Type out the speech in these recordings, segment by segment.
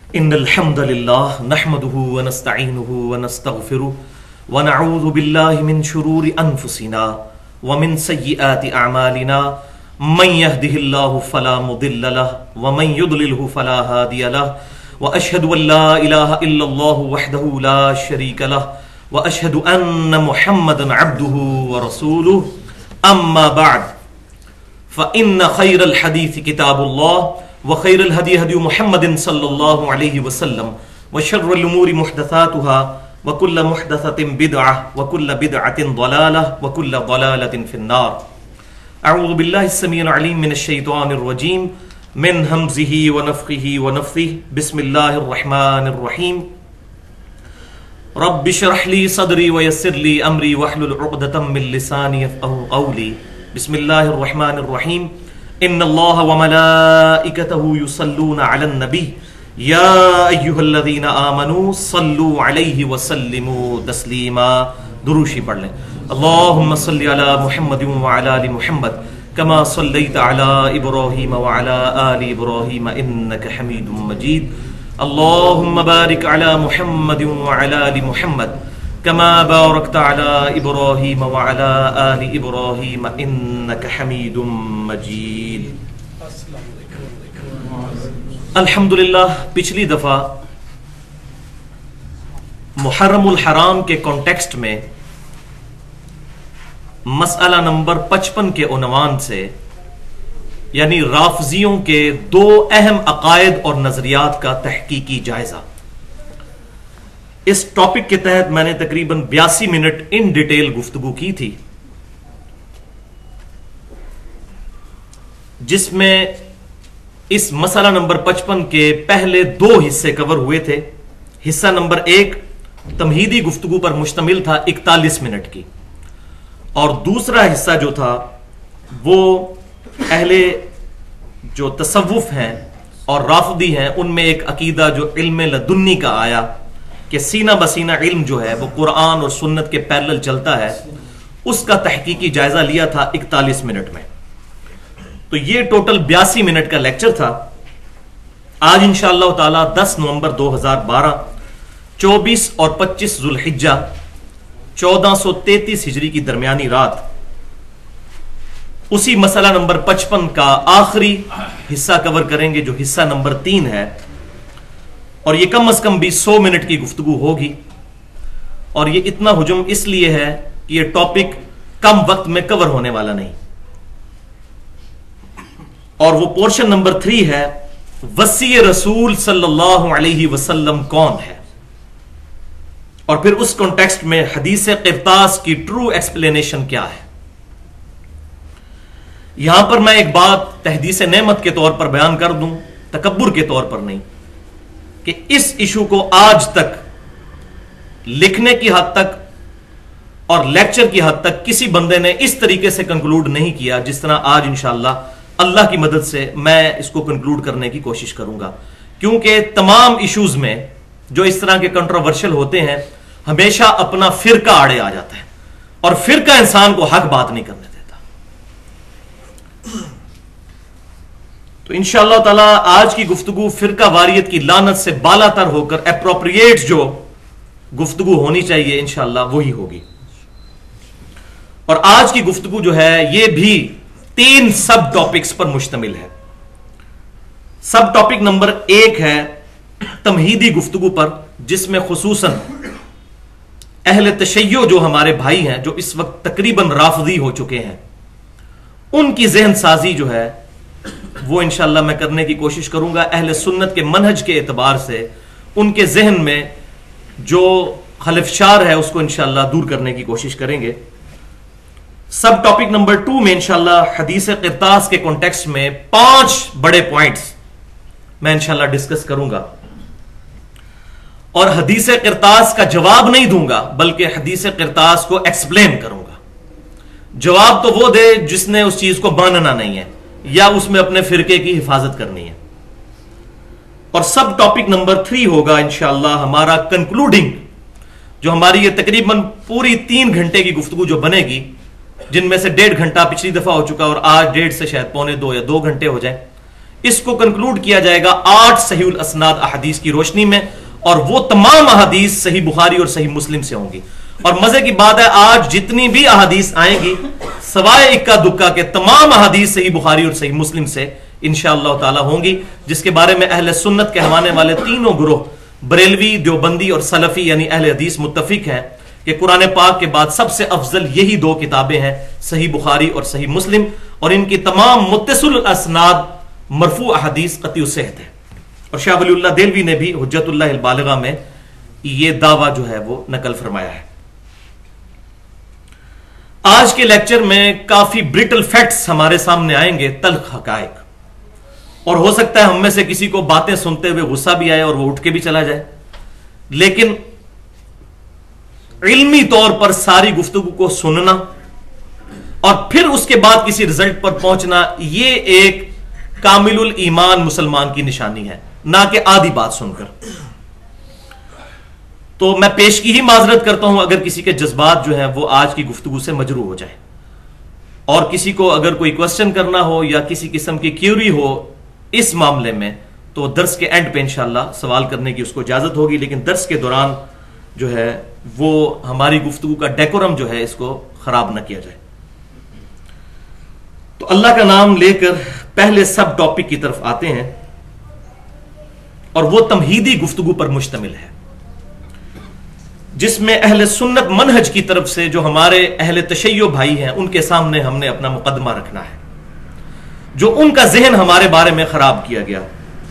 إن الحمد لله نحمده ونستعينه ونستغفره ونعوذ بالله من شرور أنفسنا ومن سيئات أعمالنا من يهده الله فلا مضل له ومن يضلله فلا هادي له وأشهد أن لا إله إلا الله وحده لا شريك له وأشهد أن محمدا عبده ورسوله أما بعد فإن خير الحديث كتاب الله وخير الهدي هدي محمد صلى الله عليه وسلم وشر الأمور محدثاتها وكل محدثة بدعة وكل بدعة ضلالة وكل ضلالة في النار. أعوذ بالله السميع العليم من الشيطان الرجيم من همزه ونفخه ونفثه. بسم الله الرحمن الرحيم. رب اشرح لي صدري ويسر لي أمري واحلل عقدة من لساني يفقهوا قولي. بسم الله الرحمن الرحيم. ان اللہ وملائکتہ یصلون علی النبی یا ایھا الذین آمنوا صلوا علیہ وسلموا تسلیما. دروشی پڑھ لیں. اللہم صل علی محمد وعلی آل محمد کما صلیت علی ابراہیم وعلی آل ابراہیم انک حمید مجید. اللہم بارک علی محمد وعلی آل محمد كما باركت على إبراهيم وعلى آل إبراهيم إنك حميد مجيد. الحمدللہ پچھلی دفعہ محرم الحرام کے کانٹیکسٹ میں مسئلہ نمبر 55 کے عنوان سے یعنی رافضیوں کے دو اہم عقائد اور نظریات کا تحقیقی جائزہ، اس ٹاپک کے تحت میں نے تقریباً 82 منٹ ان ڈیٹیل گفتگو کی تھی، جس میں اس مسئلہ نمبر 55 کے پہلے دو حصے کور ہوئے تھے. حصہ نمبر 1 تمہیدی گفتگو پر مشتمل تھا 41 منٹ کی، اور دوسرا حصہ جو تھا وہ اہل جو تصوف ہیں اور رافضی ہیں ان میں ایک عقیدہ جو علم لدنی کا آیا کہ سینہ بسینہ علم جو ہے وہ قرآن اور سنت کے پیرلل چلتا ہے، اس کا تحقیقی جائزہ لیا تھا 41 منٹ میں. تو یہ ٹوٹل 82 منٹ کا لیکچر تھا. آج انشاءاللہ تعالی 10 نومبر 2012 24 اور 25 ذوالحجہ 1433 ہجری کی درمیانی رات اسی مسئلہ نمبر 55 کا آخری حصہ کور کریں گے، جو حصہ نمبر 3 ہے، اور یہ کم از کم بھی 100 منٹ کی گفتگو ہوگی. اور یہ اتنا ہجوم اس لیے ہے کہ یہ ٹاپک کم وقت میں کور ہونے والا نہیں. اور وہ پورشن نمبر 3 ہے وصی رسول صلی اللہ علیہ وسلم کون ہے، اور پھر اس کانٹیکسٹ میں حدیث قرطاس کی ٹرو ایکسپلینیشن کیا ہے. یہاں پر میں ایک بات تحدیث نعمت کے طور پر بیان کر دوں، تکبر کے طور پر نہیں، کہ اس ایشو کو آج تک لکھنے کی حد تک اور لیکچر کی حد تک کسی بندے نے اس طریقے سے کنکلوڈ نہیں کیا جس طرح آج انشاءاللہ اللہ کی مدد سے میں اس کو کنکلوڈ کرنے کی کوشش کروں گا. کیونکہ تمام ایشوز میں جو اس طرح کے کنٹروورشل ہوتے ہیں ہمیشہ اپنا فرقہ آڑے آ جاتا ہے، اور فرقہ انسان کو حق بات نہیں کرنے دیتا. تو انشاءاللہ تعالی آج کی گفتگو فرقہ واریت کی لعنت سے بالا تر ہو کر اپروپریٹ جو گفتگو ہونی چاہیے انشاءاللہ وہی ہوگی. اور آج کی گفتگو جو ہے یہ بھی 3 سب ٹاپکس پر مشتمل ہے. سب ٹاپک نمبر 1 ہے تمہیدی گفتگو پر، جس میں خصوصاً اہل تشیع جو ہمارے بھائی ہیں جو اس وقت تقریباً رافضی ہو چکے ہیں، ان کی ذہن سازی جو ہے وہ انشاءاللہ میں کرنے کی کوشش کروں گا. اہل سنت کے منہج کے اعتبار سے ان کے ذہن میں جو خلفشار ہے اس کو انشاءاللہ دور کرنے کی کوشش کریں گے. سب ٹاپک نمبر 2 میں انشاءاللہ حدیث قرطاس کے کانٹیکسٹ میں 5 بڑے پوائنٹس میں انشاءاللہ ڈسکس کروں گا، اور حدیث قرطاس کا جواب نہیں دوں گا بلکہ حدیث قرطاس کو ایکسپلین کروں گا. جواب تو وہ دے جس نے اس چیز کو ماننا نہیں ہے یا اس میں اپنے فرقے کی حفاظت کرنی ہے. اور سب ٹاپک نمبر 3 ہوگا انشاءاللہ ہمارا کنکلوڈنگ، جو ہماری یہ تقریباً پوری 3 گھنٹے کی گفتگو جو بنے گی، جن میں سے 1.5 گھنٹہ پچھلی دفعہ ہو چکا اور آج 1.5 سے شاید 1.25 یا 2 گھنٹے ہو جائیں. اس کو کنکلوڈ کیا جائے گا 8 صحیح الاسناد احادیث کی روشنی میں، اور وہ تمام احادیث صحیح بخاری اور صحیح مسلم سے ہوں گی. اور مزے کی بات ہے آج جتنی بھی احادیث آئیں گی سوائے اکا دکا کے تمام احادیث صحیح بخاری اور صحیح مسلم سے انشاءاللہ تعالی ہوں گی، جس کے بارے میں اہل سنت کہوانے والے تینوں گروہ بریلوی، دیوبندی اور سلفی یعنی اہل حدیث متفق ہیں کہ قرآن پاک کے بعد سب سے افضل یہی 2 کتابیں ہیں، صحیح بخاری اور صحیح مسلم، اور ان کی تمام متصل الاسناد مرفوع احادیث قطعی الصحت ہے. اور شاہ ولی اللہ دہلوی نے بھی حجت اللہ البالغہ میں یہ دعویٰ جو ہے وہ نقل فرمایا ہے. آج کے لیکچر میں کافی بریٹل فیکٹس ہمارے سامنے آئیں گے، تلخ حقائق، اور ہو سکتا ہے ہم میں سے کسی کو باتیں سنتے ہوئے غصہ بھی آئے اور وہ اٹھ کے بھی چلا جائے، لیکن علمی طور پر ساری گفتگو کو سننا اور پھر اس کے بعد کسی رزلٹ پر پہنچنا یہ ایک کامل الایمان مسلمان کی نشانی ہے، نہ کہ آدھی بات سن کر. تو میں پیش کی ہی معذرت کرتا ہوں اگر کسی کے جذبات جو ہیں وہ آج کی گفتگو سے مجروح ہو جائیں، اور کسی کو اگر کوئی کوسچن کرنا ہو یا کسی قسم کی کیوری ہو اس معاملے میں تو درس کے اینڈ پہ انشاءاللہ سوال کرنے کی اس کو اجازت ہوگی، لیکن درس کے دوران جو ہے وہ ہماری گفتگو کا ڈیکورم جو ہے اس کو خراب نہ کیا جائے. تو اللہ کا نام لے کر پہلے سب ٹاپک کی طرف آتے ہیں، اور وہ تمہیدی گفتگو پر مشتمل ہے جس میں اہل سنت منہج کی طرف سے جو ہمارے اہل تشیع بھائی ہیں ان کے سامنے ہم نے اپنا مقدمہ رکھنا ہے، جو ان کا ذہن ہمارے بارے میں خراب کیا گیا.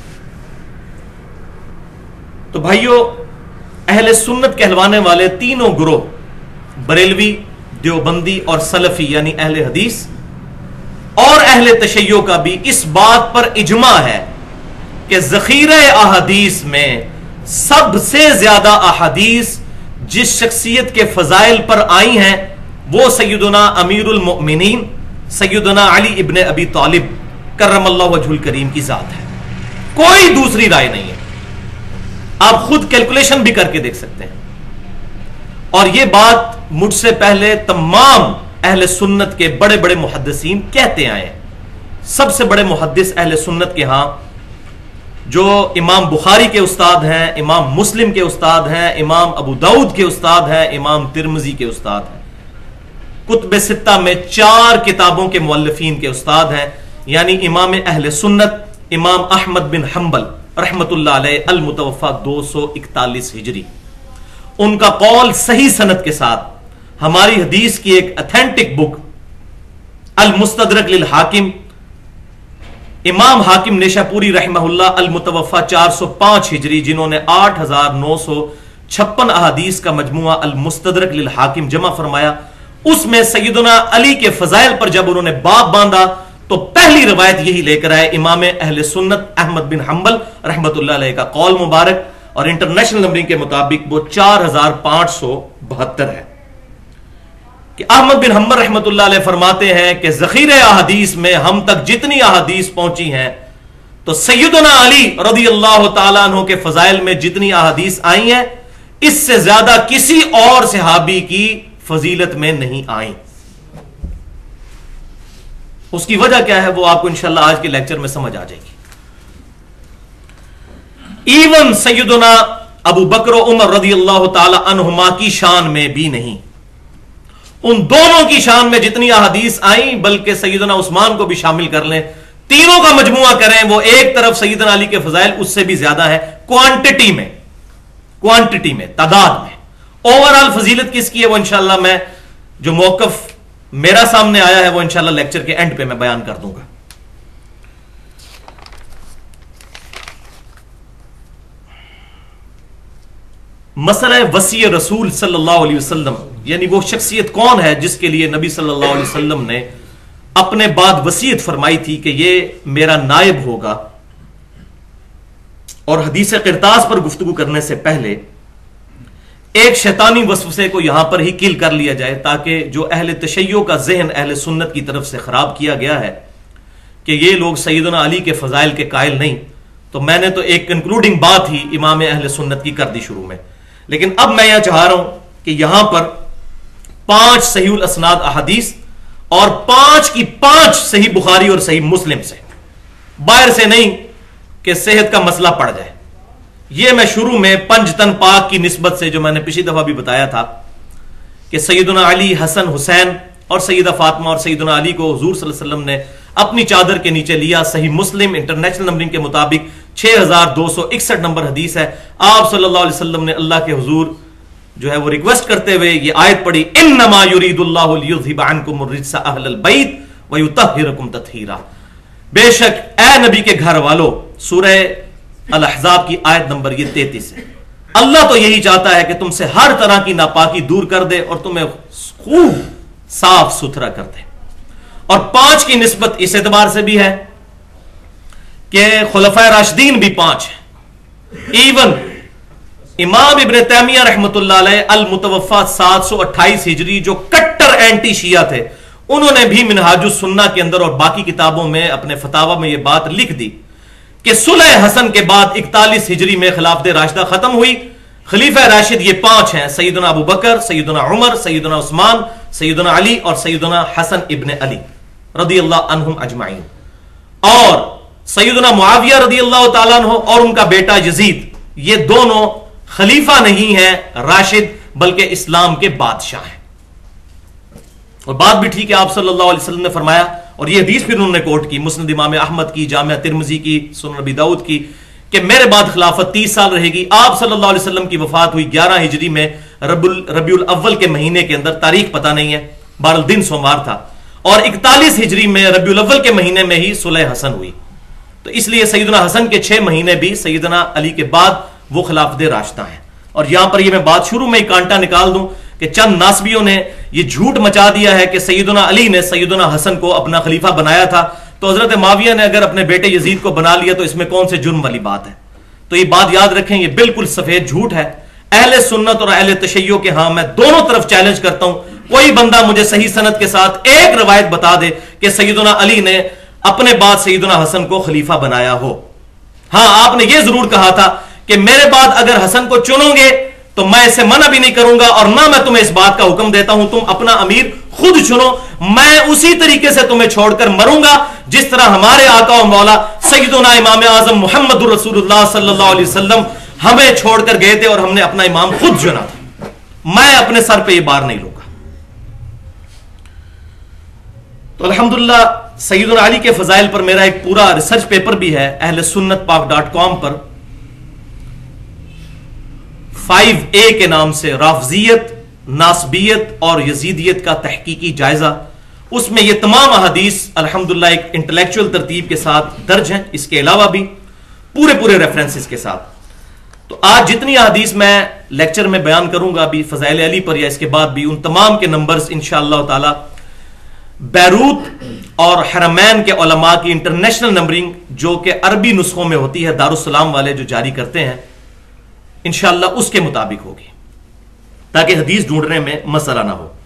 تو بھائیو، اہل سنت کہلوانے والے تینوں گروہ بریلوی، دیوبندی اور سلفی یعنی اہل حدیث اور اہل تشیع کا بھی اس بات پر اجماع ہے کہ ذخیرہ احادیث میں سب سے زیادہ احادیث جس شخصیت کے فضائل پر آئی ہیں وہ سیدنا امیر المؤمنین سیدنا علی ابن ابی طالب کرم اللہ وجہ الکریم کی ذات ہے، کوئی دوسری رائے نہیں ہے. آپ خود کیلکولیشن بھی کر کے دیکھ سکتے ہیں. اور یہ بات مجھ سے پہلے تمام اہل سنت کے بڑے بڑے محدثین کہتے آئے ہیں. سب سے بڑے محدث اہل سنت کے ہاں جو امام بخاری کے استاد ہیں، امام مسلم کے استاد ہیں، امام ابو داؤد کے استاد ہیں، امام ترمذی کے استاد ہیں، کتب ستہ میں 4 کتابوں کے مؤلفین کے استاد ہیں، یعنی امام اہل سنت امام احمد بن حنبل رحمت اللہ علیہ المتوفى 241 ہجری. ان کا قول صحیح سند کے ساتھ ہماری حدیث کی ایک اتھینٹک بک المستدرک للحاکم امام حاکم نیشاپوری رحمہ اللہ المتوفى 405 ہجری، جنہوں نے 8956 احادیث کا مجموعہ المستدرک للحاکم جمع فرمایا، اس میں سیدنا علی کے فضائل پر جب انہوں نے باب باندھا تو پہلی روایت یہی لے کر آئے امام اہل سنت احمد بن حنبل رحمت اللہ علیہ کا قول مبارک، اور انٹرنیشنل نمبرنگ کے مطابق وہ 4572 ہے کہ احمد بن حنبل رحمت اللہ علیہ فرماتے ہیں کہ ذخیرہ احادیث میں ہم تک جتنی احادیث پہنچی ہیں تو سیدنا علی رضی اللہ تعالیٰ عنہ کے فضائل میں جتنی احادیث آئی ہیں اس سے زیادہ کسی اور صحابی کی فضیلت میں نہیں آئیں. اس کی وجہ کیا ہے وہ آپ کو انشاءاللہ آج کے لیکچر میں سمجھ آ جائے گی. ایون سیدنا ابو بکر و عمر رضی اللہ تعالی عنہما کی شان میں بھی نہیں، ان دونوں کی شان میں جتنی احادیث آئیں بلکہ سیدنا عثمان کو بھی شامل کر لیں، تینوں کا مجموعہ کریں وہ ایک طرف سیدنا علی کے فضائل اس سے بھی زیادہ ہے کوانٹٹی میں تعداد میں. اوورال فضیلت کس کی ہے وہ انشاءاللہ میں جو موقف میرا سامنے آیا ہے وہ انشاءاللہ لیکچر کے اینڈ پہ میں بیان کر دوں گا. مسئلہ وصی رسول صلی اللہ علیہ وسلم، یعنی وہ شخصیت کون ہے جس کے لیے نبی صلی اللہ علیہ وسلم نے اپنے بعد وصیت فرمائی تھی کہ یہ میرا نائب ہوگا. اور حدیث قرطاس پر گفتگو کرنے سے پہلے ایک شیطانی وسوسے کو یہاں پر ہی کل کر لیا جائے تاکہ جو اہل تشیع کا ذہن اہل سنت کی طرف سے خراب کیا گیا ہے کہ یہ لوگ سیدنا علی کے فضائل کے قائل نہیں، تو میں نے تو ایک کنکلوڈنگ بات ہی امام اہل سنت کی کر دی شروع میں، لیکن اب میں یہ چاہ رہا ہوں کہ یہاں پر 5 صحیح الاسناد احادیث اور 5 کی 5 صحیح بخاری اور صحیح مسلم سے बाहर से नहीं कि सेहत का मसला पड़ जाए। यह मैं शुरू में पंजतन पाक की निस्बत से, जो मैंने पिछली दफा भी बताया था कि सैयदना अली, हसन, हुसैन और सैयदा फातिमा और सैयदना अली को हुजूर सल्लल्लाहु अलैहि वसल्लम ने अपनी चादर के नीचे लिया। सही मुस्लिम इंटरनेशनल नंबरिंग के मुताबिक 6261 नंबर हदीस है। आप सल्लल्लाहु अलैहि वसल्लम ने अल्लाह के हुजूर जो है वो रिक्वेस्ट करते हुए ये आयत पढ़ी, इन्नमा युरीदुल्लाहु लियुज़हिब अन्कुम अर्रिज्सा अहलल बैत व युतहिरकुम तत्हीरा। बेशक ए नबी के घर वालों, सूरह अल अहज़ाब की आयत नंबर ये 33 है। अल्लाह तो यही चाहता है कि तुमसे हर तरह की नापाकी दूर कर दे और तुम्हें खूब साफ सुथरा कर दे। और 5 की निस्बत इस एतबार से भी है कि खुलफाए राशिदीन भी 5 है। इवन इमाम इब्न तैमिया रहमतुल्लाह अलैह अल मुतवफ़ा 728 हिजरी, जो कट्टर एंटी शिया थे, उन्होंने भी मिनहाजुस सुन्ना के अंदर और बाकी किताबों में अपने फतावा में यह बात लिख दी कि सुलह हसन के बाद 41 हिजरी में खिलाफत राशिदा खत्म हुई। खलीफा राशिद ये 5 हैं, सैयदना अबू बकर, सैयदना उमर, सैयदना उस्मान, सैयदना अली और सैयदना हसन इब्न अली रदियल्लाहु अन्हुम अजमाइन। और सैयदना मुआविया रदियल्लाहु ताला अन्हु और उनका बेटा यजीद, ये दोनों खलीफा नहीं है राशिद, बल्कि इस्लाम के बादशाह हैं। और बात भी ठीक है, आप सल्लल्लाहु अलैहि वसल्लम ने फरमाया, और ये हदीस फिर उन्होंने कोट की मुस्नद इमाम अहमद की, जामिया तिरमिजी की, सुनन अबी दाऊद की, कि मेरे बाद खिलाफत 30 साल रहेगी। आप सल्लल्लाहु अलैहि वसल्लम की वफात हुई 11 हिजरी में रबीउल अव्वल के महीने के अंदर, तारीख पता नहीं है, बहरहाल दिन सोमवार था। और 41 हिजरी में रबीउल अव्वल के महीने में ही सुलह हसन हुई। तो इसलिए सैयदना हसन के 6 महीने भी सैयदना अली के बाद वो खिलाफत राशिदा है। और यहां पर ये मैं बात शुरू में ही कांटा निकाल दूं कि चंद नासबियों ने ये झूठ मचा दिया है कि सैयदना अली ने सैयदना हसन को अपना खलीफा बनाया था, तो हजरत माविया ने अगर अपने बेटे यजीद को बना लिया तो इसमें कौन से जुर्म वाली बात है। तो ये बात याद रखें, ये बिल्कुल सफेद झूठ है। अहले सुन्नत और अहले तशय्यो के, हां, मैं दोनों तरफ चैलेंज करता हूं, कोई बंदा मुझे सही सनद के साथ एक रवायत बता दे कि सैयदना अली ने अपने बाद सैयदना हसन को खलीफा बनाया हो। हां, आपने यह जरूर कहा था कि मेरे बाद अगर हसन को चुनोगे तो मैं इसे मना भी नहीं करूंगा, और ना मैं तुम्हें इस बात का हुक्म देता हूं तुम अपना अमीर खुद चुनो, मैं उसी तरीके से तुम्हें छोड़कर मरूंगा जिस तरह हमारे आका और मौला सैयदना इमाम आजम मुहम्मदुर रसूलुल्लाह सल्लल्लाहु अलैहि वसल्लम हमें छोड़कर गए थे और हमने अपना इमाम खुद चुना था। मैं अपने सर पे ये बार नहीं लूंगा। तो अल्हम्दुलिल्लाह सैयदना अली के फजाइल पर मेरा एक पूरा रिसर्च पेपर भी है ahlesunnatpak.com पर, 5A के नाम से, राफजियत, नासबियत और यजीदियत का तहकीकी जायजा। उसमें ये तमाम अहादीस अल्हम्दुलिल्लाह एक इंटेलेक्चुअल तरतीब के साथ दर्ज हैं, इसके अलावा भी पूरे रेफरेंसेस के साथ। तो आज जितनी अहादीस मैं लेक्चर में बयान करूंगा अभी फजाइल अली पर या इसके बाद भी, उन तमाम के नंबर्स इंशाअल्लाह ताला बैरूत और हरमैन के उलमा की इंटरनेशनल नंबरिंग, जो कि अरबी नुस्खों में होती है, दारुस्सलाम वाले जो जारी करते हैं, इंशाअल्लाह उसके मुताबिक होगी, ताकि हदीस ढूंढने में मसला ना हो।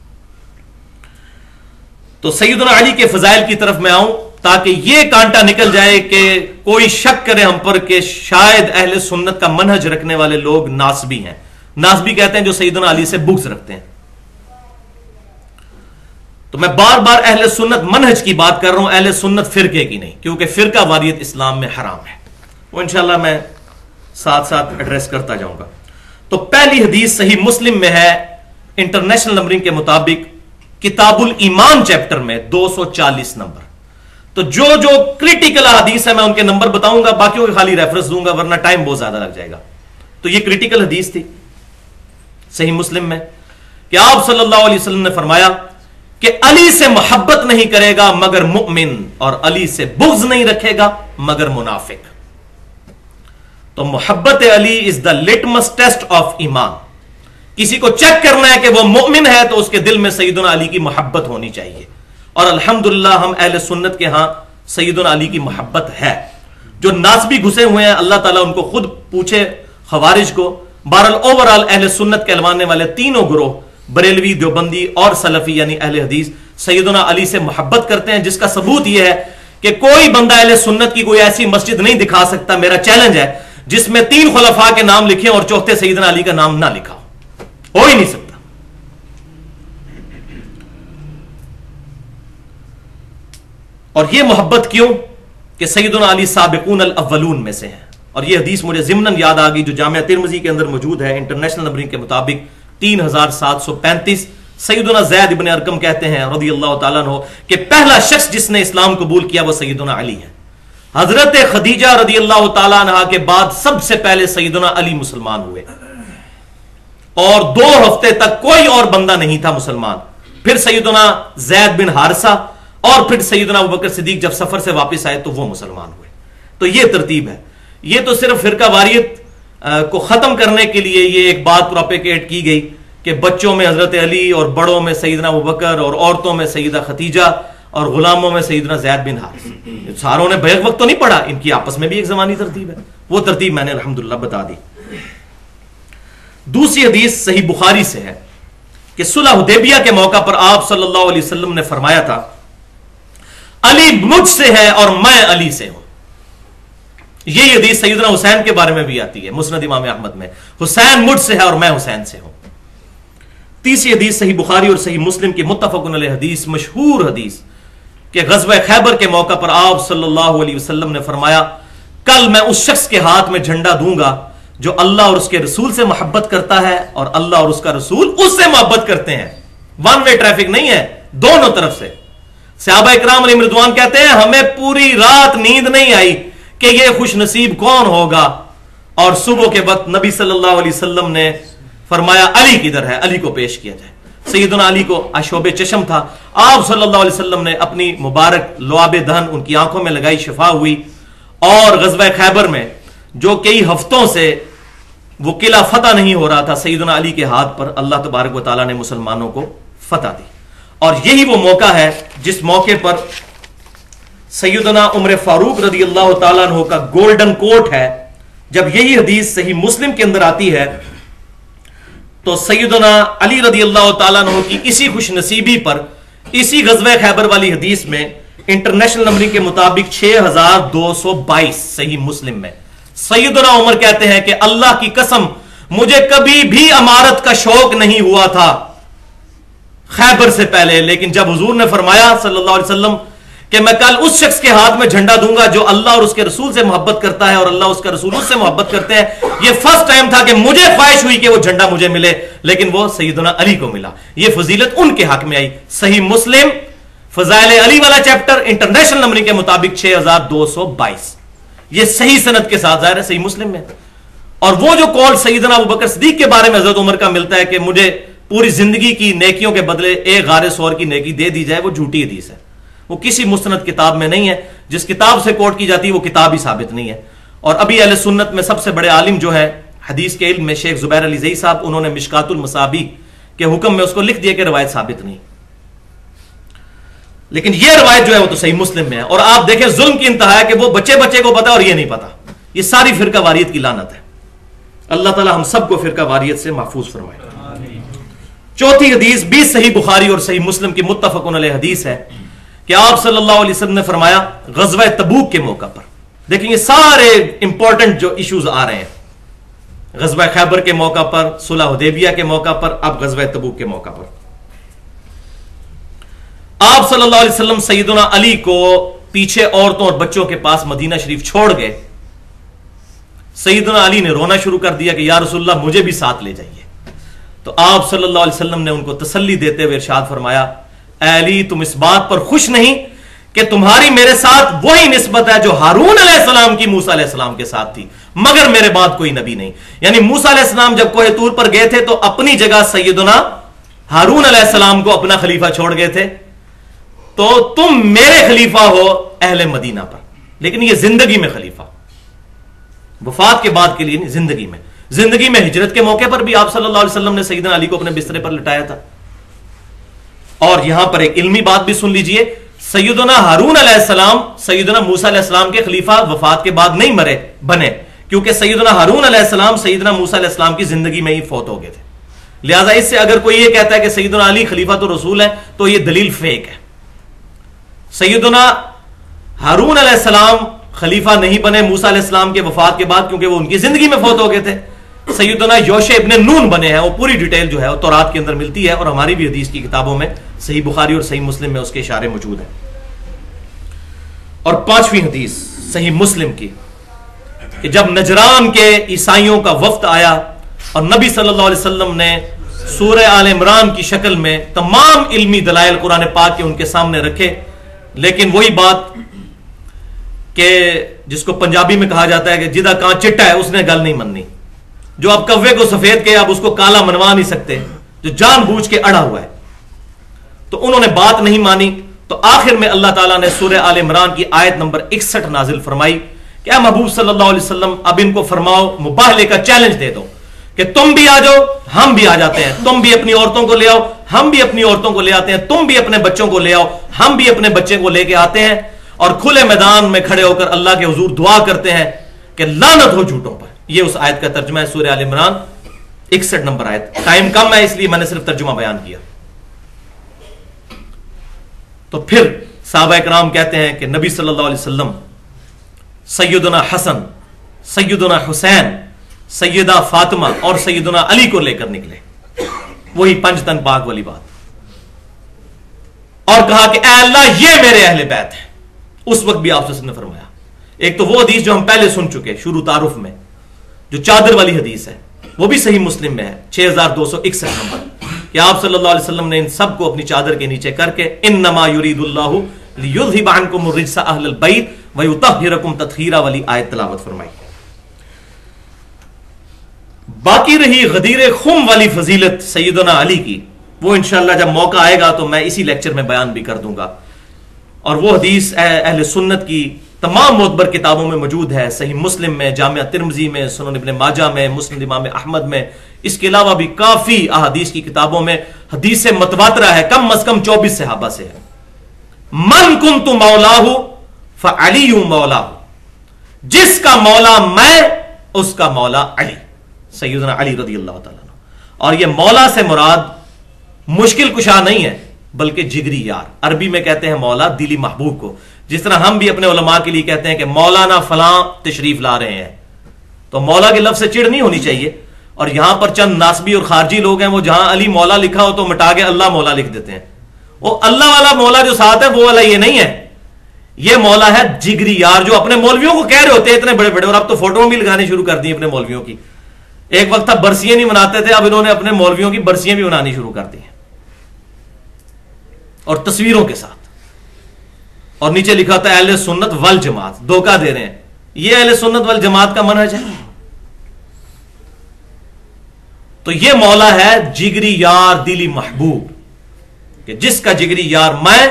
तो सैयदना अली के फजाइल की तरफ मैं आऊं ताकि यह कांटा निकल जाए कि कोई शक करे हम पर कि शायद अहले सुन्नत का मनहज रखने वाले लोग नासबी हैं। नासबी कहते हैं जो सैयदना अली से बुग़्ज़ रखते हैं। तो मैं बार बार अहले सुन्नत मनहज की बात कर रहा हूं, अहले सुन्नत फिरके की नहीं, क्योंकि फिरका वारियत इस्लाम में हराम है। वो इंशाअल्लाह मैं साथ साथ एड्रेस करता जाऊंगा। तो पहली हदीस सही मुस्लिम में है इंटरनेशनल नंबरिंग के मुताबिक, किताबुल ईमान चैप्टर में 240 नंबर। तो जो जो क्रिटिकल हदीस है मैं उनके नंबर बताऊंगा, बाकियों के खाली रेफरेंस दूंगा वरना टाइम बहुत ज्यादा लग जाएगा। तो ये क्रिटिकल हदीस थी सही मुस्लिम में कि आप सल्लल्लाहु अलैहि वसल्लम ने फरमाया कि अली से मोहब्बत नहीं करेगा मगर मुमिन, और अली से बुग़्ज़ नहीं रखेगा मगर मुनाफिक। तो मोहब्बत Ali is the litmus test of ईमान। किसी को चेक करना है कि वो मुमिन है तो उसके दिल में सैयदना अली की मोहब्बत होनी चाहिए। और अल्हम्दुलिल्लाह हम अहले सुन्नत के यहां सैयदना अली की मोहब्बत है। जो नासबी घुसे हुए हैं अल्लाह ताला उनको खुद पूछे, खवारिज को। बहरहाल ओवरऑल अहले सुन्नत कहलवाने वाले तीनों ग्रोह, बरेलवी, देवबंदी और सलफी यानी अहले हदीस, सैयदना अली से मोहब्बत करते हैं, जिसका सबूत यह है कि कोई बंदा अहले सुन्नत की कोई ऐसी मस्जिद नहीं दिखा सकता, मेरा चैलेंज है, जिसमें 3 खुलफा के नाम लिखे और चौथे सैयदना अली का नाम ना लिखा हो ही नहीं सकता। और यह मोहब्बत क्यों? کہ سیدنا علی سابقون الاولون میں سے ہیں. اور یہ حدیث مجھے ضمناً یاد آ گئی جو جامعہ ترمذی کے اندر موجود ہے انٹرنیشنل نمبرنگ کے مطابق 3735. سیدنا زید ابن ارقم کہتے ہیں رضی اللہ تعالیٰ عنہ کہ پہلا شخص جس نے اسلام قبول کیا وہ سیدنا علی ہے. حضرت خدیجہ رضی اللہ تعالیٰ عنہ کے بعد سب سے پہلے سیدنا علی مسلمان ہوئے اور 2 ہفتے تک کوئی اور بندہ نہیں تھا مسلمان. پھر سیدنا زید بن حارثہ اور پھر سیدنا ابوبکر صدیق جب سفر سے واپس آئے تو وہ مسلمان ہوئے. تو یہ ترتیب ہے. یہ تو صرف فرقہ واریت کو ختم کرنے کے لیے یہ ایک بات پروپیگیٹ کی گئی کہ بچوں میں حضرت علی اور بڑوں میں سیدنا ابوبکر اور عورتوں میں سیدہ خدیجہ اور غلاموں میں سیدنا زید بن حارثہ. ساروں نے بیک وقت تو نہیں پڑھا, ان کی آپس میں بھی ایک زمانی ترتیب ہے. وہ ترتیب میں نے الحمدللہ بتا دی. دوسری حدیث صحیح بخاری سے ہے کہ صلح حدیبیہ کے موقع پر آپ صلی اللہ علیہ وسلم نے فرمایا تھا علی مجھ سے ہے اور میں علی سے ہوں. یہ حدیث سیدنا حسین کے بارے میں بھی آتی ہے مسند امام احمد میں, حسین مجھ سے ہے اور میں حسین سے ہوں. تیسری حدیث صحیح بخاری اور صحیح مسلم کی متفق علیہ حدیث, مشہور حدیث کہ غزوہ خیبر کے موقع پر آپ صلی اللہ علیہ وسلم نے فرمایا کل میں اس شخص کے ہاتھ میں جھنڈا دوں گا جو اللہ اور اس کے رسول سے محبت کرتا ہے اور اللہ اور اس کا رسول اس سے محبت کرتے ہیں. ون وے ٹریفک نہیں ہے, دونوں طرف سے. صحابہ اکرام علیہم رضوان کہتے ہیں ہمیں پوری رات نیند نہیں آئی کہ یہ خوش نصیب کون ہوگا, اور صبح کے وقت نبی صلی اللہ علیہ وسلم نے فرمایا علی کدھر ہے, علی کو پیش کیا جائے. سیدنا علی کو آشوب چشم تھا. آپ صلی اللہ علیہ وسلم نے اپنی مبارک لعاب دہن ان کی آنکھوں میں لگائی, شفا ہوئی. اور غزوہ خیبر میں جو کئی ہفتوں سے وہ قلعہ فتح نہیں ہو رہا تھا, سیدنا علی کے ہاتھ پر اللہ تبارک و تعالیٰ نے مسلمانوں کو فتح دی. اور یہی وہ موقع ہے جس موقع پر سیدنا عمر فاروق رضی اللہ تعالیٰ عنہ کا گولڈن کوٹ ہے. جب یہی حدیث صحیح مسلم کے اندر آتی ہے تو سیدنا علی رضی اللہ تعالیٰ عنہ کی اسی خوش نصیبی پر اسی غزوہ خیبر والی حدیث میں انٹرنیشنل نمبرنگ کے مطابق 6222 صحیح مسلم میں سیدنا عمر کہتے ہیں کہ اللہ کی قسم مجھے کبھی بھی امارت کا شوق نہیں ہوا تھا خیبر سے پہلے, لیکن جب حضور نے فرمایا صلی اللہ علیہ وسلم کہ میں کل اس شخص کے ہاتھ میں جھنڈا دوں گا جو اللہ اور اس کے رسول سے محبت کرتا ہے اور اللہ اس کا رسول اس سے محبت کرتے ہیں, یہ فرسٹ ٹائم تھا کہ مجھے خواہش ہوئی کہ وہ جھنڈا مجھے ملے, لیکن وہ سیدنا علی کو ملا. یہ فضیلت ان کے حق میں آئی. صحیح مسلم فضائل علی والا چیپٹر انٹرنیشنل نمبرنگ کے مطابق 6222, یہ صحیح سند کے ساتھ ظاہر ہے صحیح مسلم میں. اور وہ جو قول سیدنا ابوبکر صدیق کے بارے میں حضرت عمر کا ملتا ہے کہ مجھے پوری زندگی کی نیکیوں کے بدلے ایک غار سور کی نیکی دے دی جائے, وہ جھوٹی حدیث ہے. وہ کسی مستند کتاب میں نہیں ہے. جس کتاب سے کوٹ کی جاتی ہے وہ کتاب ہی ثابت نہیں ہے. اور ابھی اہل سنت میں سب سے بڑے عالم جو ہے حدیث کے علم میں شیخ زبیر علی زئی صاحب, انہوں نے مشکات المصابیح کے حکم میں اس کو لکھ دیا کہ روایت ثابت نہیں, لیکن یہ روایت جو ہے وہ تو صحیح مسلم میں ہے. اور آپ دیکھیں ظلم کی انتہا ہے کہ وہ بچے کو پتا اور یہ نہیں پتا. یہ ساری فرقہ واریت کی لعنت ہے. اللہ تعالی ہم سب کو فرقہ واریت سے محفوظ فرمائے. چوتھی حدیث بھی صحیح بخاری اور صحیح مسلم کی متفق علیہ حدیث ہے کہ آپ صلی اللہ علیہ وسلم نے فرمایا غزوہ تبوک کے موقع پر, دیکھیں یہ سارے امپورٹنٹ جو ایشوز آ رہے ہیں, غزوہ خیبر کے موقع پر, صلح حدیبیہ کے موقع پر, اب غزوہ تبوک کے موقع پر, آپ صلی اللہ علیہ وسلم سیدنا علی کو پیچھے عورتوں اور بچوں کے پاس مدینہ شریف چھوڑ گئے. سیدنا علی نے رونا شروع کر دیا کہ یا رسول اللہ مجھے بھی ساتھ لے جائیے. تو آپ صلی اللہ علیہ وسلم نے ان کو تسلی دیتے ہوئے ارشاد فرمایا اے علی تم اس بات پر خوش نہیں کہ تمہاری میرے ساتھ وہی نسبت ہے جو ہارون علیہ السلام کی موسیٰ علیہ السلام کے ساتھ تھی, مگر میرے بعد کوئی نبی نہیں. یعنی موسیٰ علیہ السلام جب کوہ طور پر گئے تھے تو اپنی جگہ سیدنا ہارون علیہ السلام کو اپنا خلیفہ چھوڑ گئے تھے, تو تم میرے خلیفہ ہو اہل مدینہ پر, لیکن یہ زندگی میں خلیفہ, وفات کے بعد کے لیے نہیں, زندگی میں. زندگی میں ہجرت کے موقع پر بھی آپ صلی اللہ علیہ وسلم نے سیدنا علی کو اپنے بسترے پر لٹایا تھا. اور یہاں پر ایک علمی بات بھی سن لیجئے, سیدنا ہارون علیہ السلام سیدنا موسیٰ علیہ السلام کے خلیفہ وفات کے بعد نہیں بنے, کیونکہ سیدنا ہارون علیہ السلام سیدنا موسیٰ علیہ السلام کی زندگی میں ہی فوت ہو گئے تھے. لہٰذا اس سے اگر کوئی یہ کہتا ہے کہ سیدنا علی خلیفہ تو رسول ہے تو یہ دلیل فیک ہے. سیدنا ہارون علیہ السلام خلیفہ نہیں بنے موسیٰ علیہ السلام کے وفات کے بعد کیونکہ وہ ان کی زندگی میں فوت ہو گئے تھے. سیدنا یوشع ابن نون بنے ہیں, وہ پوری ڈیٹیل جو ہے وہ تورات کے اندر ملتی ہے, اور ہماری بھی حدیث کی کتابوں میں صحیح بخاری اور صحیح مسلم میں اس کے اشارے موجود ہیں. اور 5ویں حدیث صحیح مسلم کی کہ جب نجران کے عیسائیوں کا وفد آیا اور نبی صلی اللہ علیہ وسلم نے سورہ آل عمران کی شکل میں تمام علمی دلائل قرآن پاک کے ان کے سامنے رکھے، لیکن وہی بات کہ جس کو پنجابی میں کہا جاتا ہے کہ جدہ کہاں چٹا ہے اس نے گل نہیں مننی، جو اب کوے کو سفید کے اب اس کو کالا منوا نہیں سکتے، جو جان بوجھ کے اڑا ہوا ہے، تو انہوں نے بات نہیں مانی. تو آخر میں اللہ تعالیٰ نے سورہ آل عمران کی آیت نمبر 61 نازل فرمائی کہ اے محبوب صلی اللہ علیہ وسلم اب ان کو فرماؤ، مباہلے کا چیلنج دے دو کہ تم بھی آ جاؤ، ہم بھی آ جاتے ہیں، تم بھی اپنی عورتوں کو لے آؤ، ہم بھی اپنی عورتوں کو لے آتے ہیں، تم بھی اپنے بچوں کو لے آؤ، ہم بھی اپنے بچے کو لے کے آتے ہیں، اور کھلے میدان میں کھڑے ہو کر اللہ کے حضور دعا کرتے ہیں کہ لعنت ہو جھوٹوں پر. یہ اس آیت کا ترجمہ ہے، سورہ آل عمران 61 نمبر آیت. ٹائم کم ہے اس لیے میں نے صرف ترجمہ بیان کیا. تو پھر صحابہ کرام کہتے ہیں کہ نبی صلی اللہ علیہ وسلم سیدنا حسن، سیدنا حسین، سیدہ فاطمہ اور سیدنا علی کو لے کر نکلے، وہی پنج تن پاک والی بات، اور کہا کہ اے اللہ یہ میرے اہل بیت ہیں. اس وقت بھی آپ سے نے فرمایا، ایک تو وہ حدیث جو ہم پہلے سن چکے شروع تعارف میں، جو چادر والی حدیث ہے، وہ بھی صحیح مسلم میں ہے 6261 نمبر، کہ آپ صلی اللہ علیہ وسلم نے ان سب کو اپنی چادر کے نیچے کر کے انما یرید اللہ لیذھب عنکم الرجس اہل البیت ویطہرکم تطہیرا والی آیت تلاوت فرمائی. باقی رہی غدیر خم والی فضیلت سیدنا علی کی، وہ انشاءاللہ جب موقع آئے گا تو میں اسی لیکچر میں بیان بھی کر دوں گا. اور وہ حدیث اہل سنت کی تمام معتبر کتابوں میں موجود ہے، صحیح مسلم میں، جامعہ ترمذی میں، سنن ابن ماجہ میں، مسند امام احمد میں، اس کے علاوہ بھی کافی احادیث کی کتابوں میں حدیث متواترہ ہے، کم از کم 24 صحابہ سے ہے. من کنت مولاہ فعلی مولاہ، جس کا مولا میں اس کا مولا علی، سیدنا علی رضی اللہ تعالیٰ عنہ. اور یہ مولا سے مراد مشکل کشا نہیں ہے بلکہ جگری یار. عربی میں کہتے ہیں مولا دلی محبوب کو، جس طرح ہم بھی اپنے علماء کے لیے کہتے ہیں کہ مولانا فلاں تشریف لا رہے ہیں، تو مولا کے لفظ سے چڑ نہیں ہونی چاہیے. اور یہاں پر چند ناسبی اور خارجی لوگ ہیں، وہ جہاں علی مولا لکھا ہو تو مٹا کے اللہ مولا لکھ دیتے ہیں. وہ اللہ والا مولا جو ساتھ ہے وہ والا یہ نہیں ہے، یہ مولا ہے جگری یار، جو اپنے مولویوں کو کہہ رہے ہوتے ہیں اتنے بڑے بڑے، اور اب تو فوٹو بھی لگانی شروع کر دی اپنے مولویوں کی. ایک وقت تھا برسیاں نہیں مناتے تھے، اب انہوں نے اپنے مولویوں کی برسیاں بھی منانی شروع کر دی ہیں، اور تصویروں کے ساتھ، اور نیچے لکھا تھا اہل سنت والجماعت. دھوکہ دے رہے ہیں، یہ اہل سنت والجماعت کا منہج ہے. تو یہ مولا ہے جگری یار دلی محبوب، کہ جس کا جگری یار میں،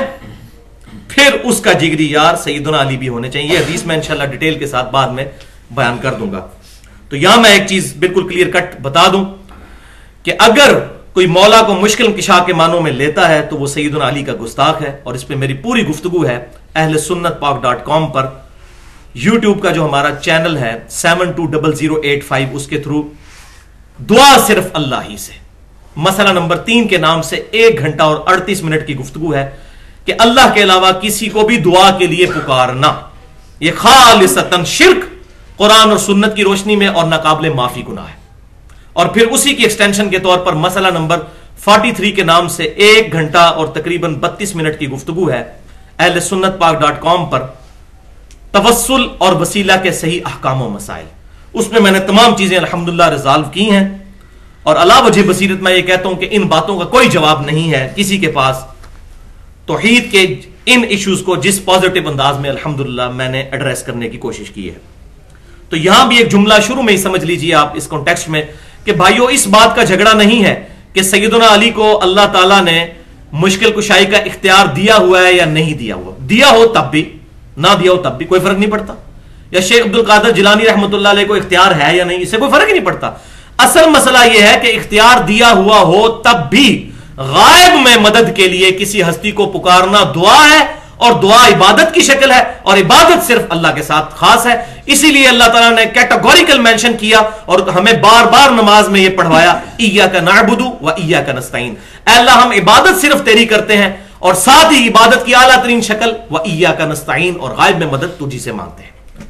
پھر اس کا جگری یار سیدنا علی بھی ہونے چاہیے. یہ حدیث میں انشاءاللہ ڈیٹیل کے ساتھ بعد میں بیان کر دوں گا. تو یہاں میں ایک چیز بالکل کلیئر کٹ بتا دوں کہ اگر کوئی مولا کو مشکل کشا کے معنوں میں لیتا ہے تو وہ سیدنا علی کا گستاخ ہے. اور اس پہ میری پوری گفتگو ہے اہل سنت پاک.com پر، یوٹیوب کا جو ہمارا چینل ہے 720085، اس کے تھرو دعا صرف اللہ ہی سے، مسئلہ نمبر 3 کے نام سے 1 گھنٹہ اور 38 منٹ کی گفتگو ہے کہ اللہ کے علاوہ کسی کو بھی دعا کے لیے پکارنا یہ خالصتاً شرک، قرآن اور سنت کی روشنی میں اور ناقابل معافی گناہ ہے. اور پھر اسی کی ایکسٹینشن کے طور پر مسئلہ نمبر 43 کے نام سے 1 گھنٹہ اور تقریباً 32 منٹ کی گفتگو ہے اہل سنت پاک.com پر، توسل اور وسیلہ کے صحیح احکام و مسائل. اس میں نے تمام چیزیں الحمدللہ ریزالو کی ہیں، اور علا وجہ بصیرت میں یہ کہتا ہوں کہ ان باتوں کا کوئی جواب نہیں ہے کسی کے پاس. توحید کے ان ایشوز کو جس پازیٹیو انداز میں الحمدللہ میں نے ایڈریس کرنے کی کوشش کی ہے. تو یہاں بھی ایک جملہ شروع میں ہی سمجھ لیجئے آپ اس کانٹیکسٹ میں کہ بھائیو اس بات کا جھگڑا نہیں ہے کہ سیدنا علی کو اللہ تعالیٰ نے مشکل کشائی کا اختیار دیا ہوا ہے یا نہیں دیا ہوا. دیا ہو تب بھی، نہ دیا ہو تب بھی کوئی فرق نہیں پڑتا. یا شیخ عبد القادر جیلانی رحمۃ اللہ علیہ کو اختیار ہے یا نہیں، اس سے کوئی فرق ہی نہیں پڑتا. اصل مسئلہ یہ ہے کہ اختیار دیا ہوا ہو تب بھی غائب میں مدد کے لیے کسی ہستی کو پکارنا دعا ہے، اور دعا عبادت کی شکل ہے، اور عبادت صرف اللہ کے ساتھ خاص ہے. اسی لیے اللہ تعالیٰ نے کیٹیگوریکل مینشن کیا اور ہمیں بار بار نماز میں یہ پڑھوایا، ایاک نعبد و ایاک نستعین، اے اللہ ہم عبادت صرف تیری کرتے ہیں، اور ساتھ ہی عبادت کی اعلیٰ ترین شکل و ایاک نستعین، اور غائب میں مدد تجھی سے مانگتے ہیں.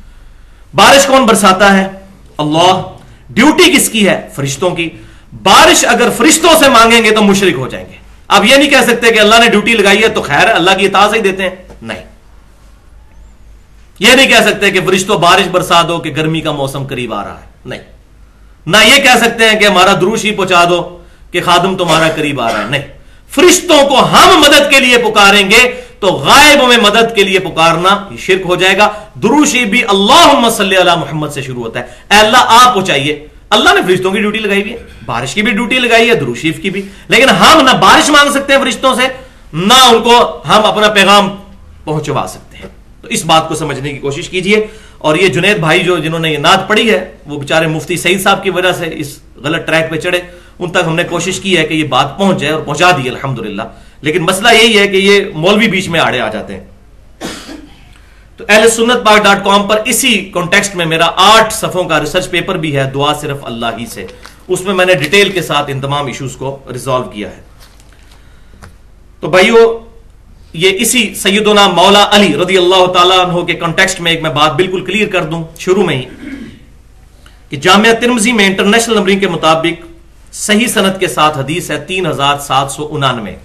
بارش کون برساتا ہے؟ اللہ. ڈیوٹی کس کی ہے؟ فرشتوں کی. بارش اگر فرشتوں سے مانگیں گے تو مشرک ہو جائیں گے. اب یہ نہیں کہہ سکتے کہ اللہ نے ڈیوٹی لگائی ہے تو خیر ہے اللہ کی اطاعت سے ہی دیتے ہیں، نہیں. یہ نہیں کہہ سکتے کہ فرشتوں بارش برسا دو کہ گرمی کا موسم قریب آ رہا ہے، نہیں. نہ یہ کہہ سکتے ہیں کہ ہمارا دروشی پہنچا دو کہ خادم تمہارا قریب آ رہا ہے، نہیں. فرشتوں کو ہم مدد کے لیے پکاریں گے تو غائب میں مدد کے لیے پکارنا یہ شرک ہو جائے گا. دروشی بھی اللہم صلی علی محمد سے شروع ہوتا ہے، اے اللہ آپ پہنچائیے. اللہ نے فرشتوں کی ڈیوٹی لگائی ہوئی ہے، بارش کی بھی ڈیوٹی لگائی ہے، درود شریف کی بھی. لیکن ہم نہ بارش مانگ سکتے ہیں فرشتوں سے، نہ ان کو ہم اپنا پیغام پہنچوا سکتے ہیں. تو اس بات کو سمجھنے کی کوشش کیجئے. اور یہ جنید بھائی جنہوں نے یہ نعت پڑھی ہے، وہ بیچارے مفتی سعید صاحب کی وجہ سے اس غلط ٹریک پہ چڑھے، ان تک ہم نے کوشش کی ہے کہ یہ بات پہنچ جائے اور پہنچا دی الحمدللہ. لیکن مسئلہ یہی ہے کہ یہ مولوی بیچ میں آڑے آ جاتے ہیں. تو اہل سنت پاک.com پر اسی کانٹیکسٹ میں میرا 8 صفحوں کا ریسرچ پیپر بھی ہے، دعا صرف اللہ ہی سے. اس میں میں نے ڈیٹیل کے ساتھ ان تمام ایشوز کو ریزالو کیا ہے. تو بھائیو، یہ اسی سیدنا مولا علی رضی اللہ تعالیٰ عنہ کے کانٹیکسٹ میں ایک میں بات بالکل کلیئر کر دوں شروع میں ہی، کہ جامعہ ترمذی میں انٹرنیشنل نمبرنگ کے مطابق صحیح سند کے ساتھ حدیث ہے 3799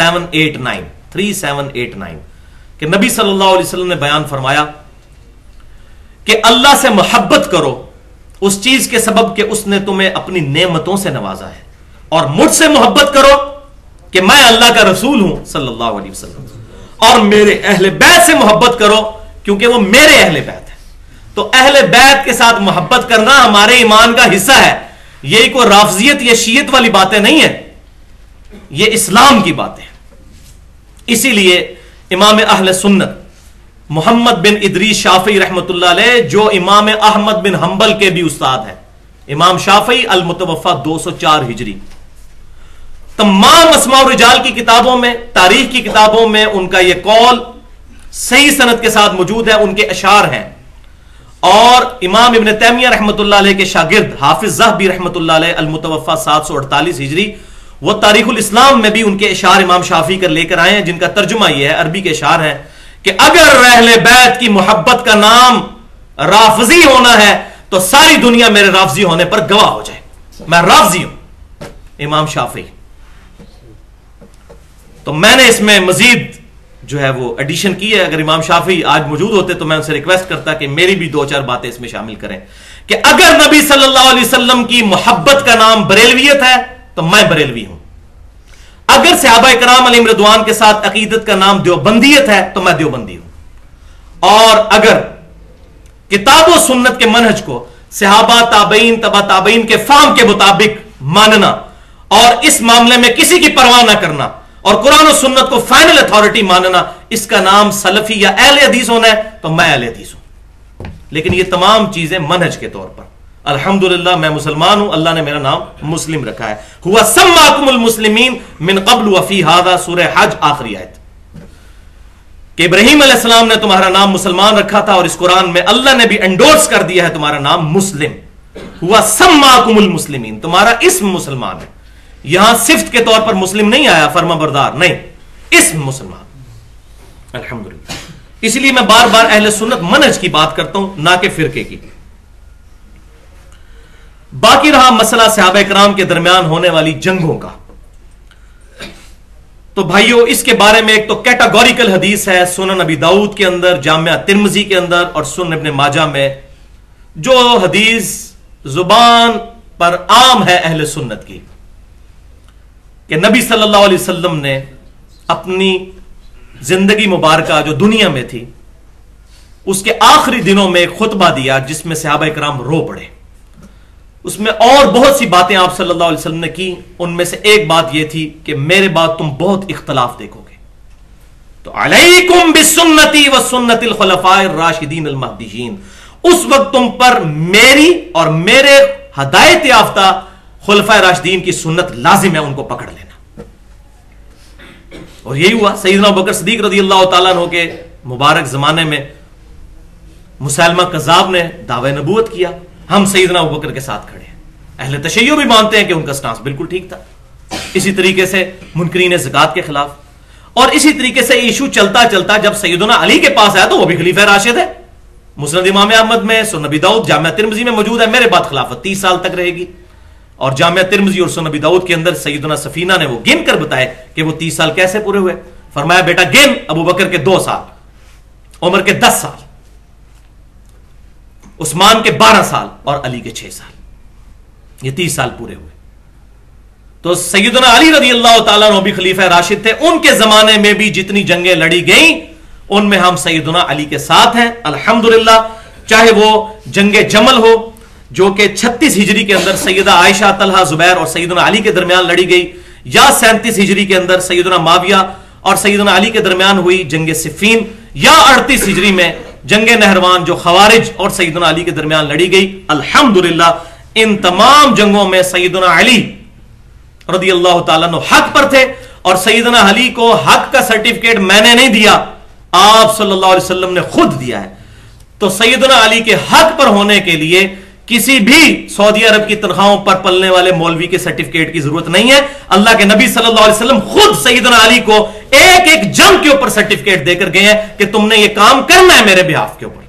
3789 کہ نبی صلی اللہ علیہ وسلم نے بیان فرمایا کہ اللہ سے محبت کرو اس چیز کے سبب کہ اس نے تمہیں اپنی نعمتوں سے نوازا ہے، اور مجھ سے محبت کرو کہ میں اللہ کا رسول ہوں صلی اللہ علیہ وسلم، اور میرے اہل بیت سے محبت کرو کیونکہ وہ میرے اہل بیت ہے. تو اہل بیت کے ساتھ محبت کرنا ہمارے ایمان کا حصہ ہے. یہی کوئی رافضیت یا شیعت والی باتیں نہیں ہیں، یہ اسلام کی باتیں ہیں. اسی لیے امام اہل سنت محمد بن ادریس شافعی رحمۃ اللہ علیہ، جو امام احمد بن حنبل کے بھی استاد ہیں، امام شافعی المتوفا 204 ہجری، تمام اسماء الرجال کی کتابوں میں، تاریخ کی کتابوں میں ان کا یہ قول صحیح سند کے ساتھ موجود ہے. ان کے اشعار ہیں. اور امام ابن تیمیہ رحمۃ اللہ علیہ کے شاگرد حافظ ذہبی رحمۃ اللہ علیہ المتوفا 748 ہجری، وہ تاریخ الاسلام میں بھی ان کے اشعار امام شافعی کر لے کر آئے ہیں، جن کا ترجمہ یہ ہے، عربی کے اشعار ہیں کہ اگر اہل بیت کی محبت کا نام رافضی ہونا ہے تو ساری دنیا میرے رافضی ہونے پر گواہ ہو جائے، میں رافضی ہوں. امام شافعی. تو میں نے اس میں مزید جو ہے وہ ایڈیشن کی ہے. اگر امام شافعی آج موجود ہوتے تو میں ان سے ریکویسٹ کرتا کہ میری بھی 2-4 باتیں اس میں شامل کریں، کہ اگر نبی صلی اللہ علیہ وسلم کی محبت کا نام بریلویت ہے تو میں بریلوی ہوں. اگر صحابہ کرام علیہم رضوان کے ساتھ عقیدت کا نام دیوبندیت ہے تو میں دیوبندی ہوں. اور اگر کتاب و سنت کے منہج کو صحابہ، تابعین، تبع تابعین کے فہم کے مطابق ماننا اور اس معاملے میں کسی کی پرواہ نہ کرنا اور قرآن و سنت کو فائنل اتھارٹی ماننا، اس کا نام سلفی یا اہل حدیث ہونا ہے تو میں اہل حدیث ہوں. لیکن یہ تمام چیزیں منہج کے طور پر الحمدللہ میں مسلمان ہوں، اللہ نے میرا نام مسلم رکھا ہے. ہوا سماکم المسلمین من قبل وفی ھذا، سورہ حج آخری آیت، کہ ابراہیم علیہ السلام نے تمہارا نام مسلمان رکھا تھا، اور اس قرآن میں اللہ نے بھی انڈورس کر دیا ہے تمہارا نام مسلم. ہوا سماکم المسلمین، تمہارا اسم مسلمان ہے. یہاں صفت کے طور پر مسلم نہیں آیا، فرما بردار نہیں، اسم مسلمان. الحمدللہ. اس لیے میں بار بار اہل سنت منہج کی بات کرتا ہوں، نہ کہ فرقے کی. باقی رہا مسئلہ صحابہ کرام کے درمیان ہونے والی جنگوں کا، تو بھائیو اس کے بارے میں ایک تو کیٹاگوریکل حدیث ہے سنن ابی داؤد کے اندر، جامعہ ترمذی کے اندر اور سنن ابن ماجہ میں، جو حدیث زبان پر عام ہے اہل سنت کی، کہ نبی صلی اللہ علیہ وسلم نے اپنی زندگی مبارکہ جو دنیا میں تھی اس کے آخری دنوں میں ایک خطبہ دیا جس میں صحابہ کرام رو پڑے. اس میں اور بہت سی باتیں آپ صلی اللہ علیہ وسلم نے کی. ان میں سے ایک بات یہ تھی کہ میرے بعد تم بہت اختلاف دیکھو گے، تو علیکم بسنتی وسنت الخلفاء الراشدین المہدیین، اس وقت تم پر میری اور میرے ہدایت یافتہ خلفاء راشدین کی سنت لازم ہے، ان کو پکڑ لینا. اور یہی ہوا. سیدنا ابوبکر صدیق رضی اللہ تعالیٰ عنہ کے مبارک زمانے میں مسلمہ کذاب نے دعوی نبوت کیا، ہم سیدنا ابوبکر کے ساتھ کھڑے ہیں. اہل تشیع بھی مانتے ہیں کہ ان کا سٹانس بالکل ٹھیک تھا. اسی طریقے سے منکرین زکات کے خلاف، اور اسی طریقے سے ایشو چلتا چلتا جب سیدنا علی کے پاس آیا تو وہ بھی خلیفہ راشد ہے. مسند امام احمد میں، سنن ابی داؤد، جامعہ ترمذی میں موجود ہے. میرے بعد خلافت 30 سال تک رہے گی. اور جامعہ ترمذی اور سنن ابی داؤد کے اندر سیدنا سفینہ نے وہ گن کر بتائے کہ وہ 30 سال کیسے پورے ہوئے. فرمایا بیٹا گن، ابو بکر کے 2 سال، عمر کے 10 سال، عثمان کے 12 سال اور علی کے 6 سال، یہ 30 سال پورے ہوئے. تو سیدنا علی رضی اللہ تعالیٰ عنہ بھی خلیفہ راشد تھے. ان کے زمانے میں بھی جتنی جنگیں لڑی گئیں ان میں ہم سیدنا علی کے ساتھ ہیں الحمدللہ. چاہے وہ جنگ جمل ہو جو کہ 36 ہجری کے اندر سیدہ عائشہ، طلحہ، زبیر اور سیدنا علی کے درمیان لڑی گئی، یا 37 ہجری کے اندر سیدنا معاویہ اور سیدنا علی کے درمیان ہوئی جنگ صفین، یا 38 ہجری میں جنگ نہروان جو خوارج اور سیدنا علی کے درمیان لڑی گئی. الحمدللہ ان تمام جنگوں میں سیدنا علی رضی اللہ تعالیٰ عنہ حق پر تھے، اور سیدنا علی کو حق کا سرٹیفکیٹ میں نے نہیں دیا، آپ صلی اللہ علیہ وسلم نے خود دیا ہے. تو سیدنا علی کے حق پر ہونے کے لیے کسی بھی سعودی عرب کی تنخواہوں پر پلنے والے مولوی کے سرٹیفکیٹ کی ضرورت نہیں ہے. اللہ کے نبی صلی اللہ علیہ وسلم خود سیدنا علی کو ایک ایک جنگ کے اوپر سرٹیفکیٹ دے کر گئے ہیں کہ تم نے یہ کام کرنا ہے میرے بہاف کے اوپر.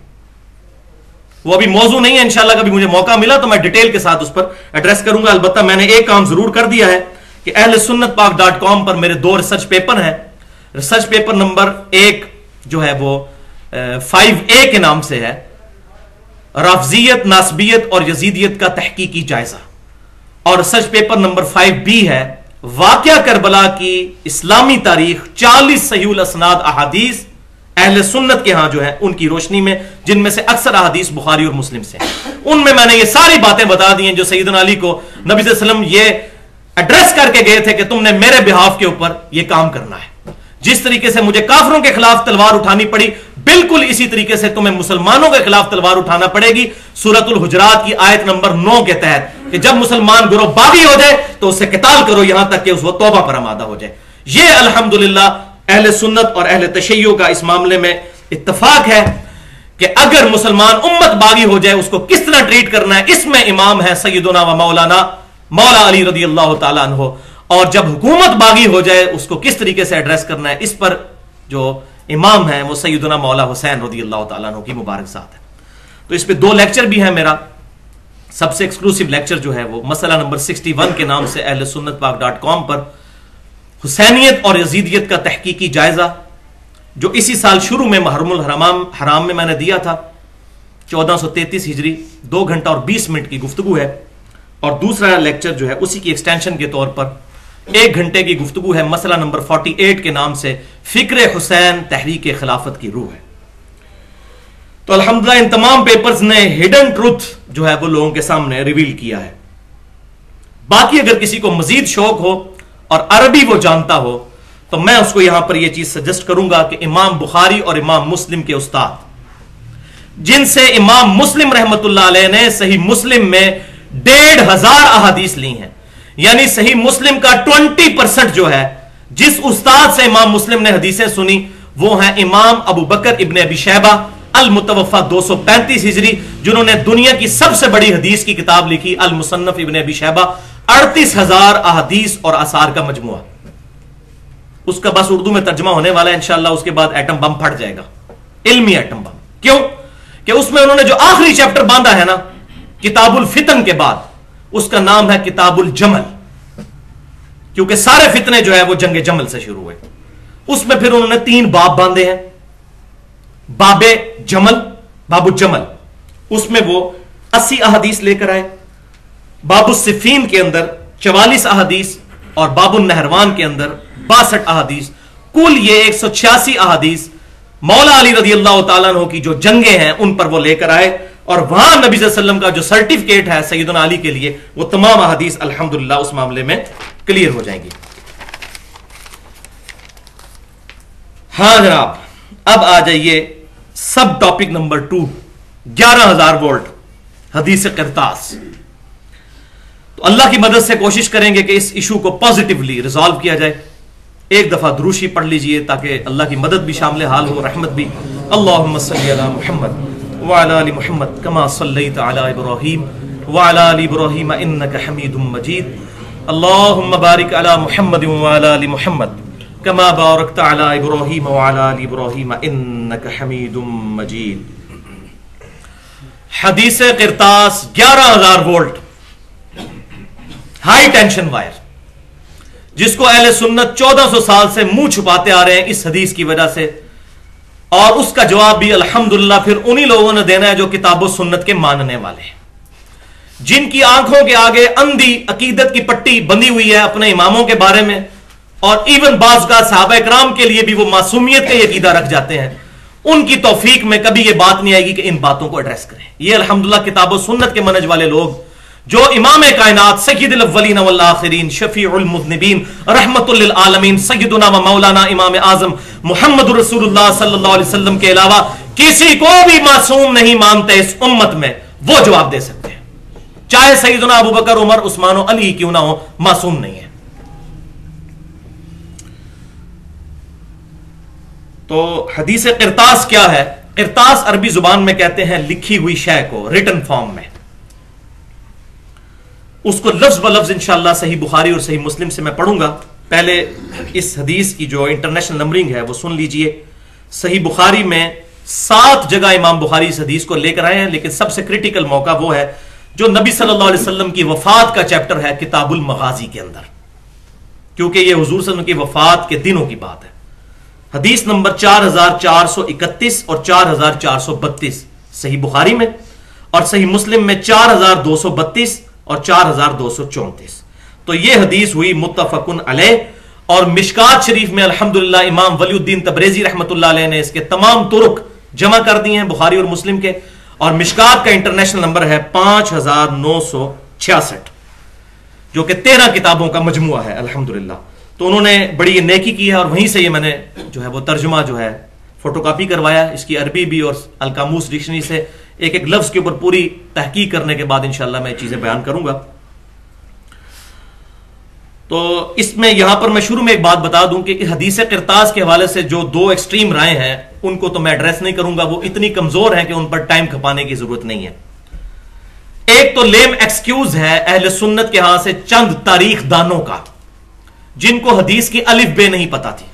وہ ابھی موضوع نہیں ہے، انشاءاللہ کبھی مجھے موقع ملا تو میں ڈیٹیل کے ساتھ اس پر ایڈریس کروں گا. البتہ میں نے ایک کام ضرور کر دیا ہے کہ اہل سنت پاک .com پر میرے 2 ریسرچ پیپر ہیں. ریسرچ پیپر نمبر 1 جو ہے وہ 5A کے نام سے ہے، رافضیت، ناسبیت اور یزیدیت کا تحقیقی جائزہ، اور ریسرچ پیپر نمبر 5B ہے واقعہ کربلا کی اسلامی تاریخ، 40 صحیح الاسناد احادیث اہل سنت کے ہاں جو ہے ان کی روشنی میں، جن میں سے اکثر احادیث بخاری اور مسلم سے ہیں. ان میں نے یہ ساری باتیں بتا دی ہیں جو سیدنا علی کو نبی صلی اللہ علیہ وسلم یہ ایڈریس کر کے گئے تھے کہ تم نے میرے بہاف کے اوپر یہ کام کرنا ہے. جس طریقے سے مجھے کافروں کے خلاف تلوار اٹھانی پڑی، بالکل اسی طریقے سے تمہیں مسلمانوں کے خلاف تلوار اٹھانا پڑے گی. سورۃ الحجرات کی آیت نمبر 9 کے تحت کہ جب مسلمان گروہ باغی ہو جائے تو اسے قتال کرو یہاں تک کہ اس وہ توبہ پر آمادہ ہو جائے. یہ الحمدللہ اہل سنت اور اہل تشیع کا اس معاملے میں اتفاق ہے کہ اگر مسلمان امت باغی ہو جائے اس کو کس طرح ٹریٹ کرنا ہے. اس میں امام ہے سیدنا و مولانا مولا علی رضی اللہ تعالیٰ عنہ، اور جب حکومت باغی ہو جائے اس کو کس طریقے سے ایڈریس کرنا ہے، اس پر جو امام ہیں وہ سیدنا مولا حسین رضی اللہ تعالیٰ عنہ کی مبارک ذات ہے. تو اس پہ 2 لیکچر بھی ہیں. میرا سب سے ایکسکلوسیو لیکچر جو ہے وہ مسئلہ نمبر 61 کے نام سے اہل سنت پاک .com پر حسینیت اور یزیدیت کا تحقیقی جائزہ، جو اسی سال شروع میں محرم الحرام میں نے دیا تھا، 1433 ہجری، 2 گھنٹہ اور 20 منٹ کی گفتگو ہے. اور دوسرا لیکچر جو ہے اسی کی ایکسٹینشن کے طور پر 1 گھنٹے کی گفتگو ہے، مسئلہ نمبر 48 کے نام سے فکر حسین تحریک خلافت کی روح ہے. تو الحمدللہ ان تمام پیپرز نے ہڈن ٹروتھ جو ہے وہ لوگوں کے سامنے ریویل کیا ہے. باقی اگر کسی کو مزید شوق ہو اور عربی وہ جانتا ہو تو میں اس کو یہاں پر یہ چیز سجسٹ کروں گا کہ امام بخاری اور امام مسلم کے استاد، جن سے امام مسلم رحمت اللہ علیہ نے صحیح مسلم میں 1500 احادیث لی ہیں، یعنی صحیح مسلم کا 20% جو ہے جس استاد سے امام مسلم نے حدیثیں سنی وہ ہیں امام ابو بکر ابن ابی شیبہ المتوفا 235 ہجری، جنہوں نے دنیا کی سب سے بڑی حدیث کی کتاب لکھی المصنف ابن ابی شیبہ، 38,000 احادیث اور آثار کا مجموعہ. اس کا بس اردو میں ترجمہ ہونے والا ہے انشاءاللہ، اس کے بعد ایٹم بم پھٹ جائے گا، علمی ایٹم بم. کیوں کہ اس میں انہوں نے جو آخری چیپٹر باندھا ہے نا کتاب الفتن کے بعد، اس کا نام ہے کتاب الجمل، کیونکہ سارے فتنے جو ہے وہ جنگ جمل سے شروع ہوئے. اس میں پھر انہوں نے 3 باب باندھے ہیں. باب جمل، باب الجمل، اس میں وہ 80 احادیث لے کر آئے. باب الصفین کے اندر 44 احادیث اور باب النہروان کے اندر 62 احادیث، کل یہ 186 احادیث مولا علی رضی اللہ تعالیٰ عنہ کی جو جنگیں ہیں ان پر وہ لے کر آئے. اور وہاں نبی صلی اللہ علیہ وسلم کا جو سرٹیفکیٹ ہے سیدنا علی کے لیے، وہ تمام احادیث الحمدللہ اس معاملے میں کلیئر ہو جائیں گی. ہاں جناب، اب آ جائیے سب ٹاپک نمبر 2، 11,000 وولٹ حدیث قرطاس. تو اللہ کی مدد سے کوشش کریں گے کہ اس ایشو کو پازیٹیولی ریزالو کیا جائے. ایک دفعہ دروشی پڑھ لیجئے تاکہ اللہ کی مدد بھی شامل حال ہو، رحمت بھی. اللہم صلی علی محمد وعلی آل محمد کما صلیت علی ابراہیم وعلی آل ابراہیم انک حمید مجید. اللہم بارک علی محمد وعلی آل محمد کما بارکت علی ابراہیم وعلی آل ابراہیم انک حمید مجید. حدیث قرطاس 11,000 وولٹ ہائی ٹینشن وائر، جس کو اہل سنت 1400 سال سے منہ چھپاتے آ رہے ہیں اس حدیث کی وجہ سے اور اس کا جواب بھی الحمدللہ پھر انہی لوگوں نے دینا ہے جو کتاب و سنت کے ماننے والے ہیں، جن کی آنکھوں کے آگے اندھی عقیدت کی پٹی بندھی ہوئی ہے اپنے اماموں کے بارے میں، اور ایون بعض کا صحابہ اکرام کے لیے بھی وہ معصومیت کا عقیدہ رکھ جاتے ہیں، ان کی توفیق میں کبھی یہ بات نہیں آئے گی کہ ان باتوں کو ایڈریس کریں۔ یہ الحمدللہ کتاب و سنت کے منہج والے لوگ، جو امام کائنات سید الاولین والآخرین شفیع المذنبین رحمت للعالمین سیدنا و مولانا امام اعظم محمد رسول اللہ صلی اللہ علیہ وسلم کے علاوہ کسی کو بھی معصوم نہیں مانتے اس امت میں، وہ جواب دے سکتے ہیں، چاہے سیدنا ابو بکر عمر عثمان و علی کیوں نہ ہو، معصوم نہیں ہے۔ تو حدیث قرطاس کیا ہے؟ قرطاس عربی زبان میں کہتے ہیں لکھی ہوئی شے کو، ریٹن فارم میں۔ اس کو لفظ بلفظ انشاءاللہ صحیح بخاری اور صحیح مسلم سے میں پڑھوں گا۔ پہلے اس حدیث کی جو انٹرنیشنل نمبرنگ ہے وہ سن لیجئے۔ صحیح بخاری میں 7 جگہ امام بخاری اس حدیث کو لے کر آئے ہیں، لیکن سب سے کریٹیکل موقع وہ ہے جو نبی صلی اللہ علیہ وسلم کی وفات کا چیپٹر ہے کتاب المغازی کے اندر، کیونکہ یہ حضور صلی اللہ علیہ وسلم کی وفات کے دنوں کی بات ہے۔ حدیث نمبر 4431 اور 4432 صحیح بخاری میں، اور صحیح مسلم میں 4232 اور 4234۔ تو یہ حدیث ہوئی متفقن علیہ، اور مشکات شریف میں الحمدللہ امام ولی الدین تبریزی رحمۃ اللہ علیہ نے اس کے تمام طرق جمع کر دی ہیں بخاری اور مسلم کے، اور مشکات کا انٹرنیشنل نمبر ہے 5966، جو کہ 13 کتابوں کا مجموعہ ہے الحمدللہ۔ تو انہوں نے بڑی یہ نیکی کی ہے، اور وہیں سے یہ میں نے جو ہے وہ ترجمہ جو ہے فوٹو کاپی کروایا، اس کی عربی بھی اور القاموس ڈکشنری سے ایک ایک لفظ کے اوپر پوری تحقیق کرنے کے بعد انشاءاللہ میں چیزیں بیان کروں گا۔ تو اس میں یہاں پر میں شروع میں ایک بات بتا دوں کہ حدیث قرطاس کے حوالے سے جو 2 ایکسٹریم رائے ہیں ان کو تو میں ایڈریس نہیں کروں گا، وہ اتنی کمزور ہیں کہ ان پر ٹائم کھپانے کی ضرورت نہیں ہے۔ ایک تو لیم ایکسکیوز ہے اہل سنت کے ہاں سے چند تاریخ دانوں کا، جن کو حدیث کی الف بے نہیں پتا تھی،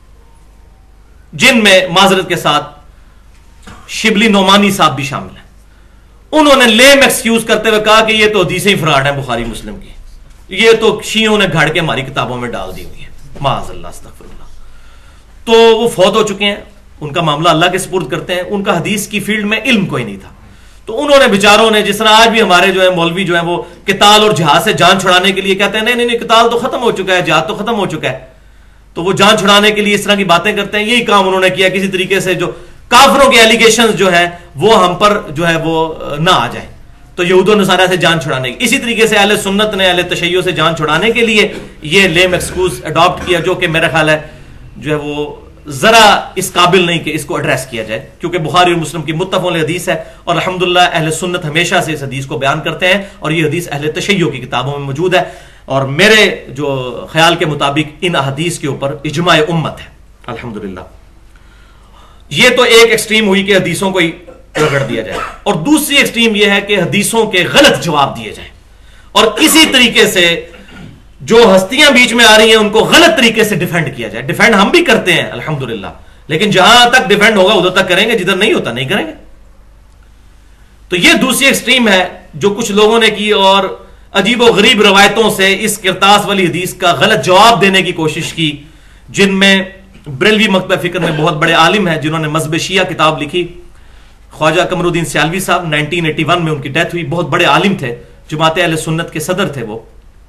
جن میں معذرت کے ساتھ شبلی نعمانی صاحب بھی شامل ہیں۔ انہوں نے لیم ایکسکیوز کرتے ہوئے کہا کہ یہ تو حدیثیں ہی فراڈ ہیں بخاری مسلم کی، یہ تو شیعوں نے گھڑ کے ہماری کتابوں میں ڈال دی ہوئی ہیں، معاذ اللہ استغفر اللہ۔ تو وہ فوت ہو چکے ہیں، ان کا معاملہ اللہ کے سپرد کرتے ہیں، ان کا حدیث کی فیلڈ میں علم کوئی نہیں تھا۔ تو انہوں نے بیچاروں نے، جس طرح آج بھی ہمارے جو ہے مولوی جو ہیں وہ قتال اور جہاد سے جان چھڑانے کے لیے کہتے ہیں نہیں قتال تو ختم ہو چکا ہے، جہاد تو ختم ہو چکا ہے، تو وہ جان چھڑانے کے لیے اس طرح کی باتیں کرتے ہیں۔ یہی کام انہوں نے کیا کسی طریقے سے جو کافروں کے ایلیگیشنز جو ہیں وہ ہم پر جو ہے وہ نہ آ جائیں، تو یہود و نصارہ سے جان چھڑانے کی۔ اسی طریقے سے اہل سنت نے اہل تشیع سے جان چھڑانے کے لیے یہ لیم ایکسکیوز اڈاپٹ کیا، جو کہ میرا خیال ہے جو ہے وہ ذرا اس قابل نہیں کہ اس کو ایڈریس کیا جائے، کیونکہ بخاری اور مسلم کی متفق علیہ حدیث ہے، اور الحمدللہ اہل سنت ہمیشہ سے اس حدیث کو بیان کرتے ہیں، اور یہ حدیث اہل تشیع کی کتابوں میں موجود ہے، اور میرے جو خیال کے مطابق ان احادیث کے اوپر اجماع امت ہے الحمدللہ۔ یہ تو ایک ایکسٹریم ہوئی کہ حدیثوں کو ہی رگڑ دیا جائے، اور دوسری ایکسٹریم یہ ہے کہ حدیثوں کے غلط جواب دیے جائیں، اور کسی طریقے سے جو ہستیاں بیچ میں آ رہی ہیں ان کو غلط طریقے سے ڈیفینڈ کیا جائے۔ ڈیفینڈ ہم بھی کرتے ہیں الحمدللہ، لیکن جہاں تک ڈیفینڈ ہوگا ادھر تک کریں گے، جدھر نہیں ہوتا نہیں کریں گے۔ تو یہ دوسری ایکسٹریم ہے جو کچھ لوگوں نے کی، اور عجیب و غریب روایتوں سے اس قرطاس والی حدیث کا غلط جواب دینے کی کوشش کی، جن میں بریلوی مکتبہ فکر میں بہت بڑے عالم ہیں جنہوں نے مذہب شیعہ کتاب لکھی، خواجہ قمر الدین سیالوی صاحب 1981 میں ان کی ڈیتھ ہوئی، بہت بڑے عالم تھے، جماعت اہل سنت کے صدر تھے وہ،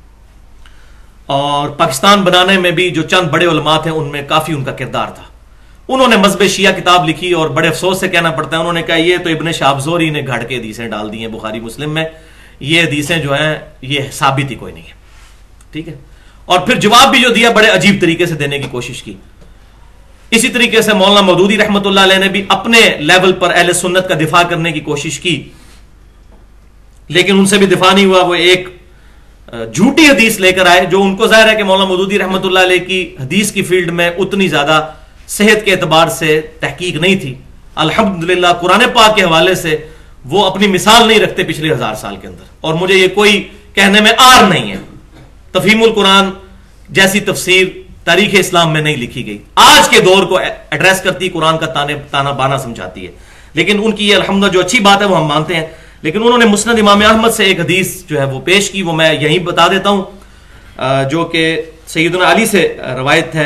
اور پاکستان بنانے میں بھی جو چند بڑے علماء تھے ان میں کافی ان کا کردار تھا۔ انہوں نے مذہب شیعہ کتاب لکھی، اور بڑے افسوس سے کہنا پڑتا ہے انہوں نے کہا یہ تو ابن شہاب زہری نے گھڑ کے حدیثیں ڈال دی ہیں بخاری مسلم میں، یہ حدیثیں جو ہیں یہ ثابت ہی کوئی نہیں ہے، ٹھیک ہے۔ اور پھر جواب بھی جو دیا بڑے عجیب طریقے سے دینے کی کوشش کی۔ اسی طریقے سے مولانا مودودی رحمۃ اللہ علیہ نے بھی اپنے لیول پر اہل سنت کا دفاع کرنے کی کوشش کی، لیکن ان سے بھی دفاع نہیں ہوا۔ وہ ایک جھوٹی حدیث لے کر آئے، جو ان کو ظاہر ہے کہ مولانا مودودی رحمۃ اللہ علیہ کی حدیث کی فیلڈ میں اتنی زیادہ صحت کے اعتبار سے تحقیق نہیں تھی۔ الحمدللہ قرآن پاک کے حوالے سے وہ اپنی مثال نہیں رکھتے پچھلے 1000 سال کے اندر، اور مجھے یہ کوئی کہنے میں آر نہیں ہے، تفہیم القرآن جیسی تفسیر تاریخ اسلام میں نہیں لکھی گئی، آج کے دور کو ایڈریس کرتی، قرآن کا تانا بانا سمجھاتی ہے، لیکن ان کی یہ الحمدللہ جو اچھی بات ہے وہ ہم مانتے ہیں۔ لیکن انہوں نے مسند امام احمد سے ایک حدیث جو ہے وہ پیش کی، وہ میں یہیں بتا دیتا ہوں، جو کہ سیدنا علی سے روایت ہے،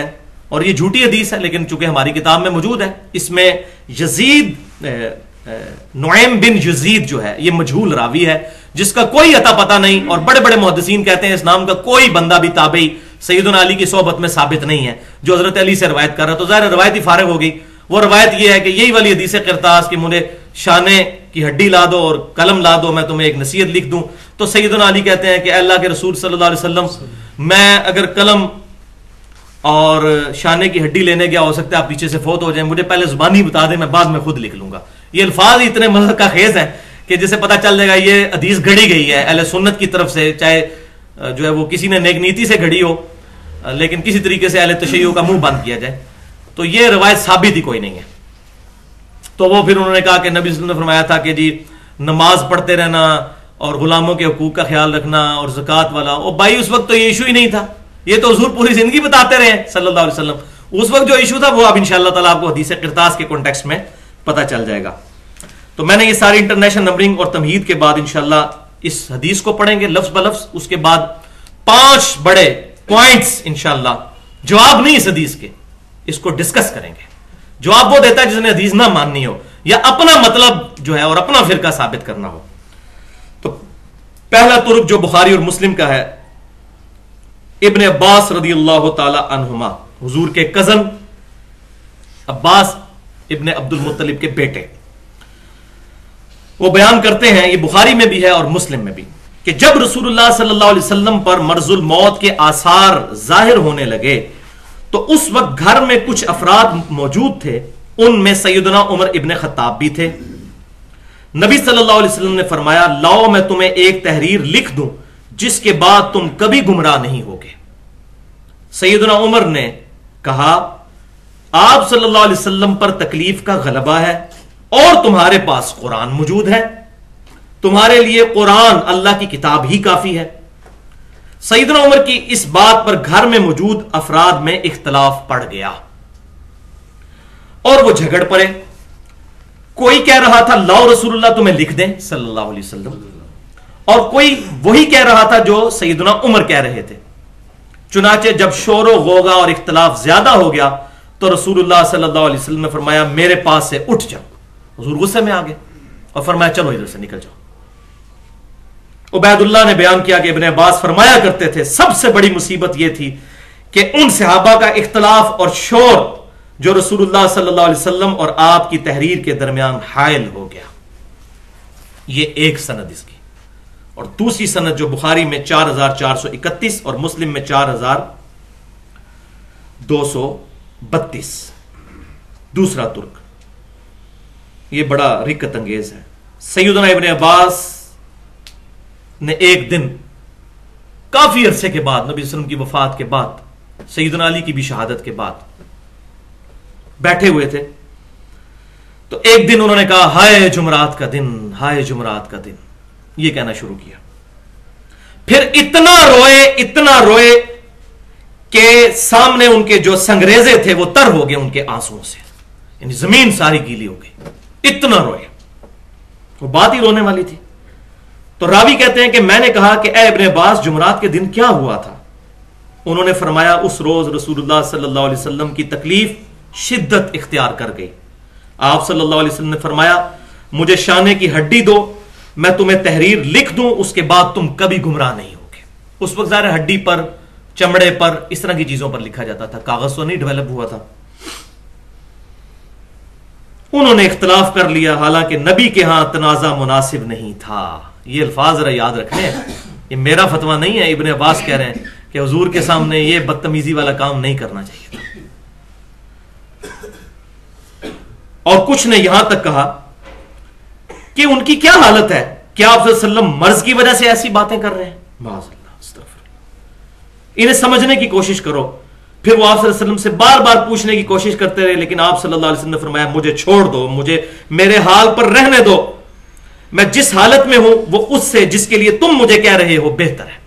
اور یہ جھوٹی حدیث ہے لیکن چونکہ ہماری کتاب میں موجود ہے. اس میں یزید نعیم بن یزید جو ہے یہ مجہول راوی ہے جس کا کوئی اتا پتہ نہیں, اور بڑے بڑے محدثین کہتے ہیں اس نام کا کوئی بندہ بھی تابعی سیدنا علی کی صحبت میں ثابت نہیں ہے جو حضرت علی سے روایت کر رہا ہے. تو ظاہر روایت ہی فارغ ہو گئی. وہ روایت یہ ہے کہ یہی والی حدیث قرطاس کہ مجھے شانے کی ہڈی لا دو اور قلم لا دو, میں تمہیں ایک نصیحت لکھ دوں. تو سیدنا علی کہتے ہیں کہ اے اللہ کے رسول صلی اللہ علیہ وسلم, میں اگر قلم اور شانے کی ہڈی لینے گیا, ہو سکتا ہے آپ پیچھے سے فوت ہو جائیں, مجھے پہلے زبانی بتا دیں, میں بعد میں خود لکھ لوں گا. یہ الفاظ اتنے مذہب کا خیز ہیں کہ جسے پتہ چل جائے گا یہ حدیث گھڑی گئی ہے اہل سنت کی طرف سے, چاہے جو ہے وہ کسی نے نیک نیتی سے گھڑی ہو لیکن کسی طریقے سے اہل تشیع کا منہ بند کیا جائے. تو یہ روایت ثابت ہی کوئی نہیں ہے. تو وہ پھر انہوں نے کہا کہ نبی صلی اللہ علیہ وسلم نے فرمایا تھا کہ جی نماز پڑھتے رہنا اور غلاموں کے حقوق کا خیال رکھنا اور زکوٰۃ والا. اور بھائی اس وقت تو یہ ایشو ہی نہیں تھا, یہ تو حضور پوری زندگی بتاتے رہے صلی اللہ علیہ وسلم. اس وقت جو ایشو تھا وہ اب انشاءاللہ تعالیٰ آپ کو حدیث قرطاس کے کانٹیکسٹ میں پتہ چل جائے گا. تو میں نے یہ ساری انٹرنیشنل نمبرنگ اور تمہید کے بعد انشاءاللہ اس حدیث کو پڑھیں گے لفظ بلفظ. اس کے بعد 5 بڑے پوائنٹس انشاءاللہ, جواب نہیں اس حدیث کے, اس کو ڈسکس کریں گے. جواب وہ دیتا ہے جس نے حدیث نہ ماننی ہو یا اپنا مطلب جو ہے اور اپنا فرقہ ثابت کرنا ہو. تو پہلا ترک جو بخاری اور مسلم کا ہے, ابن عباس رضی اللہ تعالی عنہما, حضور کے کزن عباس ابن عبد المطلب کے بیٹے, وہ بیان کرتے ہیں, یہ بخاری میں بھی ہے اور مسلم میں بھی, کہ جب رسول اللہ صلی اللہ علیہ وسلم پر مرض الموت کے آثار ظاہر ہونے لگے تو اس وقت گھر میں کچھ افراد موجود تھے, ان میں سیدنا عمر ابن خطاب بھی تھے. نبی صلی اللہ علیہ وسلم نے فرمایا, لاؤ میں تمہیں ایک تحریر لکھ دوں جس کے بعد تم کبھی گمراہ نہیں ہوگے. سیدنا عمر نے کہا, آپ صلی اللہ علیہ وسلم پر تکلیف کا غلبہ ہے اور تمہارے پاس قرآن موجود ہے, تمہارے لیے قرآن اللہ کی کتاب ہی کافی ہے. سیدنا عمر کی اس بات پر گھر میں موجود افراد میں اختلاف پڑ گیا اور وہ جھگڑ پڑے. کوئی کہہ رہا تھا لاؤ رسول اللہ تمہیں لکھ دیں صلی اللہ علیہ وسلم, اور کوئی وہی کہہ رہا تھا جو سیدنا عمر کہہ رہے تھے. چنانچہ جب شور و غوغا اور اختلاف زیادہ ہو گیا تو رسول اللہ صلی اللہ علیہ وسلم نے فرمایا, میرے پاس سے اٹھ جاؤ. حضور غصے میں آ گئے اور فرمایا, چلو ادھر سے نکل جاؤ. عبید اللہ نے بیان کیا کہ ابن عباس فرمایا کرتے تھے, سب سے بڑی مصیبت یہ تھی کہ ان صحابہ کا اختلاف اور شور جو رسول اللہ صلی اللہ علیہ وسلم اور آپ کی تحریر کے درمیان حائل ہو گیا. یہ ایک سند اس کی, اور دوسری سند جو بخاری میں 4431 اور مسلم میں 4232, دوسرا ترک. یہ بڑا رکت انگیز ہے. سیدنا ابن عباس نے ایک دن کافی عرصے کے بعد, نبی صلی اللہ علیہ وسلم کی وفات کے بعد, سیدنا علی کی بھی شہادت کے بعد بیٹھے ہوئے تھے, تو ایک دن انہوں نے کہا, ہائے جمعرات کا دن, ہائے جمعرات کا دن, یہ کہنا شروع کیا. پھر اتنا روئے کہ سامنے ان کے جو سنگریزے تھے وہ تر ہو گئے ان کے آنسوؤں سے, یعنی زمین ساری گیلی ہو گئی, اتنا روئے. وہ بات ہی رونے والی تھی. تو راوی کہتے ہیں کہ میں نے کہا کہ اے ابن عباس, جمعرات کے دن کیا ہوا تھا؟ انہوں نے فرمایا, اس روز رسول اللہ صلی اللہ علیہ وسلم کی تکلیف شدت اختیار کر گئی. آپ صلی اللہ علیہ وسلم نے فرمایا, مجھے شانے کی ہڈی دو, میں تمہیں تحریر لکھ دوں, اس کے بعد تم کبھی گمراہ نہیں ہوگے. اس وقت ظاہر ہڈی پر, چمڑے پر, اس طرح کی چیزوں پر لکھا جاتا تھا, کاغذ تو نہیں ڈیولپ ہوا تھا. انہوں نے اختلاف کر لیا, حالانکہ نبی کے ہاں تنازع مناسب نہیں تھا. یہ الفاظ ذرا یاد رکھیں, یہ میرا فتویٰ نہیں ہے. ابن عباس کہہ رہے ہیں کہ حضور کے سامنے یہ بدتمیزی والا کام نہیں کرنا چاہیے تھا. اور کچھ نے یہاں تک کہا کہ ان کی کیا حالت ہے, کیا آپ صلی اللہ علیہ وسلم مرض کی وجہ سے ایسی باتیں کر رہے ہیں؟ معاذ اللہ, استغفر اللہ. انہیں سمجھنے کی کوشش کرو. پھر وہ آپ صلی اللہ علیہ وسلم سے بار بار پوچھنے کی کوشش کرتے رہے, لیکن آپ صلی اللہ علیہ وسلم نے فرمایا, مجھے چھوڑ دو, مجھے میرے حال پر رہنے دو, میں جس حالت میں ہوں وہ اس سے جس کے لیے تم مجھے کہہ رہے ہو بہتر ہے.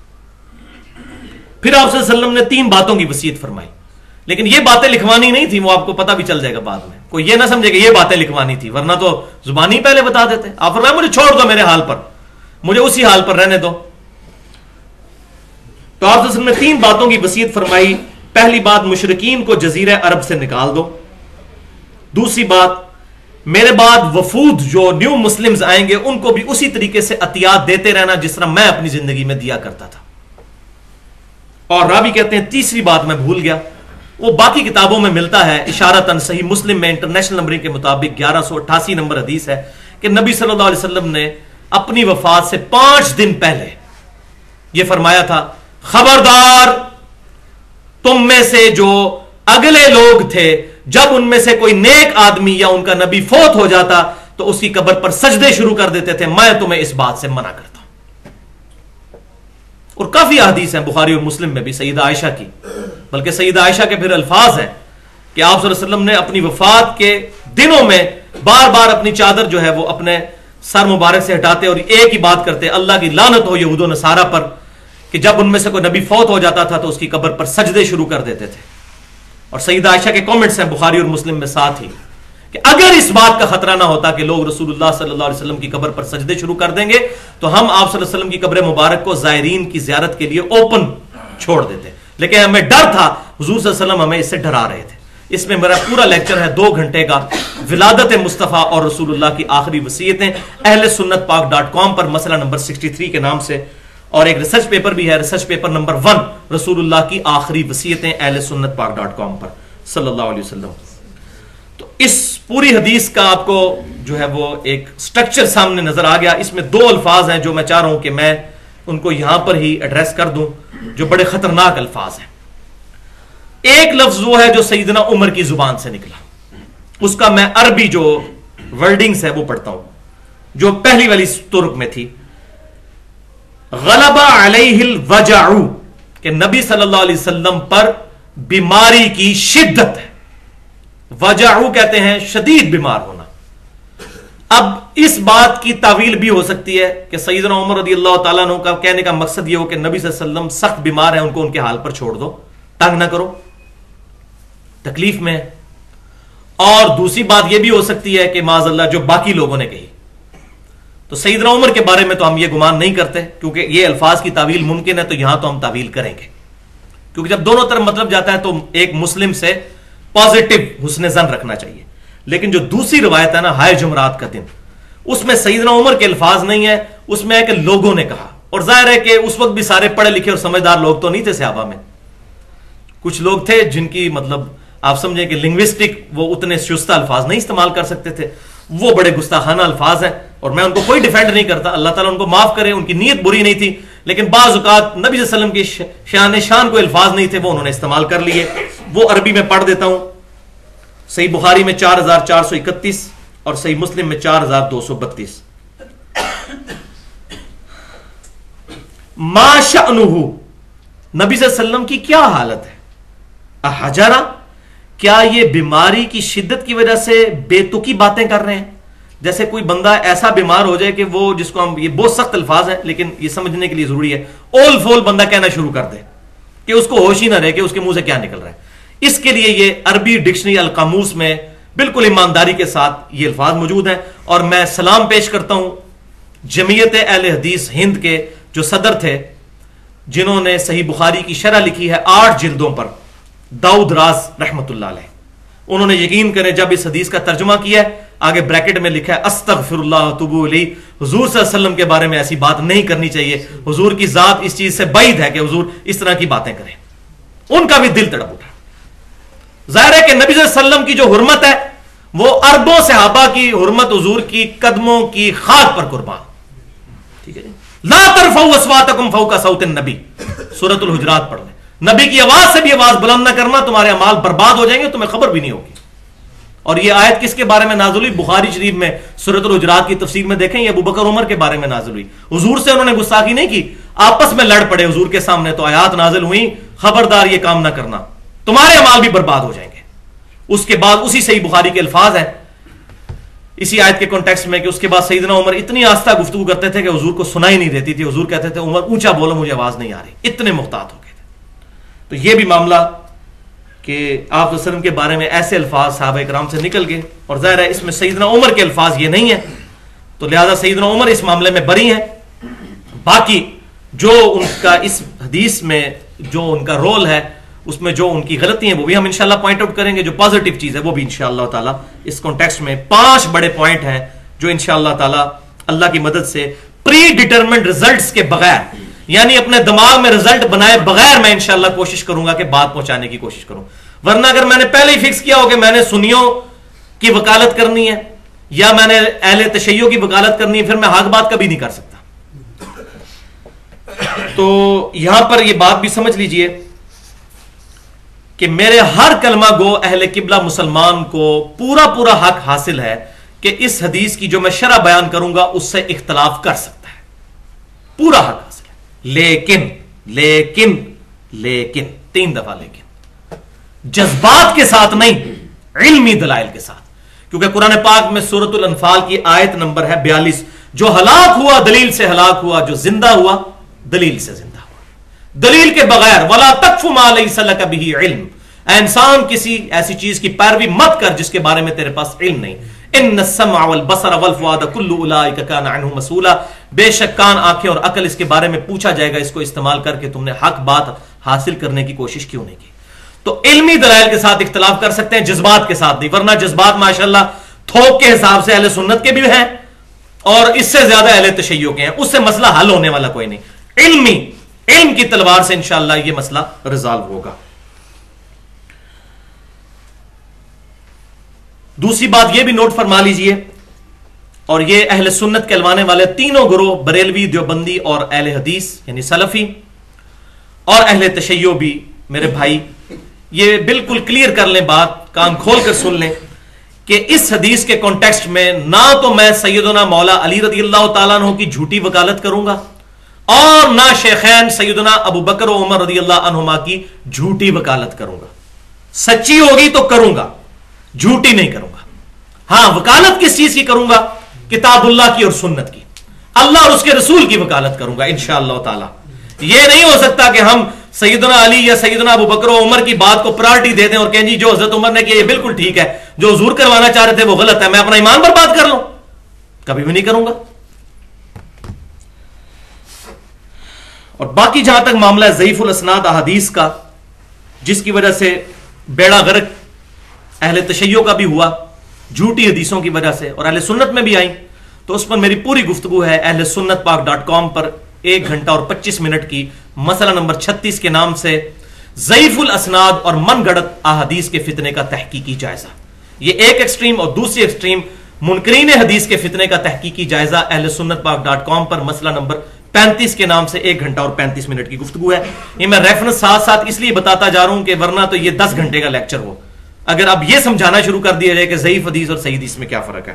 پھر آپ صلی اللہ علیہ وسلم نے 3 باتوں کی وصیت فرمائی, لیکن یہ باتیں لکھوانی نہیں تھی, وہ آپ کو پتہ بھی چل جائے گا بعد میں. کوئی یہ نہ سمجھے کہ یہ باتیں لکھوانی تھی, ورنہ تو زبانی پہلے بتا دیتے. آپ فرمایا, مجھے چھوڑ دو میرے حال پر, مجھے اسی حال پر رہنے دو. تو آپ صلی اللہ علیہ وسلم نے 3 باتوں کی وصیت فرمائی. पहली बात, मुशरिकीन को जजीरे अरब से निकाल दो। दूसरी बात, मेरे बाद वफूद जो न्यू मुस्लिम्स आएंगे उनको भी उसी तरीके से अतियात देते रहना जिस तरह मैं अपनी जिंदगी में दिया करता था। और रावी कहते हैं तीसरी बात मैं भूल गया, वो बाकी किताबों में मिलता है इशारतन, सही मुस्लिम में इंटरनेशनल नंबरिंग के मुताबिक 1188 नंबर हदीस है कि नबी सल्लल्लाहु अलैहि वसल्लम ने अपनी वफात से 5 दिन पहले यह फरमाया था, खबरदार तुम में से जो अगले लोग थे, जब उनमें से कोई नेक आदमी या उनका नबी फोत हो जाता तो उसकी कब्र पर सजदे शुरू कर देते थे, मैं तुम्हें इस बात से मना करता हूं। और काफी हदीस हैं बुखारी और मुस्लिम में भी सईदा आयशा की, बल्कि सईदा आयशा के फिर अल्फाज हैं कि आप सल्लल्लाहु अलैहि वसल्लम ने अपनी वफात के दिनों में बार बार अपनी चादर जो है वो अपने सर मुबारक से हटाते और एक ही बात करते, अल्लाह की लानत हो यहूद व नसारा पर, कि जब उनमें से कोई नबी फौत हो जाता था तो उसकी कब्र पर सजदे शुरू कर देते थे। और सईदा आयशा के कमेंट्स हैं बुखारी और मुस्लिम में साथ ही कि अगर इस बात का खतरा ना होता कि लोग रसूलुल्लाह सल्लल्लाहु अलैहि वसल्लम की कब्र पर सजदे शुरू कर देंगे तो हम आप सल्लल्लाहु अलैहि वसल्लम की कब्र मुबारक को ज़ायरीन की ज़ियारत के लिए ओपन छोड़ देते, लेकिन हमें डर था, हुजूर सल्लल्लाहु अलैहि वसल्लम हमें इससे डरा रहे थे। इसमें मेरा पूरा लेक्चर है 2 घंटे का, विलादत मुस्तफ़ा और रसूलुल्लाह की आखिरी वसीयतें, अहले सुन्नत पाक.com पर मसला नंबर 63 के नाम से, और एक रिसर्च पेपर भी है, रिसर्च पेपर नंबर 1, रसूलुल्लाह की आखिरी वसीयतें, अहले सुन्नत पाक.com पर सल्लल्लाहु अलैहि वसल्लम। तो इस पूरी हदीस का आपको जो है वो एक स्ट्रक्चर सामने नजर आ गया। इसमें 2 अल्फाज हैं जो मैं चाह रहा हूं कि मैं उनको यहां पर ही एड्रेस कर दूं, जो बड़े खतरनाक अल्फाज हैं। एक लफ्ज वो है जो सईदना उमर की जुबान से निकला, उसका मैं अरबी जो वर्डिंग्स है वो पढ़ता हूं, जो पहली वाली तुर्क में थी, गलबा अलैहिल वजाउ, कि नबी सल्लल्लाहु अलैहि वसल्लम पर बीमारी की शिद्दत है। वजाउ कहते हैं शदीद बीमार होना। अब इस बात की तावील भी हो सकती है कि सईदना उमर रदियल्लाहु ताला अन्हु का कहने का मकसद यह हो कि नबी सल्लल्लाहु अलैहि वसल्लम सख्त बीमार है, उनको उनके हाल पर छोड़ दो, तंग ना करो, तकलीफ में है। और दूसरी बात यह भी हो सकती है कि माज़अल्लाह जो बाकी लोगों ने कही, तो सईदना उमर के बारे में तो हम ये गुमान नहीं करते क्योंकि ये अल्फाज की तावील मुमकिन है, तो यहां तो हम तावील करेंगे, क्योंकि जब दोनों तरफ मतलब जाता है तो एक मुस्लिम से पॉजिटिव हुस्न ज़न रखना चाहिए। लेकिन जो दूसरी रिवायत है ना, हाय जुमरात का दिन, उसमें सईदना उमर के अल्फाज नहीं है, उसमें है कि लोगों ने कहा। और जाहिर है कि उस वक्त भी सारे पढ़े लिखे और समझदार लोग तो नहीं थे सहाबा में, कुछ लोग थे जिनकी मतलब आप समझे कि लिंग्विस्टिक वो उतने शुस्ता अल्फाज नहीं इस्तेमाल कर सकते थे, वो बड़े गुस्ताखाना अल्फाज हैं। और मैं उनको कोई डिफेंड नहीं करता, अल्लाह ताला उनको माफ करे, उनकी नीयत बुरी नहीं थी, लेकिन बाज़ औक़ात नबी सल्लल्लाहु अलैहि वसल्लम की शान कोई अल्फाज नहीं थे, वो उन्होंने इस्तेमाल कर लिए। वो अरबी में पढ़ देता हूं। सही बुखारी में 4431 और सही मुस्लिम में 4232। मा शअनुहु, नबी सल्लल्लाहु अलैहि वसल्लम की क्या हालत है? अहजरा, क्या ये बीमारी की शिद्दत की वजह से बेतुकी बातें कर रहे हैं? जैसे कोई बंदा ऐसा बीमार हो जाए कि वो, जिसको हम, ये बहुत सख्त अल्फाज है लेकिन ये समझने के लिए जरूरी है, ओल फोल बंदा कहना शुरू कर दे कि उसको होश ही ना रहे कि उसके मुंह से क्या निकल रहा है। इसके लिए ये अरबी डिक्शनरी अल कामूस में बिल्कुल ईमानदारी के साथ ये अल्फाज मौजूद हैं। और मैं सलाम पेश करता हूं जमीयत अहले हदीस हिंद के जो सदर थे, जिन्होंने सही बुखारी की शरह लिखी है 8 जिल्दों पर, दाऊद राज रहमतुल्लाह अलैह। उन्होंने यकीन करें जब इस हदीस का तर्जुमा किया है, आगे ब्रैकेट में लिखा है अस्तगफिरुल्लाह तुबू इलैह, हुजूर सल्लल्लाहु अलैहि वसल्लम के बारे में ऐसी बात नहीं करनी चाहिए, हुजूर की जात इस चीज से बैद है कि हुजूर इस तरह की बातें करें। उनका भी दिल तड़प उठा। जाहिर है कि नबी सल्लल्लाहु अलैहि वसल्लम की जो हुर्मत है वो अरबों सहाबा की हुर्मत हुजूर की कदमों की खाक पर कुर्बान। ठीक है जी, ला तरफऊ अस्वातकुम फौका सौतिन नबी, सूरतुल हुजरात पढ़ लें। नबी की आवाज से भी आवाज बुलंद न करना, तुम्हारे अमाल बर्बाद हो जाएंगे, तुम्हें खबर भी नहीं होगी। और ये आयत किसके बारे में नाज़िल हुई? बुखारी शरीफ में सूरतुल हुजरात की तफसीर में देखें, ये अबू बकर उमर के बारे में नाज़िल हुई। हुजूर से उन्होंने गुस्ताखी नहीं की, आपस में लड़ पड़े हुजूर के सामने, तो आयत नाज़िल हुई, खबरदार ये काम ना करना, तुम्हारे अमाल भी बर्बाद हो जाएंगे। उसके बाद उसी सही बुखारी के अल्फाज हैं इसी आयत के कॉन्टेक्स्ट में कि उसके बाद सईदना उमर इतनी आस्था गुफ्तगू करते थे कि हुजूर को सुनाई नहीं देती थी। हुजूर कहते थे उमर ऊंचा बोलो, मुझे आवाज नहीं आ रही, इतने मुहतात हो गए थे। तो यह भी मामला कि आप वसल्लम के बारे में ऐसे अल्फाज सहाबा इकराम से निकल गए, और जाहिर है इसमें सईदना उमर के अल्फाज ये नहीं है, तो लिहाजा सईदना उमर इस मामले में बरी हैं। बाकी जो उनका इस हदीस में जो उनका रोल है اس میں جو ان کی غلطی ہیں وہ بھی ہم انشاءاللہ پوائنٹ آؤٹ کریں گے, جو پازیٹیو چیز ہے وہ بھی انشاءاللہ تعالی. اس کانٹیکسٹ میں 5 بڑے پوائنٹ ہیں جو انشاءاللہ تعالی اللہ کی مدد سے پری ڈیٹرمنڈ ریزلٹس کے بغیر, یعنی اپنے دماغ میں رزلٹ بنائے بغیر میں انشاءاللہ کوشش کروں گا کہ بات پہنچانے کی کوشش کروں. ورنہ اگر میں نے پہلے ہی فکس کیا ہو کہ میں نے سنیوں کی وکالت کرنی ہے یا میں نے اہل تشیع کی وکالت کرنی ہے, پھر میں حق بات کبھی نہیں کر سکتا. تو یہاں پر یہ بات بھی سمجھ لیجئے کہ میرے ہر کلمہ گو اہل قبلہ مسلمان کو پورا پورا حق حاصل ہے کہ اس حدیث کی جو میں شرح بیان کروں گا اس سے اختلاف کر سکتا ہے, پورا حق حاصل ہے. لیکن لیکن لیکن 3 دفعہ لیکن, جذبات کے ساتھ نہیں, علمی دلائل کے ساتھ. کیونکہ قرآن پاک میں سورۃ الانفال کی آیت نمبر ہے 42, جو ہلاک ہوا دلیل سے ہلاک ہوا, جو زندہ ہوا دلیل سے زندہ ہوا. دلیل کے بغیر ولا تقف ما لیس لک بہ علم, اے انسان کسی ایسی چیز کی پیروی مت کر جس کے بارے میں تیرے پاس علم نہیں. ان السمع والبصر والفؤاد كل اولئک کان عنہ مسؤولا, بے شک کان, آنکھیں اور عقل اس کے بارے میں پوچھا جائے گا, اس کو استعمال کر کے تم نے حق بات حاصل کرنے کی کوشش کیوں نہیں کی. تو علمی دلائل کے ساتھ اختلاف کر سکتے ہیں, جذبات کے ساتھ نہیں. ورنہ جذبات ماشاءاللہ تھوک کے حساب سے اہل سنت کے بھی ہیں اور اس سے زیادہ اہل تشیع کے ہیں, اس سے مسئلہ حل ہونے والا کوئی نہیں. علم کی تلوار سے انشاءاللہ یہ مسئلہ ریزالو ہوگا. دوسری بات یہ بھی نوٹ فرما لیجئے, اور یہ اہل سنت کہلوانے والے تینوں گروہ, بریلوی, دیوبندی اور اہل حدیث یعنی سلفی اور اہل تشیع بھی میرے بھائی, یہ بالکل کلیئر کر لیں بات, کان کھول کر سن لیں کہ اس حدیث کے کانٹیکسٹ میں نہ تو میں سیدنا مولا علی رضی اللہ تعالیٰ عنہ کی جھوٹی وکالت کروں گا اور نہ شیخین سیدنا ابو بکر و عمر رضی اللہ عنہما کی جھوٹی وکالت کروں گا. سچی ہوگی تو کروں گا, جھوٹی نہیں کروں گا. ہاں, وکالت کس چیز کی کروں گا؟ کتاب اللہ کی اور سنت کی, اللہ اور اس کے رسول کی وکالت کروں گا انشاءاللہ تعالی. یہ نہیں ہو سکتا کہ ہم سیدنا علی یا سیدنا ابو بکر و عمر کی بات کو پرائرٹی دے دیں اور کہیں جی جو حضرت عمر نے کیا یہ بالکل ٹھیک ہے, جو حضور کروانا چاہ رہے تھے وہ غلط ہے, میں اپنا ایمان برباد کر لوں. کبھی بھی نہیں کروں گا. اور باقی جہاں تک معاملہ ہے ضعیف الاسناد احادیث کا, جس کی وجہ سے بیڑا غرق اہل تشیع کا بھی ہوا جھوٹی حدیثوں کی وجہ سے, اور اہل سنت میں بھی آئیں, تو اس پر میری پوری گفتگو ہے اہل سنت پاک.com پر 1 گھنٹہ اور 25 منٹ کی, مسئلہ نمبر 36 کے نام سے ضعیف الاسناد اور من گڑت احادیث کے فتنے کا تحقیقی جائزہ. یہ ایک ایکسٹریم, اور دوسری ایکسٹریم منکرین حدیث کے فتنے کا تحقیقی جائزہ اہل سنت پاک.com پر مسئلہ نمبر 35 کے نام سے 1 گھنٹہ اور 35 منٹ کی گفتگو ہے. یہ میں ریفرنس ساتھ ساتھ اس لیے بتاتا جا رہا ہوں کہ ورنہ تو یہ 10 گھنٹے کا لیکچر ہو اگر اب یہ سمجھانا شروع کر دیا جائے کہ ضعیف حدیث اور صحیح حدیث میں کیا فرق ہے.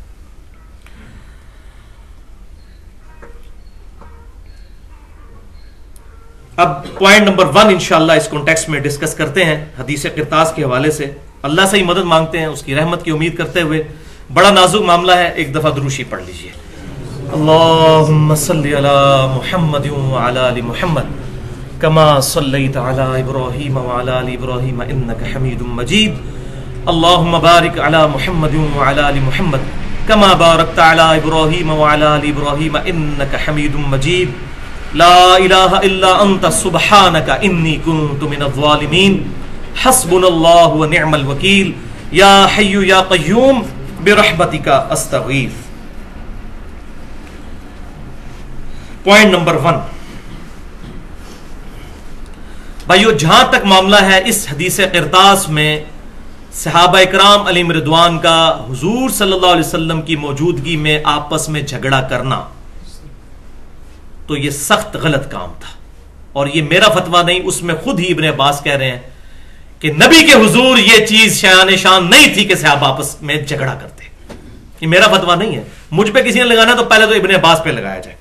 اب پوائنٹ نمبر 1 انشاءاللہ اس کانٹیکسٹ میں ڈسکس کرتے ہیں حدیث قرطاس کے حوالے سے. اللہ سے ہی مدد مانگتے ہیں, اس کی رحمت کی امید کرتے ہوئے. بڑا نازک معاملہ ہے, ایک دفعہ دروشی پڑھ لیجئے. اللہم صلی علی محمد وعلی آل محمد کما صلیت علی ابراہیم وعلی آل ابراہیم انک حمید مجید. اللہم بارک علی محمد وعلی آل محمد کما بارکت علی ابراہیم وعلی آل ابراہیم انک حمید مجید. لا الہ الا انت سبحانک انی کنت من الظالمین. حسبنا اللہ ونعم الوکیل. یا حی یا قیوم برحمتک استغیث. پوائنٹ نمبر 1 بھائیو, جہاں تک معاملہ ہے اس حدیث قرطاس میں صحابہ اکرام علیہم رضوان کا حضور صلی اللہ علیہ وسلم کی موجودگی میں آپس میں جھگڑا کرنا, تو یہ سخت غلط کام تھا. اور یہ میرا فتویٰ نہیں, اس میں خود ہی ابن عباس کہہ رہے ہیں کہ نبی کے حضور یہ چیز شایان شان نہیں تھی کہ صحابہ آپس میں جھگڑا کرتے. یہ میرا فتویٰ نہیں ہے. مجھ پہ کسی نے لگانا تو پہلے تو ابن عباس پہ لگایا جائے.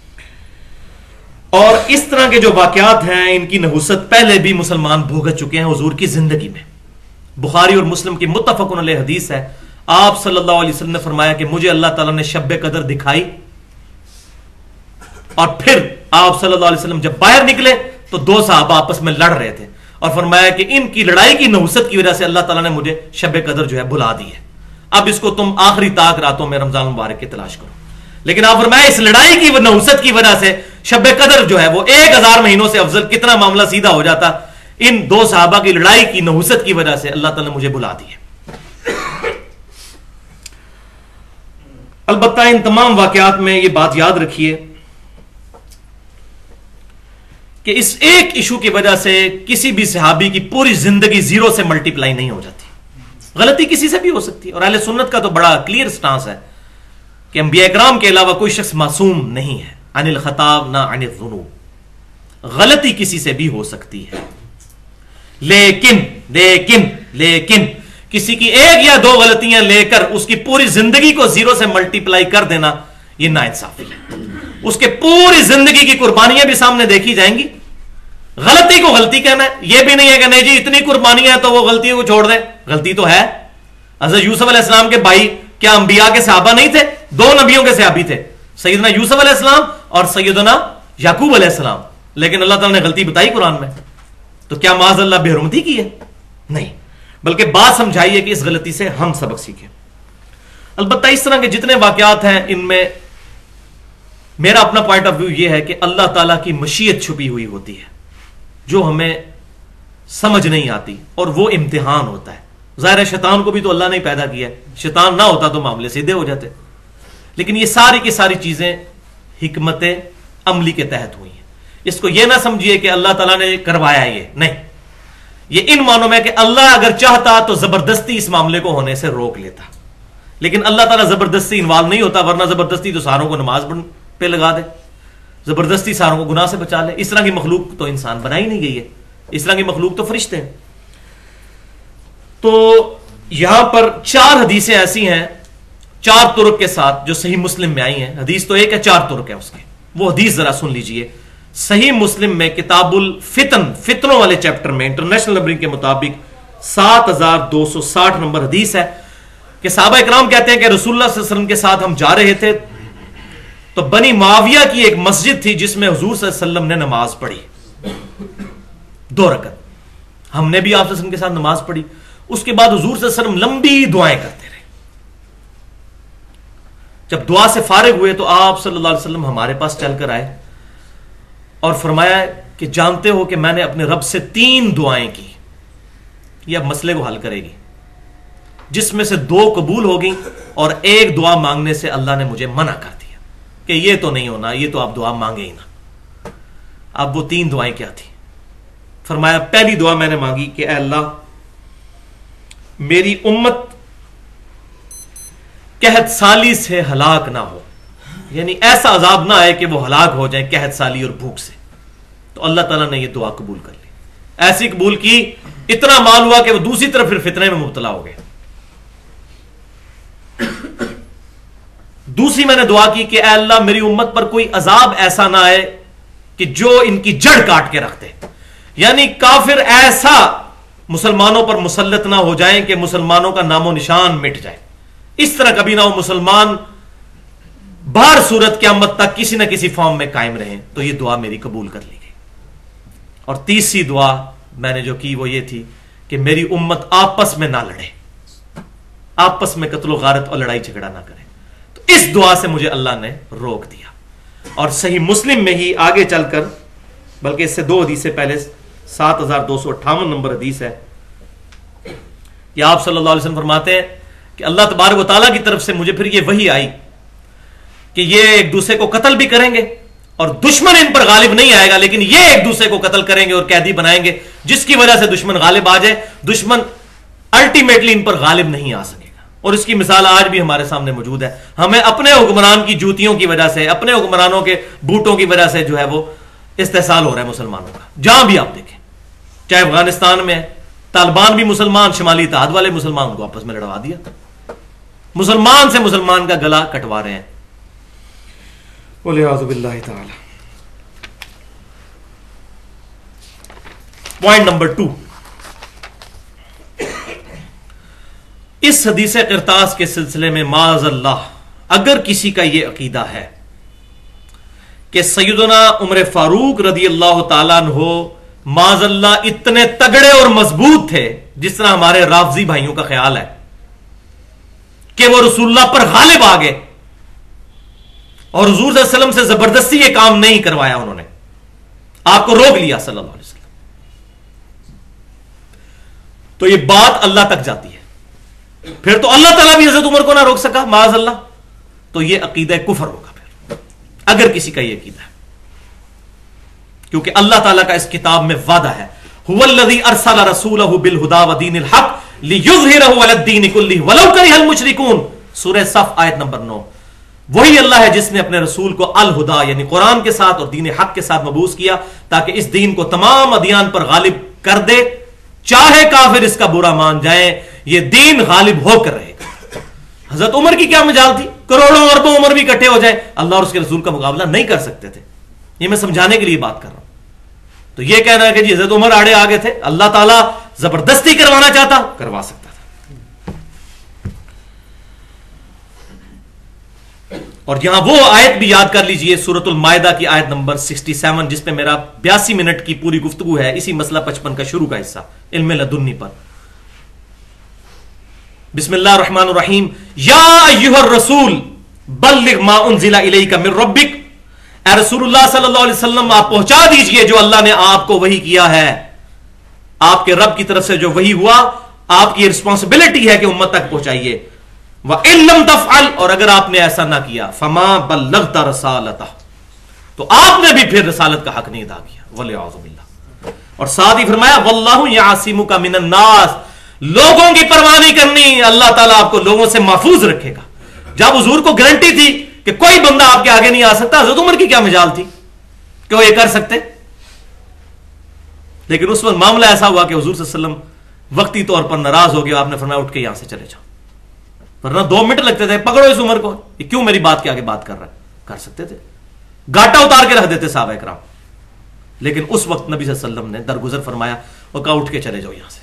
اور اس طرح کے جو واقعات ہیں ان کی نحوست پہلے بھی مسلمان بھوگت چکے ہیں حضور کی زندگی میں. بخاری اور مسلم کی متفق علیہ حدیث ہے, آپ صلی اللہ علیہ وسلم نے فرمایا کہ مجھے اللہ تعالیٰ نے شب قدر دکھائی, اور پھر آپ صلی اللہ علیہ وسلم جب باہر نکلے تو 2 صحابہ آپس میں لڑ رہے تھے, اور فرمایا کہ ان کی لڑائی کی نحوست کی وجہ سے اللہ تعالیٰ نے مجھے شب قدر جو ہے بلا دی ہے. اب اس کو تم آخری طاق راتوں میں رمضان مبارک کی تلاش کرو. لیکن آپ فرمایا اس لڑائی کی نحوست کی وجہ سے شب قدر جو ہے وہ 1000 مہینوں سے افضل. کتنا معاملہ سیدھا ہو جاتا इन दो सहाबा की लड़ाई की नहुसत की वजह से अल्लाह ताला ने मुझे बुला दिया। अलबत्ता इन तमाम वाकयात में यह बात याद रखिए कि इस एक इशू की वजह से किसी भी सहाबी की पूरी जिंदगी जीरो से मल्टीप्लाई नहीं हो जाती। गलती किसी से भी हो सकती है, और अहले सुन्नत का तो बड़ा क्लियर स्टांस है कि अंबिया इकराम के अलावा कोई शख्स मासूम नहीं है। अनिल खताब ना अनिल ज़ुनूब, गलती किसी से भी हो सकती है, लेकिन लेकिन लेकिन किसी की एक या दो गलतियां लेकर उसकी पूरी जिंदगी को जीरो से मल्टीप्लाई कर देना, यह नाइंसाफी है। उसके पूरी जिंदगी की कुर्बानियां भी सामने देखी जाएंगी। गलती को गलती कहना है, यह भी नहीं है कि नहीं जी इतनी कुर्बानियां हैं तो वो गलतियों को छोड़ दे। गलती तो है। हज़रत यूसुफ अलैहिस्सलाम के भाई क्या अंबिया के सहाबा नहीं थे? दो नबियों के सहाबी थे, सैयदना यूसुफ अलैहिस्सलाम और सैयदना याकूब अलैहिस्सलाम। लेकिन अल्लाह ताला ने गलती बताई कुरान में, तो क्या माज़अल्लाह बेहुरमती की है? नहीं, बल्कि बात समझाई है कि इस गलती से हम सबक सीखें। अलबत्ता इस तरह के जितने वाकयात हैं, इनमें मेरा अपना पॉइंट ऑफ व्यू यह है कि अल्लाह ताला की मशीयत छुपी हुई होती है जो हमें समझ नहीं आती, और वो इम्तिहान होता है। ज़ाहिर है शैतान को भी तो अल्लाह ने पैदा किया है, शैतान ना होता तो मामले सीधे हो जाते। लेकिन ये सारी की सारी चीजें हिकमत अमली के तहत हुई हैं। इसको ये ना समझिए कि अल्लाह ताला ने करवाया, ये नहीं। ये इन मानों में कि अल्लाह अगर चाहता तो जबरदस्ती इस मामले को होने से रोक लेता, लेकिन अल्लाह ताला जबरदस्ती इन्वॉल्व नहीं होता, वरना जबरदस्ती तो सारों को नमाज पे लगा दे, जबरदस्ती सारों को गुनाह से बचा ले। इस तरह की मखलूक तो इंसान बनाई नहीं गई है, इस तरह की मखलूक तो फरिश्ते हैं। तो यहां पर 4 हदीसें ऐसी हैं 4 तुरुक के साथ जो सही मुस्लिम में आई हैं। हदीस तो एक है, 4 तुरुक है उसके। वो हदीस जरा सुन लीजिए। सही मुस्लिम में किताबुल फितनों वाले चैप्टर में इंटरनेशनल नंबरिंग के मुताबिक 7260 नंबर हदीस है कि सहाबा इकराम कहते हैं कि रसूलुल्लाह सल्लल्लाहु अलैहि वसल्लम के साथ हम जा रहे थे तो बनी मुआविया की एक मस्जिद थी जिसमें हुजूर सल्लल्लाहु अलैहि वसल्लम ने नमाज पढ़ी 2 रकअत। हमने भी आप के साथ नमाज पढ़ी। उसके बाद हुजूर सल्लल्लाहु अलैहि वसल्लम लंबी दुआएं करते रहे। जब दुआ से फारिग हुए तो आप सल्लल्लाहु अलैहि वसल्लम हमारे पास चलकर आए और फरमाया कि जानते हो कि मैंने अपने रब से 3 दुआएं की, ये अब मसले को हल करेगी, जिसमें से 2 कबूल हो गई और एक दुआ मांगने से अल्लाह ने मुझे मना कर दिया कि ये तो नहीं होना, ये तो आप दुआ मांगे ही ना। अब वो 3 दुआएं क्या थी? फरमाया पहली दुआ मैंने मांगी कि अल्लाह मेरी उम्मत कहत साली से हलाक ना हो, यानी ऐसा अजाब ना आए कि वो हलाक हो जाए कहत साली और भूख से। तो अल्लाह ताला ने ये दुआ कबूल कर ली। ऐसी कबूल की, इतना माल हुआ कि वो दूसरी तरफ फिर फितने में मुब्तला हो गए। दूसरी मैंने दुआ की कि अल्लाह मेरी उम्मत पर कोई अजाब ऐसा ना आए कि जो इनकी जड़ काट के रखते, यानी काफिर ऐसा मुसलमानों पर मुसल्लत ना हो जाए कि मुसलमानों का नामो निशान मिट जाए। इस तरह कभी ना हो मुसलमान बाहर सूरत क़यामत तक किसी न किसी फॉर्म में कायम रहे। तो यह दुआ मेरी कबूल कर ली गई। और तीसरी दुआ मैंने जो की वो ये थी कि मेरी उम्मत आपस में ना लड़े, आपस में कत्लो गारत और लड़ाई झगड़ा ना करे। तो इस दुआ से मुझे अल्लाह ने रोक दिया। और सही मुस्लिम में ही आगे चलकर, बल्कि इससे 2 हदीस से पहले 7258 नंबर हदीस है कि आप सल्लल्लाहु अलैहि वसल्लम फरमाते हैं कि अल्लाह तबारक व तआला की तरफ से मुझे फिर ये वही आई कि ये एक दूसरे को कत्ल भी करेंगे और दुश्मन इन पर गालिब नहीं आएगा, लेकिन ये एक दूसरे को कत्ल करेंगे और कैदी बनाएंगे, जिसकी वजह से दुश्मन गालिब आ जाए। दुश्मन अल्टीमेटली इन पर गालिब नहीं आ सकेगा। और इसकी मिसाल आज भी हमारे सामने मौजूद है। हमें अपने हुक्मरान की जूतियों की वजह से, अपने हुक्मरानों के बूटों की वजह से जो है वो इस्तेसाल हो रहा है मुसलमानों का। जहां भी आप देखें, चाहे अफगानिस्तान में तालिबान भी मुसलमान, शिमाली इत्तेहाद वाले मुसलमान, उनको आपस में लड़वा दिया। मुसलमान से मुसलमान का गला कटवा रहे हैं। पॉइंट नंबर 2, इस हदीस किरतास के सिलसिले में माज़अल्लाह अगर किसी का यह अकीदा है कि सैयदना उमर फारूक रदी अल्लाह ताला अन्हु माज़अल्लाह इतने तगड़े और मजबूत थे जिस तरह हमारे राफजी भाइयों का ख्याल है कि वो रसूलुल्लाह पर गालिब आ गए और हुजूर सल्लल्लाहु अलैहि वसल्लम से जबरदस्ती ये काम नहीं करवाया, उन्होंने आपको रोक लिया सल्लल्लाहु अलैहि वसल्लम। تو یہ بات اللہ تک جاتی ہے، پھر تو اللہ تعالیٰ بھی حضرت عمر کو نہ روک سکا معاذ اللہ، تو یہ عقیدہ کفر ہوگا پھر اگر کسی کا یہ عقیدہ ہے، کیونکہ اللہ تعالیٰ کا اس کتاب میں وعدہ ہے هو الذی ارسل رسولہ بالہدی ودین الحق لیظہرہ علی الدین کلہ ولو کرہ المشرکون، سورہ صف آیت نمبر 9۔ وہی اللہ ہے جس نے اپنے رسول کو الہدا یعنی قرآن کے ساتھ اور دین حق کے ساتھ مبعوث کیا تاکہ اس دین کو تمام ادیان پر غالب کر دے، چاہے کافر اس کا برا مان جائیں، یہ دین غالب ہو کر رہے گا۔ حضرت عمر کی کیا مجال تھی؟ کروڑوں اربوں عمر بھی اکٹھے ہو جائے، اللہ اور اس کے رسول کا مقابلہ نہیں کر سکتے تھے۔ یہ میں سمجھانے کے لیے بات کر رہا ہوں۔ تو یہ کہنا ہے کہ جی حضرت عمر آڑے آگے تھے، اللہ تعالیٰ زبردستی کروانا چاہتا کروا سکتا تھا۔ اور یہاں وہ آیت بھی یاد کر لیجئے، سورۃ المائدہ کی آیت نمبر 67، جس پہ میرا 82 منٹ کی پوری گفتگو ہے، اسی مسئلہ 55 کا شروع کا حصہ علم لدنی پر۔ بسم اللہ الرحمن الرحیم، یا ایھا الرسول بلغ ما انزل الیک من ربک، اے رسول اللہ صلی اللہ علیہ وسلم آپ پہنچا دیجئے جو اللہ نے آپ کو وحی کیا ہے، آپ کے رب کی طرف سے جو وحی ہوا آپ کی رسپانسبلٹی ہے کہ امت تک پہنچائیے۔ وَإِن لَمْ تَفْعَلْ، اور اگر آپ نے ایسا نہ کیا، فَمَا بَلَّغْتَ رَسَالَتَهُ، تو آپ نے بھی پھر رسالت کا حق نہیں ادا کیا، وَلِعَوْذُ بِاللَّہ۔ اور ساتھ ہی فرمایا وَاللَّهُ يَعْصِمُكَ مِنَ النَّاسِ، لوگوں کی پرواہ نہیں کرنی، اللہ تعالیٰ آپ کو لوگوں سے محفوظ رکھے گا۔ جب حضور کو گارنٹی تھی کہ کوئی بندہ آپ کے آگے نہیں آ سکتا، حضرت عمر کی کیا مجال تھی کہ وہ یہ کر سکتے؟ لیکن اس وقت معاملہ ایسا ہوا کہ حضور صلی اللہ علیہ وسلم وقتی طور پر ناراض ہو گیا، آپ نے فرمایا اٹھ کے یہاں سے چلے جاؤ، ورنہ 2 منٹ لگتے تھے، پکڑو اس عمر کو، یہ کیوں میری بات کے آگے بات کر رہا ہے؟ کر سکتے تھے، گاٹا اتار کے رکھ دیتے صحابہ کرام، لیکن اس وقت نبی صلی اللہ علیہ وسلم نے درگزر فرمایا اور کہا اٹھ کے چلے جاؤ یہاں سے۔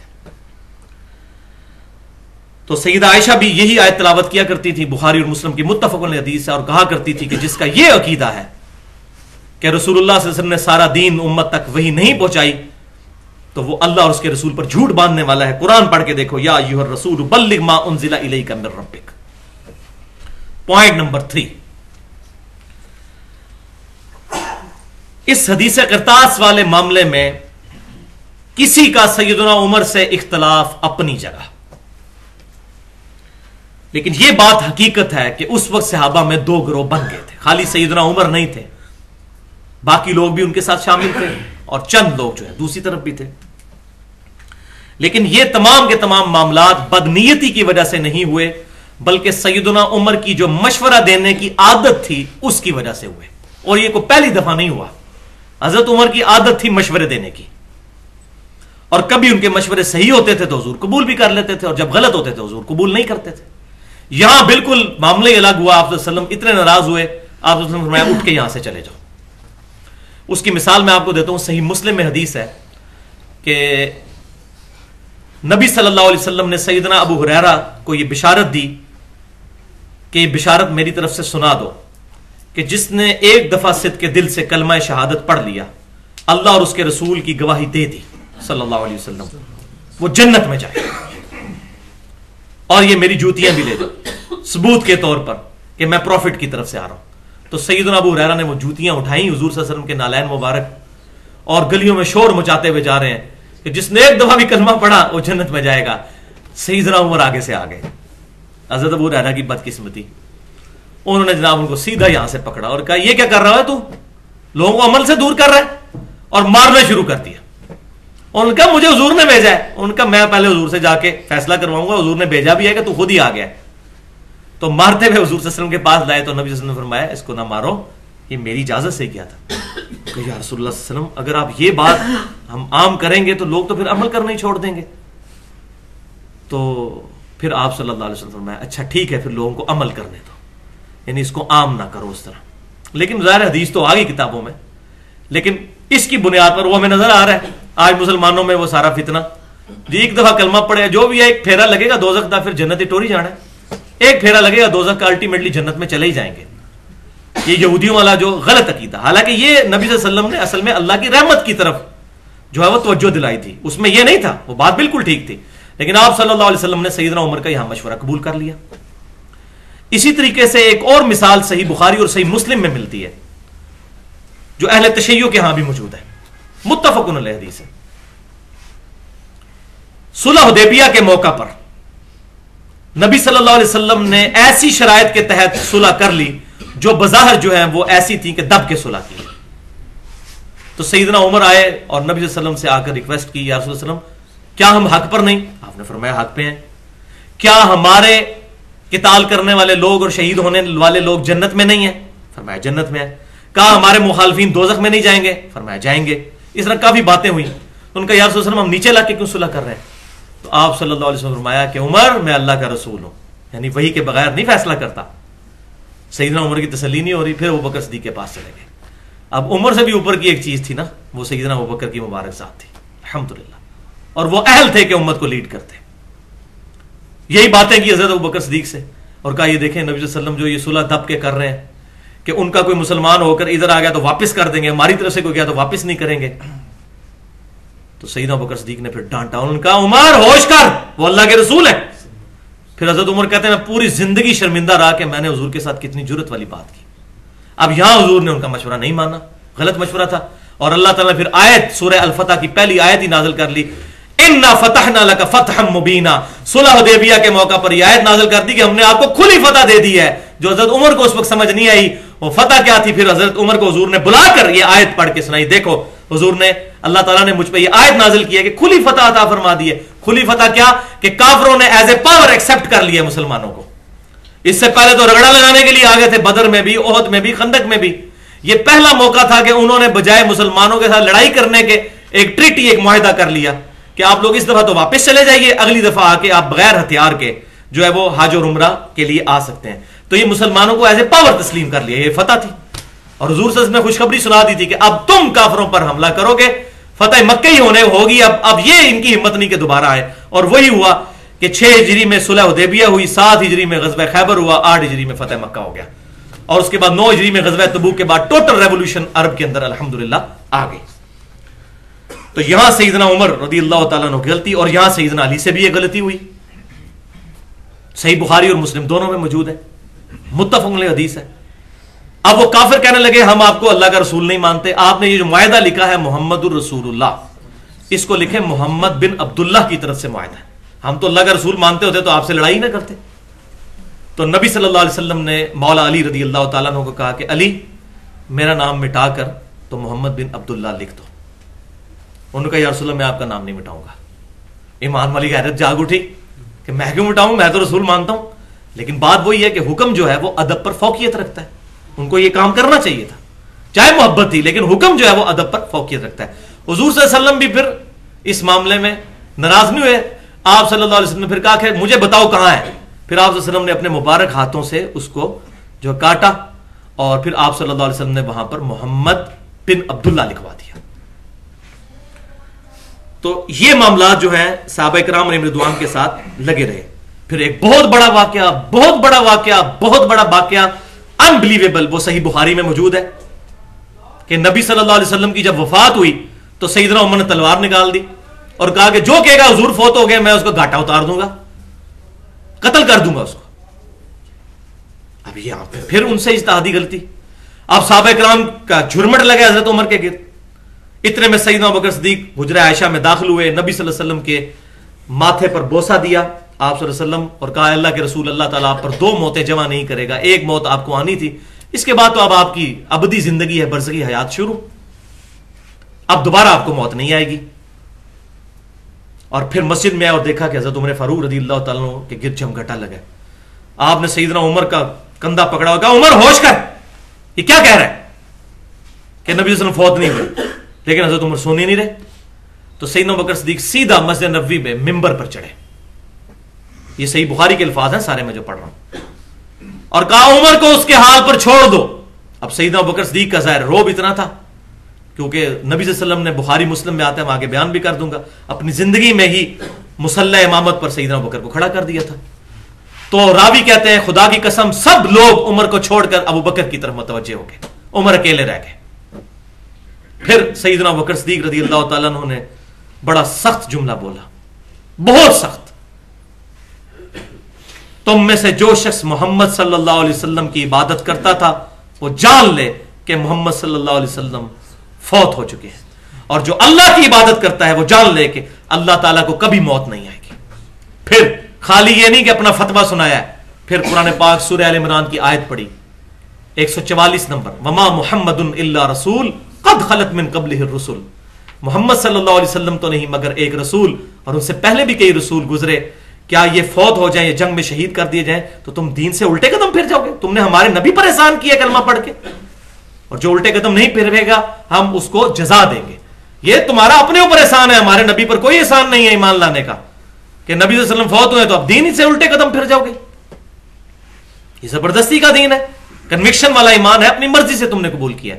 تو سیدہ عائشہ بھی یہی آیت تلاوت کیا کرتی تھی، بخاری اور مسلم کی متفق علیہ حدیث ہے، اور کہا کرتی تھی کہ جس کا یہ عقیدہ ہے کہ رسول اللہ صلی اللہ علیہ وسلم نے سارا دین امت تک وہی نہیں پہنچائی تو وہ اللہ اور اس کے رسول پر جھوٹ باندھنے والا ہے۔ قرآن پڑھ کے دیکھو، یا ایھا الرسول بلغ ما انزل الیک من ربک۔ پوائنٹ نمبر 3، اس حدیث قرطاس والے معاملے میں کسی کا سیدنا عمر سے اختلاف اپنی جگہ، لیکن یہ بات حقیقت ہے کہ اس وقت صحابہ میں 2 گروہ بن گئے تھے، خالی سیدنا عمر نہیں تھے، باقی لوگ بھی ان کے ساتھ شامل تھے اور چند لوگ جو ہے دوسری طرف بھی تھے۔ لیکن یہ تمام کے تمام معاملات بدنیتی کی وجہ سے نہیں ہوئے، بلکہ سیدنا عمر کی جو مشورہ دینے کی عادت تھی اس کی وجہ سے ہوئے، اور یہ کوئی پہلی دفعہ نہیں ہوا۔ حضرت عمر کی عادت تھی مشورے دینے کی، اور کبھی ان کے مشورے صحیح ہوتے تھے تو حضور قبول بھی کر لیتے تھے، اور جب غلط ہوتے تھے حضور قبول نہیں کرتے تھے۔ یہاں بالکل معاملہ ہی الگ ہوا، آپ صلی اللہ علیہ وسلم اتنے ناراض ہوئے، آپ صلی اللہ علیہ وسلم فرمایا اٹھ کے یہاں سے چلے جاؤ۔ اس کی مثال میں آپ کو دیتا ہوں، صحیح مسلم میں حدیث ہے کہ نبی صلی اللہ علیہ وسلم نے سیدنا ابو ہریرہ کو یہ بشارت دی کہ یہ بشارت میری طرف سے سنا دو کہ جس نے ایک دفعہ صدق کے دل سے کلمہ شہادت پڑھ لیا، اللہ اور اس کے رسول کی گواہی دے دی صلی اللہ علیہ وسلم، وہ جنت میں جائے، اور یہ میری جوتیاں بھی لے دو ثبوت کے طور پر کہ میں پروفٹ کی طرف سے آ رہا ہوں۔ تو سیدنا ابو ہریرہ نے وہ جوتیاں اٹھائیں حضور صلی اللہ علیہ وسلم کے نالین مبارک، اور گلیوں میں شور مچاتے ہوئے جا رہے ہیں کہ جس نے ایک دفعہ بھی کلمہ پڑھا وہ جنت میں جائے گا۔ سیدنا عمر آگے سے آ گئے، حضرت ابو ہریرہ کی بدقسمتی، انہوں نے جناب ان کو سیدھا یہاں سے پکڑا اور کہا یہ کیا کر رہا ہے تو، لوگوں کو عمل سے دور کر رہا ہے، اور مارنا شروع کر دیا۔ ان کا مجھے حضور نے بھیجا ہے، ان کا میں پہلے حضور سے جا کے فیصلہ کرواؤں گا، حضور نے بھیجا بھی ہے کہ تو خود ہی آ گیا ہے۔ تو مارتے ہوئے حضور صلی اللہ علیہ وسلم کے پاس لائے تو نبی صلی اللہ علیہ وسلم نے فرمایا اس کو نہ مارو، یہ میری اجازت سے کیا تھا۔ کہ یا رسول اللہ صلی اللہ علیہ وسلم اگر آپ یہ بات ہم عام کریں گے تو لوگ تو پھر عمل کرنا ہی چھوڑ دیں گے۔ تو پھر آپ صلی اللہ علیہ وسلم فرمایا اچھا ٹھیک ہے، پھر لوگوں کو عمل کرنے دو، یعنی اس کو عام نہ کرو اس طرح۔ لیکن ظاہر حدیث تو آ گئی کتابوں میں، لیکن اس کی بنیاد پر وہ ہمیں نظر آ رہا ہے آج مسلمانوں میں وہ سارا فتنہ جی، ایک دفعہ کلمہ پڑے جو بھی ہے، ایک پھیرا لگے گا دوزخ کا، پھر جنت ہی ٹوری جانا ہے، ایک پھیرا لگے گا دوزخ کا، الٹیمیٹلی جنت میں چلے ہی جائیں گے۔ یہ یہودیوں والا جو غلط عقیدہ، حالانکہ یہ نبی صلی اللہ علیہ وسلم نے اصل میں اللہ کی رحمت کی طرف جو ہے وہ توجہ دلائی تھی، اس میں یہ نہیں تھا، وہ بات بالکل ٹھیک تھی، لیکن آپ صلی اللہ علیہ وسلم نے سیدنا عمر کا یہاں مشورہ قبول کر لیا۔ اسی طریقے سے ایک اور مثال صحیح بخاری اور صحیح مسلم میں ملتی ہے جو اہل تشیع کے ہاں بھی موجود ہے، متفق علیہ حدیث ہے सुलह हुदैबिया के मौका पर नबी सल्लल्लाहु अलैहि वसल्लम ने ऐसी शराइत के तहत सुलह कर ली जो बज़ाहिर जो है वो ऐसी थी कि दब के सुलह की। तो सैयदना उमर आए और नबी सल्लल्लाहु अलैहि वसल्लम से आकर रिक्वेस्ट की, या रसूल सल्लम क्या हम हक पर नहीं? आपने फरमाया हक पे हैं। क्या हमारे किताल करने वाले लोग और शहीद होने वाले लोग जन्नत में नहीं है? फरमाया जन्नत में है। कहा हमारे मुखालफीन दोज़ख में नहीं जाएंगे? फरमाया जाएंगे। इस तरह काफी बातें हुई। उनका या रसूल सल्लम हम नीचे लाके क्यों सुलह कर रहे हैं? तो आप सल्लल्लाहु अलैहि वसल्लम फरमाया कि उमर मैं अल्लाह का रसूल हूं, यानी वही के बगैर नहीं फैसला करता। सैयदना उमर की तसल्ली नहीं हो रही, फिर अबू बकर सिद्दीक के पास चले गए। अब उमर से भी ऊपर की एक चीज थी ना, वो सैयदना अबू बकर की मुबारक जात थी अल्हम्दुलिल्लाह, और वो अहल थे कि उम्मत को लीड करते। यही बातें की हजरत अबू बकर सिद्दीक से और कहा ये देखें नबी सल्लल्लाहु अलैहि वसल्लम जो ये सुलह दब के कर रहे हैं कि उनका कोई मुसलमान होकर इधर आ गया तो वापस कर देंगे, हमारी तरफ से कोई गया तो वापस नहीं करेंगे। तो सैयदना अबू बकर सिद्दीक ने फिर डांटा, उनका उमर होश कर, वो अल्लाह के रसूल है। फिर हजरत उमर कहते हैं मैं पूरी जिंदगी शर्मिंदा रहा कि मैंने हुजूर के साथ कितनी जुर्रत वाली बात की। अब यहां हुजूर ने उनका मशवरा नहीं माना, गलत मशवरा था। और अल्लाह ताला ने फिर आयत सूरह अल फतह की पहली आयत ही नाजिल कर ली, इन्ना फतहना लका फतहम मुबीना। सुलह हुदैबिया के मौका पर यह आयत नाजिल कर दी कि हमने आपको खुली फतह दे दी है। जो हजरत उमर को उस वक्त समझ नहीं आई वो फतह क्या थी, फिर हजरत उमर को हुजूर ने बुलाकर ये आयत पढ़ के सुनाई। देखो हुजूर ने, अल्लाह ताला ने मुझ पे ये आयत नाजिल की है कि खुली फतह अता फरमा दी है। खुली फतह क्या कि काफिरों ने एज ए पावर एक्सेप्ट कर लिया मुसलमानों को। इससे पहले तो रगड़ा लगाने के लिए आ गए थे, बदर में भी, ओहद में भी, खंदक में भी। ये पहला मौका था कि उन्होंने बजाय मुसलमानों के साथ लड़ाई करने के एक ट्रीटी, एक मुआहिदा कर लिया कि आप लोग इस दफा तो वापस चले जाइए, अगली दफा आके आप बगैर हथियार के जो है वो हज और उम्रा के लिए आ सकते हैं। तो ये मुसलमानों को एज ए पावर तस्लीम कर लिया, ये फतह थी। और हुजूर सल्लल्लाहु अलैहि वसल्लम ने खुशखबरी सुना दी थी कि अब तुम काफिरों पर हमला करोगे, फतह मक्के ही होने होगी। अब ये इनकी हिम्मत नहीं कि दोबारा आए। और वही हुआ कि 6 हिजरी में सुलह हुदैबिया हुई, 7 हिजरी में ग़ज़वा खैबर हुआ, 8 हिजरी में फतह मक्का हो गया। और उसके बाद 9 हिजरी में ग़ज़वा तबूक के बाद टोटल रेवोल्यूशन अरब के अंदर अल्हम्दुलिल्लाह आ गई। तो यहां सैयदना उमर रज़ियल्लाहु ताला अन्हु की गलती, और यहां सैयदना अली से भी एक गलती हुई। सही बुखारी और मुस्लिम दोनों में मौजूद है, मुत्तफ़क़ुन अलैह हदीस है। अब वो काफिर कहने लगे हम आपको अल्लाह का रसूल नहीं मानते। आपने ये जो मुआहिदा लिखा है मुहम्मदुर रसूलुल्लाह, इसको लिखे मोहम्मद बिन अब्दुल्लाह की तरफ से मुआहिदा है। हम तो अल्लाह का रसूल मानते होते तो आपसे लड़ाई ना करते। तो नबी सल्लल्लाहु अलैहि वसल्लम ने मौला अली रज़ियल्लाहु ताला अन्हु को कहा कि अली मेरा नाम मिटाकर तो मोहम्मद बिन अब्दुल्लाह लिख दो। उन्होंने कहा या रसूल अल्लाह मैं आपका नाम नहीं मिटाऊंगा। ईमान वाली हैरत जाग उठी कि मैं क्यों मिटाऊं, मैं तो रसूल मानता हूं। लेकिन बात वही है कि हुक्म जो है वो अदब पर फौकियत रखता है। उनको ये काम करना चाहिए था, चाहे मोहब्बत थी, लेकिन हुक्म जो है वो अदब पर फौकियत रखता है। हुजूर सल्लल्लाहु अलैहि वसल्लम भी फिर इस मामले में नाराज नहीं हुए। आप सल्लल्लाहु अलैहि वसल्लम ने फिर कहा कि मुझे बताओ कहां है। फिर आप सल्लल्लाहु अलैहि वसल्लम ने अपने मुबारक हाथों से उसको जो काटा और फिर आप सल्लल्लाहु अलैहि वसल्लम ने वहां पर मोहम्मद बिन अब्दुल्लाह लिखवा दिया। तो ये मामला जो है सहाबा इकराम रिज़वान के साथ लगे रहे। फिर एक बहुत बड़ा वाकया, बहुत बड़ा वाकया, बहुत बड़ा वाकया, अनबिलीवेबल, वो सही बुखारी में मौजूद है कि नबी सल्लल्लाहु अलैहि वसल्लम की जब वफात हुई तो सैयदना उमर ने तलवार निकाल दी और कहा कि जो कहेगा हुजूर फौत हो गए मैं उसको घाटा उतार दूंगा, कत्ल कर दूंगा उसको। अब यहां पे फिर उनसे इज्तिहादी गलती। अब सहाबा इकराम का झुरमट लगे हजरत उमर के गिर्द। इतने में सैयदना अबू बकर सिद्दीक हुजरा आयशा में दाखिल हुए, नबी सल्लल्लाहु अलैहि वसल्लम के माथे पर बोसा दिया आप सल्लल्लाहु अलैहि वसल्लम और कहा अल्लाह के रसूल अल्लाह ताला आप पर 2 मौतें जमा नहीं करेगा, एक मौत आपको आनी थी, इसके बाद तो अब आपकी अबदी जिंदगी है, बरज़खी हयात शुरू, अब दोबारा आपको मौत नहीं आएगी। और फिर मस्जिद में आए और देखा कि हजरत उमर फारूक रज़ियल्लाहु ताला अन्हु के गिरद जमघटा लगा। आपने सैयदना उमर का कंधा पकड़ा और कहा उमर होश कर, ये क्या कह रहा है कि नबी सल्लल्लाहु अलैहि वसल्लम फौत नहीं हुए। लेकिन हजरत उमर सोने नहीं रहे। तो सैयदना अबू बकर सिद्दीक सीधा मस्जिद नबवी में मिंबर पर चढ़े, ये सही बुखारी के अल्फाज हैं सारे मैं जो पढ़ रहा हूं, और कहा उमर को उसके हाल पर छोड़ दो। अब सैयदना अबू बकर सिद्दीक का ज़ाहिर रोब इतना था क्योंकि नबी सल्लल्लाहु अलैहि वसल्लम ने बुखारी मुस्लिम में आता है, मैं आगे बयान भी कर दूंगा, अपनी जिंदगी में ही मुसल्ला इमामत पर सैयदना अबू बकर को खड़ा कर दिया था। तो रावी कहते हैं खुदा की कसम सब लोग उमर को छोड़कर अबू बकर की तरफ मुतवज्जे हो गए, उमर अकेले रह गए। फिर सैयदना अबू बकर सिद्दीक रज़ियल्लाहु ताला अन्हु ने बड़ा सख्त जुमला बोला, बहुत सख्त, तुम में से जो शख्स मोहम्मद सल्लल्लाहु अलैहि वसल्लम की इबादत करता था वो जान ले कि मोहम्मद सल्लल्लाहु अलैहि वसल्लम फौत हो चुके हैं। اور جو اللہ کی عبادت کرتا ہے وہ جان لے کہ اللہ تعالیٰ کو کبھی موت نہیں آئے گی. پھر خالی یہ نہیں کہ اپنا فتویٰ سنایا ہے, پھر قرآن پاک سورہ آل عمران کی آیت پڑھی 144 نمبر, وما محمد الا رسول قد خلت من قبلہ الرسل, محمد صلی اللہ علیہ وسلم تو نہیں مگر ایک رسول, اور ان سے پہلے بھی کئی رسول گزرے, کیا یہ فوت ہو جائیں, یہ جنگ میں شہید کر دیے جائیں تو تم دین سے الٹے قدم پھر جاؤ گے؟ تم نے ہمارے نبی پر احسان کیا کلمہ پڑھ کے, اور جو الٹے قدم نہیں پھرے گا ہم اس کو جزا دیں گے. یہ تمہارا اپنے اوپر احسان ہے, ہمارے نبی پر کوئی احسان نہیں ہے ایمان لانے کا, کہ نبی صلی اللہ علیہ وسلم فوت ہوئے تو اب دین سے الٹے قدم پھر جاؤ گے. یہ زبردستی کا دین ہے, کنوکشن والا ایمان ہے, اپنی مرضی سے تم نے قبول کیا.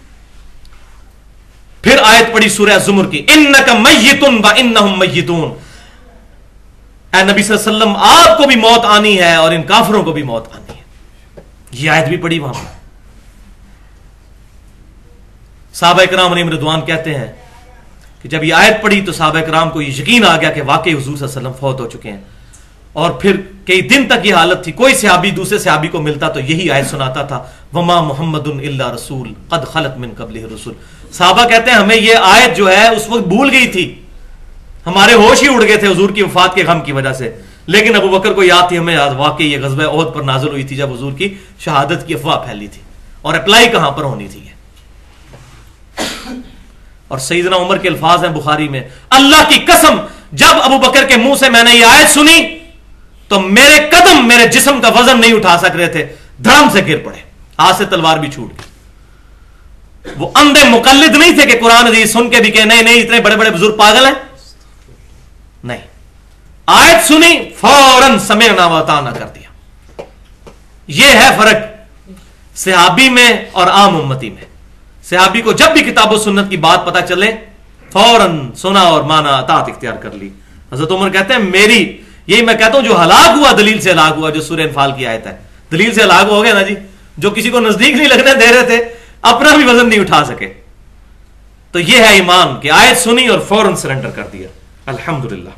پھر آیت پڑھی سورہ زمر کی, انک میت وانہم میتون, اے نبی صلی اللہ علیہ وسلم آپ کو بھی موت آنی ہے اور ان کافروں کو بھی موت آنی ہے. یہ آیت بھی پڑھی وہاں پر. صحابہ کرام علیہم رضوان کہتے ہیں کہ جب یہ آیت پڑھی تو صحابہ کرام کو یہ یقین آ گیا کہ واقعی حضور صلی اللہ علیہ وسلم فوت ہو چکے ہیں, اور پھر کئی دن تک یہ حالت تھی, کوئی صحابی دوسرے صحابی کو ملتا تو یہی آیت سناتا تھا, وما محمد الا رسول قد خلت من قبلہ الرسل. صحابہ کہتے ہیں ہمیں یہ آیت جو ہے اس وقت بھول گئی تھی, ہمارے ہوش ہی اڑ گئے تھے حضور کی وفات کے غم کی وجہ سے, لیکن ابو بکر کو یاد تھی, ہمیں یاد واقعی یہ غزوہ احد پر نازل ہوئی تھی جب حضور کی شہادت کی افواہ پھیلی تھی, اور اپلائی کہاں پر ہونی تھی. اور سیدنا عمر کے الفاظ ہیں بخاری میں, اللہ کی قسم جب ابو بکر کے منہ سے میں نے یہ آیت سنی تو میرے قدم میرے جسم کا وزن نہیں اٹھا سک رہے تھے, دھڑم سے گر پڑے, ہاتھ سے تلوار بھی چھوٹ گئی. وہ اندھے مقلد نہیں تھے کہ قرآن حدیث سن کے بھی کہ نہیں اتنے بڑے بڑے بزرگ پاگل ہیں, نہیں, آیت سنی فوراً سمعنا واطعنا کر دیا. یہ ہے فرق صحابی میں اور عام امتی میں. صحابی کو جب بھی کتاب و سنت کی بات پتہ چلے فوراً سنا اور مانا, اطاعت اختیار کر لی. حضرت عمر کہتے ہیں میری, یہی میں کہتا ہوں جو ہلاک ہوا دلیل سے ہلاک ہوا, جو سورہ انفال کی آیت ہے, دلیل سے ہلاک ہو گیا نا جی, جو کسی کو نزدیک نہیں لگنے دے رہے تھے, اپنا بھی وزن نہیں اٹھا سکے. تو یہ ہے ایمان کہ آیت سنی اور فوراً سرنڈر کر دیا. الحمدللہ.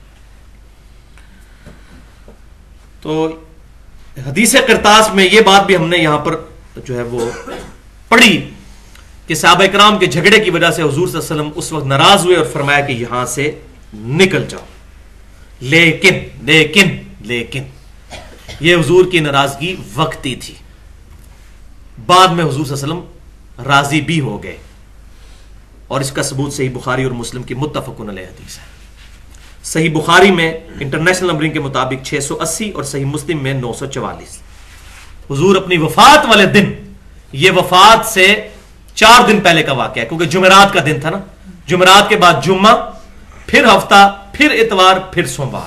تو حدیث قرطاس میں یہ بات بھی ہم نے یہاں پر جو ہے وہ پڑھی کہ صحابہ کرام کے جھگڑے کی وجہ سے حضور صلی اللہ علیہ وسلم اس وقت ناراض ہوئے اور فرمایا کہ یہاں سے نکل جاؤ. لیکن لیکن لیکن یہ حضور کی ناراضگی وقتی تھی, بعد میں حضور صلی اللہ علیہ وسلم راضی بھی ہو گئے, اور اس کا ثبوت صحیح بخاری اور مسلم کی متفقن علیہ حدیث ہے. صحیح بخاری میں انٹرنیشنل نمبرنگ کے مطابق 680 اور صحیح مسلم میں 944. حضور اپنی وفات والے دن, یہ وفات سے 4 دن پہلے کا واقعہ ہے کیونکہ جمعرات کا دن تھا نا, جمعرات کے بعد جمعہ, پھر ہفتہ, پھر اتوار, پھر سوموار.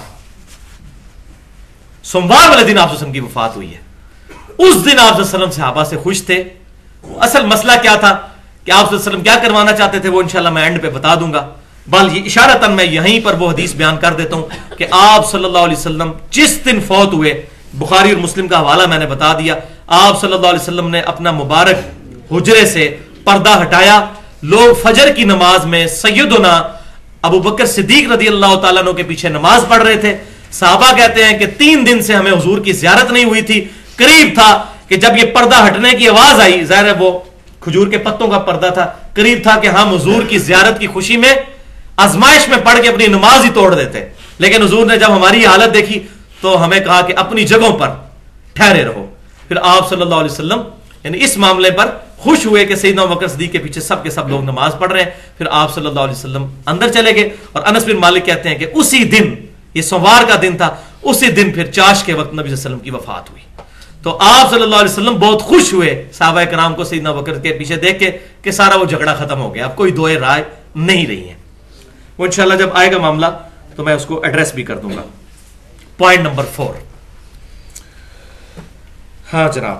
سوموار والے دن آپ وسلم کی وفات ہوئی ہے. اس دن آپ وسلم صحابہ سے خوش تھے. اصل مسئلہ کیا تھا کہ آپ وسلم کیا کروانا چاہتے تھے وہ انشاءاللہ میں اینڈ پہ بتا دوں گا, بل یہ اشارتاً میں یہیں پر وہ حدیث بیان کر دیتا ہوں کہ آپ صلی اللہ علیہ وسلم جس دن فوت ہوئے, بخاری اور مسلم کا حوالہ میں نے بتا دیا, آپ صلی اللہ علیہ وسلم نے اپنا مبارک حجرے سے پردہ ہٹایا, لوگ فجر کی نماز میں سیدنا ابو بکر صدیق رضی اللہ تعالیٰ عنہ کے پیچھے نماز پڑھ رہے تھے. صحابہ کہتے ہیں کہ 3 دن سے ہمیں حضور کی زیارت نہیں ہوئی تھی, قریب تھا کہ جب یہ پردہ ہٹنے کی آواز آئی, ظاہر ہے وہ کھجور کے پتوں کا پردہ تھا, قریب تھا کہ ہم حضور کی زیارت کی خوشی میں آزمائش میں پڑھ کے اپنی نماز ہی توڑ دیتے, لیکن حضور نے جب ہماری حالت دیکھی تو ہمیں کہا کہ اپنی جگہوں پر ٹھہرے رہو. پھر آپ صلی اللہ علیہ وسلم یعنی اس معاملے پر خوش ہوئے کہ سیدنا ابو بکر صدیق کے پیچھے سب کے سب لوگ نماز پڑھ رہے ہیں. پھر آپ صلی اللہ علیہ وسلم اندر چلے گئے, اور انس بن مالک کہتے ہیں کہ اسی دن, یہ سوموار کا دن تھا, اسی دن پھر چاش کے وقت نبی صلی اللہ علیہ وسلم کی وفات ہوئی. تو آپ صلی اللہ علیہ وسلم بہت خوش ہوئے صحابہ کرام کو سیدنا ابو بکر کے پیچھے دیکھ کے کہ سارا وہ جھگڑا ختم ہو گیا, اب کوئی دوئے رائے نہیں رہی ہے. وہ انشاءاللہ جب آئے گا معاملہ تو میں اس کو ایڈریس بھی کر دوں گا. Point number 4. ہاں جناب,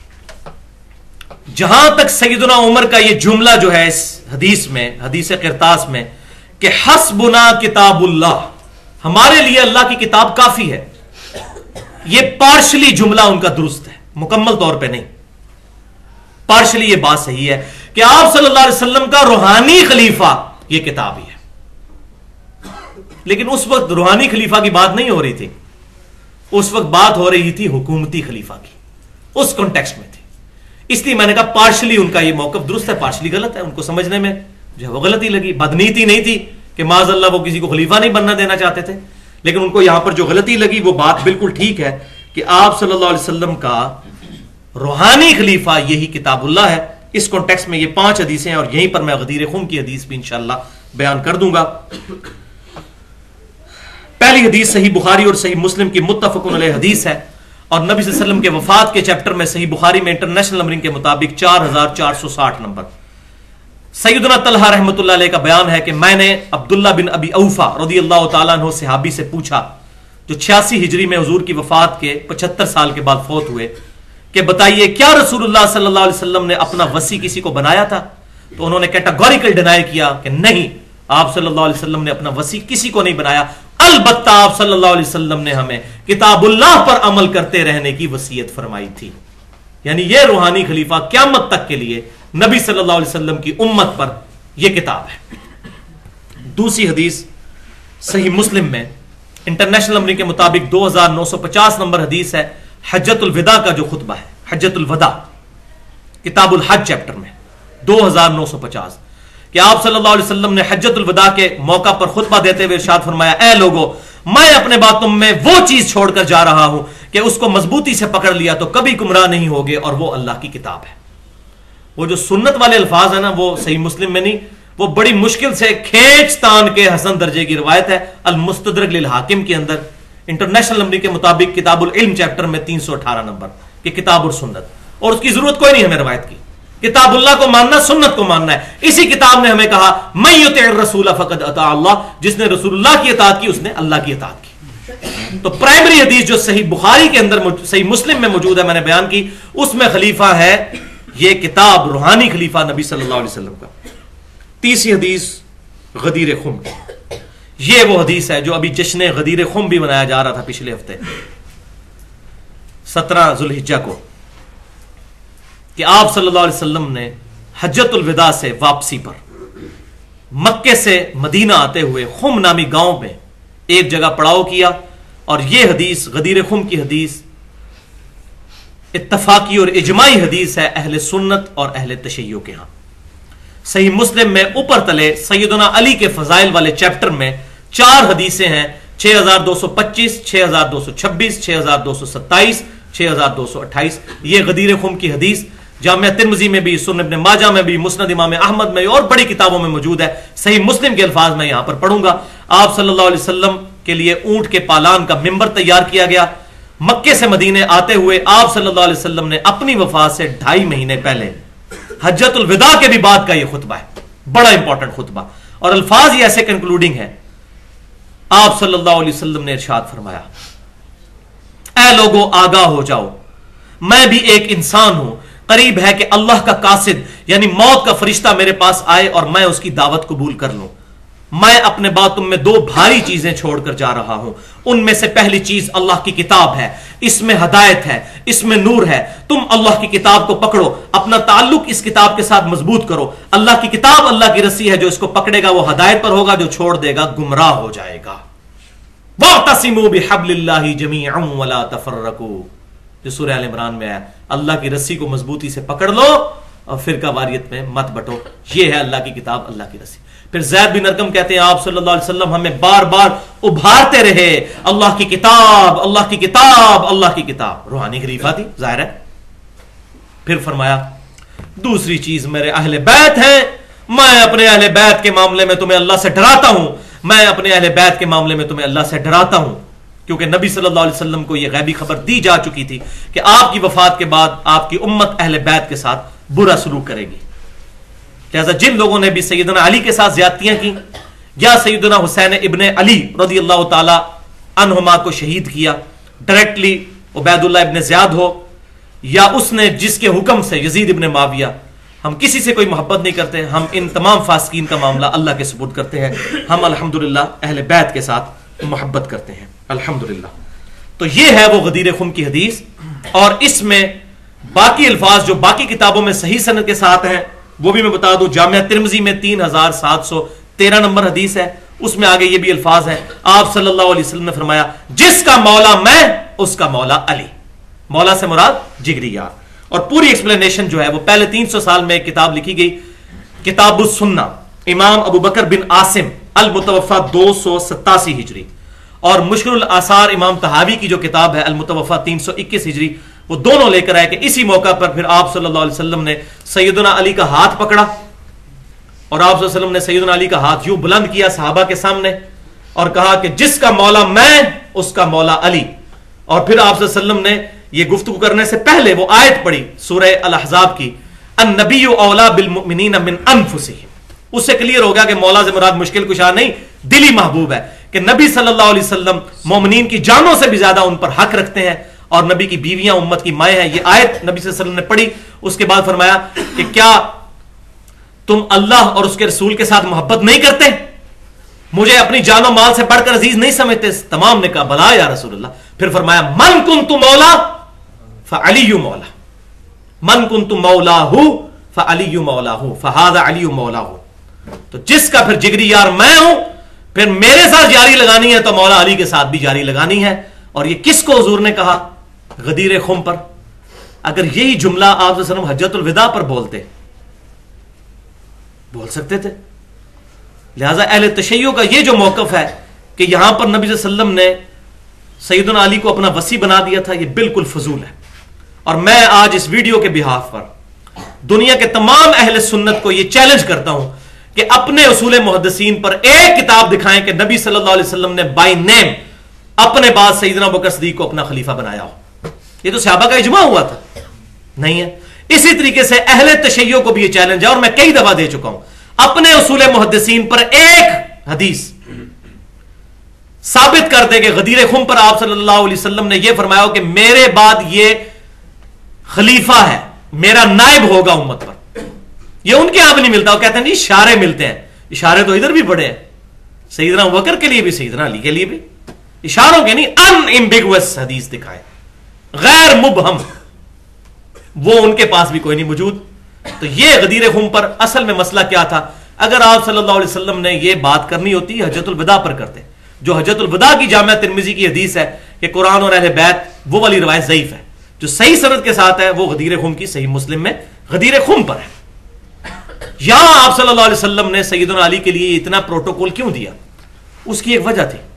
جہاں تک سیدنا عمر کا یہ جملہ جو ہے اس حدیث میں, حدیث قرطاس میں, کہ حسبنا کتاب اللہ, ہمارے لیے اللہ کی کتاب کافی ہے, یہ پارشلی جملہ ان کا درست ہے, مکمل طور پہ نہیں. پارشلی یہ بات صحیح ہے کہ آپ صلی اللہ علیہ وسلم کا روحانی خلیفہ یہ کتاب ہی ہے, لیکن اس وقت روحانی خلیفہ کی بات نہیں ہو رہی تھی, اس وقت بات ہو رہی تھی حکومتی خلیفہ کی, اس کانٹیکسٹ میں تھی. اس لیے میں نے کہا پارشلی ان کا یہ موقف درست ہے, پارشلی غلط ہے, ان کو سمجھنے میں जो है वो गलती लगी। बदनीति नहीं थी कि माज़अल्लाह वो किसी को खलीफा नहीं बनना देना चाहते थे, लेकिन उनको यहां पर जो गलती लगी वो बात बिल्कुल ठीक है कि आप सल्लल्लाहु अलैहि वसल्लम का रूहानी खलीफा यही किताबुल्लाह है। इस कॉन्टेक्स्ट में ये 5 हदीसें हैं और यहीं पर मैं गदीर खुम की हदीस भी इंशाअल्लाह बयान कर दूंगा। पहली हदीस सही बुखारी और सही मुस्लिम की मुत्तफ़क़ुन अलैह हदीस है और नबी सल्लल्लाहु अलैहि वसल्लम के वफात के चैप्टर में सही बुखारी में इंटरनेशनल नंबरिंग के मुताबिक 4460 नंबर। सैयदना तलहा रहमतुल्लाह अलैह का बयान है कि मैंने अब्दुल्ला बिन अबी औफा रज़ियल्लाहु ताला अन्हु सहाबी से पूछा, जो 86 हिजरी में हुजूर की वफात के 75 साल के बाद फौत हुए, कि बताइए क्या रसूलुल्लाह सल्लल्लाहु अलैहि वसल्लम ने अपना वसी किसी को बनाया था? तो उन्होंने कैटेगोरिकल डिनाई किया कि नहीं, आप सल्लल्लाहु अलैहि वसल्लम ने अपना वसी किसी को नहीं बनाया, अलबत्ता आप सल्लल्लाहु अलैहि वसल्लम ने हमें किताबुल्लाह पर अमल करते रहने की वसीयत फरमाई थी। यानी यह रूहानी खलीफा क़यामत तक के लिए नबी सल्लल्लाहु अलैहि वसल्लम की उम्मत पर यह किताब है। दूसरी हदीस सही मुस्लिम में इंटरनेशनल नंबरिंग के मुताबिक 2950 नंबर हदीस है, हज्जतुल विदा का जो खुतबा है, हज्जतुल वदा किताबुल हज चैप्टर में 2950, कि आप सल्लल्लाहु अलैहि वसल्लम ने हज्जतुल वदा के मौका पर खुतबा देते हुए इरशाद फरमाया, ए लोगो, मैं अपने बातों में वो चीज छोड़कर जा रहा हूं कि उसको मजबूती से पकड़ लिया तो कभी गुमराह नहीं होगे, और वो अल्लाह की किताब है। वो जो सुन्नत वाले अल्फाज है ना, वो सही मुस्लिम में नहीं, वो बड़ी मुश्किल से खींच तान के हसन दर्जे की रिवायत है अल मुस्तदरक लिल हाकिम के अंदर इंटरनेशनल नंबरिंग के मुताबिक किताबुल इल्म चैप्टर में 318 नंबर कि किताबुल सुन्नत, और उसकी जरूरत कोई नहीं हमें रिवायत की, किताबुल्लाह को मानना, सुन्नत को मानना है। इसी किताब ने हमें कहा, मैं युतिअर रसूल फक़द अता अल्लाह, जिसने रसूलुल्लाह की इताअत की उसने अल्लाह की इताअत की। तो प्राइमरी हदीस जो सही बुखारी के अंदर सही मुस्लिम में मौजूद है, मैंने बयान की, उसमें खलीफा है ये किताब, रूहानी खलीफा नबी सल्लल्लाहु अलैहि वसल्लम का। तीसरी हदीस गदीर खुम, ये वो हदीस है जो अभी जश्न गदीर खुम भी मनाया जा रहा था पिछले हफ्ते 17 जुल्हिज्जा को, कि आप सल्लल्लाहु अलैहि वसल्लम ने हज्जतुल विदा से वापसी पर मक्के से मदीना आते हुए खुम नामी गांव में एक जगह पड़ाव किया, और यह हदीस गदीर खुम की हदीस इत्तफाकी और इजमाई हदीस है अहले सुन्नत और अहले तशय्यो के यहां। सही मुस्लिम में ऊपर तले सैयदना अली के फजाइल वाले चैप्टर में 4 हदीसें हैं, 6225, 6226, 6227, 6228। यह गदीर खुम की हदीस जामिया तिर्मिज़ी में भी, सुनन इब्न माजा में भी, मुस्नद इमाम अहमद में और बड़ी किताबों में मौजूद है। सही मुस्लिम के अल्फाज में यहां पर पढ़ूंगा। आप सल्लल्लाहु अलैहि वसल्लम के लिए ऊंट के पालान का मिंबर तैयार किया गया। मक्के से मदीने आते हुए आप सल्लल्लाहु अलैहि वसल्लम ने अपनी वफात से 2.5 महीने पहले हज्जतुल विदा के भी बाद का यह खुतबा है, बड़ा इंपॉर्टेंट खुतबा, और अल्फाज ये ऐसे कंक्लूडिंग है। आप सल्लल्लाहु अलैहि वसल्लम ने इरशाद फरमाया, ऐ लोगों आगाह हो जाओ, मैं भी एक इंसान हूं, करीब है कि अल्लाह का कासिद यानी मौत का फरिश्ता मेरे पास आए और मैं उसकी दावत कबूल कर लूं। मैं अपने बातों में 2 भारी चीजें छोड़कर जा रहा हूं। उनमें से पहली चीज अल्लाह की किताब है, इसमें हदायत है, इसमें नूर है। तुम अल्लाह की किताब को पकड़ो, अपना ताल्लुक इस किताब के साथ मजबूत करो। अल्लाह की किताब अल्लाह की रस्सी है, जो इसको पकड़ेगा वो हदायत पर होगा, जो छोड़ देगा गुमराह हो जाएगा। वअतसिमू बिहब्लिल्लाहि जमीअन वला तफर्रकू, जो सूरह आल इमरान में है, अल्लाह की रस्सी को मजबूती से पकड़ लो और फिरका वारियत में मत बटो। ये है अल्लाह की किताब, अल्लाह की रस्सी। फिर ज़ैद बिन अरकम कहते हैं, आप सल्लल्लाहु अलैहि वसल्लम हमें बार बार उभारते रहे, अल्लाह की किताब, अल्लाह की किताब, अल्लाह की किताब। रूहानी खलीफा थी, जाहिर है। फिर फरमाया, दूसरी चीज मेरे अहले बैत हैं, मैं अपने अहले बैत के मामले में तुम्हें अल्लाह से डराता हूं, मैं अपने अहले बैत के मामले में तुम्हें अल्लाह से डराता हूं, क्योंकि नबी सल्लल्लाहु अलैहि वसल्लम को यह गैबी खबर दी जा चुकी थी कि आपकी वफात के बाद आपकी उम्मत अहले बैत के साथ बुरा सलूक करेगी। लिहाजा जिन लोगों ने भी सैयदना अली के साथ ज्यादतियां की, या सैयदना हुसैन इब्ने अली रज़ियल्लाहु ताला अन्हुमा को शहीद किया, डायरेक्टली उबैदुल्लाह इब्ने ज़ियाद हो, या उसने जिसके हुक्म से यजीद इब्ने माविया, हम किसी से कोई मोहब्बत नहीं करते, हम इन तमाम फासिकीन का मामला अल्लाह के सुपुर्द करते हैं। हम अल्हम्दुलिल्लाह अहले बैत के साथ मोहब्बत करते हैं, अल्हम्दुलिल्लाह। तो ये है वो गदीर खुम की हदीस, और इसमें बाकी अल्फाज जो बाकी किताबों में सही सनद के साथ हैं वो भी मैं बता दूं। जामिया तिर्मिज़ी में 3713 नंबर हदीस है, उसमें आगे ये भी अल्फाज हैं, आप सल्लल्लाहु अलैहि वसल्लम ने फरमाया, जिसका मौला मैं उसका मौला अली। मौला से मुराद जिगरी यार। और पूरी एक्सप्लेनेशन जो है वो पहले 300 साल में एक किताब लिखी गई, किताबुस सुन्ना, इमाम अबू बकर बिन आसिम अल-मुतवफ़ा 287 हिजरी, और मुश्किल आसार इमाम तहावी की जो किताब है अल-मुतवफ़ा 321 हिजरी, वो दोनों लेकर आए कि इसी मौका पर फिर आप सल्लल्लाहु अलैहि वसल्लम ने सैयदना अली का हाथ पकड़ा, और आप सल्लल्लाहु अलैहि वसल्लम ने सैयदना अली का हाथ यूं बुलंद किया सहाबा के सामने और कहा कि जिसका मौला मैं उसका मौला अली। और फिर आप सल्लल्लाहु अलैहि वसल्लम ने ये गुफ्तगू करने से पहले वो आयत पढ़ी सूरह अल-अहज़ाब की, अन-नबिय्यु औला बिल मुमिनीना मिन अनफुसिहिम। उससे क्लियर हो गया कि मौला से मुराद मुश्किल कुशा नहीं, दिली महबूब है, कि नबी सल्लल्लाहु अलैहि वसल्लम मोमिनीन की जानों से भी ज्यादा उन पर हक रखते हैं, और नबी की बीवियां उम्मत की माएँ हैं। ये आयत नबी सल्लल्लाहु अलैहि वसल्लम ने पढ़ी। उसके बाद फरमाया कि क्या तुम अल्लाह और उसके रसूल के साथ मोहब्बत नहीं करते, मुझे अपनी जानो माल से बढ़कर अजीज नहीं समझते? तमाम ने कहा बला या रसूलल्लाह। फिर फरमाया मन कुन्तु मौला फअलिय्यु मौला, मन कुन्तु मौलाहु फअलिय्यु मौलाहु फहादा अलिय्यु मौलाहु। तो जिसका फिर जिगरी यार मैं हूं, फिर मेरे साथ जारी लगानी है तो मौला अली के साथ भी जारी लगानी है। और ये किसको हुजूर ने कहा? गदीर खुम पर। अगर यही जुमला आप वसल्लम हज्जतुल विदा पर बोल सकते थे। लिहाजा अहले तशय्युअ का ये जो मौकफ है कि यहां पर नबी सल्लल्लाहु अलैहि वसल्लम ने सैयदना अली को अपना वसी बना दिया था, ये बिल्कुल फजूल है। और मैं आज इस वीडियो के बिहाफ पर दुनिया के तमाम अहले सुन्नत को यह चैलेंज करता हूं कि अपने उसूल मुहद्दिसीन पर एक किताब दिखाएं कि नबी सल्लल्लाहु अलैहि वसल्लम ने बाय नेम अपने बाद सैयदना अबू बकर सिद्दीक को अपना खलीफा बनाया हो। यह तो सहाबा का इजमा हुआ था, नहीं है। इसी तरीके से अहले तशय्युअ को भी यह चैलेंज है, और मैं कई दफा दे चुका हूं, अपने उसूल मुहद्दिसीन पर एक हदीस साबित कर दे कि गदीर खुम पर आप सल्लल्लाहु अलैहि वसल्लम ने यह फरमाया हो कि मेरे बाद यह खलीफा है, मेरा नायब होगा उम्मत पर। यह उनके यहां भी नहीं मिलता। वो कहते हैं जी इशारे मिलते हैं। इशारे तो इधर भी बड़े हैं, सैयदना अबू बकर के लिए भी सैयदना अली के लिए भी। इशारों के नहीं, अनएम्बिगुअस हदीस दिखाए, गैर मुबहम, वो उनके पास भी कोई नहीं मौजूद। तो ये गदीर खुम पर असल में मसला क्या था? अगर आप सल्लल्लाहु अलैहि वसल्लम ने यह बात करनी होती हज्जतुल विदा पर करते, जो हज्जतुल विदा की जामिया तिरमिजी की हदीस है कि कुरान और अहले बैत, वो वाली रवायत ज़ईफ है। जो सही सनद के साथ है वो गदीर खुम की सही मुस्लिम में गदीर खुम पर है। यहां आप सल्लल्लाहु अलैहि वसल्लम ने सैयदना अली के लिए इतना प्रोटोकॉल क्यों दिया? उसकी एक वजह थी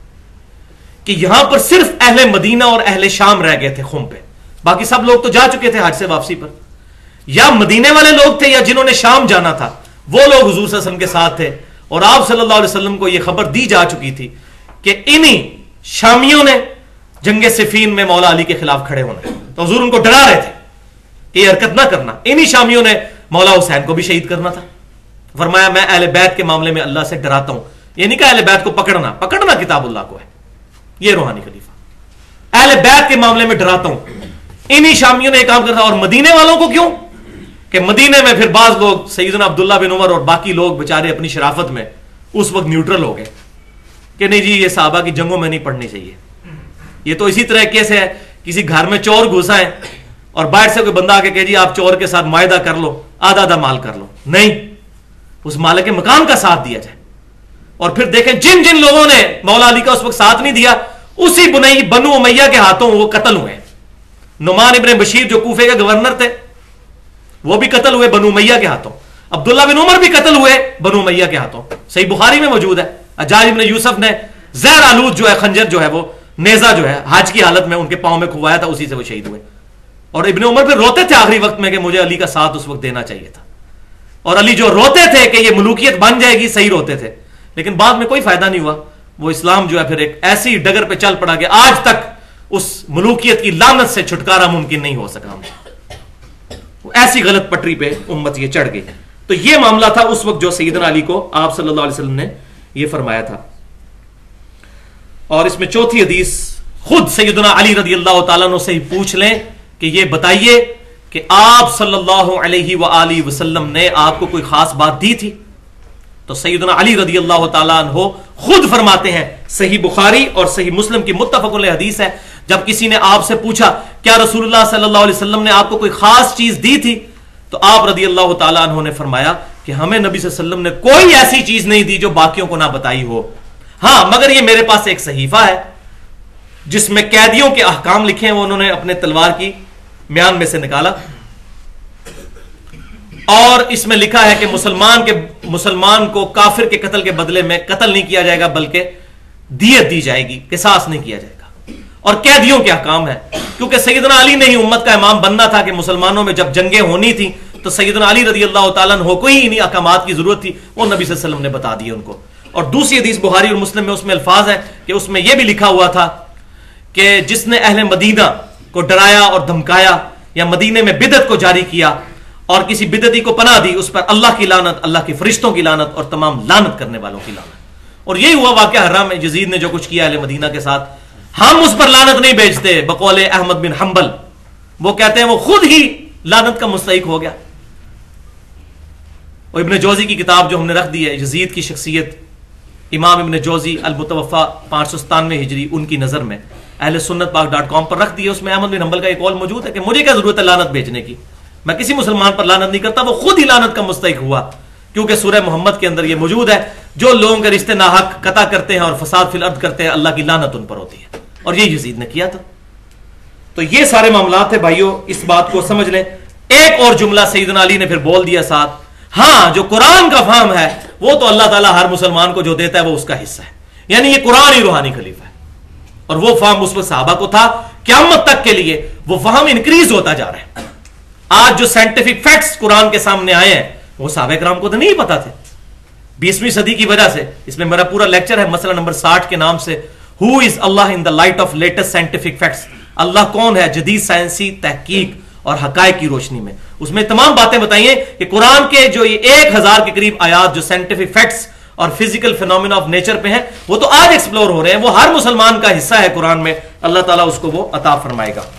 कि यहां पर सिर्फ अहले मदीना और अहले शाम रह गए थे खुम पे, बाकी सब लोग तो जा चुके थे हज से वापसी पर। या मदीने वाले लोग थे या जिन्होंने शाम जाना था, वो लोग हुजूर सल्लल्लाहु अलैहि वसल्लम के साथ थे, और आप सल्लल्लाहु अलैहि वसल्लम को यह खबर दी जा चुकी थी कि इन्हीं शामियों ने जंगे सिफीन में मौला अली के खिलाफ खड़े होना। तो हुजूर उनको डरा रहे थे कि यह हरकत ना करना। इन्हीं शामियों ने मौला हुसैन को भी शहीद करना था। फरमाया मैं अहले बैत के मामले में अल्लाह से डराता हूं। यह नहीं कहा अहले बैत को पकड़ना किताबुल्लाह को है, यह रूहानी खलीफा। अहले बैत के मामले में डराता हूं। इन्हीं शामियों ने एक काम करता। और मदीने वालों को क्यों? कि मदीने में फिर बाज लोग सैयदना अब्दुल्ला बिन उमर और बाकी लोग बेचारे अपनी शराफत में उस वक्त न्यूट्रल हो गए कि नहीं जी ये सहाबा की जंगों में नहीं पड़नी चाहिए। ये तो इसी तरह कैसे है, किसी घर में चोर घुसा है और बाहर से कोई बंदा आके कहे जी आप चोर के साथ मुआहदा कर लो, आधा आधा माल कर लो। नहीं, उस मालिक के मकान का साथ दिया जाए। और फिर देखें जिन जिन लोगों ने मौला अली का उस वक्त साथ नहीं दिया, उसी बनु उमैया के हाथों वो कत्ल हुए। नुमान इब्न बशीर जो कूफे के गवर्नर थे, वो भी कत्ल हुए बनु उमैया के हाथों। अब्दुल्ला बिन उमर भी कत्ल हुए बनु उमैया के हाथों। सही बुखारी में मौजूद है। अजाज इब्न यूसुफ ने ज़हर आलूद जो है, खंजर जो है, वो नेजा जो है, हज की हालत में उनके पांव में खुवाया था, उसी से वो शहीद हुए। और इब्न उमर फिर रोते थे आखिरी वक्त में कि मुझे अली का साथ उस वक्त देना चाहिए था। और अली जो रोते थे कि ये मलूकियत बन जाएगी, सही रोते थे, लेकिन बाद में कोई फायदा नहीं हुआ। वो इस्लाम जो है फिर एक ऐसी डगर पे चल पड़ा कि आज तक उस मलूकियत की लानत से छुटकारा मुमकिन नहीं हो सका। वो ऐसी गलत पटरी पे उम्मत ये चढ़ गई। तो ये मामला था उस वक्त जो सैयदना अली को आप सल्लल्लाहु अलैहि वसल्लम ने ये फरमाया था। और इसमें चौथी हदीस खुद सैयदना अली रज़ी अल्लाह तआला अन्हु से ही पूछ लें कि ये बताइए कि आप सल्लल्लाहु अलैहि वआलिहि वसल्लम ने आपको कोई खास बात दी थी? तो सैयदना अली रज़ी अल्लाह तआला अन्हु खुद फरमाते हैं, सही बुखारी और सही मुस्लिम की मुत्तफ़क़ अलैह हदीस है, जब किसी ने आपसे पूछा क्या रसूलुल्लाह सल्लल्लाहु अलैहि वसल्लम ने आपको कोई खास चीज दी थी, तो आप रज़ी अल्लाह तआला अन्हु ने फरमाया कि हमें नबी सल्लल्लाहु अलैहि वसल्लम ने कोई ऐसी चीज नहीं दी जो बाकियों को ना बताई हो। हां, मगर ये मेरे पास एक सहीफा है जिसमें कैदियों के अहकाम लिखे हैं, वो उन्होंने अपने तलवार की म्यान में से निकाला اور اس میں لکھا ہے کہ مسلمان کو کافر کے قتل کے بدلے میں قتل نہیں کیا جائے گا بلکہ دیت دی جائے گی، قصاص نہیں کیا جائے گا۔ اور قیدیوں کے احکام ہے، کیونکہ سیدنا علی نے ہی امت کا امام بننا تھا کہ مسلمانوں میں جب جنگیں ہونی تھی تو سیدنا علی رضی اللہ تعالیٰ عنہ کو ہی انہی احکامات کی ضرورت تھی، وہ نبی صلی اللہ علیہ وسلم نے بتا دیے ان کو۔ اور دوسری حدیث بخاری اور مسلم میں اس میں الفاظ ہیں کہ اس میں یہ بھی لکھا ہوا تھا کہ جس نے اہل مدینہ کو ڈرایا اور دھمکایا یا مدینے میں بدعت کو جاری کیا اور کسی بدعتی کو پناہ دی، اس پر اللہ کی لعنت، اللہ کے فرشتوں کی لعنت اور تمام لعنت کرنے والوں کی لعنت۔ اور یہی ہوا واقعہ حرام یزید نے جو کچھ کیا اہل مدینہ کے ساتھ۔ ہم اس پر لعنت نہیں بھیجتے، بقول احمد بن حنبل، وہ کہتے ہیں وہ خود ہی لعنت کا مستحق ہو گیا۔ اور ابن جوزی کی کتاب جو ہم نے رکھ دی ہے یزید کی شخصیت، امام ابن جوزی المتوفا 597 ہجری، ان کی نظر میں اہل سنت پاک .com پر رکھ دی ہے۔ اس میں احمد بن حنبل کا ایک قول موجود ہے کہ مجھے کیا ضرورت ہے لعنت بھیجنے کی، میں کسی مسلمان پر لعنت نہیں کرتا، وہ خود ہی لعنت کا مستحق ہوا، کیونکہ سورہ محمد کے اندر یہ موجود ہے جو لوگوں کے رشتے ناحق قطع کرتے ہیں اور فساد فی الارض کرتے ہیں، اللہ کی لعنت ان پر ہوتی ہے، اور یہ یزید نے کیا تھا۔ تو یہ سارے معاملات ہیں بھائیوں، اس بات کو سمجھ لیں۔ ایک اور جملہ سیدنا علی نے پھر بول دیا ساتھ، ہاں جو قرآن کا فہم ہے وہ تو اللہ تعالیٰ ہر مسلمان کو جو دیتا ہے وہ اس کا حصہ ہے، یعنی یہ قرآن ہی روحانی خلیفہ ہے، اور وہ فہم اس وقت صحابہ کو تھا، قیامت تک کے لیے وہ فہم انکریز ہوتا جا رہا ہے۔ آج جو سائنٹیفک فیکٹس قرآن کے سامنے آئے ہیں وہ صحابہ کرام کو تو نہیں پتا تھے۔ 20ویں صدی کی وجہ سے، اس میں میرا پورا لیکچر ہے مسئلہ نمبر 60 کے نام سے، who is Allah in the light of latest scientific facts, Allah کون ہے جدید سائنسی تحقیق اور حقائق کی روشنی میں۔ اس میں تمام باتیں بتائیے کہ قرآن کے جو یہ 1000 کے قریب آیات جو سائنٹیفک فیکٹس اور فزیکل فینومینا آف نیچر پہ ہیں وہ تو آج ایکسپلور ہو رہے ہیں، وہ ہر مسلمان کا حصہ ہے قرآن میں، اللہ تعالیٰ اس کو وہ عطا فرمائے گا۔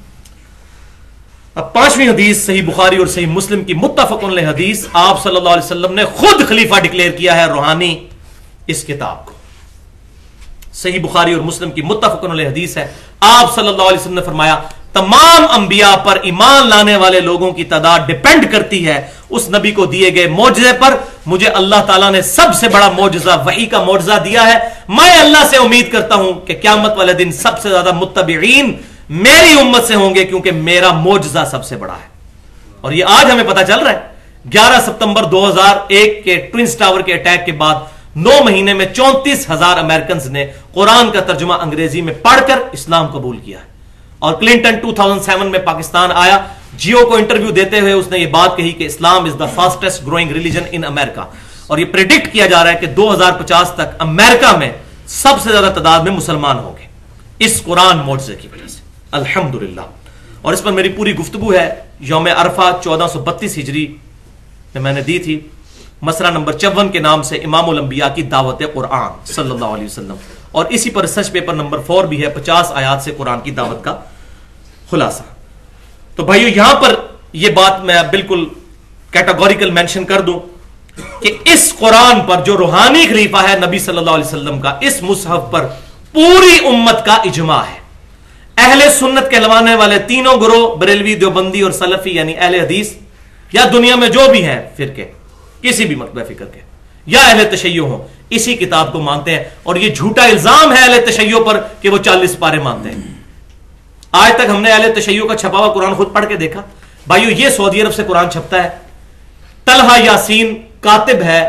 اب 5ویں حدیث صحیح بخاری اور صحیح مسلم کی متفق علیہ حدیث، آپ صلی اللہ علیہ وسلم نے خود خلیفہ ڈکلیئر کیا ہے روحانی اس کتاب کو۔ صحیح بخاری اور مسلم کی متفق علیہ حدیث ہے، آپ صلی اللہ علیہ وسلم نے فرمایا تمام انبیاء پر ایمان لانے والے لوگوں کی تعداد ڈیپینڈ کرتی ہے اس نبی کو دیے گئے معجزے پر۔ مجھے اللہ تعالیٰ نے سب سے بڑا معجزہ وحی کا معجزہ دیا ہے، میں اللہ سے امید کرتا ہوں کہ قیامت والے دن سب سے زیادہ متبعین میری امت سے ہوں گے، کیونکہ میرا معجزہ سب سے بڑا ہے۔ اور یہ آج ہمیں پتہ چل رہا ہے، 11 ستمبر 2001 کے ٹوئنز ٹاور کے اٹیک کے بعد 9 مہینے میں 34,000 امریکنز نے قرآن کا ترجمہ انگریزی میں پڑھ کر اسلام قبول کیا ہے۔ اور کلنٹن 2007 میں پاکستان آیا، جیو کو انٹرویو دیتے ہوئے اس نے یہ بات کہی کہ Islam is the fastest growing religion in America, اور یہ پریڈکٹ کیا جا رہا ہے کہ 2050 تک امریکہ میں سب سے زیادہ تعداد میں مسلمان ہوں گے اس قرآن معجزے کی وجہ سے، الحمدللہ۔ اور اس پر میری پوری گفتگو ہے یوم عرفہ 1432 ہجری میں نے دی تھی، مسئلہ نمبر 54 کے نام سے امام الانبیاء کی دعوت قرآن صلی اللہ علیہ وسلم، اور اسی پر ریسرچ پیپر نمبر 4 بھی ہے، 50 آیات سے قرآن کی دعوت کا خلاصہ۔ تو بھائیو یہاں پر یہ بات میں بالکل کیٹاگوریکل مینشن کر دوں کہ اس قرآن پر جو روحانی خلیفہ ہے نبی صلی اللہ علیہ وسلم کا، اس مصحف پر پوری امت کا اجماع ہے۔ اہل سنت کہلوانے والے تینوں گروہ، بریلوی، دیوبندی اور سلفی یعنی اہل حدیث، یا دنیا میں جو بھی ہیں فرقے کسی بھی مکتبہ فکر کے، یا اہل تشیع ہوں، اسی کتاب کو مانتے ہیں۔ اور یہ جھوٹا الزام ہے اہل تشیع پر کہ وہ 40 پارے مانتے ہیں۔ آج تک ہم نے اہل تشیع کا چھپا ہوا قرآن خود پڑھ کے دیکھا۔ بھائیو یہ سعودی عرب سے قرآن چھپتا ہے، طلحہ یاسین کاتب ہے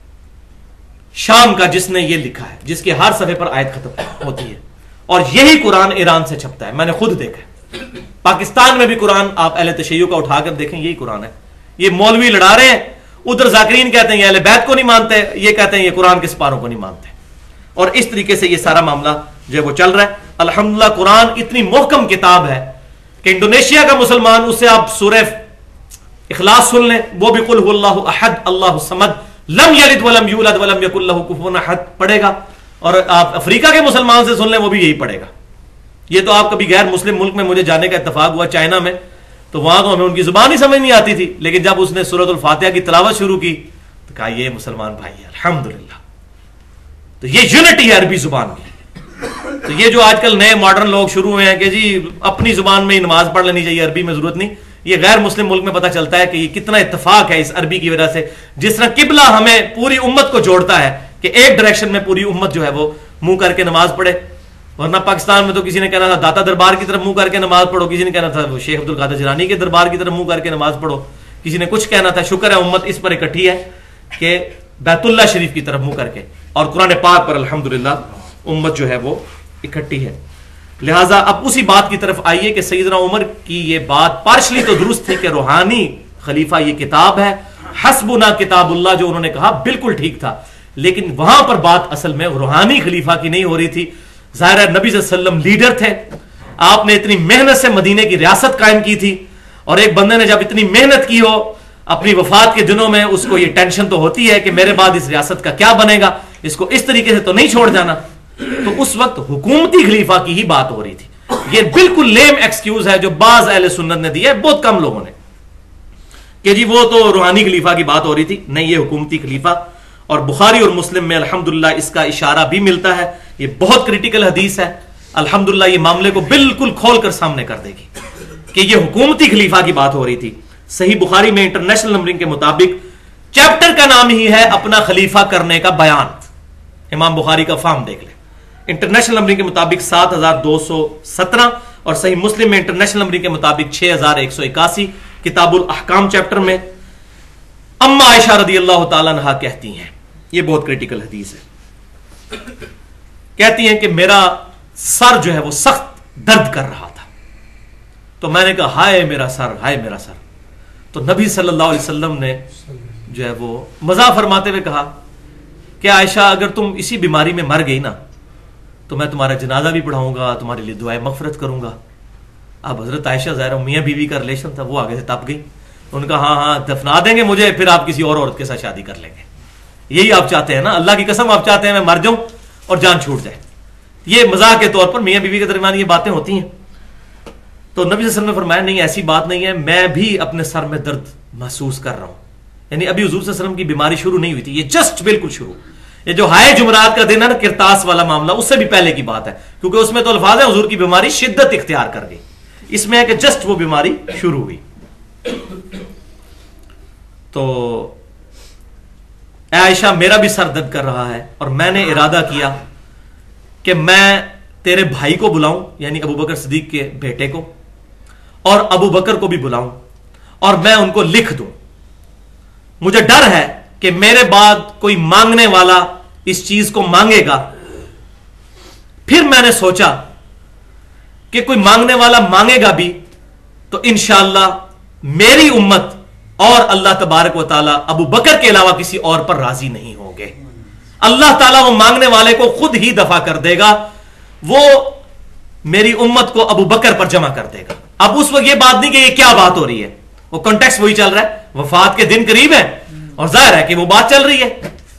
شام کا جس نے یہ لکھا ہے، جس کے ہر صفحے پر آیت ختم ہوتی ہے، اور یہی قرآن ایران سے چھپتا ہے، میں نے خود دیکھا ہے۔ پاکستان میں بھی قرآن آپ اہل تشیع کا اٹھا کر دیکھیں، یہی قرآن ہے۔ یہ مولوی لڑا رہے ہیں، ادھر ذاکرین کہتے ہیں یہ اہل بیت کو نہیں مانتے، یہ کہتے ہیں یہ قرآن کے سپاروں کو نہیں مانتے، اور اس طریقے سے یہ سارا معاملہ جو ہے وہ چل رہا ہے۔ الحمدللہ قرآن اتنی محکم کتاب ہے کہ انڈونیشیا کا مسلمان اسے آپ سورہ اخلاص سن لیں، وہ بھی قل هو اللہ احد اللہ الصمد لم یلد ولم یولد ولم یکن لہ کفوا احد پڑھے گا، اور آپ افریقہ کے مسلمان سے سن لیں وہ بھی یہی پڑھے گا۔ یہ تو آپ کبھی غیر مسلم ملک میں مجھے جانے کا اتفاق ہوا چائنا میں، تو وہاں تو ہمیں ان کی زبان ہی سمجھ نہیں آتی تھی، لیکن جب اس نے سورۃ الفاتحہ کی تلاوت شروع کی تو کہا یہ مسلمان بھائی ہے، الحمدللہ۔ تو یہ یونٹی ہے عربی زبان کی۔ تو یہ جو آج کل نئے ماڈرن لوگ شروع ہوئے ہیں کہ جی اپنی زبان میں ہی نماز پڑھ لینی چاہیے، عربی میں ضرورت نہیں، یہ غیر مسلم ملک میں پتہ چلتا ہے کہ یہ کتنا اتفاق ہے اس عربی کی وجہ سے۔ جس طرح قبلہ ہمیں پوری امت کو جوڑتا ہے کہ ایک ڈائریکشن میں پوری امت جو ہے وہ منہ کر کے نماز پڑھے، ورنہ پاکستان میں تو کسی نے کہنا تھا داتا دربار کی طرف منہ کر کے نماز پڑھو، کسی نے کہنا تھا وہ شیخ عبد القادر جیلانی کے دربار کی طرف منہ کر کے نماز پڑھو، کسی نے کچھ کہنا تھا، شکر ہے امت اس پر اکٹھی ہے کہ بیت اللہ شریف کی طرف منہ کر کے، اور قرآن پاک پر الحمدللہ امت جو ہے وہ اکٹھی ہے. لہٰذا اب اسی بات کی طرف آئیے کہ سیدنا عمر کی یہ بات پارشلی تو درست تھی کہ روحانی خلیفہ یہ کتاب ہے، حسبنا کتاب اللہ جو انہوں نے کہا بالکل ٹھیک تھا، لیکن وہاں پر بات اصل میں روحانی خلیفہ کی نہیں ہو رہی تھی. ظاہر ہے نبی صلی اللہ علیہ وسلم لیڈر تھے، آپ نے اتنی محنت سے مدینے کی ریاست قائم کی تھی، اور ایک بندے نے جب اتنی محنت کی ہو اپنی وفات کے دنوں میں، اس کو یہ ٹینشن تو ہوتی ہے کہ میرے بعد اس ریاست کا کیا بنے گا، اس کو اس طریقے سے تو نہیں چھوڑ جانا. تو اس وقت حکومتی خلیفہ کی ہی بات ہو رہی تھی. یہ بالکل لیم ایکسکیوز ہے جو بعض اہل سنت نے دی ہے، بہت کم لوگوں نے، کہ جی وہ تو روحانی خلیفہ کی بات ہو رہی تھی. نہیں، یہ حکومتی خلیفہ، اور بخاری اور مسلم میں الحمدللہ اس کا اشارہ بھی ملتا ہے. یہ بہت کریٹیکل حدیث ہے، الحمدللہ یہ معاملے کو بالکل کھول کر سامنے کر دے گی کہ یہ حکومتی خلیفہ کی بات ہو رہی تھی. صحیح بخاری میں انٹرنیشنل نمبرنگ کے مطابق چیپٹر کا نام ہی ہے اپنا خلیفہ کرنے کا بیان. امام بخاری کا فارم دیکھ لیں، انٹرنیشنل نمبرنگ کے مطابق 7217، اور صحیح مسلم میں انٹرنیشنل نمبرنگ کے مطابق 6181، کتاب الاحکام چیپٹر میں. اما عائشہ رضی اللہ تعالیٰ عنہا کہتی ہیں، یہ بہت کریٹیکل حدیث ہے، کہتی ہیں کہ میرا سر جو ہے وہ سخت درد کر رہا تھا، تو میں نے کہا ہائے میرا سر، ہائے میرا سر. تو نبی صلی اللہ علیہ وسلم نے جو ہے وہ مزاح فرماتے ہوئے کہا کہ عائشہ اگر تم اسی بیماری میں مر گئی نا تو میں تمہارا جنازہ بھی پڑھاؤں گا، تمہارے لیے دعائیں مغفرت کروں گا. اب حضرت عائشہ ظاہر میاں بیوی کا ریلیشن تھا، وہ آگے سے تپ گئی. ان کا ہاں ہاں دفنا دیں گے مجھے، پھر آپ کسی اور عورت کے ساتھ شادی کر لیں گے. یہی آپ چاہتے ہیں نا، اللہ کی قسم آپ چاہتے ہیں میں مر جاؤں اور جان چھوٹ جائے. یہ مزاح کے طور پر میاں بیوی کے درمیان یہ باتیں ہوتی ہیں. تو نبی صلی اللہ علیہ وسلم نے فرمایا نہیں ایسی بات نہیں ہے، میں بھی اپنے سر میں درد محسوس کر رہا ہوں. یعنی ابھی حضور صلی اللہ علیہ وسلم کی بیماری شروع نہیں ہوئی تھی، یہ جسٹ بالکل شروع. یہ جو ہائے جمعرات کا دن ہے نا، کرتاس والا معاملہ، اس سے بھی پہلے کی بات ہے، کیونکہ اس میں تو الفاظ ہے حضور کی بیماری شدت اختیار کر گئی. اس میں ہے کہ جسٹ وہ بیماری شروع ہوئی. تو اے عائشہ میرا بھی سر درد کر رہا ہے، اور میں نے ارادہ کیا کہ میں تیرے بھائی کو بلاؤں، یعنی ابو بکر صدیق کے بیٹے کو، اور ابو بکر کو بھی بلاؤں، اور میں ان کو لکھ دوں. مجھے ڈر ہے کہ میرے بعد کوئی مانگنے والا اس چیز کو مانگے گا. پھر میں نے سوچا کہ کوئی مانگنے والا مانگے گا بھی تو انشاءاللہ میری امت اور اللہ تبارک و تعالی ابو بکر کے علاوہ کسی اور پر راضی نہیں ہوں گے. اللہ تعالیٰ وہ مانگنے والے کو خود ہی دفع کر دے گا، وہ میری امت کو ابو بکر پر جمع کر دے گا. اب اس وقت یہ بات نہیں کہ یہ کیا بات ہو رہی ہے، وہ کانٹیکسٹ وہی چل رہا ہے، وفات کے دن قریب ہے اور ظاہر ہے کہ وہ بات چل رہی ہے.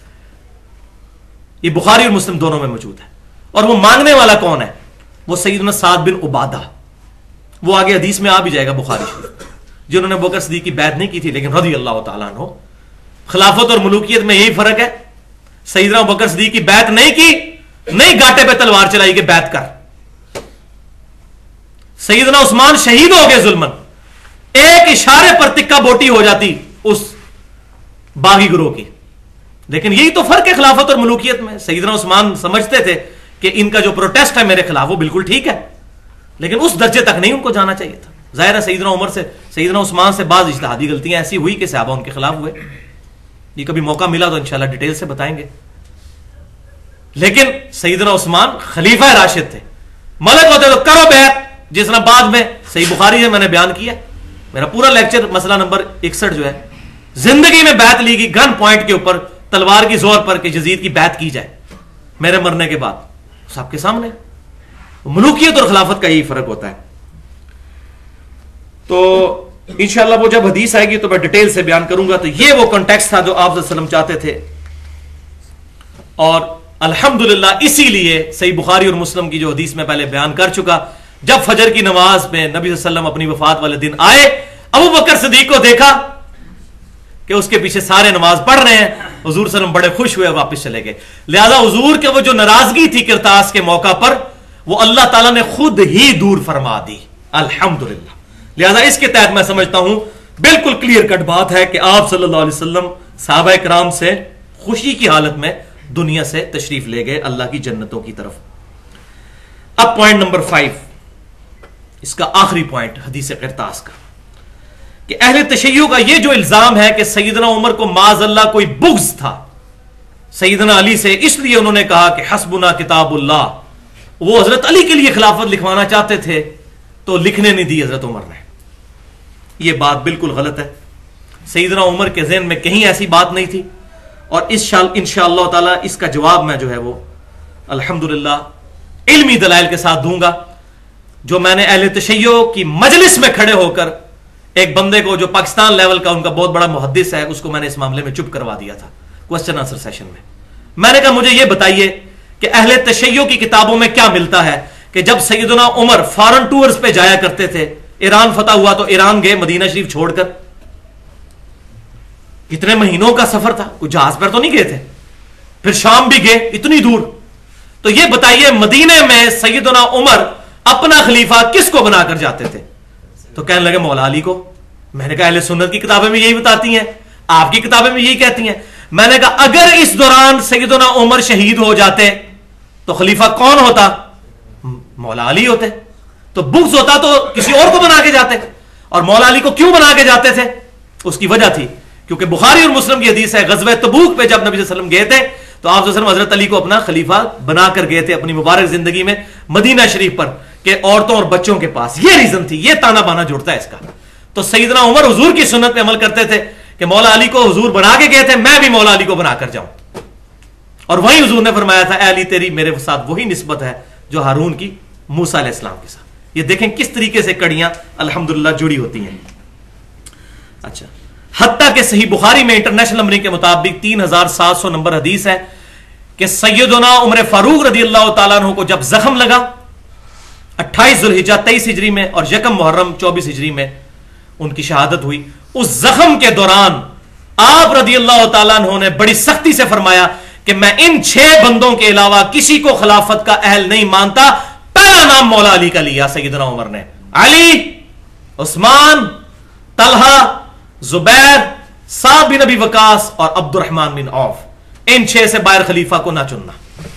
یہ بخاری اور مسلم دونوں میں موجود ہے. اور وہ مانگنے والا کون ہے؟ وہ سیدنا سعد بن عبادہ، وہ آگے حدیث میں آ بھی جائے گا بخاری شریف، جنہوں نے ابو بکر صدیق کی بیعت نہیں کی تھی لیکن رضی اللہ تعالیٰ عنہ. خلافت اور ملوکیت میں یہی فرق ہے. سیدنا ابو بکر صدیق کی بیعت نہیں کی، نہیں گاٹے پہ تلوار چلائی کہ بیعت کر. سیدنا عثمان شہید ہو گئے ظلمن، ایک اشارے پر تکہ بوٹی ہو جاتی اس باغی گروہ کی. لیکن یہی تو فرق ہے خلافت اور ملوکیت میں. سیدنا عثمان سمجھتے تھے کہ ان کا جو پروٹیسٹ ہے میرے خلاف وہ بالکل ٹھیک ہے، لیکن اس درجے تک نہیں ان کو جانا چاہیے تھا. ظاہر ہے سیدنا عمر سے، سیدنا عثمان سے بعض اجتہادی غلطیاں ایسی ہوئی کہ صحابہ ان کے خلاف ہوئے. یہ کبھی موقع ملا تو انشاءاللہ ڈیٹیل سے بتائیں گے. لیکن سیدنا عثمان خلیفہ راشد تھے، ملک ہوتے تو کرو بیعت، جس طرح بعد میں صحیح بخاری سے میں نے بیان کیا. میرا پورا لیکچر مسئلہ نمبر 61 جو ہے، زندگی میں بیعت لی گئی گن پوائنٹ کے اوپر تلوار کی زور پر کہ یزید کی بیعت کی جائے میرے مرنے کے بعد، سب کے سامنے. ملوکیت اور خلافت کا یہی فرق ہوتا ہے. تو انشاءاللہ وہ جب حدیث آئے گی تو میں ڈیٹیل سے بیان کروں گا. تو یہ وہ کانٹیکسٹ تھا جو آپ صلی اللہ علیہ وسلم چاہتے تھے، اور الحمدللہ اسی لیے صحیح بخاری اور مسلم کی جو حدیث میں پہلے بیان کر چکا، جب فجر کی نماز میں نبی صلی اللہ علیہ وسلم اپنی وفات والے دن آئے، ابو بکر صدیق کو دیکھا کہ اس کے پیچھے سارے نماز پڑھ رہے ہیں. حضور صلی اللہ علیہ وسلم بڑے خوش ہوئے، واپس چلے گئے. لہذا حضور کے وہ جو ناراضگی تھی کرتاس کے موقع پر، وہ اللہ تعالیٰ نے خود ہی دور فرما دی الحمدللہ. لہذا اس کے تحت میں سمجھتا ہوں بالکل کلیئر کٹ بات ہے کہ آپ صلی اللہ علیہ وسلم صحابہ کرام سے خوشی کی حالت میں دنیا سے تشریف لے گئے اللہ کی جنتوں کی طرف. اب پوائنٹ نمبر 5، اس کا آخری پوائنٹ حدیث قرطاس کا. کہ اہل تشیع کا یہ جو الزام ہے کہ سیدنا عمر کو معاذ اللہ کوئی بغض تھا سیدنا علی سے، اس لیے انہوں نے کہا کہ حسبنا کتاب اللہ، وہ حضرت علی کے لیے خلافت لکھوانا چاہتے تھے تو لکھنے نہیں دی حضرت عمر نے. یہ بات بالکل غلط ہے. سیدنا عمر کے ذہن میں کہیں ایسی بات نہیں تھی، اور انشاءاللہ تعالی اس کا جواب میں جو ہے وہ الحمدللہ علمی دلائل کے ساتھ دوں گا. جو میں نے اہل تشیع کی مجلس میں کھڑے ہو کر ایک بندے کو جو پاکستان لیول کا ان کا بہت بڑا محدث ہے اس کو میں نے اس معاملے میں چپ کروا دیا تھا کوسچن آنسر سیشن میں. میں نے کہا مجھے یہ بتائیے کہ اہل تشیع کی کتابوں میں کیا ملتا ہے کہ جب سیدنا عمر فارن ٹورز پہ جایا کرتے تھے، ایران فتح ہوا تو ایران گئے مدینہ شریف چھوڑ کر، کتنے مہینوں کا سفر تھا، کوئی جہاز پر تو نہیں گئے تھے، پھر شام بھی گئے اتنی دور. تو یہ بتائیے مدینے میں سیدنا عمر اپنا خلیفہ کس کو بنا کر جاتے تھے؟ تو کہنے لگے مولا علی کو. میں نے کہا اہل سنت کی کتابیں میں یہی بتاتی ہیں، آپ کی کتابیں میں یہی کہتی ہیں. میں نے کہا اگر اس دوران سیدنا عمر شہید ہو جاتے تو خلیفہ کون ہوتا؟ مولا علی ہوتے. تو بغض ہوتا تو کسی اور کو بنا کے جاتے. اور مولا علی کو کیوں بنا کے جاتے تھے؟ اس کی وجہ تھی کیونکہ بخاری اور مسلم کی حدیث ہے غزوہ تبوک پہ جب نبی صلی اللہ علیہ وسلم گئے تھے تو آپ صلی اللہ علیہ وسلم حضرت علی کو اپنا خلیفہ بنا کر گئے تھے اپنی مبارک زندگی میں مدینہ شریف پر کہ عورتوں اور بچوں کے پاس. یہ ریزن تھی، یہ تانا بانا جڑتا ہے اس کا. تو سیدنا عمر حضور کی سنت پہ عمل کرتے تھے کہ مولا علی کو حضور بنا کے گئے تھے، میں بھی مولا علی کو بنا کر جاؤں. اور وہی حضور نے فرمایا تھا اے علی تیری میرے ساتھ وہی نسبت ہے جو ہارون کی موسیٰ علیہ السلام کے ساتھ. یہ دیکھیں کس طریقے سے کڑیاں الحمدللہ جڑی ہوتی ہیں. اچھا، حتیٰ کہ صحیح بخاری میں انٹرنیشنل نمبرنگ کے مطابق 3700 نمبر حدیث ہے کہ سیدنا عمر فاروق رضی اللہ تعالیٰ عنہ کو جب زخم لگا 28 ذوالحجہ 23 ہجری میں اور 1 محرم 24 ہجری میں ان کی شہادت ہوئی. اس زخم کے دوران آپ رضی اللہ تعالیٰ عنہ نے بڑی سختی سے فرمایا کہ میں ان 6 بندوں کے علاوہ کسی کو خلافت کا اہل نہیں مانتا. پہلا نام مولا علی کا لیا سیدنا عمر نے. علی، عثمان، طلحہ، زبیر، سعد بن ابی وقاص اور عبد الرحمن بن عوف، ان 6 سے باہر خلیفہ کو نہ چننا.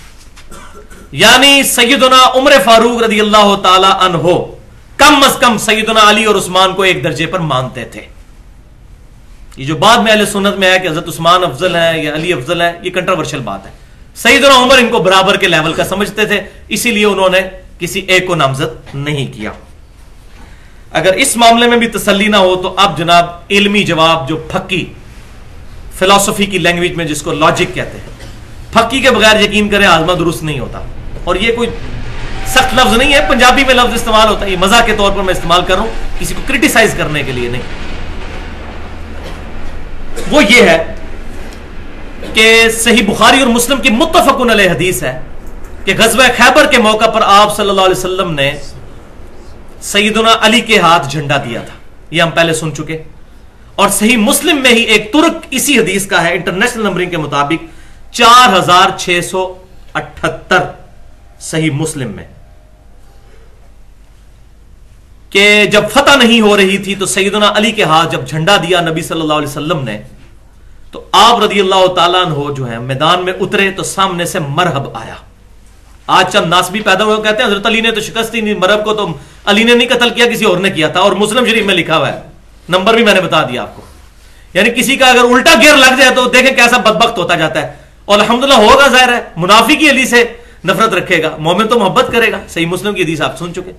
یعنی سیدنا عمر فاروق رضی اللہ تعالی عنہ کم از کم سیدنا علی اور عثمان کو ایک درجے پر مانتے تھے. یہ جو بعد میں اہل سنت میں ہے کہ حضرت عثمان افضل ہے یا علی افضل ہے، یہ کنٹروورشل بات ہے. سیدنا عمر ان کو برابر کے لیول کا سمجھتے تھے، اسی لیے انہوں نے کسی ایک کو نامزد نہیں کیا. اگر اس معاملے میں بھی تسلی نہ ہو تو اب جناب علمی جواب جو پھکی فلسفی کی لینگویج میں جس کو لاجک کہتے ہیں، پھکی کے بغیر یقین کریں آزما درست نہیں ہوتا. اور یہ کوئی سخت لفظ نہیں ہے، پنجابی میں لفظ استعمال ہوتا ہے، یہ مزاح کے طور پر میں استعمال کر رہا ہوں، کسی کو کرٹیسائز کرنے کے لیے نہیں. وہ یہ ہے کہ صحیح بخاری اور مسلم کی متفق علیہ حدیث ہے کہ غزوہ خیبر کے موقع پر آپ صلی اللہ علیہ وسلم نے سیدنا علی کے ہاتھ جھنڈا دیا تھا. یہ ہم پہلے سن چکے. اور صحیح مسلم میں ہی ایک ترک اسی حدیث کا ہے انٹرنیشنل نمبرنگ کے مطابق 4678 صحیح مسلم میں کہ جب فتح نہیں ہو رہی تھی تو سیدنا علی کے ہاتھ جب جھنڈا دیا نبی صلی اللہ علیہ وسلم نے تو آپ رضی اللہ تعالیٰ عنہ جو ہے میدان میں اترے تو سامنے سے مرحب آیا. آج چند ناسبی پیدا ہوئے کہتے ہیں حضرت علی نے تو شکست ہی نہیں، مرحب کو تو علی نے نہیں قتل کیا کسی اور نے کیا تھا. اور مسلم شریف میں لکھا ہوا ہے، نمبر بھی میں نے بتا دیا آپ کو. یعنی کسی کا اگر الٹا گیئر لگ جائے تو دیکھیں کیسا بدبخت ہوتا جاتا ہے. اور الحمدللہ ہوگا، ظاہر ہے منافق ہی علی سے نفرت رکھے گا، مومن تو محبت کرے گا. صحیح مسلم کی حدیث آپ سن چکے.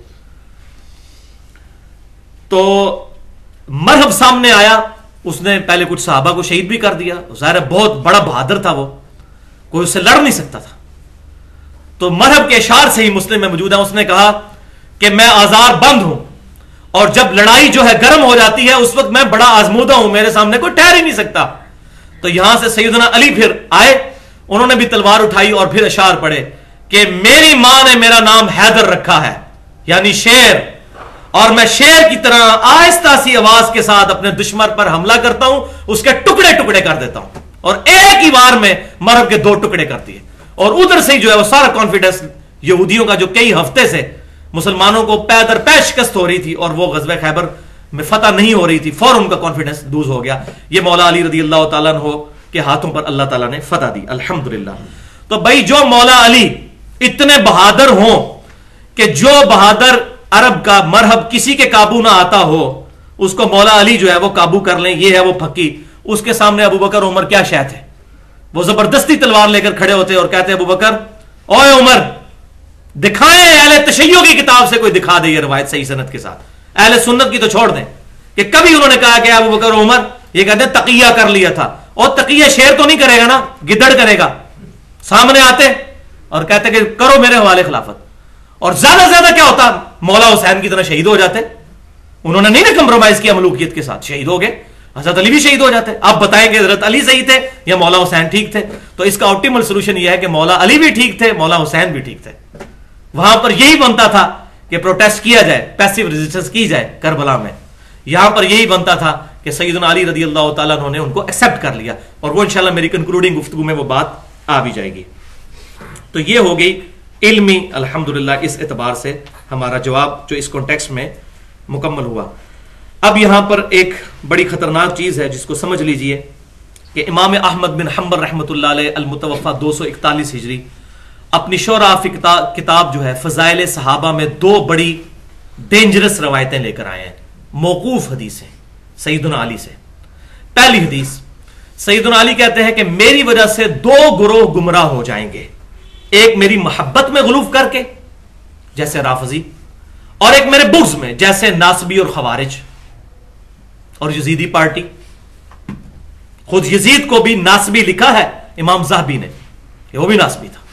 تو مرحب سامنے آیا، اس نے پہلے کچھ صحابہ کو شہید بھی کر دیا. ظاہر ہے بہت بڑا بہادر تھا، وہ کوئی اس سے لڑ نہیں سکتا تھا. تو مرحب کے اشعار صحیح مسلم میں موجود ہے. اس نے کہا کہ میں آزار بند ہوں اور جب لڑائی جو ہے گرم ہو جاتی ہے اس وقت میں بڑا آزمودہ ہوں، میرے سامنے کوئی ٹھہر ہی نہیں سکتا. تو یہاں سے سیدنا علی پھر آئے، انہوں نے بھی تلوار اٹھائی اور پھر اشعار پڑھے کہ میری ماں نے میرا نام حیدر رکھا ہے، یعنی شیر، اور میں شیر کی طرح آہستہ سی آواز کے ساتھ اپنے دشمن پر حملہ کرتا ہوں، اس کے ٹکڑے ٹکڑے کر دیتا ہوں. اور ایک ہی بار میں مرحب کے 2 ٹکڑے کرتی ہے. اور ادھر سے جو ہے وہ سارا کانفیڈنس یہودیوں کا جو کئی ہفتے سے مسلمانوں کو پے در پے شکست ہو رہی تھی اور وہ غزوہ خیبر میں فتح نہیں ہو رہی تھی، فوراً ان کا کانفیڈنس لوز ہو گیا. یہ مولا علی رضی اللہ تعالیٰ عنہ کے ہاتھوں پر اللہ تعالیٰ نے فتح دی الحمدللہ. تو بھائی جو مولا علی اتنے بہادر ہوں کہ جو بہادر عرب کا مرحب کسی کے قابو نہ آتا ہو، اس کو مولا علی جو ہے وہ قابو کر لیں، یہ ہے وہ پھکی، اس کے سامنے ابو بکر عمر کیا شے تھے؟ وہ زبردستی تلوار لے کر کھڑے ہوتے اور کہتے ابو بکر اوے عمر دکھائیں اہل تشیع کی کتاب سے کوئی دکھا دے یہ روایت صحیح سند کے ساتھ، اہل سنت کی تو چھوڑ دیں کہ کبھی انہوں نے کہا کہ ابو بکر عمر یہ کہتے ہیں تقیہ کر لیا تھا، اور تقیہ شیر تو نہیں کرے گا نا، گدڑ کرے گا، سامنے آتے اور کہتے کہ کرو میرے حوالے خلافت، اور زیادہ زیادہ کیا ہوتا مولا حسین کی طرح شہید ہو جاتے، انہوں نے نہیں نا کمپرومائز کیا ملوکیت کے ساتھ، شہید ہو گئے، حضرت علی بھی شہید ہو جاتے، آپ بتائیں کہ حضرت علی صحیح تھے یا مولا حسین ٹھیک تھے؟ تو اس کا آپٹیمل سولوشن یہ ہے کہ مولا علی بھی ٹھیک تھے، مولا حسین بھی ٹھیک تھے، وہاں پر یہی بنتا تھا کہ پروٹیسٹ کیا جائے، پیسیو ریزسٹنس کی جائے کربلا میں، یہاں پر یہی بنتا تھا کہ سیدنا علی رضی اللہ تعالیٰ عنہ نے ان کو ایکسپٹ کر لیا، اور وہ انشاءاللہ میری کنکلوڈنگ گفتگو میں وہ بات آ بھی جائے گی۔ تو یہ ہو گئی علمی الحمدللہ اس اعتبار سے ہمارا جواب جو اس کانٹیکسٹ میں مکمل ہوا۔ اب یہاں پر ایک بڑی خطرناک چیز ہے جس کو سمجھ لیجئے کہ امام احمد بن حنبل رحمۃ اللہ علیہ المتوفى 241 ہجری اپنی شرح فی کتاب جو ہے فضائل صحابہ میں دو بڑی ڈینجرس روایتیں لے کر آئے ہیں، موقوف حدیثیں سیدنا علی سے۔ پہلی حدیث سیدنا علی کہتے ہیں کہ میری وجہ سے دو گروہ گمراہ ہو جائیں گے، ایک میری محبت میں غلوف کر کے جیسے رافضی، اور ایک میرے بغض میں جیسے ناصبی اور خوارج اور یزیدی پارٹی۔ خود یزید کو بھی ناصبی لکھا ہے امام ذہبی نے کہ وہ بھی ناصبی تھا۔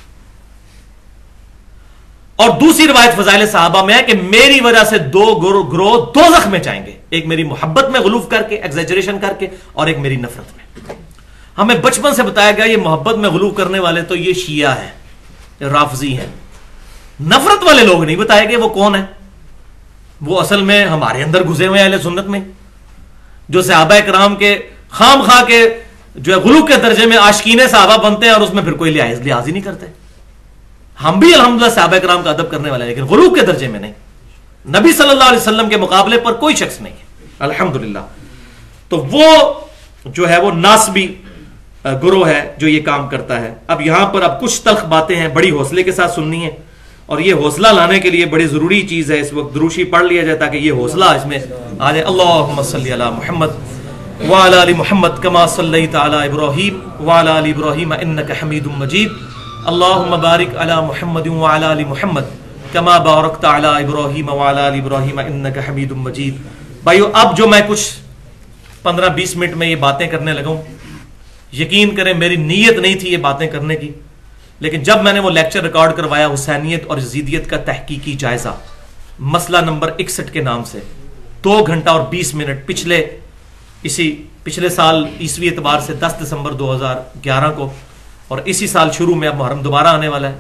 اور دوسری روایت فضائل صحابہ میں ہے کہ میری وجہ سے دو گروہ دوزخ میں جائیں گے، ایک میری محبت میں غلوف کر کے ایگزیجریشن کر کے، اور ایک میری نفرت میں۔ ہمیں بچپن سے بتایا گیا یہ محبت میں غلوف کرنے والے تو یہ شیعہ ہیں، رافضی ہیں، نفرت والے لوگ نہیں بتائے گئے وہ کون ہیں، وہ اصل میں ہمارے اندر گھسے ہوئے اہل سنت میں، جو صحابہ کرام کے خام خواہ کے جو ہے غلو کے درجے میں عاشقین صحابہ بنتے ہیں اور اس میں پھر کوئی لحاظ ہی نہیں کرتے۔ ہم بھی الحمدللہ صحابہ کرام کا ادب کرنے والے ہیں لیکن غلو کے درجے میں نہیں، نبی صلی اللہ علیہ وسلم کے مقابلے پر کوئی شخص نہیں ہے الحمدللہ۔ تو وہ جو ہے وہ ناصبی گروہ ہے جو یہ کام کرتا ہے۔ اب یہاں پر اب کچھ تلخ باتیں ہیں، بڑی حوصلے کے ساتھ سننی ہے، اور یہ حوصلہ لانے کے لیے بڑی ضروری چیز ہے اس وقت دروشی پڑھ لیا جائے تاکہ یہ حوصلہ اس میں آ جائے۔ اللہم صلی علی محمد وعلی آل محمد کما صلیت علی ابراہیم وعلی آل ابراہیم انک حمید مجید، اللہم بارک علی محمد وعلی آل محمد کما بارکت علی ابراہیم وعلی آل ابراہیم انک حمید مجید۔ بھائیو اب جو میں کچھ 15-20 منٹ میں یہ باتیں کرنے لگا ہوں، یقین کریں میری نیت نہیں تھی یہ باتیں کرنے کی، لیکن جب میں نے وہ لیکچر ریکارڈ کروایا حسینیت اور یزیدیت کا تحقیقی جائزہ مسئلہ نمبر 61 کے نام سے، 2 گھنٹہ اور 20 منٹ پچھلے سال عیسوی اعتبار سے 10 دسمبر 2011 کو، اور اسی سال شروع میں اب محرم دوبارہ آنے والا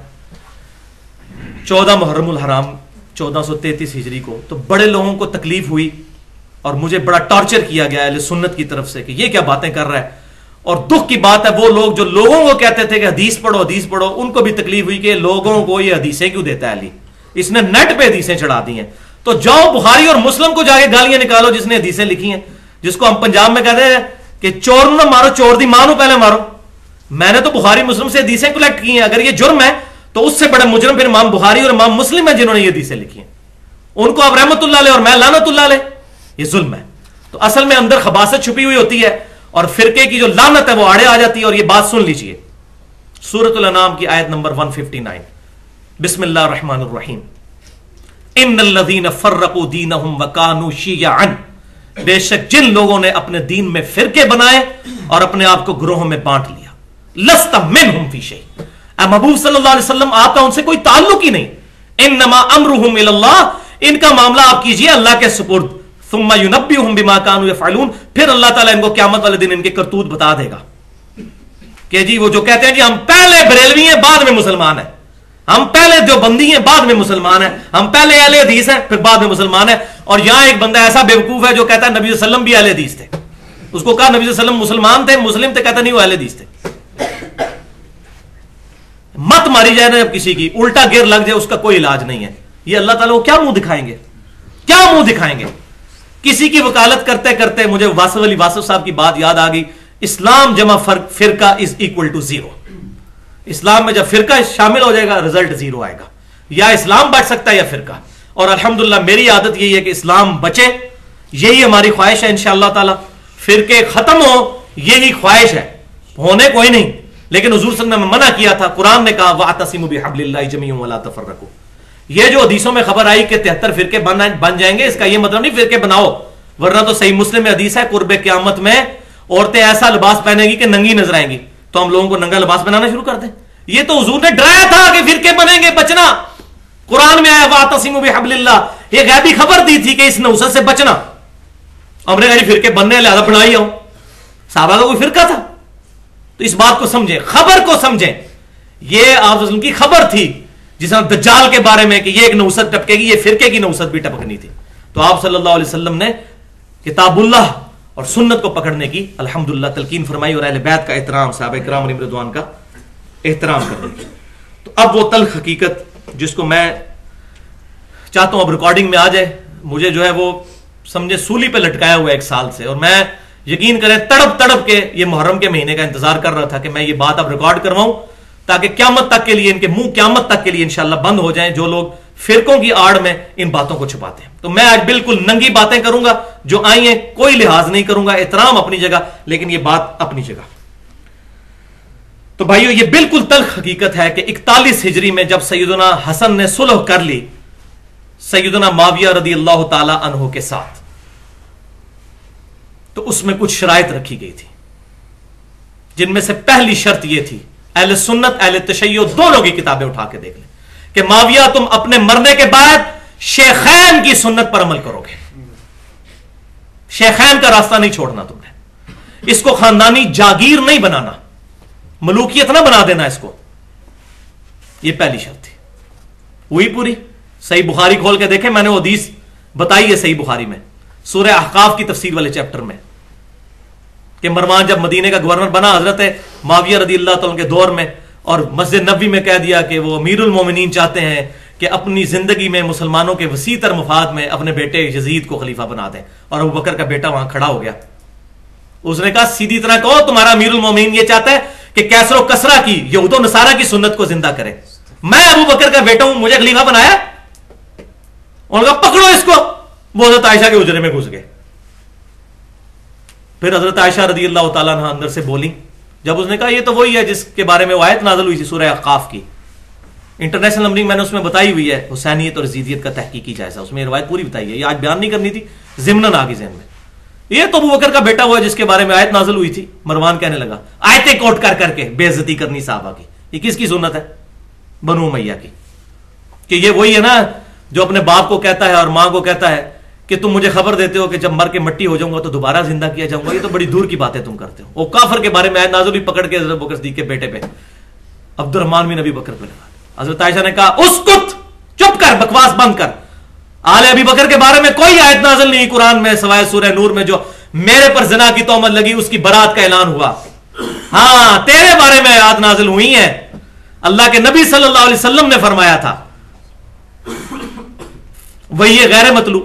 ہے 14 محرم الحرام 1433 ہجری کو، تو بڑے لوگوں کو تکلیف ہوئی اور مجھے بڑا ٹارچر کیا گیا اہل سنت کی طرف سے کہ یہ کیا باتیں کر رہا ہے، اور دکھ کی بات ہے وہ لوگ جو لوگوں کو کہتے تھے کہ حدیث پڑھو ان کو بھی تکلیف ہوئی کہ لوگوں کو یہ حدیثیں کیوں دیتا ہے علی، اس نے نیٹ پہ حدیثیں چڑھا دی ہیں۔ تو جاؤ بخاری اور مسلم کو جا کے گالیاں نکالو جس نے حدیثیں لکھی ہیں، جس کو ہم پنجاب میں کہتے ہیں کہ چور نہ مارو، چور دی ماں نو پہلے مارو۔ میں نے تو بخاری مسلم سے حدیثیں کلیکٹ کی ہیں، اگر یہ جرم ہے تو اس سے بڑا مجرم پھر امام بخاری اور امام مسلم ہیں جنہوں نے یہ حدیثیں لکھی ہیں، ان کو اب رحمت اللہ علیہ اور میں لعنت اللہ علیہ، یہ ظلم ہے۔ تو اصل میں اندر خباثت چھپی ہوئی ہوتی ہے اور فرقے کی جو لعنت ہے وہ آڑے آ جاتی ہے، اور یہ بات سن لیجئے سورۃ الانعام کی آیت نمبر 159، بسم اللہ الرحمن الرحیم، ان الذین فرقوا دینہم وکانوا شیعا، بے شک جن لوگوں نے اپنے دین میں فرقے بنائے اور اپنے آپ کو گروہوں میں بانٹ لیا، لست منہم فی شیء، اے محبوب صلی اللہ علیہ وسلم آپ کا ان سے کوئی تعلق ہی نہیں، انما امرہم الی اللہ، ان کا معاملہ آپ کیجئے اللہ کے سپرد، ثم ینبئہم بما کانوا یفعلون، پھر اللہ تعالیٰ ان کو قیامت والے دن ان کے کرتوت بتا دے گا کہ جی وہ جو کہتے ہیں جی ہم پہلے بریلوی ہیں بعد میں مسلمان ہیں، ہم پہلے دیوبندی ہیں بعد میں مسلمان ہیں، ہم پہلے اہل حدیث ہیں پھر بعد میں مسلمان ہیں۔ اور یہاں ایک بندہ ایسا بیوقوف ہے جو کہتا ہے نبی صلی اللہ علیہ وسلم بھی اہل حدیث تھے، اس کو کہا نبی صلی اللہ علیہ وسلم مسلمان تھے، مسلم تھے، کہتا نہیں وہ اہل حدیث تھے۔ مت ماری جائے نا جب کسی کی الٹا گیر لگ جائے اس کا کوئی علاج نہیں ہے، یہ اللہ تعالیٰ کو کیا منہ دکھائیں گے، کیا منہ دکھائیں گے؟ کسی کی وکالت کرتے کرتے مجھے واصف علی واصف صاحب کی بات یاد آ گئی، اسلام جمع فرقہ is equal to zero, Islam میں جب فرقہ شامل ہو جائے گا رزلٹ زیرو آئے گا، یا اسلام بچ سکتا ہے یا فرقہ، اور الحمدللہ میری عادت یہی ہے کہ اسلام بچے यही हमारी ख्वाहिश है इंशाअल्लाह ताला, फिरके खत्म हो, यही ख्वाहिश है, होने कोई नहीं। लेकिन हुजूर सल्लल्लाहु अलैहि वसल्लम ने मना किया था, कुरान ने कहा वातसिमु बिहब्लिल्लाहि जमीअन वला तफर्रकू। ये जो हदीसों में खबर आई कि 73 फिरके बन जाएंगे, इसका ये मतलब नहीं फिरके बनाओ, वरना तो सही मुस्लिम में हदीस है कुर्बे क़यामत में औरतें ऐसा लिबास पहनेगी कि नंगी नजर आएंगी, तो हम लोगों को नंगा लिबास पहनाना शुरू कर दें। ये तो हुजूर ने डराया था कि फिरके बनेंगे, बचना। कुरान में आया वातसिमु बिहब्लिल्लाह, ये गैबी खबर दी थी कि इस नौसत से बचना। हमने कहा फिरके बनने लिहाजा बनाई आओ, साहबा का कोई फिरका था? तो इस बात को समझें, खबर को समझें। ये आप की खबर थी जिसमें दज्जाल के बारे में कि ये एक नौसत टपकेगी, ये फिरके की नौसत भी टपकनी थी। तो आप सल्लल्लाहु अलैहि वसल्लम ने किताबुल्लाह और सुन्नत को पकड़ने की अल्हम्दुलिल्लाह तलकीन फरमाई और अहले बैत का एहतराम, सहाबा किराम रिज़वान का एहतराम करने की। तो अब वो तल्ख हकीकत जिसको मैं चाहता हूं अब रिकॉर्डिंग में आ जाए, मुझे जो है वो समझे सूली पे लटकाया हुआ 1 साल से, और मैं यकीन करें तड़प तड़प के ये मुहर्रम के महीने का इंतजार कर रहा था कि मैं ये बात अब रिकॉर्ड करवाऊं, ताकि क्यामत तक के लिए, इनके मुंह क्यामत तक के लिए इंशाअल्लाह बंद हो जाएं, जो लोग फिरकों की आड़ में इन बातों को छुपाते हैं। तो मैं आज बिल्कुल नंगी बातें करूंगा, जो आई हैं कोई लिहाज नहीं करूंगा, एहतराम अपनी जगह, लेकिन ये बात अपनी जगह। तो भाइयों, ये बिल्कुल तल्ख हकीकत है कि 41 हिजरी में जब सैयदना हसन ने सुलह कर ली सैयदना माविया रदी अल्लाह ताला अन्हु के साथ, तो उसमें कुछ शराइत रखी गई थी, जिनमें से पहली शर्त यह थी, अहले सुन्नत अहले तशय्यो दोनों की किताबें उठा के देख लें, कि माविया तुम अपने मरने के बाद शेखैन की सुन्नत पर अमल करोगे, शेखैन का रास्ता नहीं छोड़ना तुमने, इसको खानदानी जागीर नहीं बनाना, मलूकियत ना बना देना इसको। यह पहली शर्त थी, हुई पूरी। सही बुखारी खोल के देखें, मैंने वो हदीस बताई है सही बुखारी में, सूरह अहकाफ की तफसीर वाले चैप्टर में, कि मरवान जब मदीने का गवर्नर बना हजरत माविया रदी अल्लाह तआला के दौर में, और मस्जिद नबी में कह दिया कि वो अमीरुल मोमिनीन चाहते हैं कि अपनी जिंदगी में मुसलमानों के वसीतर मफाद में अपने बेटे यजीद को खलीफा बना दें, और अबू बकर का बेटा वहां खड़ा हो गया। उसने कहा सीधी तरह कहो, तुम्हारा अमीरुल मोमिनीन ये चाहता है कि कैसरो कसरा की, यहूदो नसारा की सुन्नत को जिंदा करे, मैं अबू बकर का बेटा हूं, मुझे खलीफा बनाया? उन्होंने कहा पकड़ो इसको। वो हजरत आयशा के उजरे में घुस गए। फिर हजरत आयशा रदी अल्लाह तआला अन्हा अंदर से बोली, जब उसने कहा ये तो वही है जिसके बारे में आयत नाज़िल हुई थी सूरह अहकाफ की, इंटरनेशनल नंबरिंग मैंने उसमें बताई हुई है, हुसैनियत और यजीदियत का तहकीकी जायजा, उसमें रिवायत पूरी बताई है, ये आज बयान नहीं करनी थी, ज़िम्नन आ गई ज़हन में। ये तो अबू बकर का बेटा हुआ जिसके बारे में आयत नाज़िल हुई थी। मरवान कहने लगा, आयतें कोट कर करके बेइज्जती करनी साहबा की, ये किसकी सुन्नत है? बनु उमैया की। कि ये वही है ना जो अपने बाप को कहता है और मां को कहता है कि तुम मुझे खबर देते हो कि जब मर के मिट्टी हो जाऊंगा तो दोबारा जिंदा किया जाऊंगा, ये तो बड़ी दूर की बातें तुम करते हो। वो काफर के बारे में आयत नाज़िल हुई, पकड़ के हज़रत बकर सिद्दीक़ के बेटे पे अब्दुर्रहमान बिन अबी बकर पे लगा। हज़रत आयशा ने कहा उस्कुत, चुप कर, बकवास बंद कर, आले अबी बकर के बारे में कोई आयत नाज़िल नहीं कुरान में सवाए सूरह नूर में, जो मेरे पर ज़िना की तोहमत लगी उसकी बरात का ऐलान हुआ। हाँ, तेरे बारे में आयत नाज़िल हुई है, अल्लाह के नबी सल्लल्लाहु अलैहि वसल्लम ने फरमाया था, वही है गैर मतलू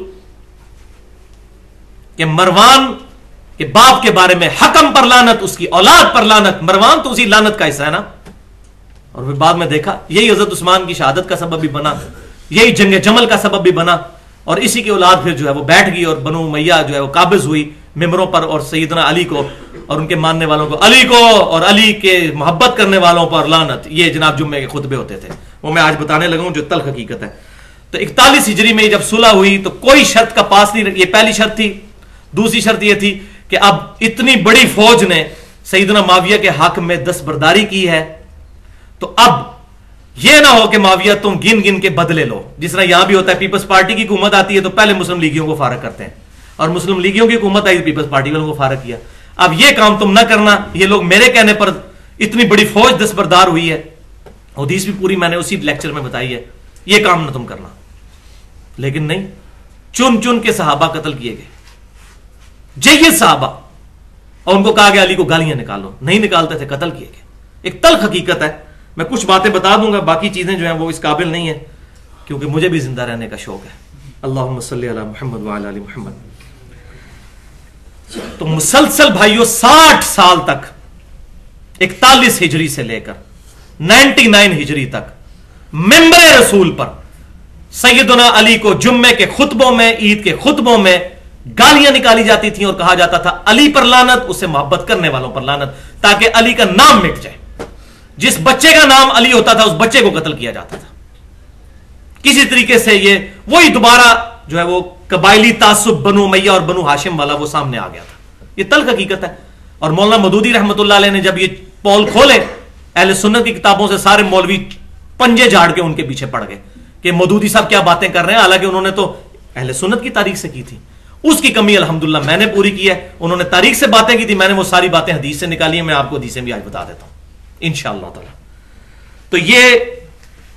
कि मरवान के बाप के बारे में हकम पर लानत, उसकी औलाद पर लानत, मरवान तो उसी लानत का हिस्सा है ना। और फिर बाद में देखा यही हजरत उस्मान की शहादत का सबब भी बना, यही जंग जमल का सबब भी बना, और इसी की औलाद फिर जो है वो बैठ गई और बनु उमैया जो है वो काबिज हुई मिंबरों पर, और सैयदना अली को और उनके मानने वालों को, अली को और अली के मोहब्बत करने वालों पर लानत। ये जनाब जुम्मे के खुतबे होते थे, वो मैं आज बताने लगा हूं जो तल्ख हकीकत है। तो 41 हिजरी में जब सुलह हुई तो कोई शर्त का पास नहीं, ये पहली शर्त थी। दूसरी शर्त यह थी कि अब इतनी बड़ी फौज ने सैयदना माविया के हक में दस्तबरदारी की है, तो अब यह ना हो कि माविया तुम गिन गिन के बदले लो, जिस तरह यहां भी होता है। पीपल्स पार्टी की हुकूमत आती है तो पहले मुस्लिम लीगियों को फारग करते हैं, और मुस्लिम लीगियों की हुकूमत आई तो पीपल्स पार्टी वालों को फारग किया। अब यह काम तुम ना करना, ये लोग मेरे कहने पर इतनी बड़ी फौज दस्तबरदार हुई है, हदीस भी पूरी मैंने उसी लेक्चर में बताई है, यह काम ना तुम करना। लेकिन नहीं, चुन चुन के सहाबा कत्ल किए गए, जय्यद सहाबा, और उनको कहा गया अली को गालियां निकालो, नहीं निकालते थे, कत्ल किए गए। एक तल्ख हकीकत है। मैं कुछ बातें बता दूंगा, बाकी चीजें जो हैं वो इस काबिल नहीं है, क्योंकि मुझे भी जिंदा रहने का शौक है। अल्लाहुम्मा सल्ली अला मुहम्मद व अला आलि मुहम्मद। तो मुसलसल भाइयों 60 साल तक, 41 हिजरी से लेकर 99 हिजरी तक मिंबर रसूल पर सैयदना अली को जुम्मे के खुतबों में, ईद के खुतबों में गालियां निकाली जाती थी और कहा जाता था अली पर लानत, उससे मोहब्बत करने वालों पर लानत, ताकि अली का नाम मिट जाए। जिस बच्चे का नाम अली होता था उस बच्चे को कत्ल किया जाता था। किसी तरीके से ये वही दोबारा जो है वो कबायली तासुब बनु उमैया और बनु हाशिम वाला वो सामने आ गया था। ये तल्ख हकीकत है। और मौलाना मदूदी रहमतुल्लाह अलैह ने जब ये पोल खोले अहले सुन्नत की किताबों से, सारे मौलवी पंजे झाड़ के उनके पीछे पड़ गए कि मदूदी साहब क्या बातें कर रहे हैं, हालांकि उन्होंने तो अहले सुन्नत की तारीख से की थी। उसकी कमी अल्हम्दुलिल्लाह मैंने पूरी की है। उन्होंने तारीख से बातें की थी, मैंने वो सारी बातें हदीस से निकाली है। मैं आपको हदीसें भी आज बता देता हूं इंशाअल्लाह ताला। तो ये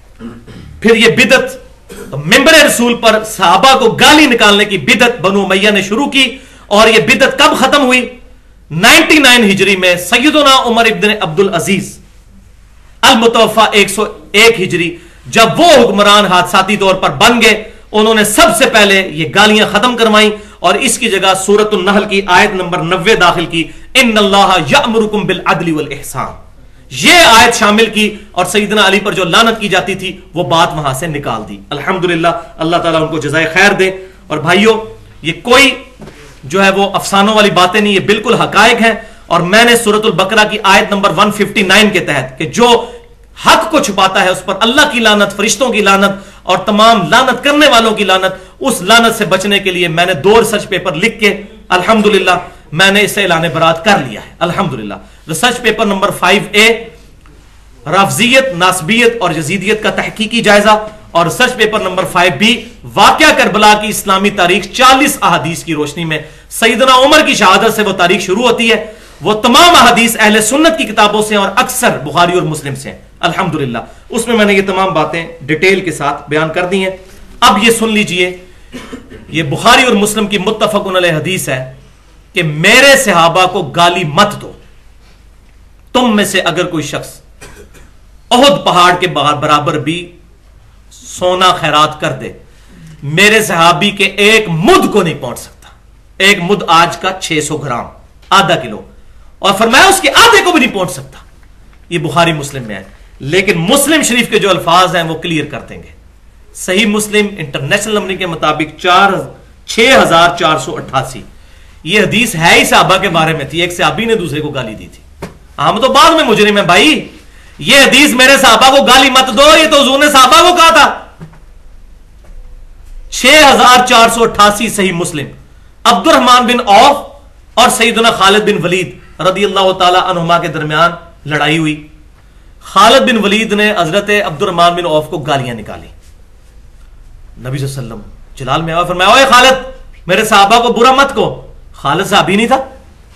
फिर ये बिदत, तो मिंबर रसूल पर सहाबा को गाली निकालने की बिदत बनु उमैया ने शुरू की। और ये बिदत कब खत्म हुई? 99 हिजरी में सैयदना उमर इब्न अब्दुल अजीज अल मुतवफ़ा 101 हिजरी, जब वो हुक्मरान हादसाती तौर पर बन गए, उन्होंने सबसे पहले ये गालियां खत्म करवाई और इसकी जगह सूरतुन नहल की आयत नंबर 90 दाखिल की, इन्नल्लाह यअमुरुकुम बिल अदली वल इहसान। ये आयत शामिल की और सैयदना अली पर जो लानत की जाती थी वो बात वहां से निकाल दी। अल्हम्दुलिल्लाह, अल्लाह ताला उनको जज़ाए खैर दे। और भाइयों, ये कोई जो है वो अफसानों वाली बातें नहीं, ये बिल्कुल हकायक है। और मैंने सूरतुल बकरा की आयत नंबर 159 के तहत कि जो हक को छुपाता है उस पर अल्लाह की लानत, फरिश्तों की लानत और तमाम लानत करने वालों की लानत, उस लानत से बचने के लिए मैंने 2 रिसर्च पेपर लिख के अल्हम्दुलिल्लाह मैंने इससे ऐलान बरात कर लिया है अल्हम्दुलिल्लाह। रिसर्च पेपर नंबर 5A रफजियत, नासबियत और यजीदियत का तहकीकी जायजा, और रिसर्च पेपर नंबर 5B वाक़या करबला की इस्लामी तारीख 40 अहादीस की रोशनी में। सैयदना उमर की शहादत से वो तारीख शुरू होती है। वो तमाम अहादीस अहले सुन्नत की किताबों से और अक्सर बुखारी और मुस्लिम से अल्हम्दुलिल्लाह। उसमें मैंने ये तमाम बातें डिटेल के साथ बयान कर दी हैं। अब ये सुन लीजिए, ये बुखारी और मुस्लिम की मुत्तफकुन अलैह हदीस है कि मेरे सहाबा को गाली मत दो। तुम में से अगर कोई शख्स ओहद पहाड़ के बराबर भी सोना खैरात कर दे, मेरे सहाबी के एक मुद को नहीं पहुंच सकता। एक मुद आज का 600 ग्राम, आधा किलो, और फरमाया उसके आधे को भी नहीं पहुंच सकता। ये बुखारी मुस्लिम में है। लेकिन मुस्लिम शरीफ के जो अल्फाज हैं वो क्लियर कर देंगे। सही मुस्लिम इंटरनेशनल नंबर के मुताबिक 6488 ये हदीस है ही सहाबा के बारे में थी। एक सहाबी ने दूसरे को गाली दी थी। हम तो बाद में मुजरिम है भाई। ये हदीस मेरे सहाबा को गाली मत दो, ये तो हुजूर ने सहाबा को कहा था। 6488 सही मुस्लिम। अब्दुर्रहमान बिन औफ और सैयदना खालिद बिन वलीद रदियल्लाहु ताला अन्हुमा के दरमियान लड़ाई हुई। खालिद बिन वलीद ने हजरत अब्दुर्रहमान बिन औफ को गालियां निकाली। नबी सल्लल्लाहु अलैहि वसल्लम जलाल में आया, फरमाया ओए खालिद, मेरे सहाबा को बुरा मत को। खालिद सहाबी नहीं था।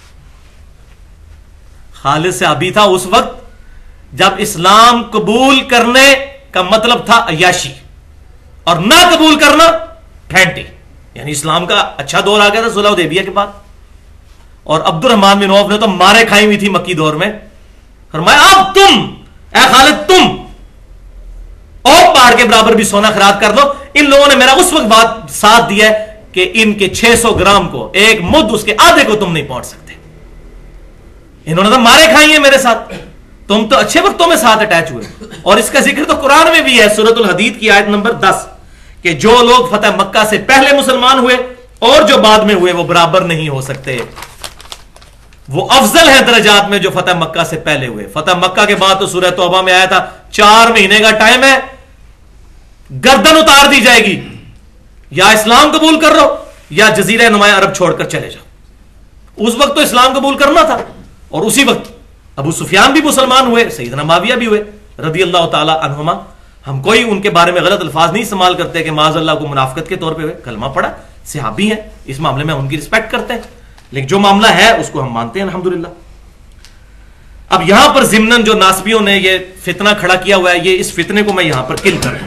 खालिद सहाबी था उस वक्त जब इस्लाम कबूल करने का मतलब था अय्याशी और ना कबूल करना फैंटी, यानी इस्लाम का अच्छा दौर आ गया था सुलह हुदैबिया के बाद। और अब्दुर्रहमान बिन औफ ने तो मारे खाई हुई थी मक्की दौर में। फरमाया अब तुम ए खालिद, तुम और पहाड़ के बराबर भी सोना खराब कर दो। इन लोगों ने मेरा उस वक्त बात साथ दिया कि इनके 600 ग्राम को, एक मुद्द उसके आधे को तुम नहीं पहुंच सकते। इन्होंने तो मारे खाई है मेरे साथ, तुम तो अच्छे वक्तों में साथ अटैच हुए। और इसका जिक्र तो कुरान में भी है, सूरतुल हदीद की आयत नंबर 10 कि जो लोग फतह मक्का से पहले मुसलमान हुए और जो बाद में हुए वो बराबर नहीं हो सकते। वो अफजल है दरजात में जो फतह मक्का से पहले हुए। फतह मक्का के बाद तो सूरह तौबा में आया था 4 महीने का टाइम है, गर्दन उतार दी जाएगी, या इस्लाम कबूल कर लो या जजीरा नुमाया अरब छोड़कर चले जाओ। उस वक्त तो इस्लाम कबूल करना था। और उसी वक्त अबू सुफियान भी मुसलमान हुए, सैयदना माविया भी हुए रदी अल्लाह ताला अन्हुमा। हम कोई उनके बारे में गलत अल्फाज नहीं इस्तेमाल करते कि माज़अल्लाह को मुनाफिकत के तौर पे हुए, कलमा पढ़ा, सहाबी हैं, इस मामले में हम उनकी रिस्पेक्ट करते हैं। लेकिन जो मामला है उसको हम मानते हैं अल्हम्दुलिल्लाह। अब यहां पर जिम्नन जो नासबियों ने ये फितना खड़ा किया हुआ है, ये इस फितने को मैं यहां पर किल कर दूं।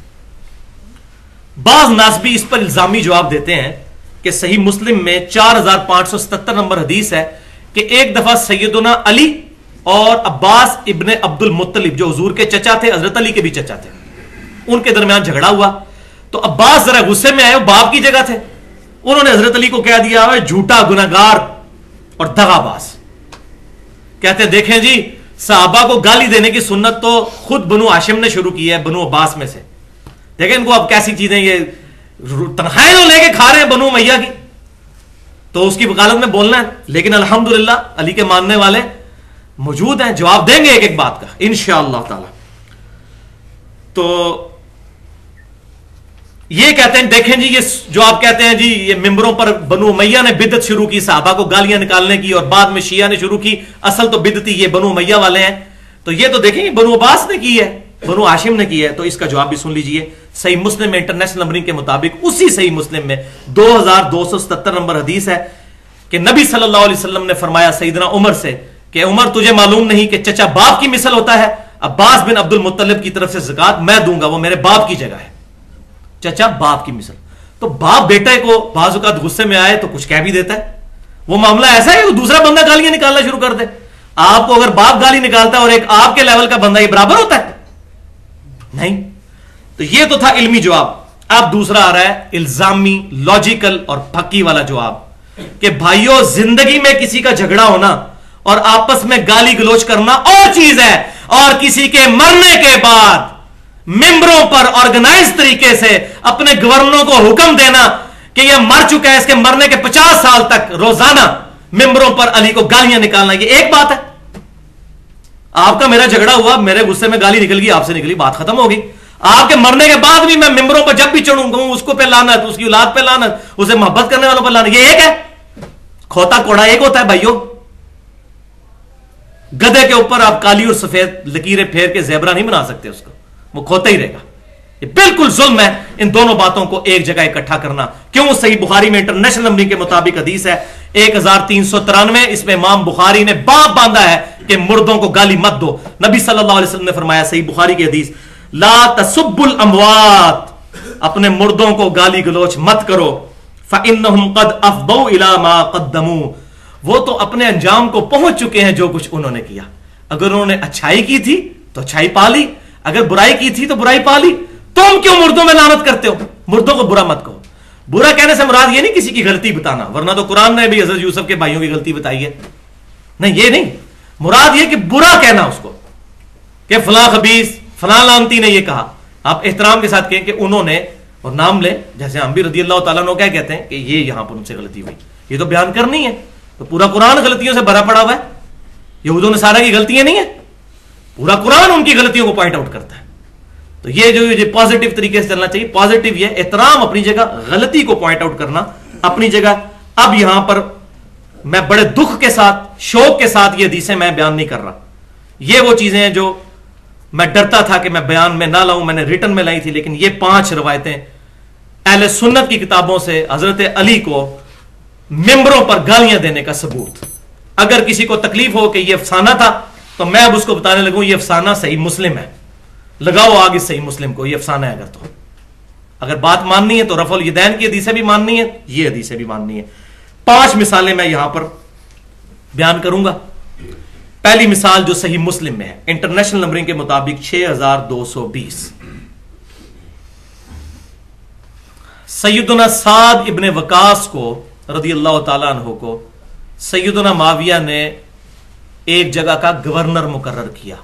बाज नासबी इस पर इल्जामी जवाब देते हैं कि सही मुस्लिम में 4577 नंबर हदीस है कि एक दफा सैयदना अली और अब्बास इब्ने अब्दुल मुत्तलिब जो हुजूर के चचा थे, हजरत अली के भी चचा थे, उनके दरमियान झगड़ा हुआ। तो अब्बास जरा गुस्से में आए, बाप की जगह थे। उन्होंने हजरत अली को कह दिया झूठा, गुनहगार और दगाबाज। कहते देखें जी, सहाबा को गाली देने की सुन्नत तो खुद बनु हाशिम ने शुरू की है, बनु अब्बास में से। देखें इनको अब कैसी चीजें, ये तनख्वाहें तो लेके खा रहे हैं बनु उमैया की। تو اس کی وکالت میں بولنا ہے. لیکن الحمدللہ علی کے ماننے والے موجود ہیں, جواب دیں گے ایک ایک بات کا انشاءاللہ تعالی. تو یہ کہتے ہیں, دیکھیں جی, یہ جو آپ کہتے ہیں جی یہ ممبروں پر بنو امیہ نے بدعت شروع کی, صحابہ کو گالیاں نکالنے کی, اور بعد میں شیعہ نے شروع کی, اصل تو بدعتی یہ بنو امیہ والے ہیں. تو یہ تو دیکھیں بنو عباس نے کی ہے, بنو ہاشم نے کی ہے. تو اس کا جواب بھی سن لیجئے. صحیح مسلم میں انٹرنیشنل نمبرنگ کے مطابق, اسی صحیح مسلم میں 2277 نمبر حدیث ہے کہ نبی صلی اللہ علیہ وسلم نے فرمایا سیدنا عمر سے کہ عمر تجھے معلوم نہیں کہ چچا باپ کی مثل ہوتا ہے؟ عباس بن عبد المطلب کی طرف سے زکات میں دوں گا, وہ میرے باپ کی جگہ ہے. چچا باپ کی مثل. تو باپ بیٹے کو بعض اوقات غصے میں آئے تو کچھ کہہ بھی دیتا ہے. وہ معاملہ ایسا ہے کہ دوسرا بندہ گالیاں نکالنا شروع کر دے. آپ کو اگر باپ گالی نکالتا ہے اور ایک آپ کے لیول کا بندہ, یہ برابر ہوتا ہے؟ نہیں. تو یہ تو تھا علمی جواب. اب دوسرا آ رہا ہے الزامی, لاجیکل اور پھکی والا جواب کہ بھائیوں زندگی میں کسی کا جھگڑا ہونا اور آپس میں گالی گلوچ کرنا اور چیز ہے, اور کسی کے مرنے کے بعد ممبروں پر آرگنائز طریقے سے اپنے گورنروں کو حکم دینا کہ یہ مر چکا ہے, اس کے مرنے کے 50 سال تک روزانہ ممبروں پر علی کو گالیاں نکالنا, یہ ایک بات ہے. آپ کا میرا جھگڑا ہوا, میرے غصے میں گالی نکل گئی, آپ سے نکلی, بات ختم ہوگی. آپ کے مرنے کے بعد بھی میں ممبروں پر جب بھی چڑھوں گا اس کو پہ لعنت, اس کی اولاد پہ لعنت, اسے محبت کرنے والوں پر لعنت, یہ ایک ہے. کھوتا کوڑا ایک ہوتا ہے بھائیوں. گدھے کے اوپر آپ کالی اور سفید لکیریں پھیر کے زیبرا نہیں بنا سکتے اس کو, وہ کھوتا ہی رہے گا. یہ بالکل ظلم ہے ان دونوں باتوں کو ایک جگہ اکٹھا کرنا. کیوں؟ صحیح بخاری میں انٹرنیشنل نمبرنگ کے مطابق حدیث ہے 1393, اس میں امام بخاری نے باب باندھا ہے کہ مردوں کو گالی مت دو. نبی صلی اللہ علیہ وسلم نے فرمایا, صحیح بخاری کی حدیث, لا تسبوا الاموات, اپنے مردوں کو گالی گلوچ مت کرو, فانہم قد افضوا الی ما قدموا, وہ تو اپنے انجام کو پہنچ چکے ہیں جو کچھ انہوں نے کیا. اگر انہوں نے اچھائی کی تھی تو اچھائی پا لی, اگر برائی کی تھی تو برائی پا لی. تم کیوں مردوں میں لعنت کرتے ہو؟ مردوں کو برا مت کہو. برا کہنے سے مراد یہ نہیں کسی کی غلطی بتانا, ورنہ تو قرآن نے بھی حضرت یوسف کے بھائیوں کی غلطی بتائی ہے. نہیں, یہ نہیں مراد, یہ کہ برا کہنا اس کو کہ فلاں خبیث, فلاں لعنتی نے یہ کہا. آپ احترام کے ساتھ کہیں کہ انہوں نے, اور نام لیں, جیسے ہم بھی رضی اللہ تعالیٰ عنہ کیا کہتے ہیں کہ یہ یہاں پر ان سے غلطی ہوئی, یہ تو بیان کرنی ہے. تو پورا قرآن غلطیوں سے بھرا پڑا ہوا ہے. یہود و نصارہ کی غلطیاں نہیں ہیں, پورا قرآن ان کی غلطیوں کو پوائنٹ آؤٹ کرتا ہے. تو یہ جو پازیٹیو طریقے سے چلنا چاہیے. پازیٹیو یہ احترام اپنی جگہ, غلطی کو پوائنٹ آؤٹ کرنا اپنی جگہ. اب یہاں پر میں بڑے دکھ کے ساتھ, شوق کے ساتھ یہ حدیثیں میں بیان نہیں کر رہا. یہ وہ چیزیں ہیں جو میں ڈرتا تھا کہ میں بیان میں نہ لاؤں, میں نے ریٹن میں لائی تھی. لیکن یہ 5 روایتیں اہل سنت کی کتابوں سے حضرت علی کو ممبروں پر گالیاں دینے کا ثبوت. اگر کسی کو تکلیف ہو کہ یہ افسانہ تھا تو میں اب اس کو بتانے لگوں یہ افسانہ صحیح مسلم ہے, لگاؤ آگ اس صحیح مسلم کو, یہ افسانہ ہے. اگر بات ماننی ہے تو رفع الیدین کی حدیثیں بھی ماننی ہے, یہ حدیثیں بھی ماننی ہے. 5 مثالیں میں یہاں پر بیان کروں گا. پہلی مثال جو صحیح مسلم میں ہے انٹرنیشنل نمبرنگ کے مطابق 6220, سیدنا سعد ابن وقاص کو رضی اللہ تعالیٰ عنہ کو سیدنا معاویہ نے ایک جگہ کا گورنر مقرر کیا.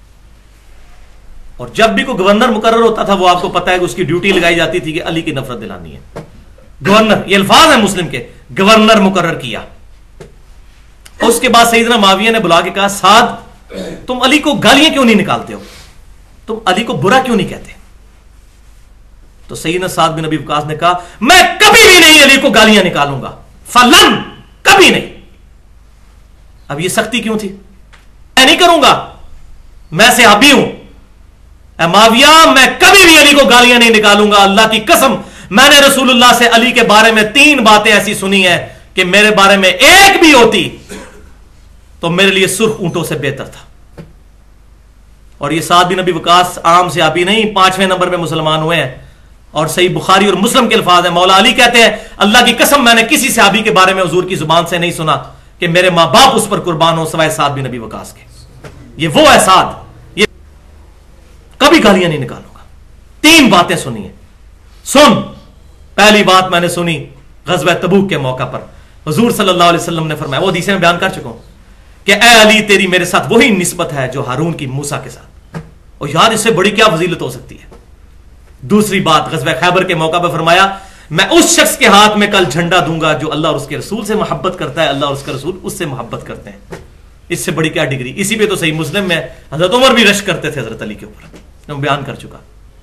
اور جب بھی کوئی گورنر مقرر ہوتا تھا وہ آپ کو پتا ہے کہ اس کی ڈیوٹی لگائی جاتی تھی کہ علی کی نفرت دلانی ہے. گورنر, یہ الفاظ ہیں مسلم کے, گورنر مقرر کیا. اس کے بعد سیدنا معاویہ نے بلا کے کہا, سعد تم علی کو گالیاں کیوں نہیں نکالتے ہو, تم علی کو برا کیوں نہیں کہتے؟ تو سیدنا سعد بن ابی وقاص نے کہا, میں کبھی بھی نہیں علی کو گالیاں نکالوں گا, فلن, کبھی نہیں. اب یہ سختی کیوں تھی؟ میں نہیں کروں گا, میں صحابی ہوں. اے معاویہ, میں کبھی بھی علی کو گالیاں نہیں نکالوں گا. اللہ کی قسم, میں نے رسول اللہ سے علی کے بارے میں 3 باتیں ایسی سنی ہیں کہ میرے بارے میں ایک بھی ہوتی تو میرے لیے سرخ اونٹوں سے بہتر تھا. اور یہ سعد بن ابی وقاص عام صحابی نہیں, 5ویں نمبر میں مسلمان ہوئے ہیں. اور صحیح بخاری اور مسلم کے الفاظ ہیں, مولا علی کہتے ہیں, اللہ کی قسم میں نے کسی صحابی کے بارے میں حضور کی زبان سے نہیں سنا کہ میرے ماں باپ اس پر قربان ہو سوائے سعد بن ابی وقاص کے. یہ وہ ہے سعد, یہ کبھی گالیاں نہیں نکالوں گا. 3 باتیں سنی ہیں. سن, پہلی بات میں نے سنی غزوہ تبوک کے موقع پر حضور صلی اللہ علیہ وسلم نے فرمایا, وہ حدیث میں بیان کر چکا ہوں, کہ اے علی تیری میرے ساتھ وہی نسبت ہے جو ہارون کی موسیٰ کے ساتھ. اور یار اس سے بڑی کیا فضیلت ہو سکتی ہے. دوسری بات غزوہ خیبر کے موقع پر فرمایا, میں اس شخص کے ہاتھ میں کل جھنڈا دوں گا جو اللہ اور اس کے رسول سے محبت کرتا ہے, اللہ اور اس کا رسول اس سے محبت کرتے ہیں. اس سے بڑی کیا ڈگری. اسی پہ تو صحیح مسلم میں حضرت عمر بھی رشک کرتے تھے حضرت علی کے اوپر, میں بیان کر چکا.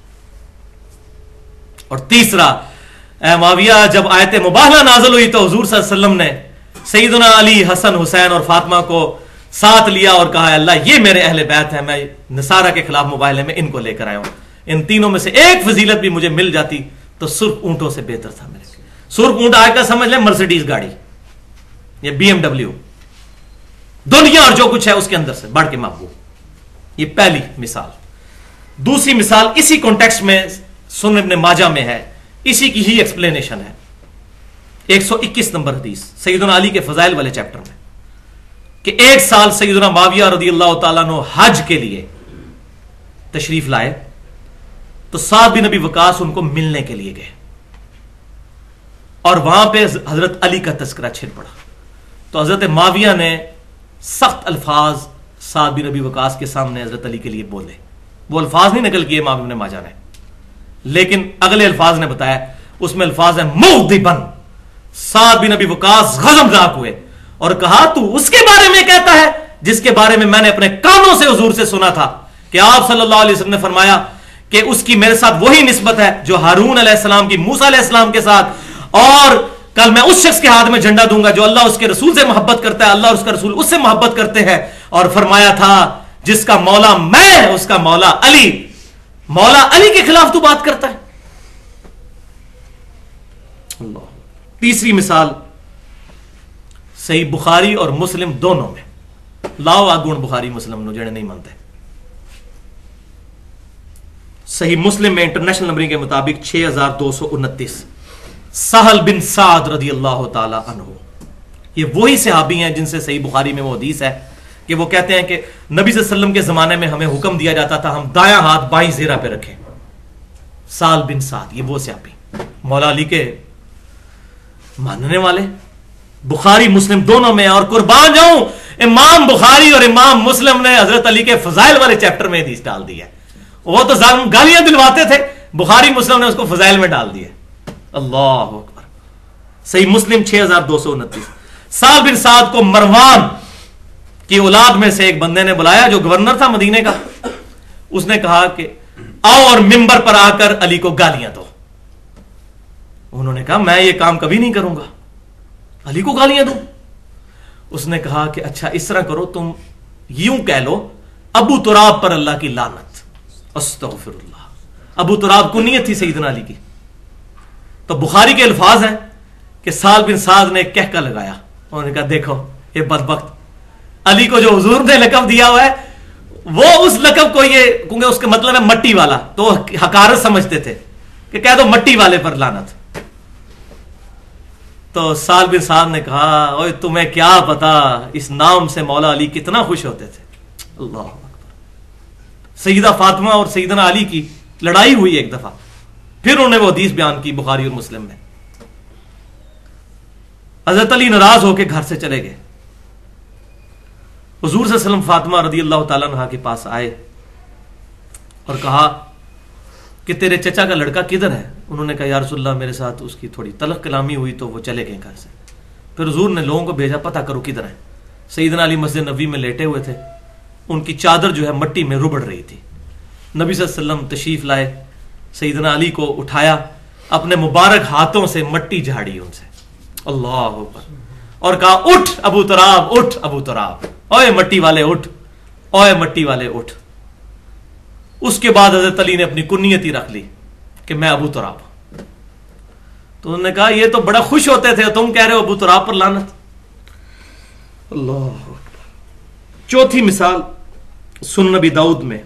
اور تیسرا, اے معاویہ جب آیت مباہلہ نازل ہوئی تو حضور صلی اللہ علیہ وسلم نے سیدنا علی, حسن, حسین اور فاطمہ کو ساتھ لیا اور کہا اللہ یہ میرے اہل بیت ہیں, میں نصارہ کے خلاف مباہلے میں ان کو لے کر آیا ہوں. ان تینوں میں سے ایک فضیلت بھی مجھے مل جاتی تو سرخ اونٹوں سے بہتر تھا میرے. سرخ اونٹ آج کا سمجھ لیں مرسیڈیز گاڑی یا بی ایم ڈبلیو, دنیا اور جو کچھ ہے اس کے اندر سے بڑھ کے محبوب. یہ پہلی مثال. دوسری مثال اسی کانٹیکسٹ میں سنن ابن ماجہ میں ہے, اسی کی ہی ایکسپلینیشن ہے. 121 نمبر حدیث سیدنا علی کے فضائل والے چیپٹر میں, کہ ایک سال سیدنا معاویہ رضی اللہ تعالیٰ عنہ حج کے لیے تشریف لائے تو سعد بن ابی وقاص ان کو ملنے کے لیے گئے, اور وہاں پہ حضرت علی کا تذکرہ چھڑ پڑا. تو حضرت معاویہ نے سخت الفاظ سعد بن ابی وقاص کے سامنے حضرت علی کے لیے بولے. وہ الفاظ نہیں نقل کیے معاویہ بن ماجہ نے, لیکن اگلے الفاظ نے بتایا, اس میں الفاظ ہیں مغضباً. سعد بن ابی وقاص غضبناک ہوئے اور کہا تو اس کے بارے میں کہتا ہے جس کے بارے میں نے اپنے کانوں سے حضور سے سنا تھا کہ آپ صلی اللہ علیہ وسلم نے فرمایا کہ اس کی میرے ساتھ وہی نسبت ہے جو ہارون علیہ السلام کی موسیٰ علیہ السلام کے ساتھ, اور کل میں اس شخص کے ہاتھ میں جھنڈا دوں گا جو اللہ اس کے رسول سے محبت کرتا ہے, اللہ اور اس کا رسول اس سے محبت کرتے ہیں. اور فرمایا تھا جس کا مولا میں اس کا مولا علی. مولا علی کے خلاف تو بات کرتا ہے. اللہ. تیسری مثال صحیح بخاری اور مسلم دونوں میں, لاؤ آگون بخاری مسلم نو جڑے نہیں مانتے. صحیح مسلم میں انٹرنیشنل نمبرنگ کے مطابق 6229, سہل بن سعد رضی اللہ تعالی عنہ. یہ وہی صحابی ہیں جن سے صحیح بخاری میں وہ حدیث ہے کہ وہ کہتے ہیں کہ نبی صلی اللہ علیہ وسلم کے زمانے میں ہمیں حکم دیا جاتا تھا ہم دایاں ہاتھ بائیں زیرہ پہ رکھیں. سہل بن سعد یہ وہ صحابی مولا علی کے ماننے والے, بخاری مسلم دونوں میں. اور قربان جاؤں امام بخاری اور امام مسلم نے حضرت علی کے فضائل والے چیپٹر میں حدیث ڈال دی ہے. وہ تو گالیاں دلواتے تھے, بخاری مسلم نے اس کو فضائل میں ڈال دیا. اللہ اکبر. صحیح مسلم 6229. سہل بن سعد کو مروان کی اولاد میں سے ایک بندے نے بلایا جو گورنر تھا مدینے کا. اس نے کہا کہ آؤ اور ممبر پر آ کر علی کو گالیاں دو. انہوں نے کہا میں یہ کام کبھی نہیں کروں گا, علی کو گالیاں دوں. اس نے کہا کہ اچھا اس طرح کرو, تم یوں کہہ لو ابو تراب پر اللہ کی لعنت. استغفر اللہ. ابو تراب کنیت تھی سیدنا علی کی. تو بخاری کے الفاظ ہیں کہ سہل بن سعد نے کہہ کر لگایا. انہوں نے کہا دیکھو یہ بدبخت علی کو جو حضور نے لقب دیا ہوا ہے وہ اس لقب کو یہ کیونکہ اس کا مطلب ہے مٹی والا, تو حقارت سمجھتے تھے کہ کہہ دو مٹی والے پر لعنت. تو سہل بن سعد نے کہا اوے تمہیں کیا پتا اس نام سے مولا علی کتنا خوش ہوتے تھے. اللہ اکبر. سیدہ فاطمہ اور سیدنا علی کی لڑائی ہوئی ایک دفعہ, پھر انہوں نے وہ حدیث بیان کی بخاری اور مسلم میں. حضرت علی ناراض ہو کے گھر سے چلے گئے. حضور صلی اللہ علیہ وسلم فاطمہ رضی اللہ تعالیٰ عنہ کے پاس آئے اور کہا کہ تیرے چچا کا لڑکا کدھر ہے؟ انہوں نے کہا یا رسول اللہ میرے ساتھ اس کی تھوڑی تلخ کلامی ہوئی تو وہ چلے گئے گھر سے. پھر حضور نے لوگوں کو بھیجا پتہ کرو کدھر ہے. سیدنا علی مسجد نبوی میں لیٹے ہوئے تھے, ان کی چادر جو ہے مٹی میں ربڑ رہی تھی. نبی صلی اللہ علیہ وسلم تشریف لائے, سیدنا علی کو اٹھایا, اپنے مبارک ہاتھوں سے مٹی جھاڑی ان سے. اللہ اکبر. اور کہا اٹھ ابو تراب, اٹھ ابو تراب, اوے مٹی والے اٹھ, اوے مٹی والے اٹھ. اس کے بعد حضرت علی نے اپنی کنیت ہی رکھ لی کہ میں ابو تراب. تو انہوں نے کہا یہ تو بڑا خوش ہوتے تھے, تم کہہ رہے ہو ابو تراب پر لعنت. اللہ اکبر. چوتھی مثال سنن نبی داؤد میں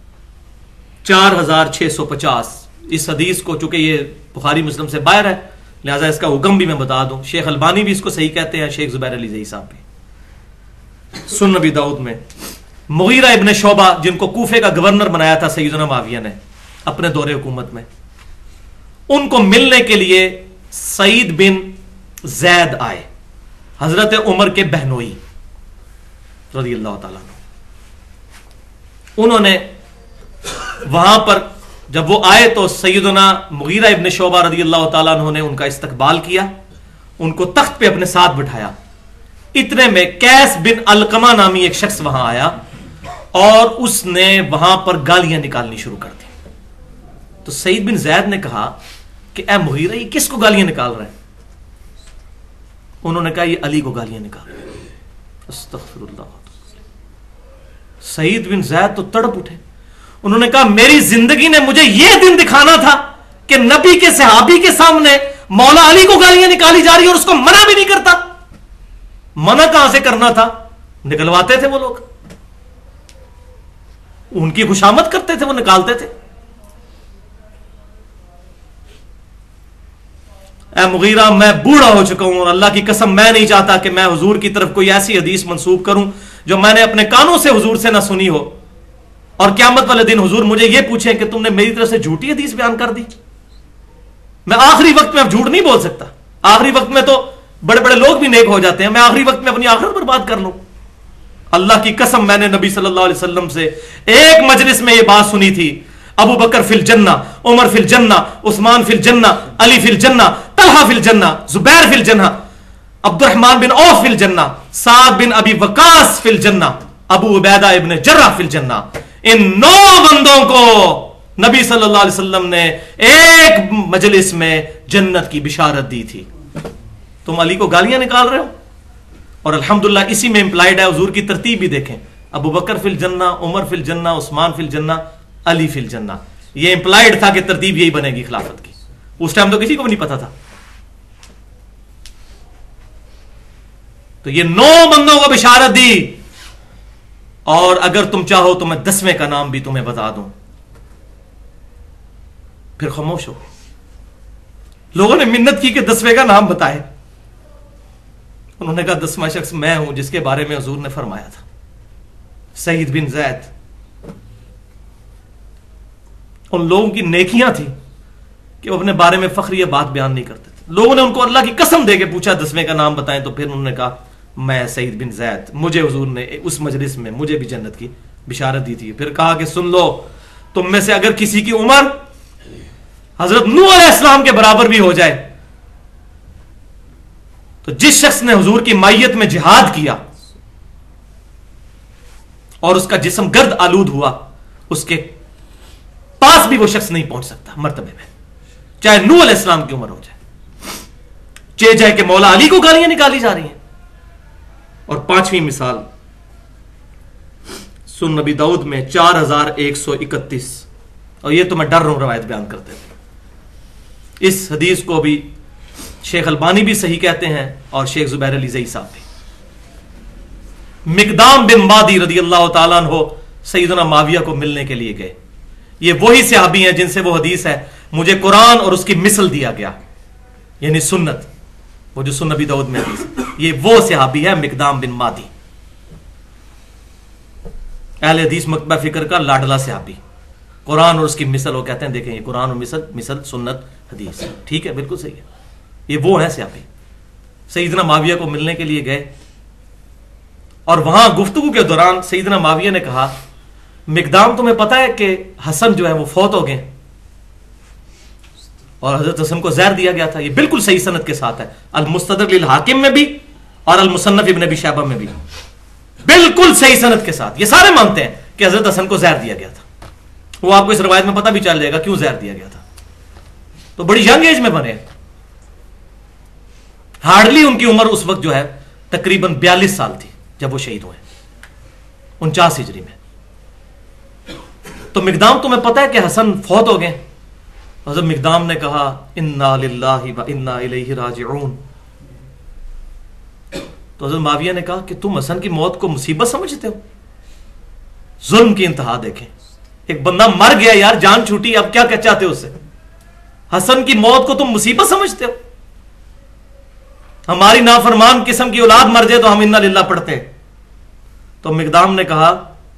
4650. اس حدیث کو چونکہ یہ بخاری مسلم سے باہر ہے لہذا اس کا حکم بھی میں بتا دوں. شیخ البانی بھی اس کو صحیح کہتے ہیں, شیخ زبیر علی زئی صاحب بھی. سنن نبی داؤد میں مغیرہ ابن شعبہ جن کو کوفے کا گورنر بنایا تھا سیدنا معاویہ نے اپنے دور حکومت میں, ان کو ملنے کے لیے سعید بن زید آئے, حضرت عمر کے بہنوئی رضی اللہ تعالیٰ عنہ. انہوں نے وہاں پر جب وہ آئے تو سیدنا مغیرہ ابن شعبہ رضی اللہ تعالیٰ عنہ نے ان کا استقبال کیا، ان کو تخت پہ اپنے ساتھ بٹھایا. اتنے میں قیس بن علقمہ نامی ایک شخص وہاں آیا اور اس نے وہاں پر گالیاں نکالنی شروع کر دی. تو سعید بن زید نے کہا کہ اے مغیرہ، یہ کس کو گالیاں نکال رہے ہیں؟ انہوں نے کہا یہ علی کو گالیاں نکال رہے ہیں. استغفر اللہ. سعید بن زید تو تڑپ اٹھے. انہوں نے کہا میری زندگی نے مجھے یہ دن دکھانا تھا کہ نبی کے صحابی کے سامنے مولا علی کو گالیاں نکالی جا رہی ہیں اور اس کو منع بھی نہیں کرتا. منع کہاں سے کرنا تھا؟ نکلواتے تھے وہ لوگ، ان کی خوشامد کرتے تھے، وہ نکالتے تھے. اے مغیرہ، میں بوڑھا ہو چکا ہوں اور اللہ کی قسم میں نہیں چاہتا کہ میں حضور کی طرف کوئی ایسی حدیث منسوب کروں جو میں نے اپنے کانوں سے حضور سے نہ سنی ہو، اور قیامت والے دن حضور مجھے یہ پوچھیں کہ تم نے میری طرف سے جھوٹی حدیث بیان کر دی. میں آخری وقت میں اب جھوٹ نہیں بول سکتا. آخری وقت میں تو بڑے بڑے لوگ بھی نیک ہو جاتے ہیں، میں آخری وقت میں اپنی آخرت برباد کر لوں. اللہ کی قسم میں نے نبی صلی اللہ علیہ وسلم سے ایک مجلس میں یہ بات سنی تھی، ابو بکر فی الجنہ، عمر فی الجنہ، عثمان فی الجنہ، علی فی الجنہ، طلحہ فی الجنہ، زبیر فی الجنہ، عبد الرحمن بن عوف فی الجنہ، سعد بن ابی وقاص فی الجنہ، ابو عبیدہ ابن جرح فی الجنہ. ان 9 بندوں کو نبی صلی اللہ علیہ وسلم نے ایک مجلس میں جنت کی بشارت دی تھی. تم علی کو گالیاں نکال رہے ہو، اور الحمدللہ اسی میں امپلائڈ ہے. حضور کی ترتیب بھی دیکھیں، ابو بکر فی الجنہ، عمر فی الجنہ، عثمان فی الجنہ، علی فی الجنہ. یہ امپلائڈ تھا کہ ترتیب یہی بنے گی خلافت کی. اس ٹائم تو کسی کو بھی نہیں پتا تھا. تو یہ 9 بندوں کو بشارت دی. اور اگر تم چاہو تو میں 10ویں کا نام بھی تمہیں بتا دوں. پھر خاموش ہو. لوگوں نے منت کی کہ 10ویں کا نام بتائے. انہوں نے کہا 10واں شخص میں ہوں جس کے بارے میں حضور نے فرمایا تھا، سعید بن زید. ان لوگوں کی نیکیاں تھیں کہ وہ اپنے بارے میں فخریہ بات بیان نہیں کرتے تھے. لوگوں نے ان کو اللہ کی قسم دے کے پوچھا 10ویں کا نام بتائیں، تو پھر انہوں نے کہا میں سعید بن زید، مجھے حضور نے اس مجلس میں مجھے بھی جنت کی بشارت دی تھی. پھر کہا کہ سن لو، تم میں سے اگر کسی کی عمر حضرت نوح علیہ السلام کے برابر بھی ہو جائے تو جس شخص نے حضور کی مائیت میں جہاد کیا اور اس کا جسم گرد آلود ہوا، اس کے پاس بھی وہ شخص نہیں پہنچ سکتا مرتبے میں، چاہے نوح علیہ السلام کی عمر ہو جائے. چیز ہے کہ مولا علی کو گالیاں نکالی جا رہی ہیں. اور 5ویں مثال سن نبی داؤد میں 4131، اور یہ تو میں ڈر رہا ہوں روایت بیان کرتے ہیں. اس حدیث کو بھی شیخ البانی بھی صحیح کہتے ہیں اور شیخ زبیر علی زئی صاحب بھی. مقدام بن مادی رضی اللہ تعالیٰ عنہ سیدنا معاویہ کو ملنے کے لیے گئے. یہ وہی صحابی ہیں جن سے وہ حدیث ہے مجھے قرآن اور اس کی مثل دیا گیا، یعنی سنت، وہ جو سن نبی داؤد میں حدیث. یہ وہ صحابی ہے مقدام بن مادی، اہل حدیث مکتبہ فکر کا لاڈلا صحابی. قرآن اور اس کی مثل، وہ کہتے ہیں دیکھیں یہ قرآن اور مثل سنت حدیث، ٹھیک ہے، بالکل صحیح ہے. یہ وہ ہیں صحابی. سیدنا معاویہ کو ملنے کے لیے گئے اور وہاں گفتگو کے دوران سیدنا معاویہ نے کہا مقدام تمہیں پتا ہے کہ حسن جو ہے وہ فوت ہو گئے اور حضرت حسن کو زہر دیا گیا تھا. یہ بالکل صحیح سند کے ساتھ ہے، المستدرک للحاکم میں بھی اور المصنف ابن ابی شیبہ میں بھی بالکل صحیح سند کے ساتھ. یہ سارے مانتے ہیں کہ حضرت حسن کو زہر دیا گیا تھا. وہ آپ کو اس روایت میں پتہ بھی چل جائے گا کیوں زہر دیا گیا تھا. تو بڑی ینگ ایج میں بنے، ہارڈلی ان کی عمر اس وقت جو ہے تقریباً 42 سال تھی جب وہ شہید ہوئے 49 ہجری میں. تو مقدام تمہیں پتا ہے کہ حسن فوت ہو گئے؟ حضرت مقدام نے کہا انا للہ و انا الیہ راجعون. تو حضرت معاویہ نے کہا کہ تم حسن کی موت کو مصیبت سمجھتے ہو؟ ظلم کی انتہا دیکھیں. ایک بندہ مر گیا یار، جان چھوٹی، اب کیا چاہتے ہو اس سے؟ حسن کی موت کو تم مصیبت سمجھتے ہو؟ ہماری نافرمان قسم کی اولاد مر جائے تو ہم انا للہ پڑھتے ہیں. تو مقدام نے کہا،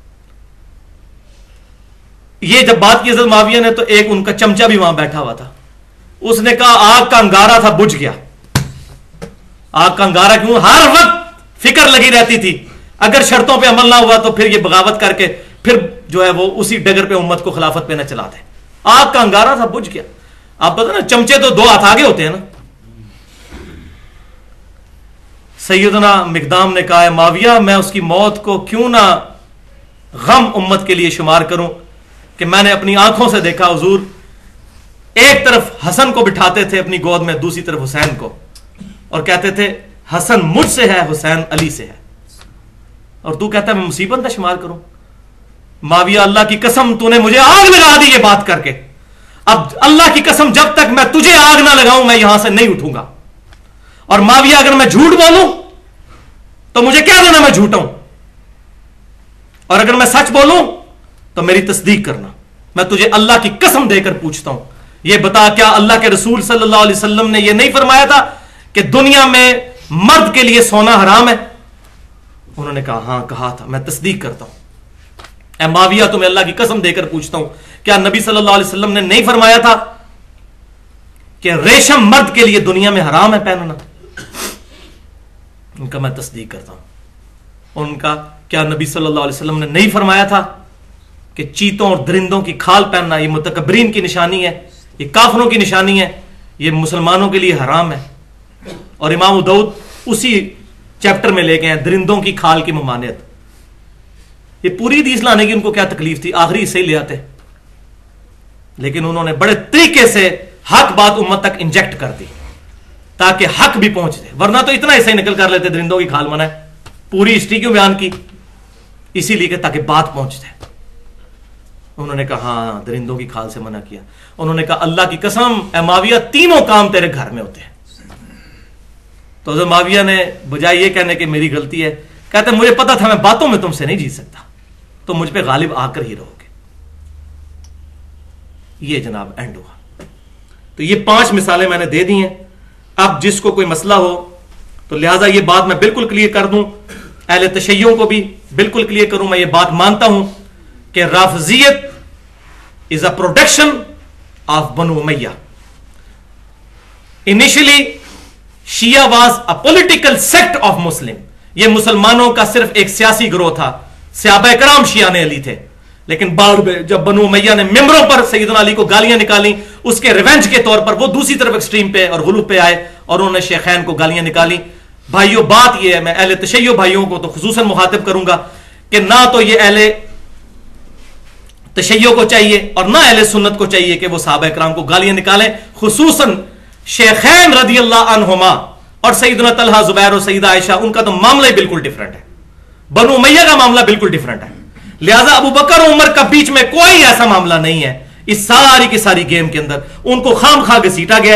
یہ جب بات کی حضرت معاویہ نے تو ایک ان کا چمچا بھی وہاں بیٹھا ہوا تھا، اس نے کہا آگ کا انگارہ تھا بجھ گیا. آگ کا انگارہ کیوں؟ ہر وقت فکر لگی رہتی تھی اگر شرطوں پہ عمل نہ ہوا تو پھر یہ بغاوت کر کے پھر جو ہے وہ اسی ڈگر پہ امت کو خلافت پہ نہ چلا دے. आग का अंगारा था, बुझ गया। आप पता ना, चमचे तो 2 हाथ आगे होते हैं ना। सैयदना मिकदाम ने कहा है माविया, मैं उसकी मौत को क्यों ना गम उम्मत के लिए शुमार करूं कि मैंने अपनी आंखों से देखा हुजूर एक तरफ हसन को बिठाते थे अपनी गोद में, दूसरी तरफ हुसैन को, और कहते थे हसन मुझसे है, हुसैन अली से है, और तू कहता है मैं मुसीबत का शुमार करूं। माविया, अल्लाह की कसम तूने मुझे आग लगा दी ये बात करके। अब अल्लाह की कसम, जब तक मैं तुझे आग ना लगाऊं मैं यहां से नहीं उठूंगा। और माविया, अगर मैं झूठ बोलूं तो मुझे क्या देना मैं झूठा हूं, और अगर मैं सच बोलूं तो मेरी तस्दीक करना। मैं तुझे अल्लाह की कसम देकर पूछता हूं, ये बता क्या अल्लाह के रसूल सल्लल्लाहु अलैहि वसल्लम ने यह नहीं फरमाया था कि दुनिया में मर्द के लिए सोना हराम है? उन्होंने कहा हां कहा था, मैं तस्दीक करता हूं। ऐ माविया, तुम्हें अल्लाह की कसम देकर पूछता हूं, क्या नबी सल्लल्लाहु अलैहि वसल्लम ने नहीं फरमाया था कि रेशम मर्द के लिए दुनिया में हराम है पहनना? उनका मैं तस्दीक करता हूं। उनका क्या नबी सल्लल्लाहु अलैहि वसल्लम ने नहीं फरमाया था कि चीतों और दरिंदों की खाल पहनना ये मुतकब्बरीन की निशानी है, ये काफिरों की निशानी है, ये मुसलमानों के लिए हराम है? और इमाम दाऊद उसी चैप्टर में लेके हैं दरिंदों की खाल की ममानियत। ये पूरी हदीस लाने की उनको क्या तकलीफ थी, आखिरी हिस्से ही ले आते। लेकिन उन्होंने बड़े तरीके से हक बात उम्मत तक इंजेक्ट कर दी ताकि हक भी पहुंच जाए, वरना तो इतना ऐसा ही निकल कर लेते दरिंदों की खाल मना है। पूरी हिस्ट्री क्यों बयान की? इसीलिए कि ताकि बात पहुंच जाए। उन्होंने कहा हाँ दरिंदों की खाल से मना किया। उन्होंने कहा अल्लाह की कसम ऐ माविया, तीनों काम तेरे घर में होते हैं। तो हज़रत माविया ने बजाय ये कहने कि मेरी गलती है, कहते मुझे पता था मैं बातों में तुमसे नहीं जीत सकता, तो मुझ पे गालिब आकर ही रहोगे। ये जनाब एंड हुआ। तो ये 5 मिसालें मैंने दे दी हैं। अब जिसको कोई मसला हो तो लिहाजा ये बात मैं बिल्कुल क्लियर कर दूं, अहले तशय्युओं को भी बिल्कुल क्लियर करूं। मैं ये बात मानता हूं कि राफिजियत is a production of Banu Umayya. Initially Shia was a political sect of Muslim. ये मुसलमानों का सिर्फ एक सियासी ग्रोह था। सहाबा कराम शिया ने अली थे, लेकिन बाद में जब बनु उमैया ने मेंबरों पर सैयदना अली को गालियां निकाली, उसके रिवेंज के तौर पर वो दूसरी तरफ एक्सट्रीम पे और गुलूब पे आए और उन्होंने शेखैन को गालियां निकाली। भाइयों बात ये है, मैं अहले तशय्युओ भाइयों को तो खुसूसन मुखातिब करूंगा कि ना तो ये अहले तशय्युओ को चाहिए और ना अहले सुन्नत को चाहिए कि वो सहाबा कराम को गालियां निकालें, खुसूसन शेखैन रदी अल्लाह अन्हुमा और सैयदना तलहा जुबैर और सैयदा आयशा। उनका तो मामला ही बिल्कुल डिफरेंट है, बनु उमैया का मामला बिल्कुल डिफरेंट है। लिहाजा अबू बकर और उमर का बीच में कोई ऐसा मामला नहीं है इस सारी की सारी गेम के अंदर। उनको खाम खा घसीटा गया।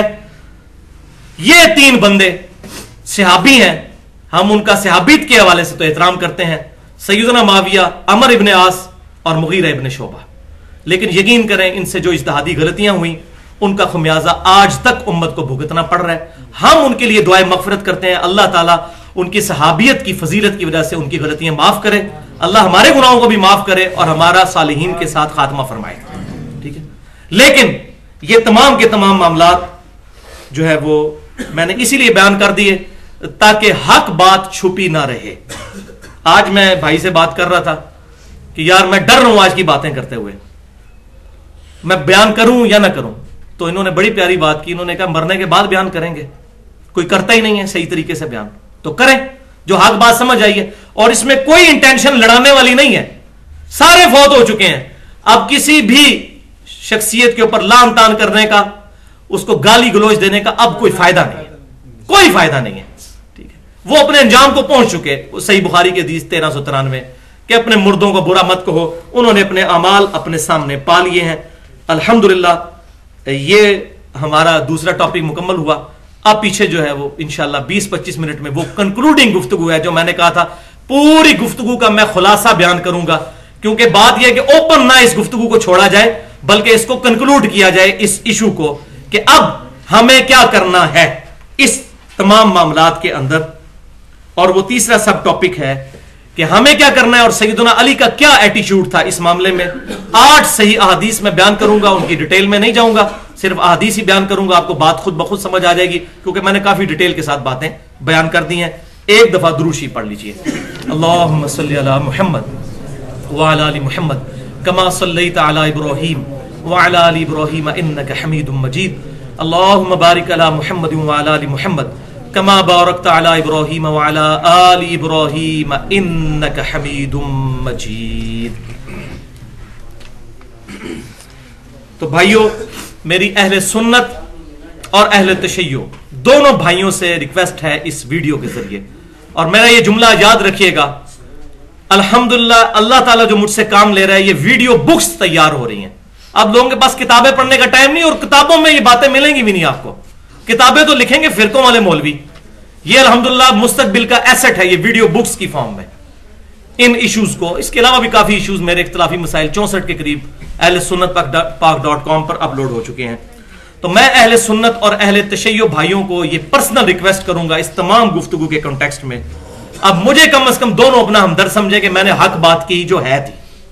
ये 3 बंदे सहाबी हैं, हम उनका सहाबीत के हवाले से तो एहतराम करते हैं, सैयदना माविया, अमर इब्न आस और मुगीरा इब्न शोबा। लेकिन यकीन करें इनसे जो इज्तिहादी गलतियां हुई उनका खुमियाजा आज तक उम्मत को भुगतना पड़ रहा है। हम उनके लिए दुआए मगफिरत करते हैं, अल्लाह ताला उनकी सहाबियत की फजीलत की वजह से उनकी गलतियां माफ करे, अल्लाह हमारे गुनाहों को भी माफ करे और हमारा सालिहीन के साथ खात्मा फरमाए। ठीक है, लेकिन ये तमाम के तमाम मामलात जो है वो मैंने इसीलिए बयान कर दिए ताकि हक बात छुपी ना रहे। आज मैं भाई से बात कर रहा था कि यार मैं डर रहा हूं आज की बातें करते हुए, मैं बयान करूं या ना करूं। तो इन्होंने बड़ी प्यारी बात की, इन्होंने कहा मरने के बाद बयान करेंगे, कोई करता ही नहीं है सही तरीके से बयान, तो करें जो हक बात समझ आई है। और इसमें कोई इंटेंशन लड़ाने वाली नहीं है, सारे फौत हो चुके हैं। अब किसी भी शख्सियत के ऊपर लान तान करने का, उसको गाली गलौज देने का अब कोई फायदा नहीं है, कोई फायदा नहीं है। ठीक है, वो अपने अंजाम को पहुंच चुके। सही बुखारी के हदीस 1393 कि अपने मुर्दों को बुरा मत कहो, उन्होंने अपने अमाल अपने सामने पा लिए हैं। अल्हम्दुलिल्लाह ये हमारा दूसरा टॉपिक मुकम्मल हुआ। अब पीछे जो है वो इंशाल्लाह 20-25 मिनट में वो कंक्लूडिंग गुफ्तगू है जो मैंने कहा था। पूरी गुफ्तगू का मैं खुलासा बयान करूंगा, क्योंकि बात यह है कि ओपन ना इस गुफ्तगू को छोड़ा जाए बल्कि इसको कंक्लूड किया जाए इस इशू को कि अब हमें क्या करना है इस तमाम मामलात के अंदर। और वो तीसरा सब टॉपिक है कि हमें क्या करना है और सैयदना अली का क्या एटीट्यूड था इस मामले में। 8 सही अहादीस में बयान करूंगा, उनकी डिटेल में नहीं जाऊंगा, सिर्फ अहादीस ही बयान करूंगा। आपको बात खुद ब खुद समझ आ जाएगी क्योंकि मैंने काफी डिटेल के साथ बातें बयान कर दी हैं। एक दफा दुरूद शरीफ पढ़ लीजिए, अल्लाहुम्मा सल्ली अला मुहम्मद व अला आलि मुहम्मद कमा सल्लैता अला इब्राहीम व अला आलि इब्राहीम इन्नका हमीदुम मजीद। अल्लाहुम्मा बारिक अला मुहम्मद व अला आलि मुहम्मद कमा बारकत अला इब्राहीम व अला आलि इब्राहीम इन्नका हमीदुम मजीद। तो भाइयों, मेरी अहले सुन्नत और अहले तशय्यो दोनों भाइयों से रिक्वेस्ट है इस वीडियो के जरिए, और मेरा ये जुमला याद रखिएगा, अल्हम्दुलिल्लाह अल्लाह ताला जो मुझसे काम ले रहा है, ये वीडियो बुक्स तैयार हो रही हैं। अब लोगों के पास किताबें पढ़ने का टाइम नहीं, और किताबों में ये बातें मिलेंगी भी नहीं आपको। किताबें तो लिखेंगे फिरकों वाले मौलवी। ये अल्हम्दुलिल्लाह मुस्तकबिल का एसेट है, ये वीडियो बुक्स की फॉर्म में इन इश्यूज को। इसके अलावा भी काफी इश्यूज मेरे इख्तिलाफी मसाइल 64 के करीब अहले सुन्नत पाक.com पर अपलोड हो चुके हैं। तो मैं अहले सुन्नत और अहले तशय्यो भाइयों को ये पर्सनल रिक्वेस्ट करूंगा इस तमाम गुफ्तगू के कॉन्टेक्स्ट में, अब मुझे कम से कम दोनों अपना हमदर्द समझे कि मैंने हक बात की जो है थी,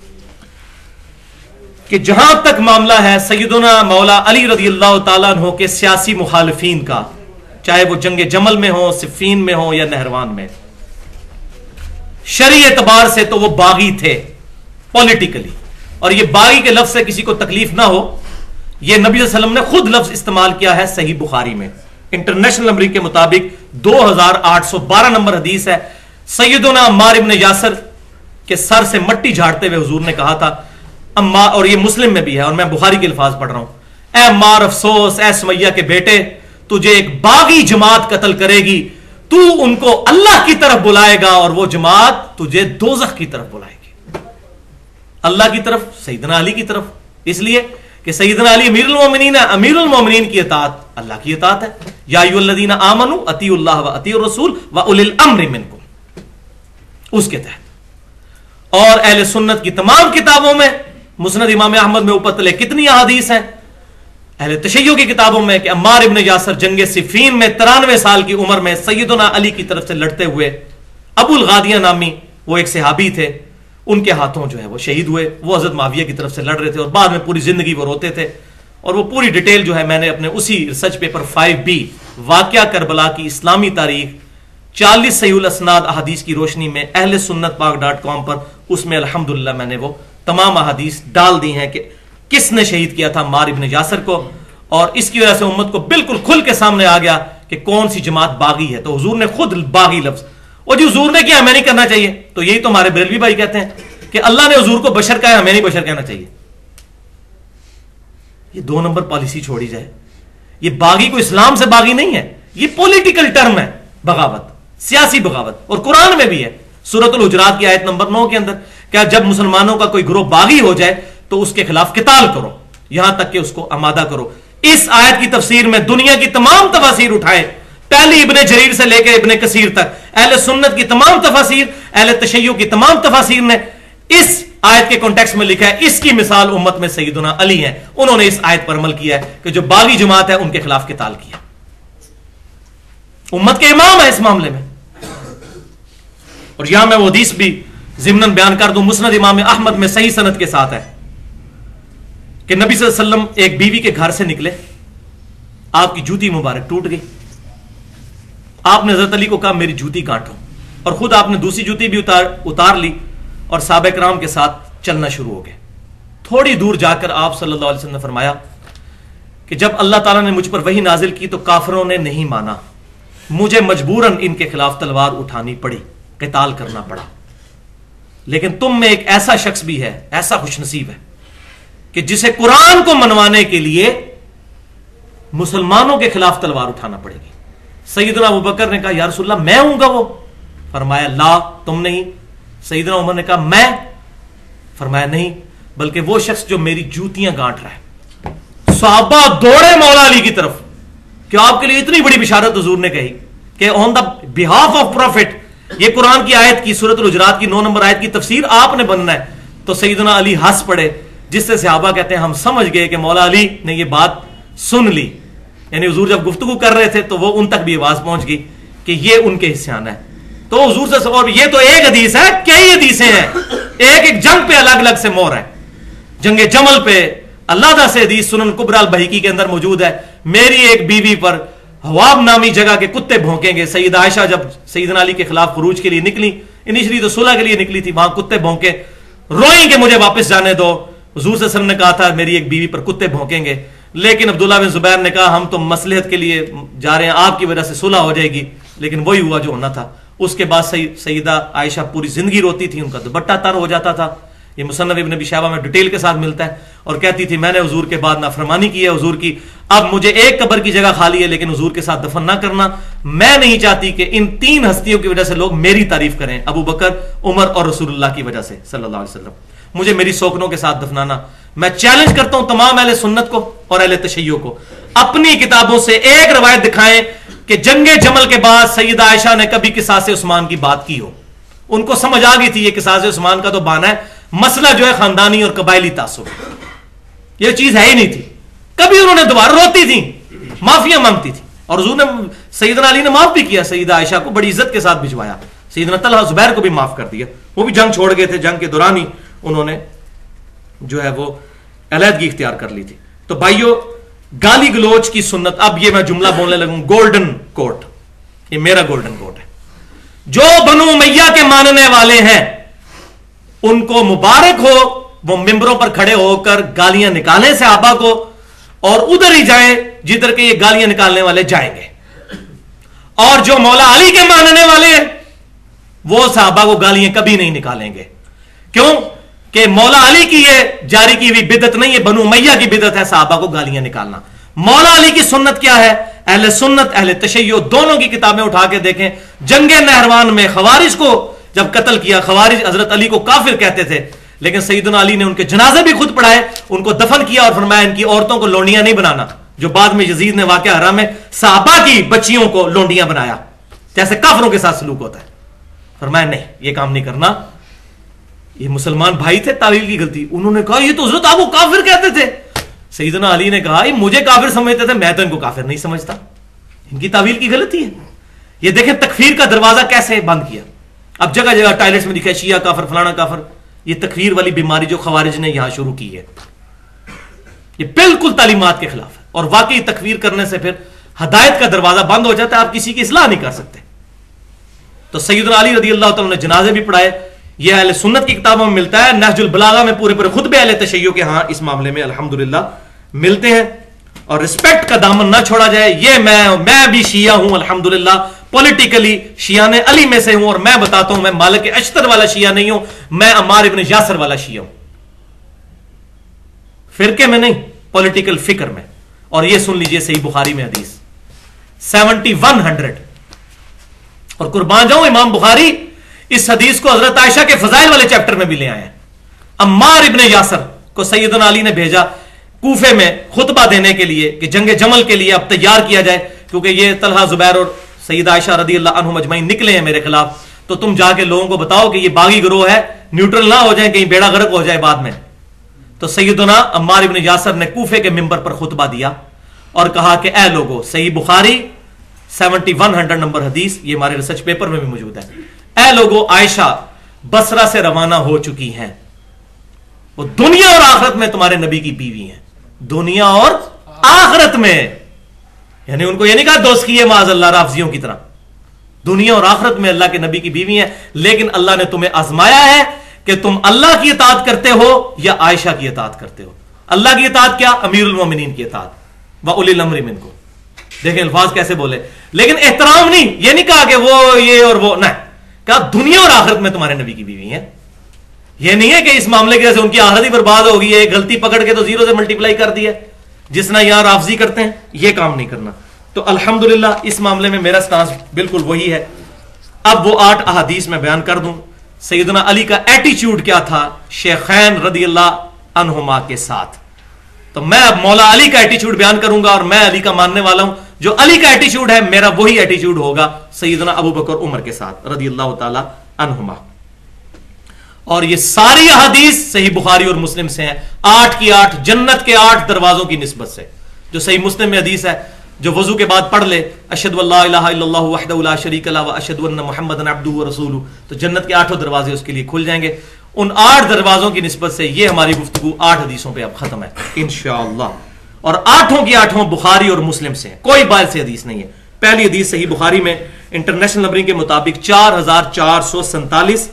कि जहां तक मामला है सैयदुना मौला अली रज़ियल्लाहु ताला अन्हु के सियासी मुखालिफिन का, चाहे वो जंगे जमल में हो, सिफ़ीन में हो या नहरवान में, शरई एतबार से तो वो बागी थे पॉलिटिकली, और ये बागी के लफ्ज से किसी को तकलीफ ना हो, ये नबी सल्लल्लाहु अलैहि वसल्लम ने खुद लफ्ज इस्तेमाल किया है सही बुखारी में, इंटरनेशनल नंबर के मुताबिक 2812 नंबर हदीस है। सैयदुना अम्मार इब्न यासर के सर से मट्टी झाड़ते हुए हुजूर ने कहा था, अम्मार, और ये मुस्लिम में भी है और मैं बुखारी के अल्फाज पढ़ रहा हूं, ए अम्मार अफसोस, ए सुमैया के बेटे, तुझे एक बागी जमात कत्ल करेगी, तू उनको अल्लाह की तरफ बुलाएगा और वो जमात तुझे दोज़ख की तरफ बुलाएगी। अल्लाह की तरफ, सैयदना अली की तरफ, इसलिए कि सैयदना अली अमीरुल मोमिनीन है। अमीरुल मोमिनीन की इताअत अल्लाह की इताअत है। या अय्युहल्लज़ीना आमनू अतीउल्लाह व अतीउर रसूल व उलिल अम्रि मिनकुम, उसके तहत। और अहले सुन्नत की तमाम किताबों में, मुस्नद इमाम अहमद में ऊपर तले कितनी अहादीस हैं, अहले तशय्यो की किताबों में कि अम्मार इब्न यासर जंगे सिफ़ीन में 93 साल की उम्र में सैयदना अली की तरफ से लड़ते हुए, अबुल गादिया नामी वो एक सहाबी थे, उनके हाथों जो है वो शहीद हुए। वो हजरत माविया की तरफ से लड़ रहे थे और बाद में पूरी जिंदगी वो रोते थे, और वो पूरी डिटेल जो है मैंने अपने उसी रिसर्च पेपर 5B वाक़या करबला की इस्लामी तारीख 40 सहीहुल असनाद अहादीस की रोशनी में अहले सुन्नत पाक.com पर, उसमें अल्हम्दुलिल्लाह मैंने वो तमाम अहादीस डाल दी हैं कि किसने शहीद किया था अम्मार इब्न यासर को, और इसकी वजह से उम्मत को बिल्कुल खुल के सामने आ गया कि कौन सी जमात बागी है। तो हुजूर ने खुद बागी लफ्ज, और जो हुजूर ने किया हमें नहीं करना चाहिए, तो यही तो हमारे बरेलवी भाई कहते हैं कि अल्लाह ने हुजूर को बशर कहा, हमें नहीं बशर कहना चाहिए। ये 2 नंबर पॉलिसी छोड़ी जाए। ये बागी को इस्लाम से बागी नहीं है, ये पॉलिटिकल टर्म है, बगावत, सियासी बगावत, और कुरान में भी है सूरतुल हुजरात की आयत नंबर 9 के अंदर, क्या जब मुसलमानों का कोई गिरोह बागी हो जाए तो उसके खिलाफ किताल करो, यहां तक कि उसको आमादा करो। इस आयत की तफसीर में दुनिया की तमाम तफसीर उठाए, पहली इब्ने जरीर से लेकर इब्ने कसीर तक, अहले सुन्नत की तमाम तफसीर, अहले तशय्यो की तमाम तफसीर ने इस आयत के कॉन्टेक्स्ट में लिखा है, इसकी मिसाल उम्मत में सैयदना अली है। उन्होंने इस आयत पर अमल किया है कि जो बागी जमात है उनके खिलाफ किताल किया। उम्मत के इमाम है इस मामले में। और यहां मैं वो हदीस भी ज़िम्नन बयान कर दूं, मुस्नद इमाम अहमद में सही सनद के साथ है कि नबी सल्लल्लाहु अलैहि वसल्लम एक बीवी के घर से निकले, आपकी जूती मुबारक टूट गई, आपने हज़रत अली को कहा मेरी जूती काटो, और खुद आपने दूसरी जूती भी उतार ली और साहबे किराम के साथ चलना शुरू हो गए। थोड़ी दूर जाकर आप सल्लल्लाहु अलैहि वसल्लम ने फरमाया कि जब अल्लाह ताला ने मुझ पर वही नाजिल की तो काफिरों ने नहीं माना, मुझे मजबूरन इनके खिलाफ तलवार उठानी पड़ी, क़िताल करना पड़ा। लेकिन तुम में एक ऐसा शख्स भी है, ऐसा खुशनसीब है कि जिसे कुरान को मनवाने के लिए मुसलमानों के खिलाफ तलवार उठाना पड़ेगी। सैयदना अबू बकर ने कहा या रसूलल्लाह मैं हूंगा वो? फरमाया ला तुम नहीं। सैयदना उमर ने कहा मैं? फरमाया नहीं, बल्कि वो शख्स जो मेरी जूतियां गांठ रहा है। सहाबा दौड़े मौला अली की तरफ कि आपके लिए इतनी बड़ी बिशारत हुजूर ने कही कि on the behalf of prophet, ये कुरान की आयत की सूरत हुजरात की 9 नंबर आयत की तफसीर आपने बनना है। तो सैयदना अली हंस पड़े, जिससे सहाबा कहते हैं हम समझ गए कि मौला अली ने ये बात सुन ली, यानी हुजूर जब गुफ्तगू कर रहे थे तो वो उन तक भी आवाज पहुंच गई कि ये उनके हिस्से आना है। तो हुजूर से, और ये तो एक हदीस है, कई हदीसें हैं, एक एक जंग पे अलग अलग से मोहर है। जंगे जमल पे अल्लाह से हदीस सुनन कुबरा अल बहीकी के अंदर मौजूद है, मेरी एक बीवी पर हवाब नामी जगह के कुत्ते भौंकेंगे। सैयदा आयशा जब सैयदना अली के खिलाफ खुरूज के लिए निकली, इनिशियली तो सुलह के लिए निकली थी, वहां कुत्ते भौंके, रोई कि मुझे वापस जाने दो, हुजूर सल्लल्लाहु अलैहि वसल्लम ने कहा था मेरी एक बीवी पर कुत्ते भौंकेंगे, लेकिन अब्दुल्ला बिन जुबैर ने कहा हम तो मसलहत के लिए जा रहे हैं, आपकी वजह से सुलह हो जाएगी, लेकिन वही हुआ जो होना था। उसके बाद सईदा आयशा पूरी जिंदगी रोती थी, उनका दुपट्टा तर हो जाता था। ये मुसन्नफ इब्न अबी शैबा में डिटेल के साथ मिलता है, और कहती थी मैंने हुजूर के बाद नाफरमानी की है हुजूर की, अब मुझे एक कब्र की जगह खाली है लेकिन हुजूर के साथ दफन ना करना। मैं नहीं चाहती कि इन 3 हस्तियों की वजह से लोग मेरी तारीफ करें, अबू बकर, उमर और रसूलुल्लाह की वजह से सल्लल्लाहु अलैहि वसल्लम। मुझे मेरी सौकनों के साथ दफनाना। मैं चैलेंज करता हूं तमाम अहले सुन्नत को और अहले तशय्युह को, अपनी किताबों से एक रवायत दिखाएं कि जंगे जमल के बाद सईदा आयशा ने कभी किसास उस्मान की बात की हो। उनको समझ आ गई थी ये किसास उस्मान का तो बहाना है, मसला जो है खानदानी और कबायली तासुब, ये चीज है ही नहीं थी। कभी उन्होंने दोबारा रोती थी, माफिया मांगती थी, और हुजूर ने सईदना अली ने माफ भी किया, सईदा आयशा को बड़ी इज्जत के साथ भिजवाया, सईदना तलहा जुबैर को भी माफ कर दिया, वो भी जंग छोड़ गए थे, जंग के दौरान ही उन्होंने जो है वो अलहदगी इख्तियार कर ली थी। तो भाइयों, गाली गलोच की सुन्नत, अब ये मैं जुमला बोलने लगूं, गोल्डन कोट, ये मेरा गोल्डन कोट है। जो बनु उमैया के मानने वाले हैं उनको मुबारक हो, वो मिंबरों पर खड़े होकर गालियां निकालें सहाबा को, और उधर ही जाएं जिधर के ये गालियां निकालने वाले जाएंगे। और जो मौला अली के मानने वाले हैं वो सहाबा को गालियां कभी नहीं निकालेंगे। क्यों? कि मौला अली की ये जारी की हुई बिदत नहीं है, बनु उमैया की बिदत है सहाबा को गालियां निकालना। मौला अली की सुन्नत क्या है? अहले सुन्नत अहले तशय्युह दोनों की किताबें उठा के देखें। जंगे नहरवान में खवारिज को जब कत्ल किया, खवारिज हजरत अली को काफिर कहते थे, लेकिन सैयदना अली ने उनके जनाजे भी खुद पढ़ाए, उनको दफन किया और फरमाया इनकी औरतों को लोंडियां नहीं बनाना, जो बाद में यजीद ने वाकया हरा में सहाबा की बच्चियों को लोंडियां बनाया, जैसे काफिरों के साथ सलूक होता है। फरमाया नहीं, ये काम नहीं करना। ये मुसलमान भाई थे, तावील की गलती। उन्होंने कहा ये तो हजरत आपको काफिर कहते थे। सैयदना अली ने कहा मुझे काफिर समझते थे, मैं तो इनको काफिर नहीं समझता, इनकी तावील की गलती है। ये देखें तकफीर का दरवाजा कैसे बंद किया। अब जगह जगह टॉयलेट्स में दिखा शिया काफिर, फलाना काफिर। ये तकफीर वाली बीमारी जो खवारिज ने यहां शुरू की है, ये बिल्कुल तालीमात के खिलाफ है, और वाकई तकफीर करने से फिर हदायत का दरवाजा बंद हो जाता है, आप किसी की इस्लाह नहीं कर सकते। तो सैयदना अली रज़ी अल्लाह तआला ने जनाजे भी पढ़ाए। यह अहले सुन्नत की किताबों में मिलता है, नहजुल बलागा में पूरे पूरे खुतबे अहले तशय्युह के यहां इस मामले में अल्हम्दुलिल्लाह मिलते हैं। और रिस्पेक्ट का दामन ना छोड़ा जाए। ये मैं भी शिया हूं अल्हम्दुलिल्लाह, पॉलिटिकली शियाने अली में से हूं, और मैं बताता हूं मैं मालिक अश्तर वाला शिया नहीं हूं, मैं अम्मार इब्न यासर वाला शिया हूं, फिरके में नहीं, पॉलिटिकल फिक्र में। और ये सुन लीजिए सही बुखारी में हदीस 7100, और कुर्बान जाऊं इमाम बुखारी इस हदीस को हजरत आयशा के फजाइल वाले चैप्टर में भी ले आए हैं। अम्मार इब्न यासर को सैयदना अली ने भेजा कूफे में खुतबा देने के लिए कि जंगे जमल के लिए अब तैयार किया जाए, क्योंकि ये तलहा जुबैर और सैयदा आयशा रदी अल्लाह अन्हुम अजमईन निकले हैं मेरे खिलाफ, तो तुम जाके लोगों को बताओ कि ये बागी गिरोह है, न्यूट्रल ना हो जाए, कहीं बेड़ा गर्क हो जाए बाद में। तो सैयदना अम्मार इब्न यासर ने कूफे के मिंबर पर खुतबा दिया और कहा कि ऐ लोगों, सही बुखारी 7100 नंबर हदीस, ये हमारे रिसर्च पेपर में भी मौजूद है, ऐ लोगों आयशा बसरा से रवाना हो चुकी हैं, वो दुनिया और आखिरत में तुम्हारे नबी की बीवी हैं, दुनिया और आखिरत में। यानी उनको ये नहीं कहा दोस्त की है माज़अल्लाह राफजियों की तरह, दुनिया और आखिरत में अल्लाह के नबी की बीवी है। लेकिन अल्लाह ने तुम्हें आजमाया है कि तुम अल्लाह की इताअत करते हो या आयशा की इताअत करते हो। अल्लाह की इताअत क्या? अमीरुल मोमिनीन की इताअत, व उलिल अम्रि मिनकुम। देखें अल्फाज कैसे बोले, लेकिन एहतराम नहीं, ये नहीं कहा कि वो ये और वो, नहीं, कहा दुनिया और आखिरत में तुम्हारे नबी की बीवी है। ये नहीं है कि इस मामले की वजह से उनकी आखिरत ही बर्बाद होगी, एक गलती पकड़ के तो जीरो से मल्टीप्लाई कर दिया, जिसना यहां राफजी करते हैं, ये काम नहीं करना। तो अल्हम्दुलिल्लाह इस मामले में मेरा स्टांस बिल्कुल वही है। अब वो 8 अहादीस में बयान कर दूं, सैयदना अली का एटीट्यूड क्या था शेखैन रदी अल्लाह अन्हुमा के साथ। तो मैं अब मौला अली का एटीट्यूड बयान करूंगा, और मैं अली का मानने वाला हूं, जो अली का एटीट्यूड है मेरा वही एटीट्यूड होगा सैयदना अबू बकर उमर के साथ रदी अल्लाह ताला अन्हुमा। और ये सारी अहादीस सही बुखारी और मुस्लिम से हैं, 8 की 8 जन्नत के 8 दरवाजों की निस्बत से। जो सही मुस्लिम में हदीस है, जो वजू के बाद पढ़ ले अशहदु अल्ला इलाहा इल्लल्लाहु वहदहु ला शरीका लहु व अशहदु अन्ना मुहम्मदन अब्दुहु व रसूलुहु, तो जन्नत के 8 दरवाजे उसके लिए खुल जाएंगे। उन 8 दरवाजों की निस्बत से ये हमारी गुफ्तगू 8 हदीसों पे अब खत्म है इंशाअल्लाह, और 8 की 8 बुखारी और मुस्लिम से, कोई बाहर से हदीस नहीं है। पहली हदीस सही बुखारी में इंटरनेशनल नंबरिंग के मुताबिक 4447,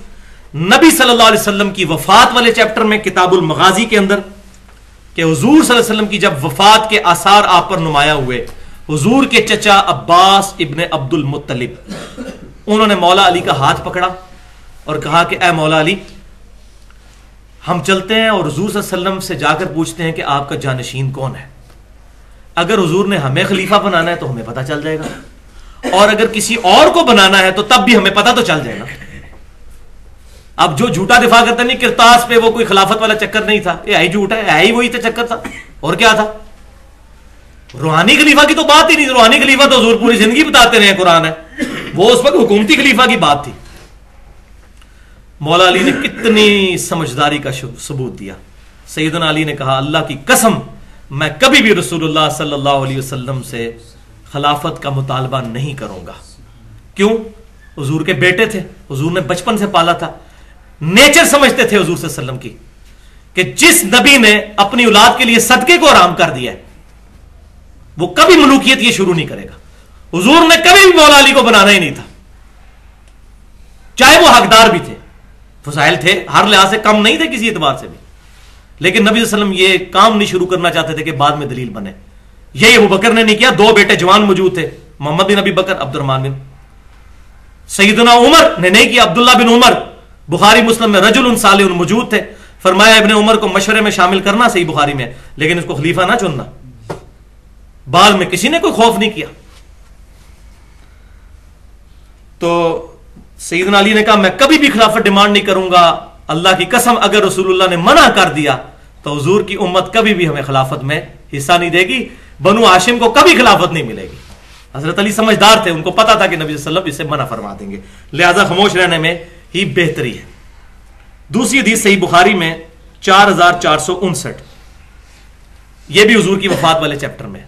नबी सल्लल्लाहु अलैहि वसल्लम की वफात वाले चैप्टर में किताबुल मगाजी के अंदर कि हुजूर सल्लल्लाहु अलैहि वसल्लम की जब वफात के आसार आप पर नुमाया हुए, हुजूर के चचा अब्बास इब्ने अब्दुल मुत्तलिब, उन्होंने मौला अली का हाथ पकड़ा और कहा कि ऐ मौला अली, हम चलते हैं और हुजूर सल्लल्लाहु अलैहि वसल्लम से जाकर पूछते हैं कि आपका जानशीन कौन है। अगर हुजूर ने हमें खलीफा बनाना है तो हमें पता चल जाएगा, और अगर किसी और को बनाना है तो तब भी हमें पता तो चल जाएगा। अब जो झूठा दिफा करता नहीं किरतास पे, वो कोई खिलाफत वाला चक्कर नहीं था, ये झूठा है, ही वही तो चक्कर था, और क्या था। रूहानी खलीफा की तो बात ही नहीं, रूहानी खलीफा तो हुजूर पूरी जिंदगी बताते रहे, कुरान है, वो उस वक्त हुकूमती खलीफा की बात थी। मौला अली ने कितनी समझदारी का सबूत दिया। सैयदना अली ने कहा, अल्लाह की कसम मैं कभी भी रसूलुल्लाह सल्लल्लाहु अलैहि वसल्लम से खिलाफत का मुतालबा नहीं करूंगा। क्यों? हुजूर के बेटे थे, हुजूर ने बचपन से पाला था, नेचर समझते थे हुजूर सल्लल्लाहु अलैहि वसल्लम की कि जिस नबी ने अपनी औलाद के लिए सदके को आराम कर दिया है वो कभी मलूकियत ये शुरू नहीं करेगा। हुजूर ने कभी भी मौला अली को बनाना ही नहीं था, चाहे वो हकदार भी थे, फसाइल थे, हर लिहाज से कम नहीं थे किसी एतबार से भी, लेकिन नबी सल्लल्लाहु अलैहि वसल्लम ये काम नहीं शुरू करना चाहते थे कि बाद में दलील बने। यही अबू बकर ने नहीं किया, दो बेटे जवान मौजूद थे, मोहम्मद बिन अबी बकर, अब्दुर्रहमान बिन। सैयदना उमर ने नहीं किया, अब्दुल्ला बिन उमर, बुखारी मुस्लिम में रजुल सालिहुन मौजूद थे, फरमाया इब्ने उमर को मशवरे में शामिल करना, सही बुखारी में, लेकिन उसको खलीफा ना चुनना। बाद में किसी ने कोई खौफ नहीं किया। तो सैयदना अली ने कहा, मैं कभी भी खिलाफत डिमांड नहीं करूंगा, अल्लाह की कसम अगर रसूलुल्लाह ने मना कर दिया तो हुजूर की उम्मत कभी भी हमें खिलाफत में हिस्सा नहीं देगी, बनु हाशिम को कभी खिलाफत नहीं मिलेगी। हजरत अली समझदार थे, उनको पता था कि नबी सल्लल्लाहु अलैहि वसल्लम इसे मना फरमा देंगे, लिहाजा खामोश रहने में ही बेहतरी है। दूसरी हदीस सही बुखारी में 4459, यह भी हुजूर की वफात वाले चैप्टर में,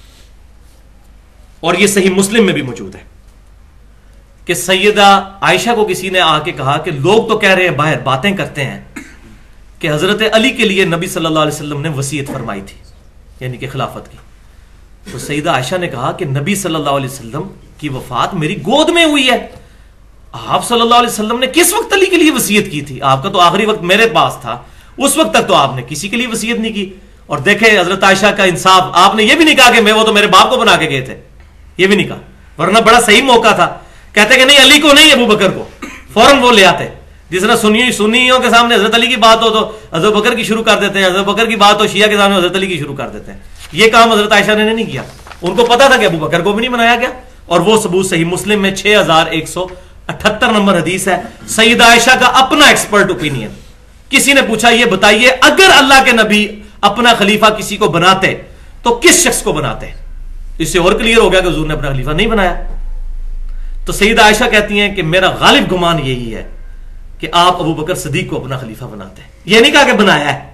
और यह सही मुस्लिम में भी मौजूद है कि सैयदा आयशा को किसी ने आके कहा कि लोग तो कह रहे हैं, बाहर बातें करते हैं कि हजरत अली के लिए नबी सल्लल्लाहु अलैहि वसल्लम ने वसीयत फरमाई थी, यानी कि खिलाफत की। तो सैयदा आयशा ने कहा कि नबी सल्लल्लाहु अलैहि वसल्लम की वफात मेरी गोद में हुई है, आप सल्लल्लाहु अलैहि वसल्लम ने किस वक्त अली के लिए वसीयत की थी? आपका तो आखिरी वक्त मेरे पास था, उस वक्त तक तो आपने किसी के लिए वसीयत नहीं की। और देखे हजरत आयशा का इंसाफ, आपने ये भी नहीं कहा कि मैं, वो तो मेरे बाप को बना के गए थे, ये भी नहीं कहा, वरना बड़ा सही मौका था। कहते कि नहीं, अली को नहीं, अबू बकर को, फौरन वो ले आते। जिस तरह सुन्नियों के सामने हजरत अली की बात हो तो हजरत बकर की शुरू कर देते हैं, हजरत बकर की बात हो शिया के सामने हजरत अली की शुरू कर देते हैं। ये काम हजरत आयशा ने नहीं किया, उनको पता था कि अबू बकर को भी नहीं बनाया गया, और वो सबूत सही मुस्लिम में 6178 नंबर हदीस है। सैयदा आयशा का अपना एक्सपर्ट ओपिनियन, किसी ने पूछा ये बताइए अगर अल्लाह के नबी अपना खलीफा किसी को बनाते तो किस शख्स को बनाते? इससे और क्लियर हो गया कि हुजूर ने अपना खलीफा नहीं बनाया। तो सैयदा आयशा कहती हैं कि मेरा गालिब गुमान यही है कि आप अबू बकर सिद्दीक को अपना खलीफा बनाते हैं, यह नहीं कहा कि बनाया है।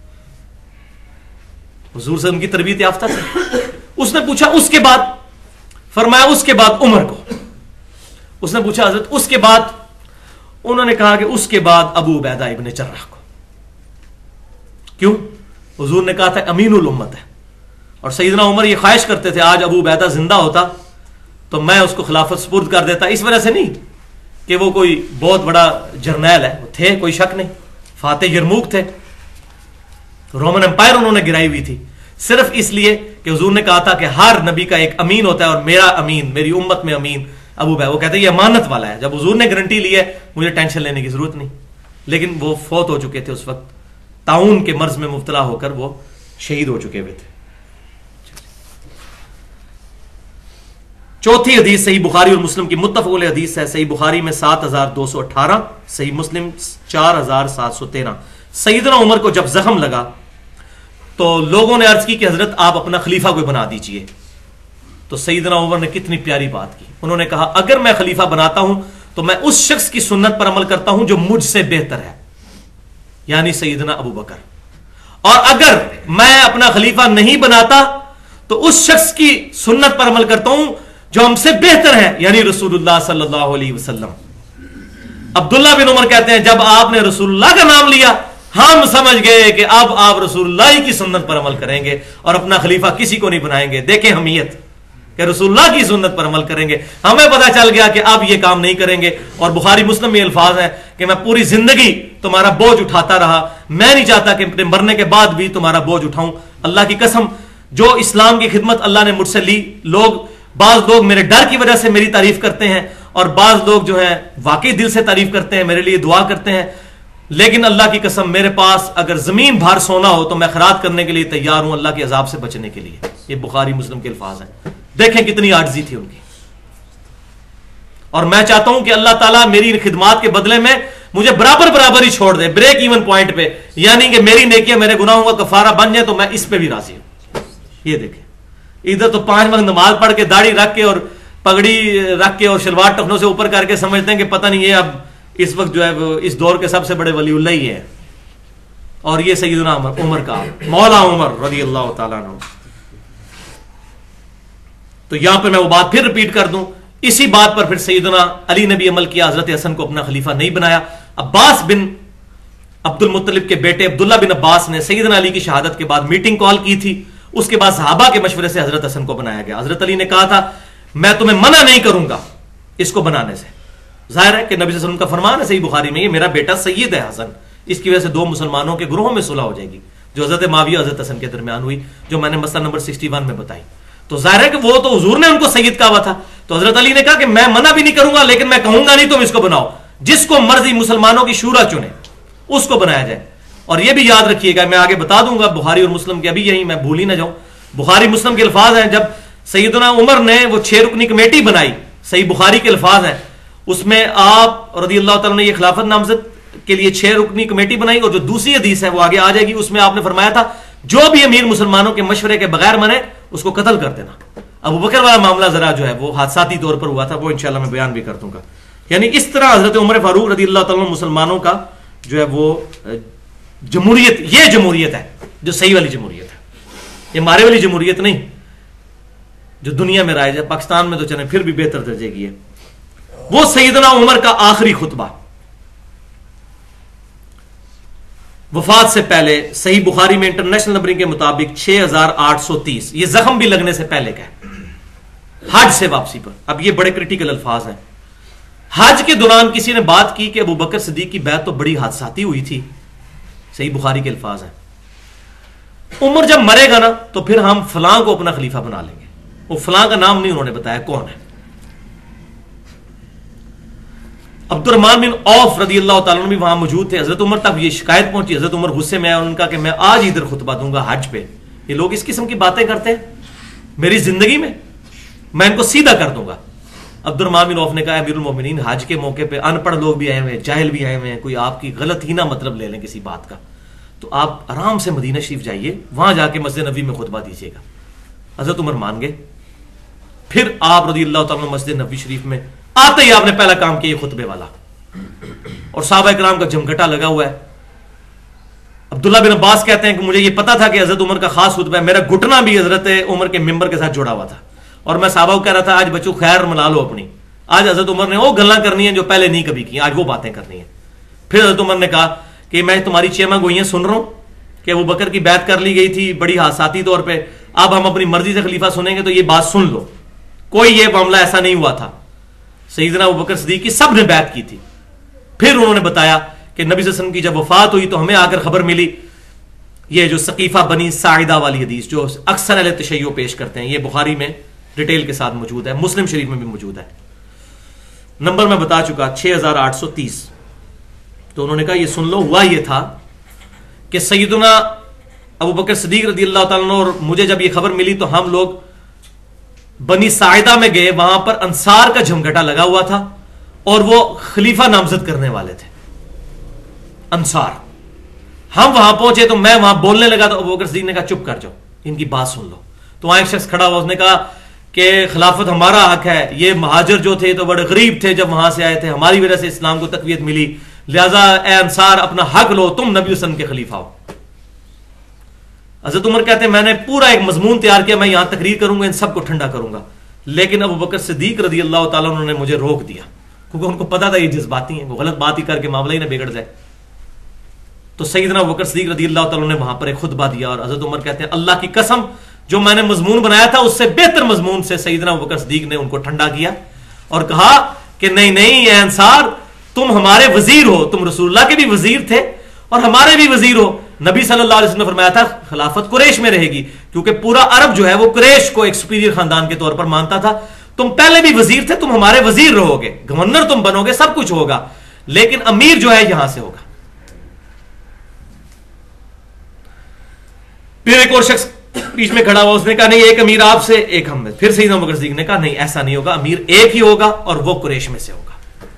हुजूर से उनकी तरबियत याफ्ता थे। उसने पूछा उसके बाद, फरमाया उसके बाद उमर को। उसने पूछा हजरत उसके बाद? उन्होंने कहा कि उसके बाद अबू उबैदा इब्ने जर्राह को। क्यों? हुजूर ने कहा था अमीनुल उम्मत है, और सैयदना उमर ये ख्वाहिश करते थे आज अबू उबैदा जिंदा होता तो मैं उसको खिलाफत सुपुर्द कर देता। इस वजह से नहीं कि वो कोई बहुत बड़ा जर्नैल है, वो थे, कोई शक नहीं, फाते यरमूक थे, रोमन एम्पायर उन्होंने गिराई हुई थी, सिर्फ इसलिए कि हुजूर ने कहा था कि हर नबी का एक अमीन होता है और मेरा अमीन, मेरी उम्मत में अमीन अबू बकर। वो कहते हैं ये अमानत वाला है, जब हुजूर ने गारंटी ली है मुझे टेंशन लेने की जरूरत नहीं। लेकिन वो फौत हो चुके थे उस वक्त, ताउन के मर्ज में मुब्तला होकर वो शहीद हो चुके हुए थे। चौथी हदीस सही बुखारी और मुस्लिम की मुत्तफ़क़ हदीस है। सही बुखारी में 7218, सही मुस्लिम 4713। सैयदना उमर को जब जख्म लगा तो लोगों ने अर्ज की कि हजरत आप अपना खलीफा कोई बना दीजिए। तो सैयदना उमर ने कितनी प्यारी बात की, उन्होंने कहा अगर मैं खलीफा बनाता हूं तो मैं उस शख्स की सुन्नत पर अमल करता हूं जो मुझसे बेहतर है, यानी सैयदना अबू बकर, और अगर मैं अपना खलीफा नहीं बनाता तो उस शख्स की सुन्नत पर अमल करता हूं जो हमसे बेहतर है, यानी रसूलुल्लाह सल्लल्लाहु अलैहि वसल्लम। अब्दुल्ला बिन उमर कहते हैं जब आपने रसूलुल्लाह का नाम लिया हम समझ गए कि अब आप रसूलुल्लाह की सुन्नत पर अमल करेंगे और अपना खलीफा किसी को नहीं बनाएंगे। देखें हमीयत, کہ रसूलुल्लाह की सुन्नत पर अमल करेंगे। हमें पता चल गया कि अब ये काम नहीं करेंगे। और बुखारी मुस्लिम में अल्फाज है कि मैं पूरी जिंदगी तुम्हारा बोझ उठाता रहा, मैं नहीं चाहता कि अपने मरने के बाद भी तुम्हारा बोझ उठाऊं। अल्लाह की कसम, जो इस्लाम की खिदमत अल्लाह ने मुझसे ली, बाज लोग मेरे डर की वजह से मेरी तारीफ करते हैं और बाज लोग जो है वाकई दिल से तारीफ करते हैं, मेरे लिए दुआ करते हैं। लेकिन अल्लाह की कसम, मेरे पास अगर जमीन भर सोना हो तो मैं खैरात करने के लिए तैयार हूं, अल्लाह के अजाब से बचने के लिए। ये बुखारी मुस्लिम के अल्फाज हैं। देखें कितनी आजिज़ी थी उनकी। और मैं चाहता हूं कि अल्लाह ताला मेरी इन खिदमात के बदले में मुझे बराबर बराबर ही छोड़ दे, ब्रेक इवन पॉइंट पे, यानी कि मेरी नेकियां मेरे गुनाहों का कफारा बन जाए तो मैं इस पे भी राजी हूं। ये देखें, इधर तो 5 वक्त नमाज पढ़ के दाढ़ी रख के और पगड़ी रख के और शलवार टखनों से ऊपर करके समझते हैं कि पता नहीं ये अब इस वक्त जो है वो इस दौर के सबसे बड़े वलीउल्लाह ही है। और ये सैयदना उमर का, मौला उमर रज़ी अल्लाह ताला अन्हु। तो यहां पर मैं वो बात फिर रिपीट कर दूं, इसी बात पर फिर सैयदना अली ने भी अमल किया, हजरत हसन को अपना खलीफा नहीं बनाया। अब्बास बिन अब्दुल मुत्तलिब के बेटे अब्दुल्ला बिन अब्बास ने सैयदना अली की शहादत के बाद मीटिंग कॉल की थी। उसके बाद सहाबा के मशवरे से हजरत हसन को बनाया गया। हजरत अली ने कहा था मैं तुम्हें मना नहीं करूंगा इसको बनाने से। जाहिर है कि नबी सल्लल्लाहु अलैहि वसल्लम का फरमान है सही बुखारी में, ये मेरा बेटा सैयद है हसन, इसकी वजह से 2 मुसलमानों के ग्रोहों में सुलह हो जाएगी, जो हजरत माविया हजरत हसन के दरमियान हुई, जो मैंने मसला नंबर 61 में बताई। तो जाहिर है कि वो तो हुजूर ने उनको सैयद कहा था। तो हजरत अली ने कहा कि मैं मना भी नहीं करूंगा, लेकिन मैं कहूंगा नहीं तुम इसको बनाओ, जिसको मर्जी मुसलमानों की शूरा चुने उसको बनाया जाए। और यह भी याद रखिएगा, मैं आगे बता दूंगा बुखारी और मुस्लिम के, अभी यही मैं भूल ही ना जाऊं। बुखारी मुस्लिम के अल्फाज हैं, जब सैयदना उमर ने वो 6 रुकनी कमेटी बनाई, सही बुखारी के अल्फाज हैं, उसमें आप रज़ी अल्लाह तआला ने ये खिलाफत नामजद के लिए 6 रुकनी कमेटी बनाई। और जो दूसरी हदीस है वो आगे आ जाएगी, उसमें आपने फरमाया था जो भी अमीर मुसलमानों के मशवरे के बगैर मने उसको कत्ल कर देना। अबू बकर वाला मामला जरा जो है वो हादसाती तौर पर हुआ था, वो इंशाल्लाह मैं बयान भी कर दूंगा। यानी इस तरह हजरत उमर फारूक रज़ी अल्लाह तआला मुसलमानों का जो है वो जमहूरियत, ये जमहूरियत है जो सही वाली जमहूरियत है, ये मारे वाली जमहूरियत नहीं जो दुनिया में राइज है। पाकिस्तान में तो चले फिर भी बेहतर दर्जे की है। वो सैयदना उमर का आखिरी खुतबा वफात से पहले, सही बुखारी में इंटरनेशनल नंबरिंग के मुताबिक 6830, ये जख्म भी लगने से पहले का है, हज से वापसी पर। अब ये बड़े क्रिटिकल अल्फाज हैं। हज के दौरान किसी ने बात की कि अबू बकर सिद्दीक की बैत तो बड़ी हादसाती हुई थी, सही बुखारी के अल्फाज हैं। उमर जब मरेगा ना तो फिर हम फलां को अपना खलीफा बना लेंगे। वो फलां का नाम नहीं उन्होंने बताया कौन है। अब्दुर्रहमान बिन औफ रज़ी अल्लाह तआला अन्हु भी वहां मौजूद थे। हजरत उमर तक ये शिकायत पहुंची, हजरत उमर गुस्से में आए, उन्होंने कहा कि मैं आज इधर खुतबा दूंगा हज पे। ये लोग इस किस्म की बातें करते हैं मेरी जिंदगी में, मैं इनको सीधा कर दूंगा। अब्दुर्रहमान बिन औफ ने कहा अमीरुल मोमिनीन, हज के मौके पे अनपढ़ लोग भी आए हुए हैं, जाहिल भी आए हुए हैं, कोई आपकी गलत ही ना मतलब ले लें किसी बात का, तो आप आराम से मदीना शरीफ जाइए, वहां जाके मस्जिद नबी में खुतबा दीजिएगा। हजरत उमर मान गए। फिर आप रज़ी अल्लाह तआला मस्जिद नबी शरीफ में आते ही आपने पहला काम किया खुतबे वाला, और साहबा इकराम का जमघटा लगा हुआ है। अब्दुल्ला बिन अब्बास कहते हैं कि मुझे ये पता था कि हजरत उमर का खास खुतबा है, मेरा घुटना भी हजरत उमर के मिंबर के साथ जुड़ा हुआ था, और मैं साहबा को कह रहा था आज बच्चों खैर मना लो अपनी, आज हजरत उमर ने वो गल्ला करनी है जो पहले नहीं कभी की, आज वो बातें करनी है। फिर हजरत उमर ने कहा कि मैं तुम्हारी चेमा गोइयां सुन रहा हूं कि अबू बकर की बैत कर ली गई थी बड़ी हादसाती तौर पर, अब हम अपनी मर्जी से खलीफा सुनेंगे, तो ये बात सुन लो, कोई ये मामला ऐसा नहीं हुआ था। सैयदना अबू बकर सिद्दीक की सब ने बैत की थी। फिर उन्होंने बताया कि नबी सल्लल्लाहु अलैहि वसल्लम की जब वफात हुई तो हमें आकर खबर मिली, ये जो सकीफा बनी साइदा वाली हदीस जो अक्सर अहले तशय्युअ पेश करते हैं, ये बुखारी में डिटेल के साथ मौजूद है, मुस्लिम शरीफ में भी मौजूद है। नंबर मैं बता चुका 6830। तो उन्होंने कहा ये सुन लो, हुआ ये था कि सैयदना अबू बकर सिद्दीक रज़ी अल्लाह तआला अन्हु और मुझे जब ये खबर मिली तो हम लोग बनी साइदा में गए, वहां पर अंसार का झमघटा लगा हुआ था और वो खलीफा नामजद करने वाले थे अंसार। हम वहां पहुंचे तो मैं वहां बोलने लगा तो अबू बकर सिद्दीक ने कहा चुप कर जाओ, इनकी बात सुन लो। तो वहां एक शख्स खड़ा हुआ, उसने कहा कि खिलाफत हमारा हक है, ये महाजर जो थे तो बड़े गरीब थे जब वहां से आए थे, हमारी वजह से इस्लाम को तकवीयत मिली, लिहाजा ए अंसार अपना हक लो, तुम नबी वसल्लम के खलीफा हो। हजरत उमर कहते हैं मैंने पूरा एक मजमून तैयार किया, मैं यहां तकरीर करूंगा, इन सबको ठंडा करूंगा, लेकिन अबू बकर सिद्दीक रज़ी अल्लाह तआला अन्हु ने मुझे रोक दिया, क्योंकि उनको पता था ये जज्बाती हैं, वो गलत बात ही करके मामला ही ना बिगड़ जाए। तो सैयदना अबू बकर सिद्दीक रज़ी अल्लाह तआला ने वहां पर एक खुतबा दिया और हजरत उमर कहते हैं अल्लाह की कसम جو میں نے مضمون بنایا تھا اس سے بہتر مضمون سے سیدنا ابوبکر صدیق نے ان کو ٹھنڈا کیا اور کہا کہ نہیں نہیں اے انصار، تم ہمارے وزیر ہو، تم رسول اللہ کے بھی وزیر تھے اور ہمارے بھی وزیر ہو. نبی صلی اللہ علیہ وسلم نے فرمایا تھا خلافت قریش میں رہے گی، کیونکہ پورا عرب جو ہے وہ قریش کو ایک سپیریئر خاندان کے طور پر مانتا تھا. تم پہلے بھی وزیر تھے، تم ہمارے وزیر رہو گے، گورنر تم بنو گے، سب کچھ ہوگا، لیکن امیر جو ہے یہاں سے ہوگا. پھر ایک اور شخص بیچ میں کھڑا ہوا، اس نے کہا نہیں ایک امیر آپ سے ایک ہم میں. پھر سیدنا ابوبکر صدیق نے کہا نہیں ایسا نہیں ہوگا، امیر ایک ہی ہوگا اور وہ قریش میں سے ہوگا.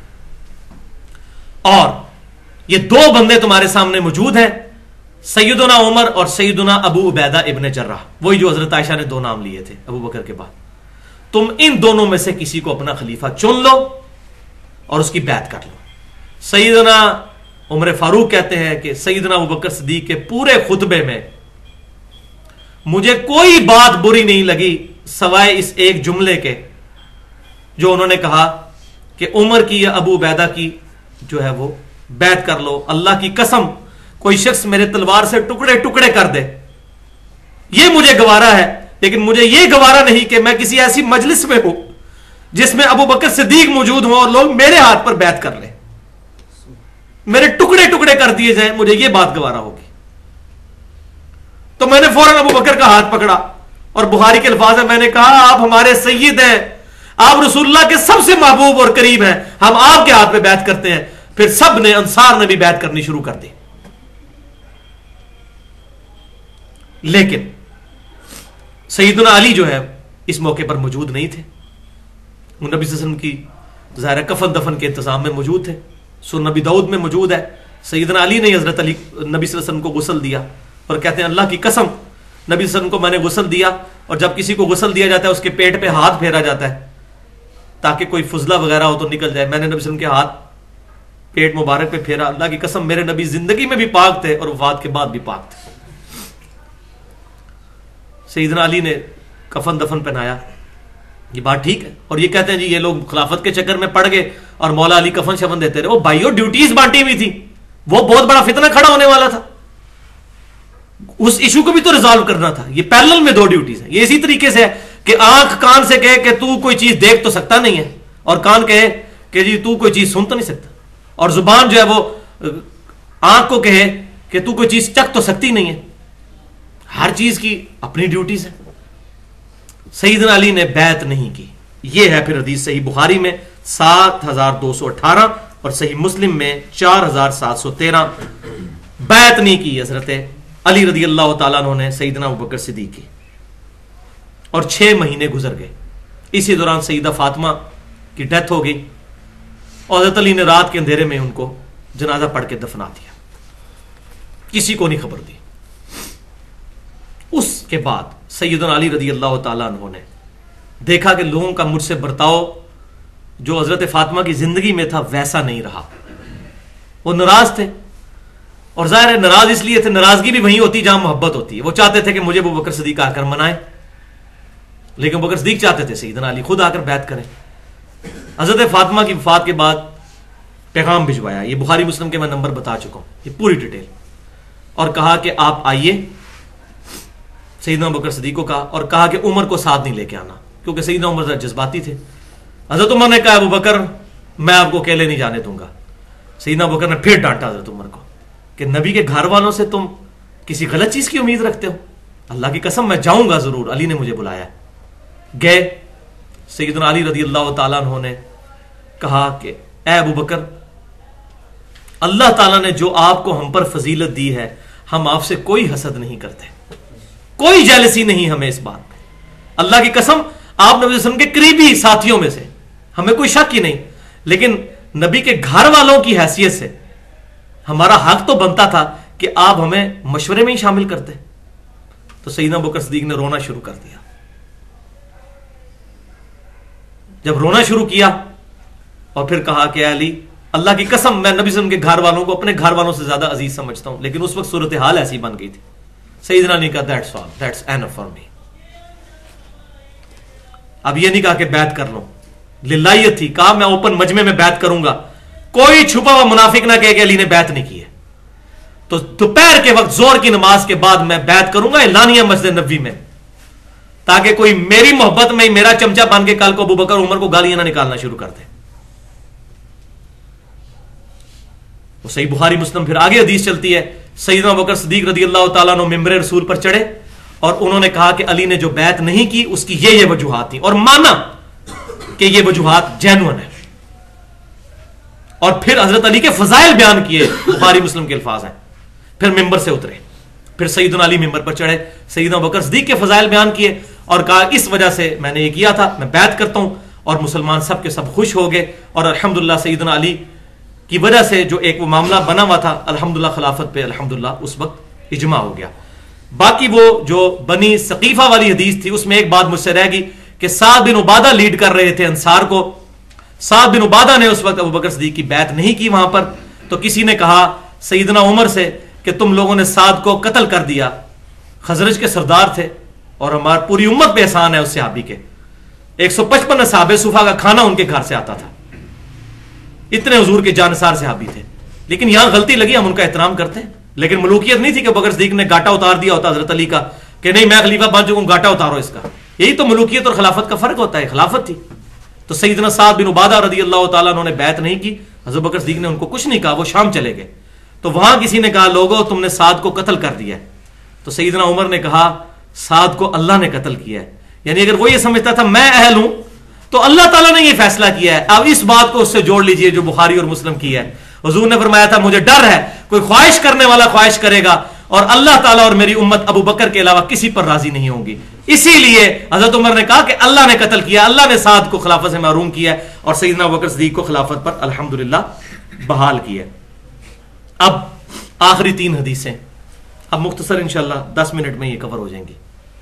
اور یہ دو بندے تمہارے سامنے موجود ہیں، سیدنا عمر اور سیدنا ابو عبیدہ ابن جراح، وہی جو حضرت عائشہ نے دو نام لیے تھے ابو بکر کے بعد. تم ان دونوں میں سے کسی کو اپنا خلیفہ چن لو اور اس کی بیعت کر لو. سیدنا عمر فاروق کہتے ہیں کہ سیدنا ابوبکر صدیق کے پورے خطبے میں مجھے کوئی بات بری نہیں لگی سوائے اس ایک جملے کے جو انہوں نے کہا کہ عمر کی یا ابو عبیدہ کی جو ہے وہ بیعت کر لو. اللہ کی قسم کوئی شخص میرے تلوار سے ٹکڑے ٹکڑے کر دے یہ مجھے گوارا ہے، لیکن مجھے یہ گوارا نہیں کہ میں کسی ایسی مجلس میں ہوں جس میں ابو بکر صدیق موجود ہوں اور لوگ میرے ہاتھ پر بیعت کر لیں، میرے ٹکڑے ٹکڑے کر دیے جائیں، مجھے یہ بات گوارا ہوگی. تو میں نے فوراً ابو بکر کا ہاتھ پکڑا اور بخاری کے الفاظ میں نے کہا آپ ہمارے سید ہیں، آپ رسول اللہ کے سب سے محبوب اور قریب ہیں، ہم آپ کے ہاتھ پہ بیعت کرتے ہیں. پھر سب نے انصار نے بھی بیعت کرنی شروع کر دی. لیکن سیدنا علی جو ہے اس موقع پر موجود نہیں تھے. وہ نبی صلی اللہ علیہ وسلم کی ظاہر کفن دفن کے انتظام میں موجود تھے. سورہ نبی داؤد میں موجود ہے سیدنا علی نے حضرت علی نبی صلی اللہ علیہ وسلم کو غسل دیا اور کہتے ہیں اللہ کی قسم نبی صلی اللہ علیہ وسلم کو میں نے غسل دیا، اور جب کسی کو غسل دیا جاتا ہے اس کے پیٹ پہ ہاتھ پھیرا جاتا ہے تاکہ کوئی فضلہ وغیرہ ہو تو نکل جائے. میں نے نبی صلی اللہ علیہ وسلم کے ہاتھ پیٹ مبارک پہ پھیرا. اللہ کی قسم میرے نبی زندگی میں بھی پاک تھے اور وفات کے بعد بھی پاک تھے. سیدنا علی نے کفن دفن پہنایا. یہ بات ٹھیک ہے. اور یہ کہتے ہیں جی یہ لوگ خلافت کے چکر میں پڑ گئے اور مولا علی کفن شفن دیتے رہے. وہ بھائیو ڈیوٹیز بانٹی ہوئی تھی، وہ بہت بڑا فتنہ کھڑا ہونے والا تھا، اس ایشو کو بھی تو ریزالو کرنا تھا. یہ پیرلل میں دو ڈیوٹیز ہیں. یہ اسی طریقے سے ہے کہ آنکھ کان سے کہے کہ تو کوئی چیز دیکھ تو سکتا نہیں ہے، اور کان کہے کہ جی تو کوئی چیز سن تو نہیں سکتا، اور زبان جو ہے وہ آنکھ کو کہے کہ تو کوئی چیز چکھ تو سکتی نہیں ہے. ہر چیز کی اپنی ڈیوٹیز ہے. سیدنا علی نے بیعت نہیں کی. یہ ہے پھر حدیث صحیح بخاری میں 7218 اور صحیح مسلم میں 4713. بیعت نہیں کی حضرت علی رضی اللہ تعالیٰ عنہ نے سیدنا ابوبکر صدیق کی، اور 6 مہینے گزر گئے. اسی دوران سیدہ فاطمہ کی ڈیتھ ہو گئی اور حضرت علی نے رات کے اندھیرے میں ان کو جنازہ پڑھ کے دفنا دیا، کسی کو نہیں خبر دی. اس کے بعد سیدنا علی رضی اللہ تعالیٰ عنہ نے دیکھا کہ لوگوں کا مجھ سے برتاؤ جو حضرت فاطمہ کی زندگی میں تھا ویسا نہیں رہا. وہ ناراض تھے، اور ظاہر ہے ناراض اس لیے تھے، ناراضگی بھی وہیں ہوتی جہاں محبت ہوتی ہے. وہ چاہتے تھے کہ مجھے ابوبکر صدیق آ کر منائے، لیکن ابوبکر صدیق چاہتے تھے سیدنا علی خود آ کر بیعت کریں. حضرت فاطمہ کی وفات کے بعد پیغام بھجوایا، یہ بخاری مسلم کے میں نمبر بتا چکا ہوں، یہ پوری ڈیٹیل، اور کہا کہ آپ آئیے. سیدنا ابوبکر صدیق کو کہا، اور کہا کہ عمر کو ساتھ نہیں لے کے آنا، کیونکہ سیدنا عمر ذرا جذباتی تھے. حضرت عمر نے کہا ابوبکر میں آپ کو اکیلے نہیں جانے دوں گا. سیدنا ابوبکر نے پھر ڈانٹا حضرت عمر کو کہ نبی کے گھر والوں سے تم کسی غلط چیز کی امید رکھتے ہو. اللہ کی قسم میں جاؤں گا ضرور، علی نے مجھے بلایا. گئے. سیدنا علی رضی اللہ تعالیٰ عنہ نے کہا کہ اے ابوبکر، اللہ تعالیٰ نے جو آپ کو ہم پر فضیلت دی ہے، ہم آپ سے کوئی حسد نہیں کرتے، کوئی جیلسی نہیں ہمیں اس بات میں. اللہ کی قسم آپ نبی صلی اللہ علیہ وسلم کے قریبی ساتھیوں میں سے، ہمیں کوئی شک ہی نہیں، لیکن نبی کے گھر والوں کی حیثیت سے ہمارا حق تو بنتا تھا کہ آپ ہمیں مشورے میں ہی شامل کرتے. تو سیدنا ابوبکر صدیق نے رونا شروع کر دیا. جب رونا شروع کیا اور پھر کہا کہ اے علی، اللہ کی قسم میں نبی صلی اللہ علیہ وسلم کے گھر والوں کو اپنے گھر والوں سے زیادہ عزیز سمجھتا ہوں، لیکن اس وقت صورتحال ایسی بن گئی تھی. سیدنا نے کہا that's all, that's enough for me. اب یہ نہیں کہا کہ بیعت کر لو، للہیت تھی. کہا میں اوپن مجمع میں بیعت کروں گا، کوئی چھپا ہوا منافق نہ کہے کہ علی نے بیعت نہیں کی ہے. تو دوپہر کے وقت زور کی نماز کے بعد میں بیعت کروں گا اعلانیہ مسجد نبوی میں. تاکہ کوئی میری محبت میں میرا چمچا بن کے کل کو ابو بکر عمر کو گالیاں نہ نکالنا شروع کر دے. وہ صحیح بخاری مسلم پھر آگے حدیث چلتی ہے, سیدنا ابو بکر صدیق رضی اللہ تعالیٰ عنہ ممبر رسول پر چڑھے اور انہوں نے کہا کہ علی نے جو بیعت نہیں کی اس کی یہ وجوہات تھیں, اور مانا کہ یہ وجوہات جینون ہیں. اور پھر حضرت علی کے فضائل بیان کیے, بخاری مسلم کے الفاظ ہیں. پھر ممبر سے اترے, پھر سیدنا علی ممبر پر چڑھے, سیدنا ابو بکر صدیق کے فضائل بیان کیے اور کہا اس وجہ سے میں نے یہ کیا تھا, میں بیعت کرتا ہوں. اور مسلمان سب کے سب خوش ہو گئے, اور الحمدللہ سیدنا علی کی وجہ سے جو ایک وہ معاملہ بنا ہوا تھا الحمدللہ خلافت پہ الحمدللہ اس وقت اجماع ہو گیا. باقی وہ جو بنی ثقیفہ والی حدیث تھی اس میں ایک بات مجھ سے رہ گئی کہ سعد بن عبادہ لیڈ کر رہے تھے انصار کو. سعد بن عبادہ نے اس وقت ابو بکر صدیق کی بیعت نہیں کی وہاں پر, تو کسی نے کہا سیدنا عمر سے کہ تم لوگوں نے سعد کو قتل کر دیا. خزرج کے سردار تھے اور ہماری پوری امت پہ احسان ہے اس صحابی کے. 155 صحابہ صفا کا کھانا ان کے گھر سے آتا تھا, اتنے حضور کے جانسار صحابی تھے. لیکن یہاں غلطی لگی, ہم ان کا احترام کرتے ہیں, لیکن ملوکیت نہیں تھی کہ بکر صدیق نے گاٹا اتار دیا ہوتا حضرت علی کا کہ نہیں میں خلیفہ بن چکا ہوں, گاٹا اتارو اس کا. یہی تو ملوکیت اور خلافت کا فرق ہوتا ہے, خلافت تھی. تو سیدنا سعد بن عبادہ رضی اللہ تعالیٰ انہوں نے بیعت نہیں کی, حضرت بکر صدیق نے ان کو کچھ نہیں کہا, وہ شام چلے گئے. تو وہاں کسی نے کہا لوگو تم نے سعد کو قتل کر دیا ہے. تو سیدنا عمر نے کہا سعد کو اللہ نے قتل کیا ہے. یعنی اگر وہ یہ سمجھتا تھا میں اہل ہوں تو اللہ تعالیٰ نے یہ فیصلہ کیا ہے. اب اس بات کو اس سے جوڑ لیجئے جو بخاری اور مسلم کی ہے. حضور نے فرمایا تھا مجھے ڈر ہے کوئی خواہش کرنے والا خواہش کرے گا اور اللہ تعالیٰ اور میری امت ابو بکر کے علاوہ کسی پر راضی نہیں ہوں گی. اسی لیے حضرت عمر نے کہا کہ اللہ نے قتل کیا, اللہ نے سعد کو خلافت سے محروم کیا ہے اور سیدنا ابو بکر صدیق کو خلافت پر الحمدللہ بحال کیا ہے. اب آخری 3 حدیثیں, اب مختصر انشاءاللہ 10 منٹ میں یہ کور ہو جائیں گی.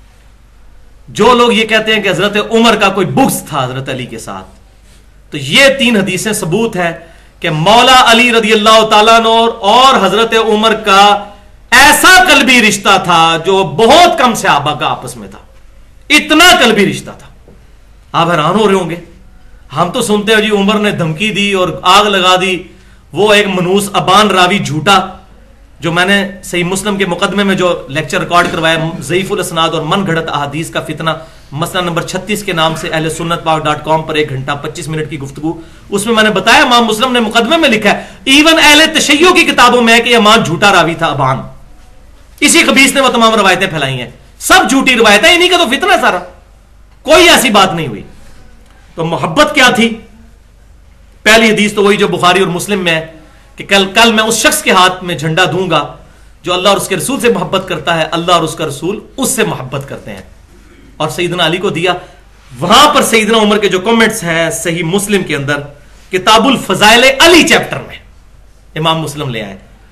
جو لوگ یہ کہتے ہیں کہ حضرت عمر کا کوئی بغض تھا حضرت علی کے ساتھ, تو یہ 3 حدیثیں ثبوت ہے کہ مولا علی رضی اللہ تعالیٰ عنہ اور حضرت عمر کا ایسا قلبی رشتہ تھا جو بہت کم صحابہ کا آپس میں تھا. اتنا قلبی رشتہ تھا. آپ حیران ہو رہے ہوں گے, ہم تو سنتے ہیں جی عمر نے دھمکی دی اور آگ لگا دی. وہ ایک منوس ابان راوی جھوٹا جو میں نے صحیح مسلم کے مقدمے میں جو لیکچر ریکارڈ کروایا ضعیف الاسناد اور من گھڑت احادیث کا فتنہ مسئلہ نمبر 36 کے نام سے اہل سنت پاک.com پر 1 گھنٹہ 25 منٹ کی گفتگو, اس میں نے بتایا امام مسلم نے مقدمے میں لکھا ہے ایون اہل تشیع کی کتابوں میں کہ امام جھوٹا راوی تھا ابان. اسی خبیث نے وہ تمام روایتیں پھیلائی ہیں, سب جھوٹی روایتیں, انہی کا تو فتنہ ہے سارا, کوئی ایسی بات نہیں ہوئی. تو محبت کیا تھی؟ پہلی حدیث تو وہی جو بخاری اور مسلم میں ہے کہ کل میں اس شخص کے ہاتھ میں جھنڈا دوں گا جو اللہ اور اس کے رسول سے محبت کرتا ہے, اللہ اور اس کا رسول اس سے محبت کرتے ہیں. اور سیدنا علی کو دیا. وہاں پر سیدنا عمر کے جو کمنٹس ہیں صحیح مسلم کے اندر کتاب الفضائل علی چیپٹر میں امام مسلم لے آئے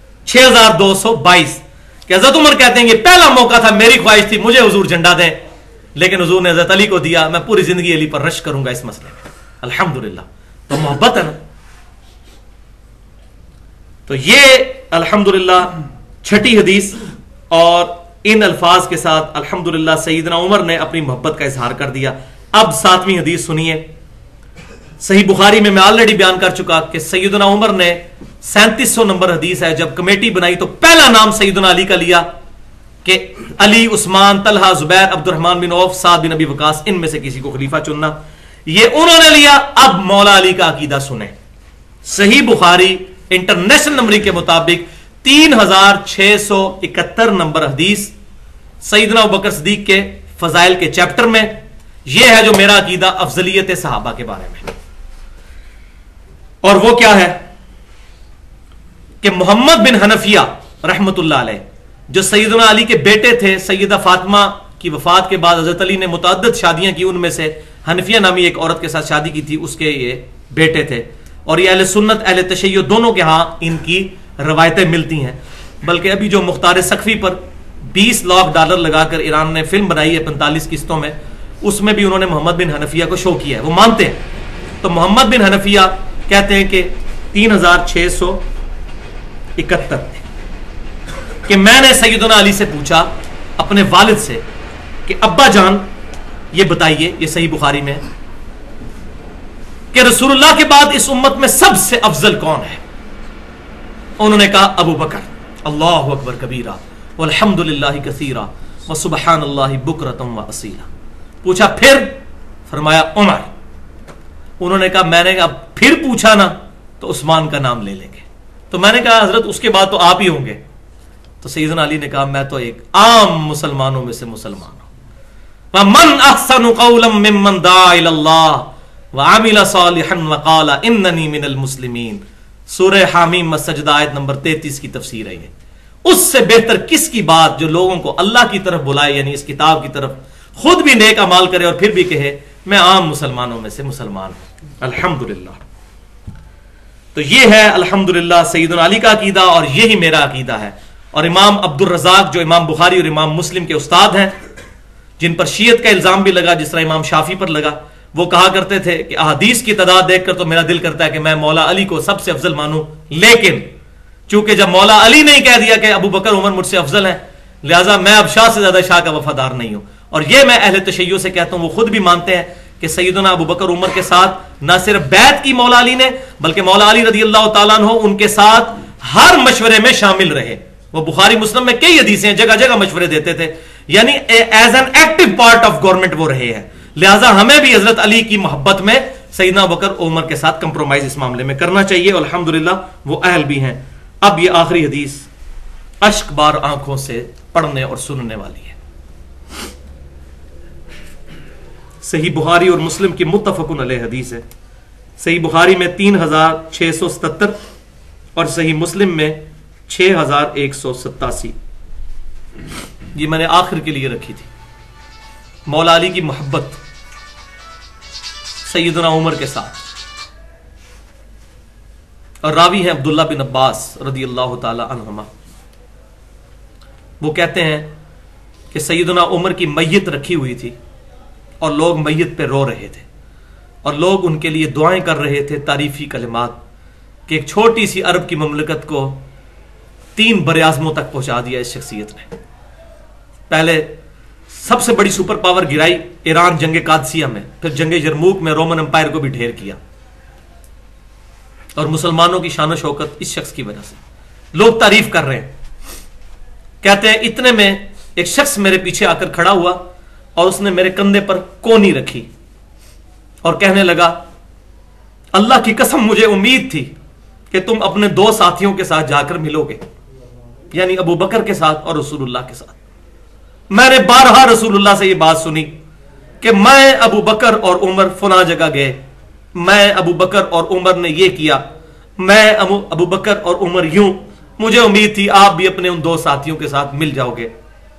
6222 کہ حضرت عمر کہتے ہیں کہ پہلا موقع تھا, میری خواہش تھی مجھے حضور جھنڈا دیں, لیکن حضور نے حضرت علی کو دیا, میں پوری زندگی علی پر رشک کروں گا اس مسئلے میں. الحمدللہ. تو محبت ہے نا. تو یہ الحمدللہ 6ٹھی حدیث, اور ان الفاظ کے ساتھ الحمدللہ سیدنا عمر نے اپنی محبت کا اظہار کر دیا. اب 7ویں حدیث سنیے. صحیح بخاری میں آلریڈی بیان کر چکا کہ سیدنا عمر نے 3700 نمبر حدیث ہے, جب کمیٹی بنائی تو پہلا نام سیدنا علی کا لیا کہ علی, عثمان, طلحہ, زبیر, عبد الرحمن بن عوف, سعد بن ابی وقاص, ان میں سے کسی کو خلیفہ چننا. یہ انہوں نے لیا. اب مولا علی کا عقیدہ سنیں. صحیح بخاری انٹرنیشنل نمبر کے مطابق 3671 نمبر حدیث سیدنا ابوبکر صدیق کے فضائل کے چیپٹر میں. یہ ہے جو میرا عقیدہ افضلیت صحابہ کے بارے میں. اور وہ کیا ہے کہ محمد بن حنفیہ رحمت اللہ علیہ جو سیدنا علی کے بیٹے تھے, سیدہ فاطمہ کی وفات کے بعد حضرت علی نے متعدد شادیاں کی, ان میں سے حنفیہ نامی ایک عورت کے ساتھ شادی کی تھی, اس کے یہ بیٹے تھے. اور یہ اہل سنت اہل تشیع دونوں کے ہاں ان کی روایتیں ملتی ہیں. بلکہ ابھی جو مختار سقفی پر $20 لاکھ لگا کر ایران نے فلم بنائی ہے 45 قسطوں میں, اس میں بھی انہوں نے محمد بن حنفیہ کو شو کیا ہے, وہ مانتے ہیں. تو محمد بن حنفیہ کہتے ہیں کہ 3671 کہ میں نے سیدنا علی سے پوچھا اپنے والد سے کہ ابا جان یہ بتائیے, یہ صحیح بخاری میں کہ رسول اللہ کے بعد اس امت میں سب سے افضل کون ہے؟ انہوں نے کہا ابو بکر. اللہ اکبر کبیرہ والحمد للہ کثیرہ وسبحان اللہ بکرۃ واصیلا. पूछा फिर? फरमाया उमर। उन्होंने कहा मैंने कहा फिर पूछा ना तो उस्मान का नाम ले लेंगे। तो मैंने कहा हजरत उसके बाद तो आप ही होंगे। तो सैयदना अली ने कहा मैं तो एक आम मुसलमानों में से मुसलमान हूं। मन अहसनु कौलम मिम्मन दा इलल्लाह व आमिला सालिहन व क़ाला इन्ननी मिनल मुस्लिमीन। सूरह हामीम मसजदा आयत नंबर 33 की तफसीर है ये। उससे बेहतर किसकी बात जो लोगों को अल्लाह की तरफ बुलाए, यानी इस किताब की तरफ, खुद भी नेक अमाल करे और फिर भी कहे मैं आम मुसलमानों में से मुसलमान हूं। अल्हम्दुलिल्लाह। तो ये है अल्हम्दुलिल्लाह सैयदना अली का अकीदा और यही मेरा अकीदा है। और इमाम अब्दुल रज़ाक जो इमाम बुखारी और इमाम मुस्लिम के उस्ताद हैं, जिन पर शियत का इल्जाम भी लगा जिस तरह इमाम शाफी पर लगा, वो कहा करते थे कि अहादीस की तादाद देखकर तो मेरा दिल करता है कि मैं मौला अली को सबसे अफजल मानूं, लेकिन चूंकि जब मौला अली ने कह दिया कि अबू बकर उमर मुझसे अफजल हैं, लिहाजा मैं अब शाह से ज्यादा शाह का वफादार नहीं हूं। और ये मैं अहले तशय्युअ से कहता हूं, वो खुद भी मानते हैं कि सैयदना अबू बकर उमर के साथ ना सिर्फ बैत की मौला अली ने, बल्कि मौला अली रज़ी अल्लाह तआला अन्हु उनके साथ हर मशवरे में शामिल रहे। वो बुखारी मुस्लिम में कई हदीसें जगह जगह मशवरे देते थे, यानी as an active part of government वो रहे हैं। लिहाजा हमें भी हजरत अली की मोहब्बत में सैयदना अबू बकर उमर के साथ कंप्रोमाइज इस मामले में करना चाहिए। और अल्हम्दुलिल्लाह वो अहल भी हैं। अब ये आखिरी हदीस अश्क बार आंखों से पढ़ने और सुनने वाली है। सही बुखारी और मुस्लिम की मुत्तफकुन अलैह हदीस है। सही बुखारी में 3677 और सही मुस्लिम में 6187। ये मैंने आखिर के लिए रखी थी। मौला अली की मोहब्बत सैयदना उमर के साथ। और रावी हैं अब्दुल्ला बिन अब्बास रदी अल्लाह ताला अन्हुमा। वो कहते हैं कि सैयदना उमर की मैयत रखी हुई थी और लोग मैयत पे रो रहे थे और लोग उनके लिए दुआएं कर रहे थे, तारीफी कलिमात, कि एक छोटी सी अरब की ममलकत को 3 बरआज़मों तक पहुंचा दिया इस शख्सियत ने। पहले सबसे बड़ी सुपर पावर गिराई ईरान जंग कादसिया में, फिर जंग यरमूक में रोमन एम्पायर को भी ढेर किया। और मुसलमानों की शान शौकत इस शख्स की वजह से लोग तारीफ कर रहे हैं। कहते हैं इतने में एक शख्स मेरे पीछे आकर खड़ा हुआ और उसने मेरे कंधे पर कोनी रखी और कहने लगा, अल्लाह की कसम मुझे उम्मीद थी कि तुम अपने 2 साथियों के साथ जाकर मिलोगे, यानी अबू बकर के साथ और रसूलुल्लाह के साथ। मैंने बारहा रसूलुल्लाह से यह बात सुनी कि मैं अबू बकर और उमर फुला जगह गए, मैं अबू बकर और उमर ने यह किया, मैं अबू बकर और उमर यूं, मुझे उम्मीद थी आप भी अपने उन 2 साथियों के साथ मिल जाओगे।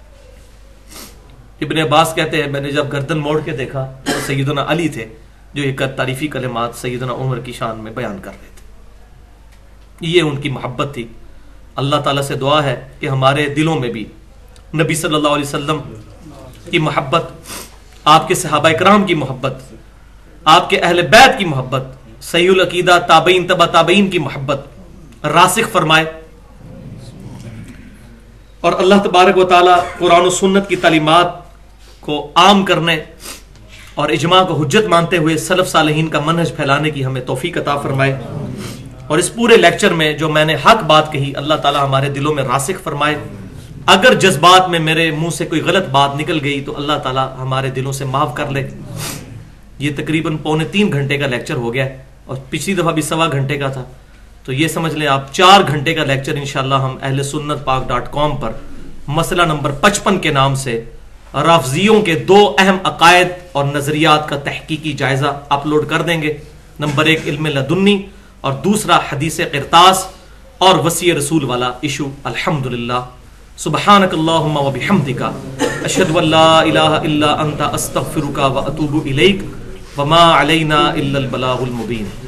इब्ने अब्बास कहते हैं मैंने जब गर्दन मोड़ के देखा तो सैयदना अली थे जो एक तारीफी कलिमात सैयदना उमर की शान में बयान कर रहे थे। ये उनकी मोहब्बत थी। अल्लाह ताला से दुआ है कि हमारे दिलों में भी नबी सल्लल्लाहु अलैहि वसल्लम की मोहब्बत, आपके सहाबा इकराम की मोहब्बत, आपके अहले बैत की मोहब्बत, सहीहुल अकीदा ताबईन तबा ताबईन की मोहब्बत रासिख फरमाए। और अल्लाह तबारक व तआला कुरान और सुन्नत की तालीमात को आम करने और इजमा को हुज्जत मानते हुए सलफ सालेहीन का मनहज फैलाने की हमें तौफीक अता फरमाए। और इस पूरे लेक्चर में जो मैंने हक बात कही अल्लाह ताला हमारे दिलों में रासिख फरमाए। अगर जज्बात में मेरे मुंह से कोई गलत बात निकल गई तो अल्लाह ताला हमारे दिलों से माफ कर ले। ये तकरीबन 2.25 घंटे का लेक्चर हो गया है और पिछली दफा भी 1.25 घंटे का था, तो ये समझ लें आप 4 घंटे का लेक्चर इंशाल्लाह हम ahlesunnatpak.com पर मसला नंबर 55 के नाम से राफजियों के 2 अहम अकायद और नजरियात का तहकीकी जायजा अपलोड कर देंगे। नंबर 1 इल्म लदुन्नी और दूसरा हदीस क़िरतास और वसी रसूल वाला इशू। अल्हम्दुलिल्लाह, सुब्हानकल्लाहुम्मा व बिहम्दिका अशहदु अल्ला इलाहा इल्ला अंता अस्तगफिरुका व अतूबु इलैक व मा अलैना इल्लल बलागुल मुबीन।